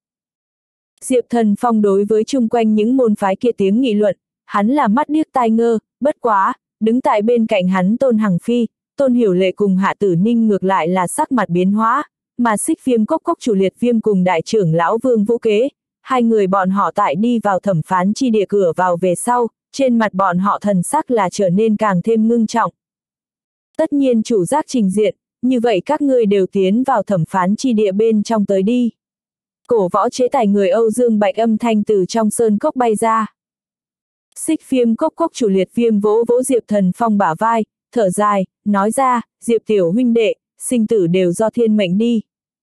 Diệp Thần Phong đối với chung quanh những môn phái kia tiếng nghị luận, hắn là mắt điếc tai ngơ, bất quá, đứng tại bên cạnh hắn Tôn Hằng Phi, Tôn Hiểu Lệ cùng Hạ Tử Ninh ngược lại là sắc mặt biến hóa, mà Xích Viêm Cốc Cốc chủ Liệt Viêm cùng đại trưởng lão Vương Vũ Kế, hai người bọn họ tại đi vào thẩm phán chi địa cửa vào về sau, trên mặt bọn họ thần sắc là trở nên càng thêm ngưng trọng. Tất nhiên chủ giác trình diện, như vậy các ngươi đều tiến vào thẩm phán chi địa bên trong tới đi. Cổ võ chế tài người Âu Dương Bạch âm thanh từ trong sơn cốc bay ra. Xích Viêm Cốc Cốc chủ Liệt Viêm vỗ vỗ Diệp Thần Phong bả vai, thở dài, nói ra, Diệp tiểu huynh đệ, sinh tử đều do thiên mệnh đi.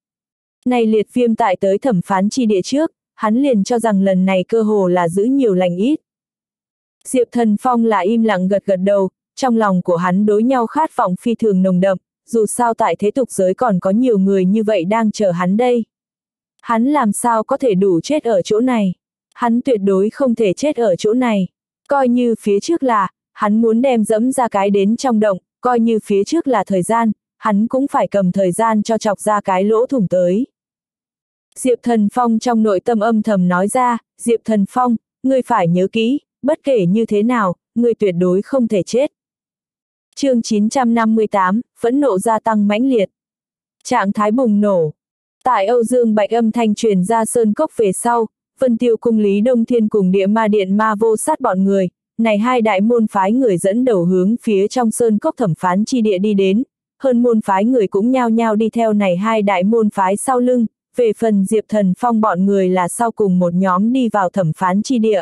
Này Liệt Viêm tại tới thẩm phán chi địa trước, hắn liền cho rằng lần này cơ hồ là giữ nhiều lành ít. Diệp Thần Phong là im lặng gật gật đầu, trong lòng của hắn đối nhau khát vọng phi thường nồng đậm, dù sao tại thế tục giới còn có nhiều người như vậy đang chờ hắn đây. Hắn làm sao có thể đủ chết ở chỗ này? Hắn tuyệt đối không thể chết ở chỗ này. Coi như phía trước là, hắn muốn đem dẫm ra cái đến trong động, coi như phía trước là thời gian, hắn cũng phải cầm thời gian cho chọc ra cái lỗ thủng tới. Diệp Thần Phong trong nội tâm âm thầm nói ra, Diệp Thần Phong, ngươi phải nhớ kỹ, bất kể như thế nào, ngươi tuyệt đối không thể chết. Chương chín trăm năm mươi tám, phẫn nộ gia tăng mãnh liệt. Trạng thái bùng nổ. Tại Âu Dương Bạch âm thanh truyền ra sơn cốc về sau, Vân Tiêu Cung Lý Đông Thiên cùng Địa Ma Điện Ma Vô Sát bọn người, này hai đại môn phái người dẫn đầu hướng phía trong sơn cốc thẩm phán chi địa đi đến, hơn môn phái người cũng nhao nhao đi theo này hai đại môn phái sau lưng, về phần Diệp Thần Phong bọn người là sau cùng một nhóm đi vào thẩm phán chi địa.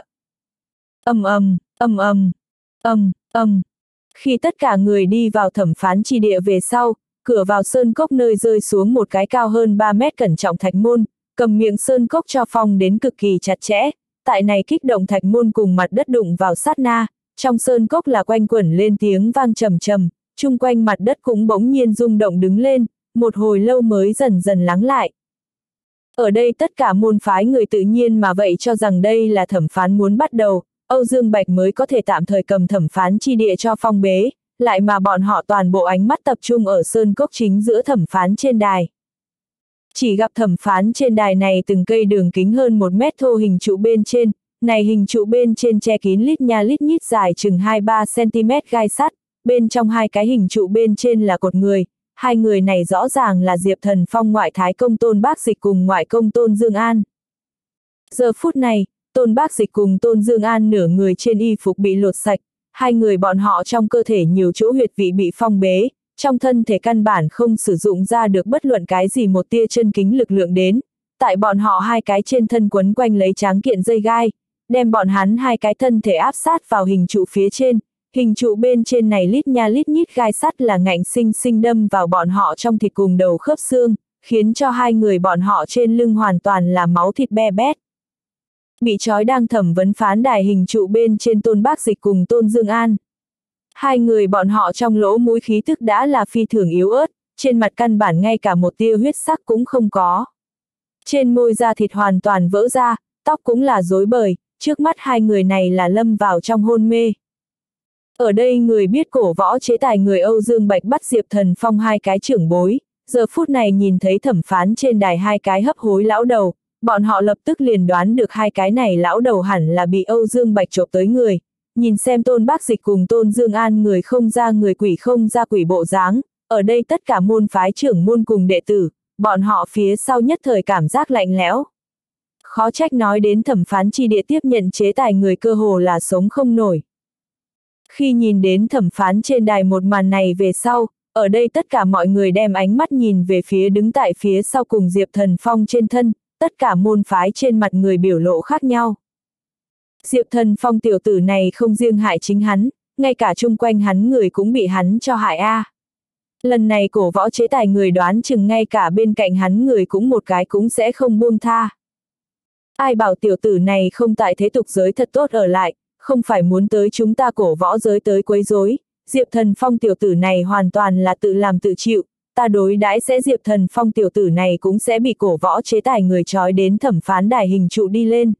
Ầm ầm, ầm ầm, ầm, ầm. Khi tất cả người đi vào thẩm phán chi địa về sau, cửa vào sơn cốc nơi rơi xuống một cái cao hơn ba mét cẩn trọng thạch môn, cầm miệng sơn cốc cho phong đến cực kỳ chặt chẽ, tại này kích động thạch môn cùng mặt đất đụng vào sát na, trong sơn cốc là quanh quẩn lên tiếng vang trầm trầm, chung quanh mặt đất cũng bỗng nhiên rung động đứng lên, một hồi lâu mới dần dần lắng lại. Ở đây tất cả môn phái người tự nhiên mà vậy cho rằng đây là thẩm phán muốn bắt đầu, Âu Dương Bạch mới có thể tạm thời cầm thẩm phán chi địa cho phong bế, lại mà bọn họ toàn bộ ánh mắt tập trung ở sơn cốc chính giữa thẩm phán trên đài. Chỉ gặp thẩm phán trên đài này từng cây đường kính hơn một mét thô hình trụ bên trên, này hình trụ bên trên che kín lít nha lít nhít dài chừng hai ba xăng-ti-mét gai sắt, bên trong hai cái hình trụ bên trên là cột người, hai người này rõ ràng là Diệp Thần Phong ngoại thái công Tôn Bác Dịch cùng ngoại công Tôn Dương An. Giờ phút này, Tôn Bác Dịch cùng Tôn Dương An nửa người trên y phục bị lột sạch, hai người bọn họ trong cơ thể nhiều chỗ huyệt vị bị phong bế, trong thân thể căn bản không sử dụng ra được bất luận cái gì một tia chân kính lực lượng đến, tại bọn họ hai cái trên thân quấn quanh lấy tráng kiện dây gai, đem bọn hắn hai cái thân thể áp sát vào hình trụ phía trên, hình trụ bên trên này lít nha lít nhít gai sắt là ngạnh sinh sinh đâm vào bọn họ trong thịt cùng đầu khớp xương, khiến cho hai người bọn họ trên lưng hoàn toàn là máu thịt be bét. Bị trói đang thẩm vấn phán đài hình trụ bên trên Tôn Bác Dịch cùng Tôn Dương An. Hai người bọn họ trong lỗ mũi khí tức đã là phi thường yếu ớt, trên mặt căn bản ngay cả một tia huyết sắc cũng không có. Trên môi da thịt hoàn toàn vỡ ra, tóc cũng là rối bời, trước mắt hai người này là lâm vào trong hôn mê. Ở đây người biết cổ võ chế tài người Âu Dương Bạch bắt Diệp Thần Phong hai cái trưởng bối, giờ phút này nhìn thấy thẩm phán trên đài hai cái hấp hối lão đầu, bọn họ lập tức liền đoán được hai cái này lão đầu hẳn là bị Âu Dương Bạch chộp tới người. Nhìn xem Tôn Bác Dịch cùng Tôn Dương An người không ra người quỷ không ra quỷ bộ dáng, ở đây tất cả môn phái trưởng môn cùng đệ tử, bọn họ phía sau nhất thời cảm giác lạnh lẽo. Khó trách nói đến thẩm phán chi địa tiếp nhận chế tài người cơ hồ là sống không nổi. Khi nhìn đến thẩm phán trên đài một màn này về sau, ở đây tất cả mọi người đem ánh mắt nhìn về phía đứng tại phía sau cùng Diệp Thần Phong trên thân, tất cả môn phái trên mặt người biểu lộ khác nhau. Diệp Thần Phong tiểu tử này không riêng hại chính hắn, ngay cả chung quanh hắn người cũng bị hắn cho hại a. À. Lần này cổ võ chế tài người đoán chừng ngay cả bên cạnh hắn người cũng một cái cũng sẽ không buông tha. Ai bảo tiểu tử này không tại thế tục giới thật tốt ở lại, không phải muốn tới chúng ta cổ võ giới tới quấy rối. Diệp Thần Phong tiểu tử này hoàn toàn là tự làm tự chịu, ta đối đãi sẽ Diệp Thần Phong tiểu tử này cũng sẽ bị cổ võ chế tài người trói đến thẩm phán đài hình trụ đi lên.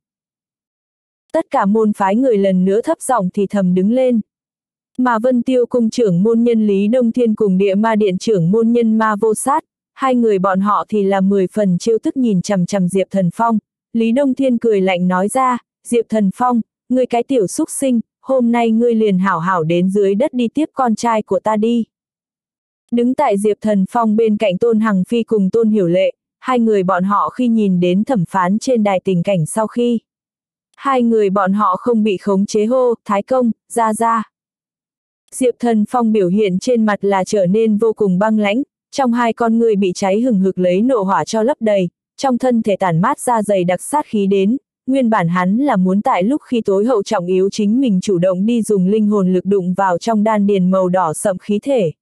Tất cả môn phái người lần nữa thấp giọng thì thầm đứng lên. Mà Vân Tiêu cung trưởng môn nhân Lý Đông Thiên cùng Địa Ma Điện trưởng môn nhân Ma Vô Sát, hai người bọn họ thì là mười phần trêu tức nhìn chằm chằm Diệp Thần Phong. Lý Đông Thiên cười lạnh nói ra, Diệp Thần Phong, ngươi cái tiểu xúc sinh, hôm nay ngươi liền hảo hảo đến dưới đất đi tiếp con trai của ta đi. Đứng tại Diệp Thần Phong bên cạnh Tôn Hằng Phi cùng Tôn Hiểu Lệ, hai người bọn họ khi nhìn đến thẩm phán trên đài tình cảnh sau khi. Hai người bọn họ không bị khống chế hô, Thái công, ra ra. Diệp Thần Phong biểu hiện trên mặt là trở nên vô cùng băng lãnh, trong hai con người bị cháy hừng hực lấy nộ hỏa cho lấp đầy, trong thân thể tản mát ra dày đặc sát khí đến, nguyên bản hắn là muốn tại lúc khi tối hậu trọng yếu chính mình chủ động đi dùng linh hồn lực đụng vào trong đan điền màu đỏ sậm khí thể.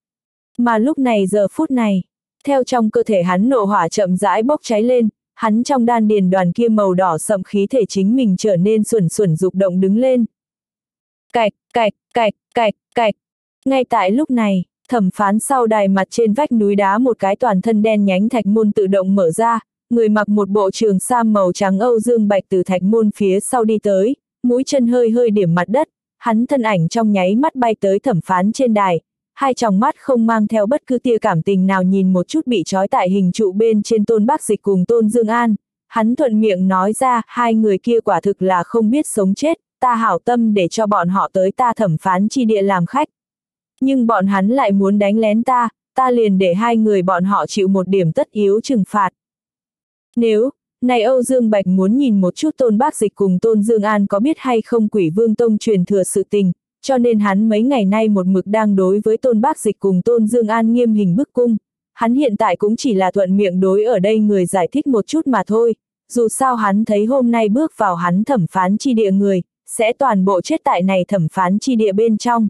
Mà lúc này giờ phút này, theo trong cơ thể hắn nộ hỏa chậm rãi bốc cháy lên, hắn trong đan điền đoàn kia màu đỏ sậm khí thể chính mình trở nên xuẩn xuẩn dục động đứng lên. Cạch, cạch, cạch, cạch, cạch. Ngay tại lúc này, thẩm phán sau đài mặt trên vách núi đá một cái toàn thân đen nhánh thạch môn tự động mở ra, người mặc một bộ trường sam màu trắng Âu Dương Bạch từ thạch môn phía sau đi tới, mũi chân hơi hơi điểm mặt đất, hắn thân ảnh trong nháy mắt bay tới thẩm phán trên đài, hai tròng mắt không mang theo bất cứ tia cảm tình nào nhìn một chút bị trói tại hình trụ bên trên Tôn Bác Dịch cùng Tôn Dương An, hắn thuận miệng nói ra, hai người kia quả thực là không biết sống chết, ta hảo tâm để cho bọn họ tới ta thẩm phán chi địa làm khách. Nhưng bọn hắn lại muốn đánh lén ta, ta liền để hai người bọn họ chịu một điểm tất yếu trừng phạt. Nếu, Này Âu Dương Bạch muốn nhìn một chút Tôn Bác Dịch cùng Tôn Dương An có biết hay không Quỷ Vương Tông truyền thừa sự tình, cho nên hắn mấy ngày nay một mực đang đối với Tôn Bác Dịch cùng Tôn Dương An nghiêm hình bức cung. Hắn hiện tại cũng chỉ là thuận miệng đối ở đây người giải thích một chút mà thôi, dù sao hắn thấy hôm nay bước vào hắn thẩm phán chi địa người, sẽ toàn bộ chết tại này thẩm phán chi địa bên trong.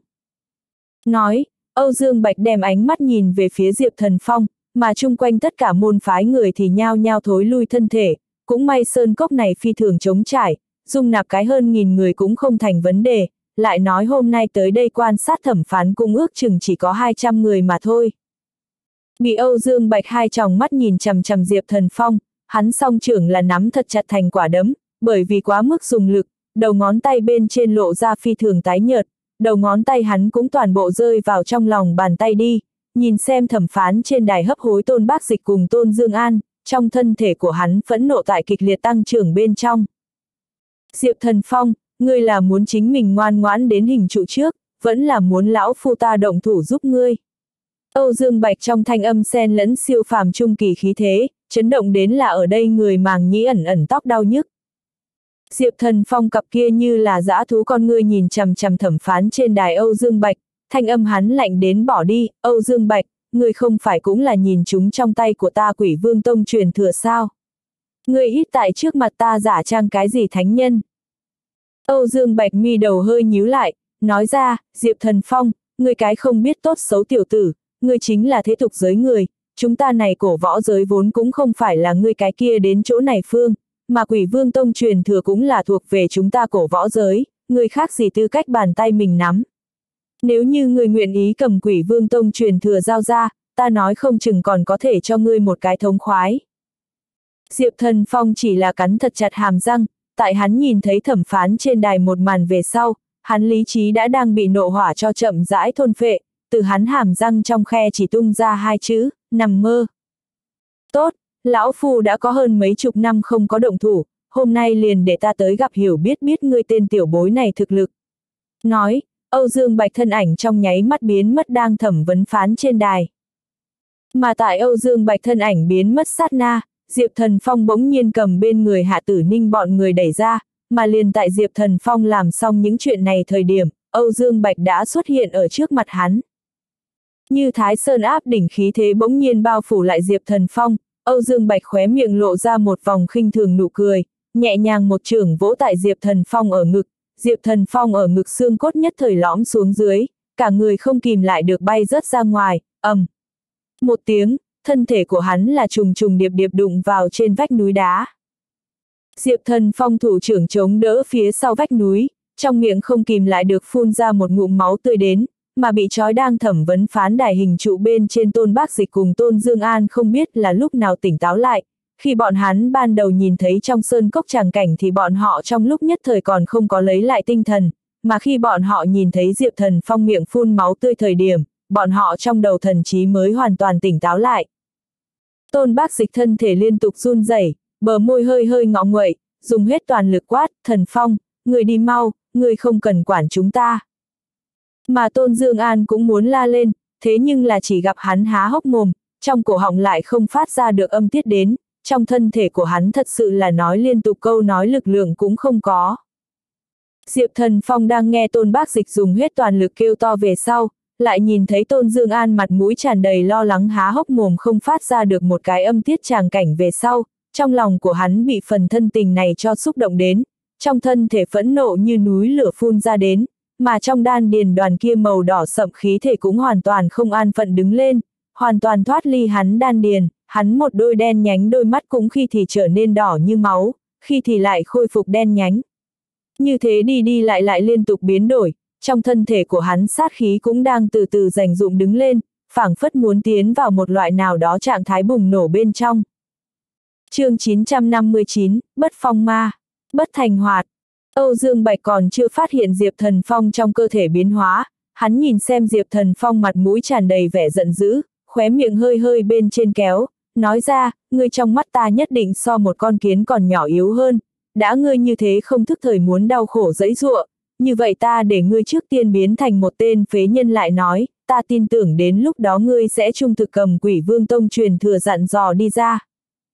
Nói, Âu Dương Bạch đem ánh mắt nhìn về phía Diệp Thần Phong, mà chung quanh tất cả môn phái người thì nhao nhao thối lui thân thể, cũng may sơn cốc này phi thường trống trải, dung nạp cái hơn nghìn người cũng không thành vấn đề, lại nói hôm nay tới đây quan sát thẩm phán cũng ước chừng chỉ có hai trăm người mà thôi. Bị Âu Dương Bạch hai tròng mắt nhìn chằm chằm Diệp Thần Phong, hắn song trưởng là nắm thật chặt thành quả đấm, bởi vì quá mức dùng lực, đầu ngón tay bên trên lộ ra phi thường tái nhợt, đầu ngón tay hắn cũng toàn bộ rơi vào trong lòng bàn tay đi, nhìn xem thẩm phán trên đài hấp hối Tôn Bác Dịch cùng Tôn Dương An, trong thân thể của hắn phẫn nộ tại kịch liệt tăng trưởng bên trong. Diệp Thần Phong, ngươi là muốn chính mình ngoan ngoãn đến hình trụ trước, vẫn là muốn lão phu ta động thủ giúp ngươi. Âu Dương Bạch trong thanh âm xen lẫn siêu phàm trung kỳ khí thế, chấn động đến là ở đây người màng nhĩ ẩn ẩn tóc đau nhức. Diệp Thần Phong cặp kia như là dã thú con ngươi nhìn chằm chằm thẩm phán trên đài Âu Dương Bạch, thanh âm hắn lạnh đến bỏ đi, Âu Dương Bạch, ngươi không phải cũng là nhìn chúng trong tay của ta Quỷ Vương Tông truyền thừa sao? Ngươi ít tại trước mặt ta giả trang cái gì thánh nhân? Âu Dương Bạch mi đầu hơi nhíu lại, nói ra, Diệp Thần Phong, ngươi cái không biết tốt xấu tiểu tử, ngươi chính là thế tục giới người, chúng ta này cổ võ giới vốn cũng không phải là ngươi cái kia đến chỗ này phương, mà Quỷ Vương Tông truyền thừa cũng là thuộc về chúng ta cổ võ giới, ngươi khác gì tư cách bàn tay mình nắm. Nếu như ngươi nguyện ý cầm Quỷ Vương Tông truyền thừa giao ra, ta nói không chừng còn có thể cho ngươi một cái thống khoái. Diệp Thần Phong chỉ là cắn thật chặt hàm răng, tại hắn nhìn thấy thẩm phán trên đài một màn về sau, hắn lý trí đã đang bị nộ hỏa cho chậm rãi thôn phệ, từ hắn hàm răng trong khe chỉ tung ra hai chữ, nằm mơ. Tốt, lão phu đã có hơn mấy chục năm không có động thủ, hôm nay liền để ta tới gặp hiểu biết biết ngươi tên tiểu bối này thực lực. Nói, Âu Dương Bạch thân ảnh trong nháy mắt biến mất đang thẩm vấn phán trên đài. Mà tại Âu Dương Bạch thân ảnh biến mất sát na, Diệp Thần Phong bỗng nhiên cầm bên người Hạ Tử Ninh bọn người đẩy ra, mà liền tại Diệp Thần Phong làm xong những chuyện này thời điểm, Âu Dương Bạch đã xuất hiện ở trước mặt hắn. Như Thái Sơn áp đỉnh khí thế bỗng nhiên bao phủ lại Diệp Thần Phong, Âu Dương Bạch khóe miệng lộ ra một vòng khinh thường nụ cười, nhẹ nhàng một chưởng vỗ tại Diệp Thần Phong ở ngực, Diệp Thần Phong ở ngực xương cốt nhất thời lõm xuống dưới, cả người không kìm lại được bay rớt ra ngoài, ầm. Một tiếng, thân thể của hắn là trùng trùng điệp điệp đụng vào trên vách núi đá. Diệp Thần Phong thủ trưởng chống đỡ phía sau vách núi, trong miệng không kìm lại được phun ra một ngụm máu tươi đến, mà bị trói đang thẩm vấn phán đài hình trụ bên trên Tôn Bác Dịch cùng Tôn Dương An không biết là lúc nào tỉnh táo lại. Khi bọn hắn ban đầu nhìn thấy trong sơn cốc tràng cảnh thì bọn họ trong lúc nhất thời còn không có lấy lại tinh thần, mà khi bọn họ nhìn thấy Diệp Thần Phong miệng phun máu tươi thời điểm, bọn họ trong đầu thần trí mới hoàn toàn tỉnh táo lại. Tôn Bác Dịch thân thể liên tục run rẩy, bờ môi hơi hơi ngọ nguậy, dùng hết toàn lực quát, Thần Phong, người đi mau, người không cần quản chúng ta. Mà Tôn Dương An cũng muốn la lên, thế nhưng là chỉ gặp hắn há hốc mồm, trong cổ họng lại không phát ra được âm tiết đến, trong thân thể của hắn thật sự là nói liên tục câu nói lực lượng cũng không có. Diệp Thần Phong đang nghe Tôn Bác Dịch dùng hết toàn lực kêu to về sau, lại nhìn thấy Tôn Dương An mặt mũi tràn đầy lo lắng há hốc mồm không phát ra được một cái âm tiết tràng cảnh về sau, trong lòng của hắn bị phần thân tình này cho xúc động đến, trong thân thể phẫn nộ như núi lửa phun ra đến, mà trong đan điền đoàn kia màu đỏ sậm khí thể cũng hoàn toàn không an phận đứng lên, hoàn toàn thoát ly hắn đan điền, hắn một đôi đen nhánh đôi mắt cũng khi thì trở nên đỏ như máu, khi thì lại khôi phục đen nhánh. Như thế đi đi lại lại liên tục biến đổi, trong thân thể của hắn sát khí cũng đang từ từ rành rụm đứng lên, phảng phất muốn tiến vào một loại nào đó trạng thái bùng nổ bên trong. Chương chín trăm năm mươi chín, Bất Phong Ma, Bất Thành Hoạt. Âu Dương Bạch còn chưa phát hiện Diệp Thần Phong trong cơ thể biến hóa, hắn nhìn xem Diệp Thần Phong mặt mũi tràn đầy vẻ giận dữ, khóe miệng hơi hơi bên trên kéo, nói ra, ngươi trong mắt ta nhất định so một con kiến còn nhỏ yếu hơn, đã ngươi như thế không thức thời muốn đau khổ dẫy giụa, như vậy ta để ngươi trước tiên biến thành một tên phế nhân lại nói, ta tin tưởng đến lúc đó ngươi sẽ trung thực cầm Quỷ Vương Tông truyền thừa dặn dò đi ra.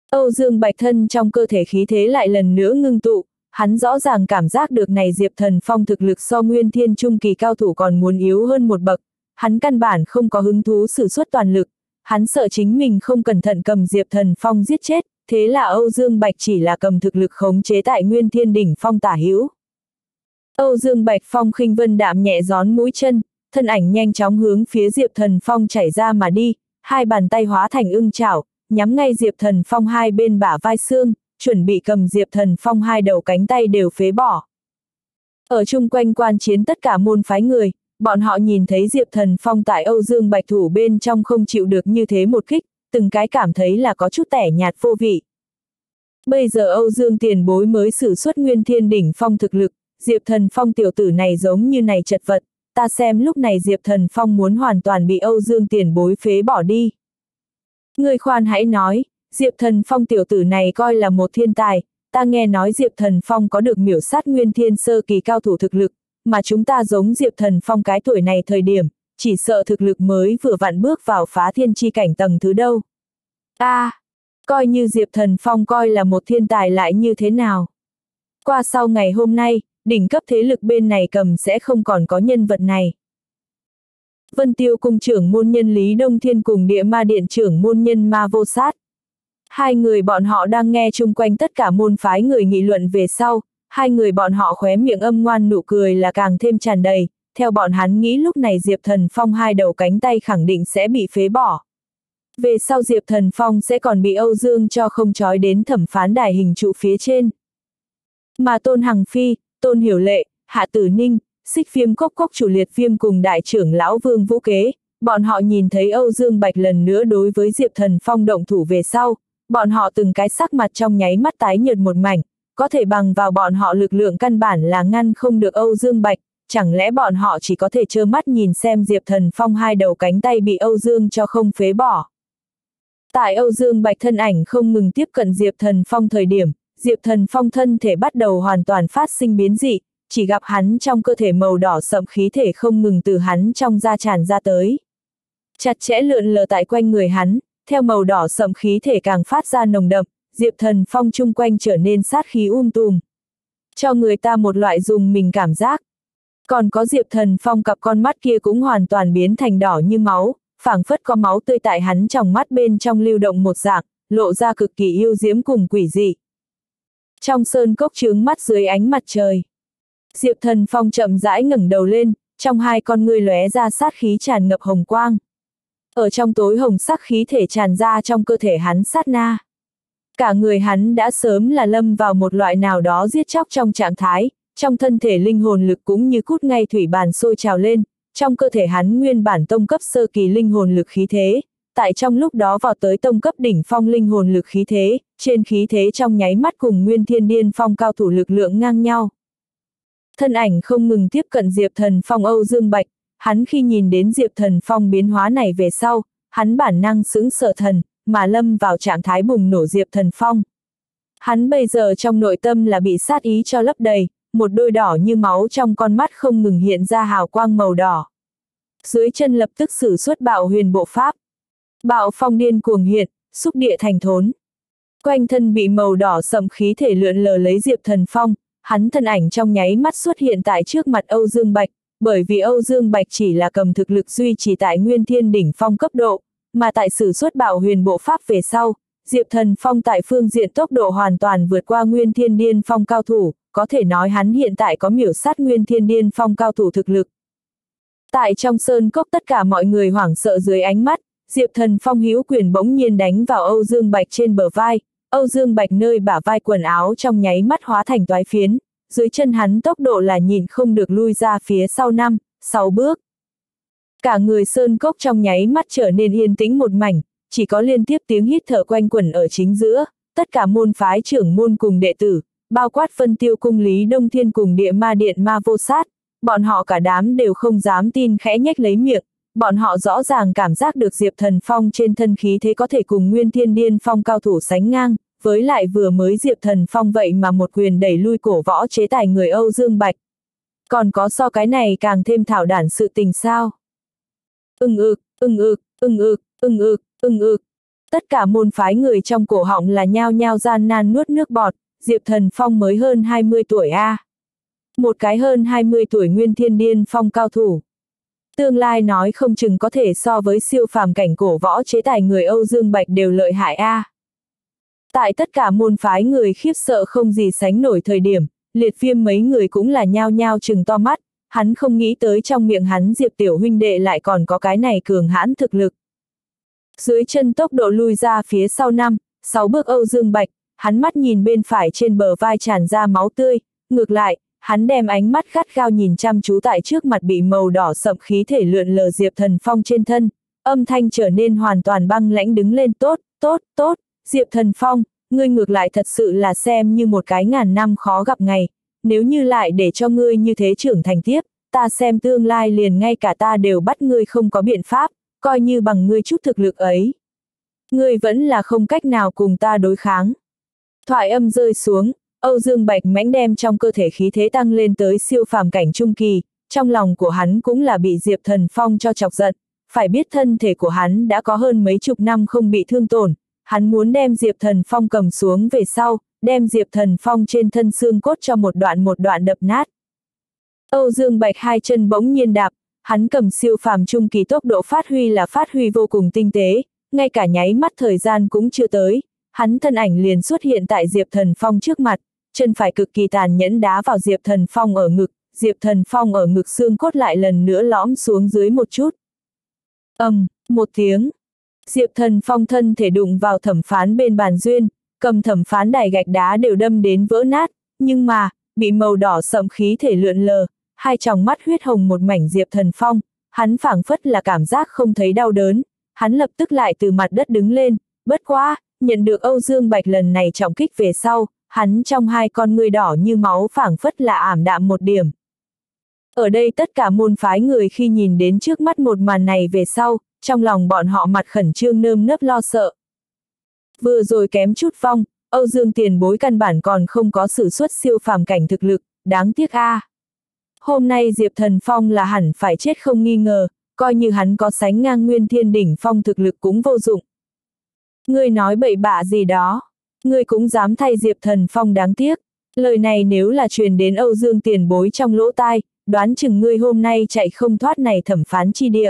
Âu Dương Bạch thân trong cơ thể khí thế lại lần nữa ngưng tụ, hắn rõ ràng cảm giác được này Diệp Thần Phong thực lực so Nguyên Thiên Trung kỳ cao thủ còn muốn yếu hơn một bậc, hắn căn bản không có hứng thú sử xuất toàn lực, hắn sợ chính mình không cẩn thận cầm Diệp Thần Phong giết chết, thế là Âu Dương Bạch chỉ là cầm thực lực khống chế tại Nguyên Thiên đỉnh phong tả hữu. Âu Dương Bạch phong khinh vân đạm nhẹ gión mũi chân, thân ảnh nhanh chóng hướng phía Diệp Thần Phong chảy ra mà đi, hai bàn tay hóa thành ưng chảo, nhắm ngay Diệp Thần Phong hai bên bả vai xương, chuẩn bị cầm Diệp Thần Phong hai đầu cánh tay đều phế bỏ. Ở chung quanh quan chiến tất cả môn phái người, bọn họ nhìn thấy Diệp Thần Phong tại Âu Dương Bạch thủ bên trong không chịu được như thế một kích, từng cái cảm thấy là có chút tẻ nhạt vô vị. Bây giờ Âu Dương tiền bối mới sử xuất Nguyên Thiên đỉnh phong thực lực, Diệp Thần Phong tiểu tử này giống như này chật vật, ta xem lúc này Diệp Thần Phong muốn hoàn toàn bị Âu Dương tiền bối phế bỏ đi. Người khoan hãy nói, Diệp Thần Phong tiểu tử này coi là một thiên tài, ta nghe nói Diệp Thần Phong có được miểu sát Nguyên Thiên sơ kỳ cao thủ thực lực, mà chúng ta giống Diệp Thần Phong cái tuổi này thời điểm, chỉ sợ thực lực mới vừa vặn bước vào phá thiên chi cảnh tầng thứ đâu. A, à, coi như Diệp Thần Phong coi là một thiên tài lại như thế nào? Qua sau ngày hôm nay, đỉnh cấp thế lực bên này cầm sẽ không còn có nhân vật này. Vân Tiêu cung trưởng môn nhân Lý Đông Thiên cùng Địa Ma Điện trưởng môn nhân Ma Vô Sát. Hai người bọn họ đang nghe chung quanh tất cả môn phái người nghị luận về sau, hai người bọn họ khóe miệng âm ngoan nụ cười là càng thêm tràn đầy, theo bọn hắn nghĩ lúc này Diệp Thần Phong hai đầu cánh tay khẳng định sẽ bị phế bỏ. Về sau Diệp Thần Phong sẽ còn bị Âu Dương cho không trói đến thẩm phán đài hình trụ phía trên. Mà Tôn Hằng Phi, Tôn Hiểu Lệ, Hạ Tử Ninh, Xích Viêm Cốc Cốc chủ Liệt Viêm cùng đại trưởng lão Vương Vũ Kế, bọn họ nhìn thấy Âu Dương Bạch lần nữa đối với Diệp Thần Phong động thủ về sau, bọn họ từng cái sắc mặt trong nháy mắt tái nhợt một mảnh, có thể bằng vào bọn họ lực lượng căn bản là ngăn không được Âu Dương Bạch, chẳng lẽ bọn họ chỉ có thể trơ mắt nhìn xem Diệp Thần Phong hai đầu cánh tay bị Âu Dương cho không phế bỏ. Tại Âu Dương Bạch thân ảnh không ngừng tiếp cận Diệp Thần Phong thời điểm, Diệp Thần Phong thân thể bắt đầu hoàn toàn phát sinh biến dị, chỉ gặp hắn trong cơ thể màu đỏ sậm khí thể không ngừng từ hắn trong da tràn ra tới. Chặt chẽ lượn lờ tại quanh người hắn, theo màu đỏ sậm khí thể càng phát ra nồng đậm, Diệp Thần Phong chung quanh trở nên sát khí um tùm. Cho người ta một loại dùng mình cảm giác. Còn có Diệp Thần Phong cặp con mắt kia cũng hoàn toàn biến thành đỏ như máu, phảng phất có máu tươi tại hắn trong mắt bên trong lưu động một dạng, lộ ra cực kỳ yêu diễm cùng quỷ dị. Trong sơn cốc trướng mắt dưới ánh mặt trời, Diệp Thần Phong chậm rãi ngẩng đầu lên, trong hai con ngươi lóe ra sát khí tràn ngập hồng quang. Ở trong tối hồng sắc khí thể tràn ra trong cơ thể hắn sát na. Cả người hắn đã sớm là lâm vào một loại nào đó giết chóc trong trạng thái, trong thân thể linh hồn lực cũng như cút ngay thủy bàn sôi trào lên, trong cơ thể hắn nguyên bản tông cấp sơ kỳ linh hồn lực khí thế, tại trong lúc đó vào tới tông cấp đỉnh phong linh hồn lực khí thế, trên khí thế trong nháy mắt cùng Nguyên Thiên Điên Phong cao thủ lực lượng ngang nhau. Thân ảnh không ngừng tiếp cận Diệp Thần Phong Âu Dương Bạch, hắn khi nhìn đến Diệp Thần Phong biến hóa này về sau, hắn bản năng sững sờ thần, mà lâm vào trạng thái bùng nổ Diệp Thần Phong. Hắn bây giờ trong nội tâm là bị sát ý cho lấp đầy, một đôi đỏ như máu trong con mắt không ngừng hiện ra hào quang màu đỏ. Dưới chân lập tức sử xuất bạo huyền bộ pháp. Bạo phong điên cuồng hiện, xúc địa thành thốn. Quanh thân bị màu đỏ sậm khí thể lượn lờ lấy Diệp Thần Phong, hắn thân ảnh trong nháy mắt xuất hiện tại trước mặt Âu Dương Bạch, bởi vì Âu Dương Bạch chỉ là cầm thực lực duy trì tại Nguyên Thiên đỉnh phong cấp độ, mà tại sử xuất bạo huyền bộ pháp về sau, Diệp Thần Phong tại phương diện tốc độ hoàn toàn vượt qua Nguyên Thiên Điên Phong cao thủ, có thể nói hắn hiện tại có miểu sát Nguyên Thiên Điên Phong cao thủ thực lực. Tại trong sơn cốc tất cả mọi người hoảng sợ dưới ánh mắt, Diệp Thần Phong hữu quyền bỗng nhiên đánh vào Âu Dương Bạch trên bờ vai, Âu Dương Bạch nơi bả vai quần áo trong nháy mắt hóa thành toái phiến, dưới chân hắn tốc độ là nhìn không được lui ra phía sau năm, sáu bước. Cả người sơn cốc trong nháy mắt trở nên yên tĩnh một mảnh, chỉ có liên tiếp tiếng hít thở quanh quẩn ở chính giữa, tất cả môn phái trưởng môn cùng đệ tử, bao quát Vân Tiêu cung Lý Đông Thiên cùng Địa Ma Điện Ma Vô Sát, bọn họ cả đám đều không dám tin khẽ nhếch lấy miệng, bọn họ rõ ràng cảm giác được Diệp Thần Phong trên thân khí thế có thể cùng Nguyên Thiên Điên Phong cao thủ sánh ngang, với lại vừa mới Diệp Thần Phong vậy mà một quyền đẩy lui cổ võ chế tài người Âu Dương Bạch. Còn có so cái này càng thêm thảo đản sự tình sao? Ưng ực, ưng ực, ưng ực, ưng ực, ưng ực. Tất cả môn phái người trong cổ họng là nhao nhao gian nan nuốt nước bọt, Diệp Thần Phong mới hơn hai mươi tuổi a. À. Một cái hơn hai mươi tuổi nguyên thiên điên phong cao thủ. Tương lai nói không chừng có thể so với siêu phàm cảnh cổ võ chế tài người Âu Dương Bạch đều lợi hại a. À. Tại tất cả môn phái người khiếp sợ không gì sánh nổi thời điểm, Liệt Viêm mấy người cũng là nhao nhao chừng to mắt, hắn không nghĩ tới trong miệng hắn Diệp tiểu huynh đệ lại còn có cái này cường hãn thực lực. Dưới chân tốc độ lui ra phía sau năm, sáu bước Âu Dương Bạch, hắn mắt nhìn bên phải trên bờ vai tràn ra máu tươi, ngược lại, hắn đem ánh mắt gắt gao nhìn chăm chú tại trước mặt bị màu đỏ sậm khí thể lượn lờ Diệp Thần Phong trên thân, âm thanh trở nên hoàn toàn băng lãnh đứng lên. Tốt, tốt, tốt, Diệp Thần Phong, ngươi ngược lại thật sự là xem như một cái ngàn năm khó gặp ngày, nếu như lại để cho ngươi như thế trưởng thành tiếp, ta xem tương lai liền ngay cả ta đều bắt ngươi không có biện pháp, coi như bằng ngươi chút thực lực ấy. Ngươi vẫn là không cách nào cùng ta đối kháng. Thoại âm rơi xuống, Âu Dương Bạch mãnh đem trong cơ thể khí thế tăng lên tới siêu phàm cảnh trung kỳ, trong lòng của hắn cũng là bị Diệp Thần Phong cho chọc giận, phải biết thân thể của hắn đã có hơn mấy chục năm không bị thương tổn, hắn muốn đem Diệp Thần Phong cầm xuống về sau, đem Diệp Thần Phong trên thân xương cốt cho một đoạn một đoạn đập nát. Âu Dương Bạch hai chân bỗng nhiên đạp, hắn cầm siêu phàm trung kỳ tốc độ phát huy là phát huy vô cùng tinh tế, ngay cả nháy mắt thời gian cũng chưa tới, hắn thân ảnh liền xuất hiện tại Diệp Thần Phong trước mặt, chân phải cực kỳ tàn nhẫn đá vào Diệp Thần Phong ở ngực, Diệp Thần Phong ở ngực xương cốt lại lần nữa lõm xuống dưới một chút. Ầm, um, một tiếng. Diệp Thần Phong thân thể đụng vào thẩm phán bên bàn duyên, cầm thẩm phán đài gạch đá đều đâm đến vỡ nát, nhưng mà, bị màu đỏ sậm khí thể lượn lờ, hai tròng mắt huyết hồng một mảnh Diệp Thần Phong, hắn phảng phất là cảm giác không thấy đau đớn, hắn lập tức lại từ mặt đất đứng lên, bất quá, nhận được Âu Dương Bạch lần này trọng kích về sau, hắn trong hai con ngươi đỏ như máu phảng phất là ảm đạm một điểm. Ở đây tất cả môn phái người khi nhìn đến trước mắt một màn này về sau, trong lòng bọn họ mặt khẩn trương nơm nớp lo sợ. Vừa rồi kém chút vong, Âu Dương tiền bối căn bản còn không có sử xuất siêu phàm cảnh thực lực, đáng tiếc a. À. Hôm nay Diệp Thần Phong là hẳn phải chết không nghi ngờ, coi như hắn có sánh ngang Nguyên Thiên đỉnh phong thực lực cũng vô dụng. Ngươi nói bậy bạ gì đó, ngươi cũng dám thay Diệp Thần Phong đáng tiếc, lời này nếu là truyền đến Âu Dương tiền bối trong lỗ tai, đoán chừng ngươi hôm nay chạy không thoát này thẩm phán chi địa.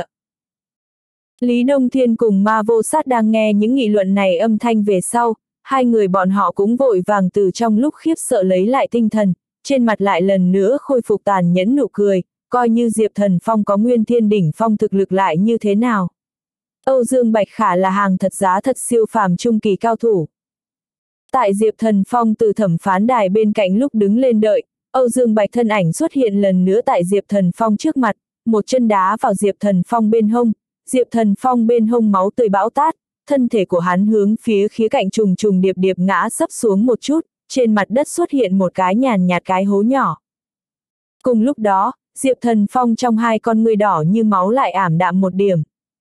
Lý Đông Thiên cùng Ma Vô Sát đang nghe những nghị luận này âm thanh về sau, hai người bọn họ cũng vội vàng từ trong lúc khiếp sợ lấy lại tinh thần, trên mặt lại lần nữa khôi phục tàn nhẫn nụ cười, coi như Diệp Thần Phong có Nguyên Thiên đỉnh phong thực lực lại như thế nào. Âu Dương Bạch Khả là hàng thật giá thật siêu phàm trung kỳ cao thủ. Tại Diệp Thần Phong từ thẩm phán đài bên cạnh lúc đứng lên đợi, Âu Dương Bạch thân ảnh xuất hiện lần nữa tại Diệp Thần Phong trước mặt, một chân đá vào Diệp Thần Phong bên hông, Diệp Thần Phong bên hông máu tươi bão tát, thân thể của hắn hướng phía khía cạnh trùng trùng điệp điệp ngã sấp xuống một chút, trên mặt đất xuất hiện một cái nhàn nhạt cái hố nhỏ. Cùng lúc đó, Diệp Thần Phong trong hai con ngươi đỏ như máu lại ảm đạm một điểm.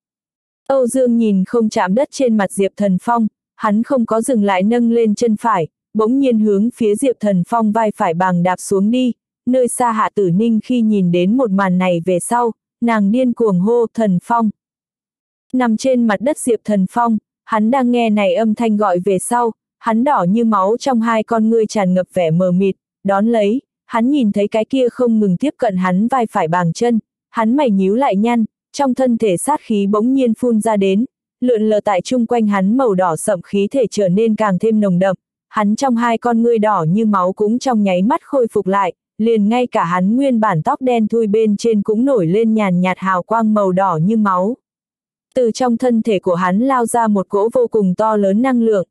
Âu Dương nhìn không chạm đất trên mặt Diệp Thần Phong, hắn không có dừng lại nâng lên chân phải, bỗng nhiên hướng phía Diệp Thần Phong vai phải bàng đạp xuống đi, nơi xa Hạ Tử Ninh khi nhìn đến một màn này về sau, nàng điên cuồng hô Thần Phong. Nằm trên mặt đất Diệp Thần Phong, hắn đang nghe này âm thanh gọi về sau, hắn đỏ như máu trong hai con ngươi tràn ngập vẻ mờ mịt, đón lấy, hắn nhìn thấy cái kia không ngừng tiếp cận hắn vai phải bàng chân, hắn mày nhíu lại nhăn, trong thân thể sát khí bỗng nhiên phun ra đến, lượn lờ tại chung quanh hắn màu đỏ sậm khí thể trở nên càng thêm nồng đậm, hắn trong hai con ngươi đỏ như máu cũng trong nháy mắt khôi phục lại, liền ngay cả hắn nguyên bản tóc đen thui bên trên cũng nổi lên nhàn nhạt hào quang màu đỏ như máu. Từ trong thân thể của hắn lao ra một cỗ vô cùng to lớn năng lượng.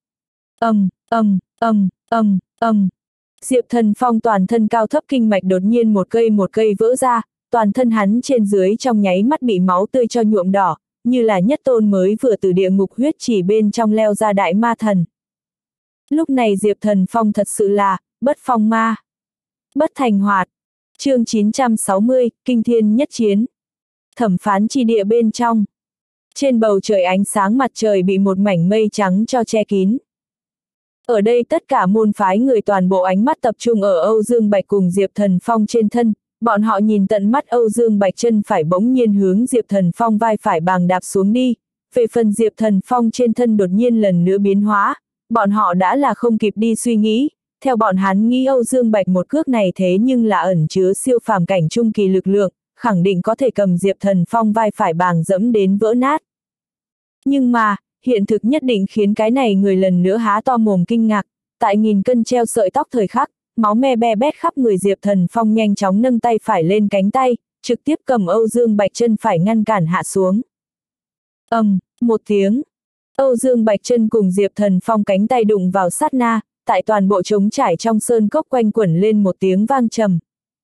Ầm, ầm, ầm, ầm, ầm. Diệp Thần Phong toàn thân cao thấp kinh mạch đột nhiên một cây một cây vỡ ra, toàn thân hắn trên dưới trong nháy mắt bị máu tươi cho nhuộm đỏ, như là nhất tôn mới vừa từ địa ngục huyết chỉ bên trong leo ra đại ma thần. Lúc này Diệp Thần Phong thật sự là, bất phong ma. Bất thành hoạt. Chương chín trăm sáu mươi, Kinh Thiên Nhất Chiến. Thẩm phán chi địa bên trong. Trên bầu trời ánh sáng mặt trời bị một mảnh mây trắng cho che kín. Ở đây tất cả môn phái người toàn bộ ánh mắt tập trung ở Âu Dương Bạch cùng Diệp Thần Phong trên thân, bọn họ nhìn tận mắt Âu Dương Bạch chân phải bỗng nhiên hướng Diệp Thần Phong vai phải bàng đạp xuống đi, Về phần Diệp Thần Phong trên thân đột nhiên lần nữa biến hóa, bọn họ đã là không kịp đi suy nghĩ, theo bọn hắn nghĩ Âu Dương Bạch một cước này thế nhưng là ẩn chứa siêu phàm cảnh trung kỳ lực lượng, khẳng định có thể cầm Diệp Thần Phong vai phải bàng dẫm đến vỡ nát. Nhưng mà, hiện thực nhất định khiến cái này người lần nữa há to mồm kinh ngạc, tại nghìn cân treo sợi tóc thời khắc, máu me be bét khắp người Diệp Thần Phong nhanh chóng nâng tay phải lên cánh tay, trực tiếp cầm Âu Dương Bạch chân phải ngăn cản hạ xuống. Ầm, um, một tiếng. Âu Dương Bạch chân cùng Diệp Thần Phong cánh tay đụng vào sát na, tại toàn bộ trống trải trong sơn cốc quanh quẩn lên một tiếng vang trầm.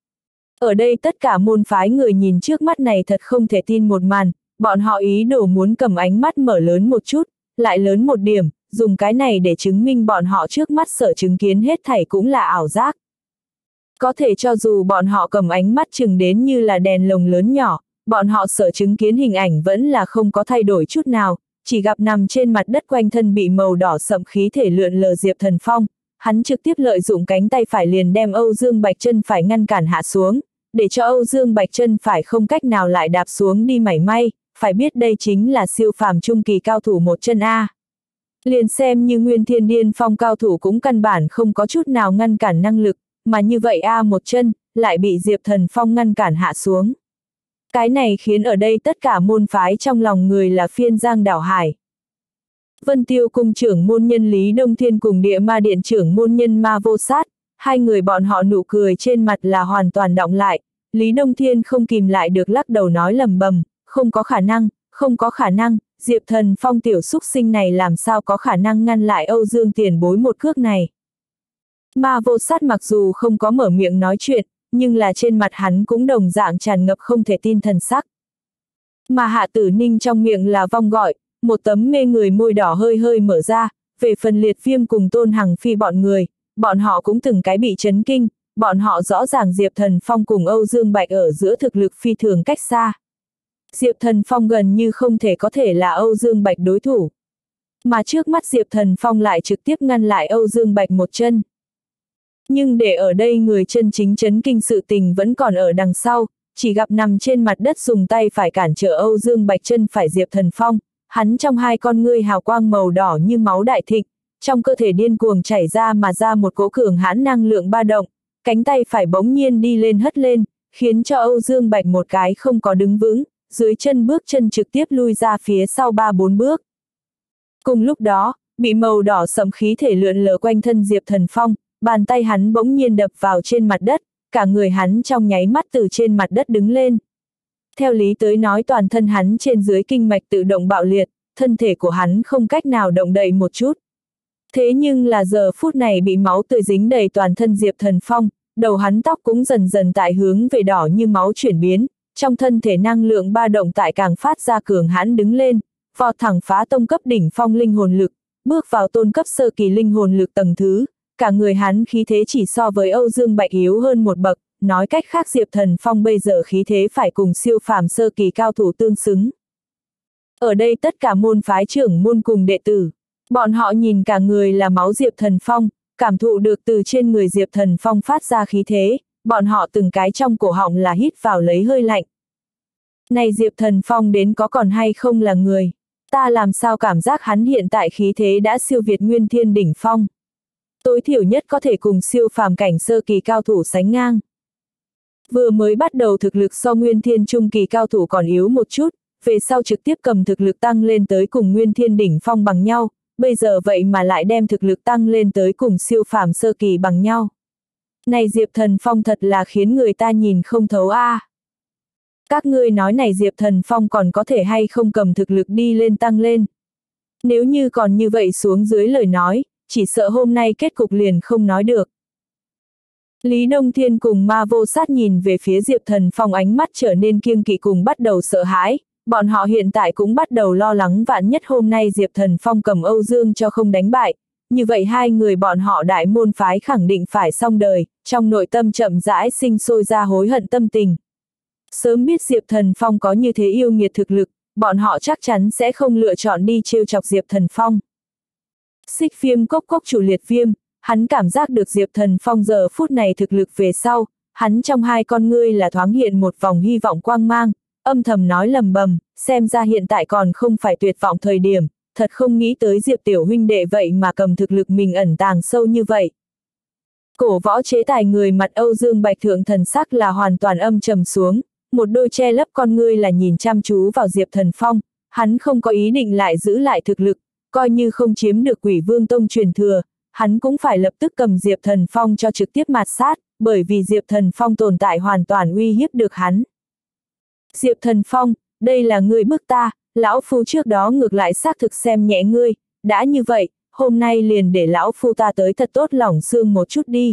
Ở đây tất cả môn phái người nhìn trước mắt này thật không thể tin một màn, bọn họ ý đồ muốn cầm ánh mắt mở lớn một chút, lại lớn một điểm, dùng cái này để chứng minh bọn họ trước mắt sở chứng kiến hết thảy cũng là ảo giác. Có thể cho dù bọn họ cầm ánh mắt chừng đến như là đèn lồng lớn nhỏ, bọn họ sở chứng kiến hình ảnh vẫn là không có thay đổi chút nào, chỉ gặp nằm trên mặt đất quanh thân bị màu đỏ sậm khí thể lượn lờ Diệp Thần Phong, hắn trực tiếp lợi dụng cánh tay phải liền đem Âu Dương Bạch chân phải ngăn cản hạ xuống, để cho Âu Dương Bạch chân phải không cách nào lại đạp xuống đi mảy may, phải biết đây chính là siêu phàm trung kỳ cao thủ một chân A. Liền xem như Nguyên Thiên Điên Phong cao thủ cũng căn bản không có chút nào ngăn cản năng lực, mà như vậy A một chân, lại bị Diệp Thần Phong ngăn cản hạ xuống. Cái này khiến ở đây tất cả môn phái trong lòng người là phiên giang đảo hải. Vân Tiêu cung trưởng môn nhân Lý Đông Thiên cùng Địa Ma Điện trưởng môn nhân Ma Vô Sát, hai người bọn họ nụ cười trên mặt là hoàn toàn đọng lại, Lý Đông Thiên không kìm lại được lắc đầu nói lầm bầm, không có khả năng, không có khả năng, Diệp Thần Phong tiểu xúc sinh này làm sao có khả năng ngăn lại Âu Dương tiền bối một cước này. Ma Vô Sát mặc dù không có mở miệng nói chuyện, nhưng là trên mặt hắn cũng đồng dạng tràn ngập không thể tin thần sắc. Mà Hạ Tử Ninh trong miệng là vong gọi, một tấm mê người môi đỏ hơi hơi mở ra, về phần Liệt Viêm cùng Tôn Hằng Phi bọn người, bọn họ cũng từng cái bị chấn kinh, bọn họ rõ ràng Diệp Thần Phong cùng Âu Dương Bạch ở giữa thực lực phi thường cách xa. Diệp Thần Phong gần như không thể có thể là Âu Dương Bạch đối thủ. Mà trước mắt Diệp Thần Phong lại trực tiếp ngăn lại Âu Dương Bạch một chân. Nhưng để ở đây người chân chính chấn kinh sự tình vẫn còn ở đằng sau, chỉ gặp nằm trên mặt đất dùng tay phải cản trở Âu Dương Bạch chân phải Diệp Thần Phong, hắn trong hai con ngươi hào quang màu đỏ như máu đại thịnh, trong cơ thể điên cuồng chảy ra mà ra một cỗ cường hãn năng lượng ba động, cánh tay phải bỗng nhiên đi lên hất lên, khiến cho Âu Dương Bạch một cái không có đứng vững, dưới chân bước chân trực tiếp lui ra phía sau ba bốn bước. Cùng lúc đó, bị màu đỏ sẫm khí thể lượn lờ quanh thân Diệp Thần Phong, bàn tay hắn bỗng nhiên đập vào trên mặt đất, cả người hắn trong nháy mắt từ trên mặt đất đứng lên. Theo lý tới nói toàn thân hắn trên dưới kinh mạch tự động bạo liệt, thân thể của hắn không cách nào động đậy một chút. Thế nhưng là giờ phút này bị máu tươi dính đầy toàn thân Diệp Thần Phong, đầu hắn tóc cũng dần dần tại hướng về đỏ như máu chuyển biến, trong thân thể năng lượng ba động tại càng phát ra cường hãn đứng lên, vọt thẳng phá tông cấp đỉnh phong linh hồn lực, bước vào tôn cấp sơ kỳ linh hồn lực tầng thứ, cả người hắn khí thế chỉ so với Âu Dương Bạch yếu hơn một bậc, nói cách khác Diệp Thần Phong bây giờ khí thế phải cùng siêu phàm sơ kỳ cao thủ tương xứng. Ở đây tất cả môn phái trưởng môn cùng đệ tử, bọn họ nhìn cả người là máu Diệp Thần Phong, cảm thụ được từ trên người Diệp Thần Phong phát ra khí thế, bọn họ từng cái trong cổ họng là hít vào lấy hơi lạnh. Này Diệp Thần Phong đến có còn hay không là người, ta làm sao cảm giác hắn hiện tại khí thế đã siêu việt Nguyên Thiên đỉnh phong. Tối thiểu nhất có thể cùng siêu phàm cảnh sơ kỳ cao thủ sánh ngang. Vừa mới bắt đầu thực lực so Nguyên Thiên trung kỳ cao thủ còn yếu một chút, về sau trực tiếp cầm thực lực tăng lên tới cùng Nguyên Thiên đỉnh phong bằng nhau, bây giờ vậy mà lại đem thực lực tăng lên tới cùng siêu phàm sơ kỳ bằng nhau. Này Diệp Thần Phong thật là khiến người ta nhìn không thấu a. À. Các ngươi nói này Diệp Thần Phong còn có thể hay không cầm thực lực đi lên tăng lên. Nếu như còn như vậy xuống dưới lời nói, chỉ sợ hôm nay kết cục liền không nói được. Lý Đông Thiên cùng Ma Vô Sát nhìn về phía Diệp Thần Phong ánh mắt trở nên kiêng kỵ cùng bắt đầu sợ hãi, bọn họ hiện tại cũng bắt đầu lo lắng vạn nhất hôm nay Diệp Thần Phong cầm Âu Dương cho không đánh bại, như vậy hai người bọn họ đại môn phái khẳng định phải xong đời, trong nội tâm chậm rãi sinh sôi ra hối hận tâm tình. Sớm biết Diệp Thần Phong có như thế yêu nghiệt thực lực, bọn họ chắc chắn sẽ không lựa chọn đi trêu chọc Diệp Thần Phong. Xích Viêm cốc cốc chủ Liệt Viêm, hắn cảm giác được Diệp Thần Phong giờ phút này thực lực về sau, hắn trong hai con ngươi là thoáng hiện một vòng hy vọng quang mang, âm thầm nói lầm bầm, xem ra hiện tại còn không phải tuyệt vọng thời điểm, thật không nghĩ tới Diệp tiểu huynh đệ vậy mà cầm thực lực mình ẩn tàng sâu như vậy. Cổ võ chế tài người mặt Âu Dương Bạch thượng thần sắc là hoàn toàn âm trầm xuống, một đôi che lấp con ngươi là nhìn chăm chú vào Diệp Thần Phong, hắn không có ý định lại giữ lại thực lực, coi như không chiếm được Quỷ Vương Tông truyền thừa, hắn cũng phải lập tức cầm Diệp Thần Phong cho trực tiếp mạt sát, bởi vì Diệp Thần Phong tồn tại hoàn toàn uy hiếp được hắn. Diệp Thần Phong, đây là ngươi bức ta, lão phu trước đó ngược lại xác thực xem nhẹ ngươi, đã như vậy, hôm nay liền để lão phu ta tới thật tốt lỏng xương một chút đi.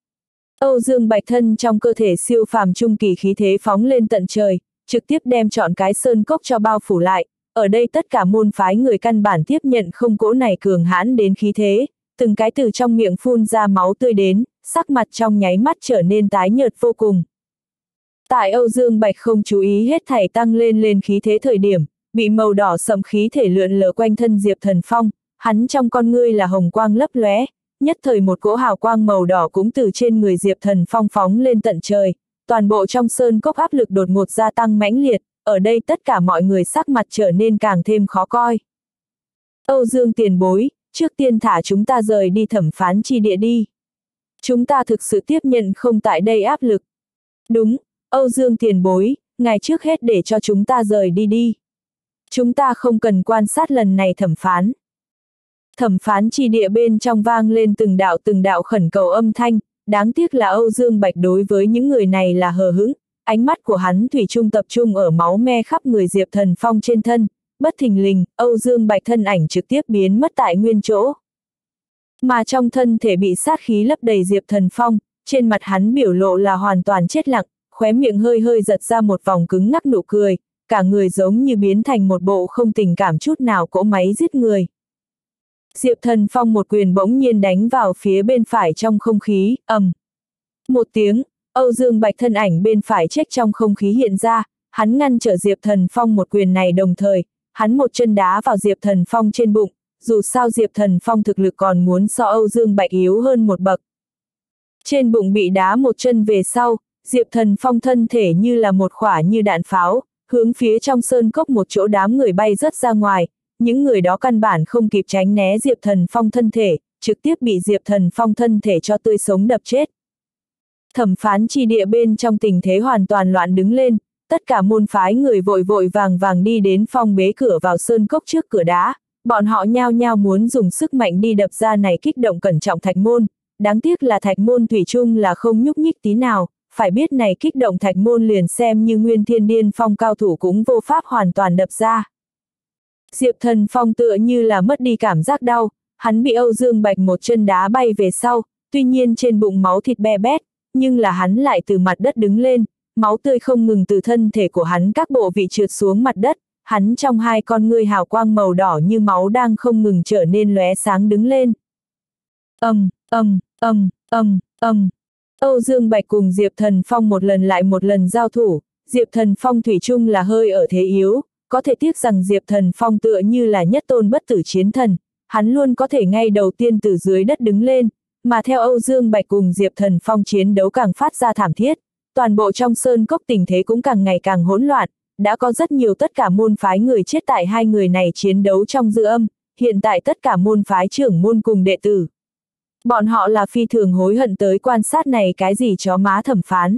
Âu Dương Bạch thân trong cơ thể siêu phàm trung kỳ khí thế phóng lên tận trời, trực tiếp đem trọn cái sơn cốc cho bao phủ lại, ở đây tất cả môn phái người căn bản tiếp nhận không cỗ này cường hãn đến khí thế, từng cái từ trong miệng phun ra máu tươi đến, sắc mặt trong nháy mắt trở nên tái nhợt vô cùng. Tại Âu Dương Bạch không chú ý hết thảy tăng lên lên khí thế thời điểm, bị màu đỏ sậm khí thể lượn lờ quanh thân Diệp Thần Phong, hắn trong con ngươi là hồng quang lấp lóe, nhất thời một cỗ hào quang màu đỏ cũng từ trên người Diệp Thần Phong phóng lên tận trời, toàn bộ trong sơn cốc áp lực đột ngột gia tăng mãnh liệt, ở đây tất cả mọi người sắc mặt trở nên càng thêm khó coi. Âu Dương tiền bối, trước tiên thả chúng ta rời đi thẩm phán chi địa đi. Chúng ta thực sự tiếp nhận không tại đây áp lực. Đúng, Âu Dương tiền bối, ngài trước hết để cho chúng ta rời đi đi. Chúng ta không cần quan sát lần này thẩm phán. Thẩm phán chi địa bên trong vang lên từng đạo từng đạo khẩn cầu âm thanh, đáng tiếc là Âu Dương Bạch đối với những người này là hờ hững, ánh mắt của hắn thủy chung tập trung ở máu me khắp người Diệp Thần Phong trên thân, bất thình lình, Âu Dương Bạch thân ảnh trực tiếp biến mất tại nguyên chỗ. Mà trong thân thể bị sát khí lấp đầy Diệp Thần Phong, trên mặt hắn biểu lộ là hoàn toàn chết lặng, khóe miệng hơi hơi giật ra một vòng cứng ngắc nụ cười, cả người giống như biến thành một bộ không tình cảm chút nào cỗ máy giết người. Diệp Thần Phong một quyền bỗng nhiên đánh vào phía bên phải trong không khí, ầm. Một tiếng, Âu Dương Bạch thân ảnh bên phải chết trong không khí hiện ra, hắn ngăn trở Diệp Thần Phong một quyền này đồng thời, hắn một chân đá vào Diệp Thần Phong trên bụng, dù sao Diệp Thần Phong thực lực còn muốn so Âu Dương Bạch yếu hơn một bậc. Trên bụng bị đá một chân về sau, Diệp Thần Phong thân thể như là một quả như đạn pháo, hướng phía trong sơn cốc một chỗ đám người bay rớt ra ngoài, những người đó căn bản không kịp tránh né Diệp Thần Phong thân thể, trực tiếp bị Diệp Thần Phong thân thể cho tươi sống đập chết. Thẩm phán chi địa bên trong tình thế hoàn toàn loạn đứng lên, tất cả môn phái người vội vội vàng vàng đi đến phong bế cửa vào sơn cốc trước cửa đá, bọn họ nhao nhao muốn dùng sức mạnh đi đập ra này kích động cẩn trọng thạch môn, đáng tiếc là thạch môn thủy chung là không nhúc nhích tí nào, phải biết này kích động thạch môn liền xem như nguyên thiên điên phong cao thủ cũng vô pháp hoàn toàn đập ra. Diệp Thần Phong tựa như là mất đi cảm giác đau, hắn bị Âu Dương Bạch một chân đá bay về sau, tuy nhiên trên bụng máu thịt be bét, nhưng là hắn lại từ mặt đất đứng lên, máu tươi không ngừng từ thân thể của hắn các bộ vị trượt xuống mặt đất, hắn trong hai con ngươi hào quang màu đỏ như máu đang không ngừng trở nên lóe sáng đứng lên. Ầm, ầm, ầm, ầm, ầm. Âu Dương Bạch cùng Diệp Thần Phong một lần lại một lần giao thủ, Diệp Thần Phong thủy chung là hơi ở thế yếu, có thể tiếc rằng Diệp Thần Phong tựa như là nhất tôn bất tử chiến thần, hắn luôn có thể ngay đầu tiên từ dưới đất đứng lên, mà theo Âu Dương Bạch cùng Diệp Thần Phong chiến đấu càng phát ra thảm thiết, toàn bộ trong sơn cốc tình thế cũng càng ngày càng hỗn loạn, đã có rất nhiều tất cả môn phái người chết tại hai người này chiến đấu trong dư âm, hiện tại tất cả môn phái trưởng môn cùng đệ tử. Bọn họ là phi thường hối hận tới quan sát này cái gì chó má thẩm phán.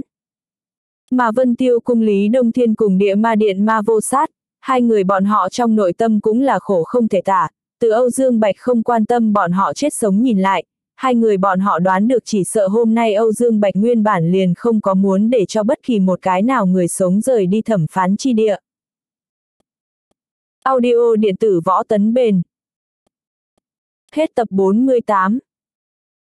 Mà Vân Tiêu cung Lý Đông Thiên cùng Địa Ma Điện Ma Vô Sát, hai người bọn họ trong nội tâm cũng là khổ không thể tả, từ Âu Dương Bạch không quan tâm bọn họ chết sống nhìn lại, hai người bọn họ đoán được chỉ sợ hôm nay Âu Dương Bạch nguyên bản liền không có muốn để cho bất kỳ một cái nào người sống rời đi thẩm phán chi địa. Audio điện tử Võ Tấn Bền. Hết tập bốn mươi tám.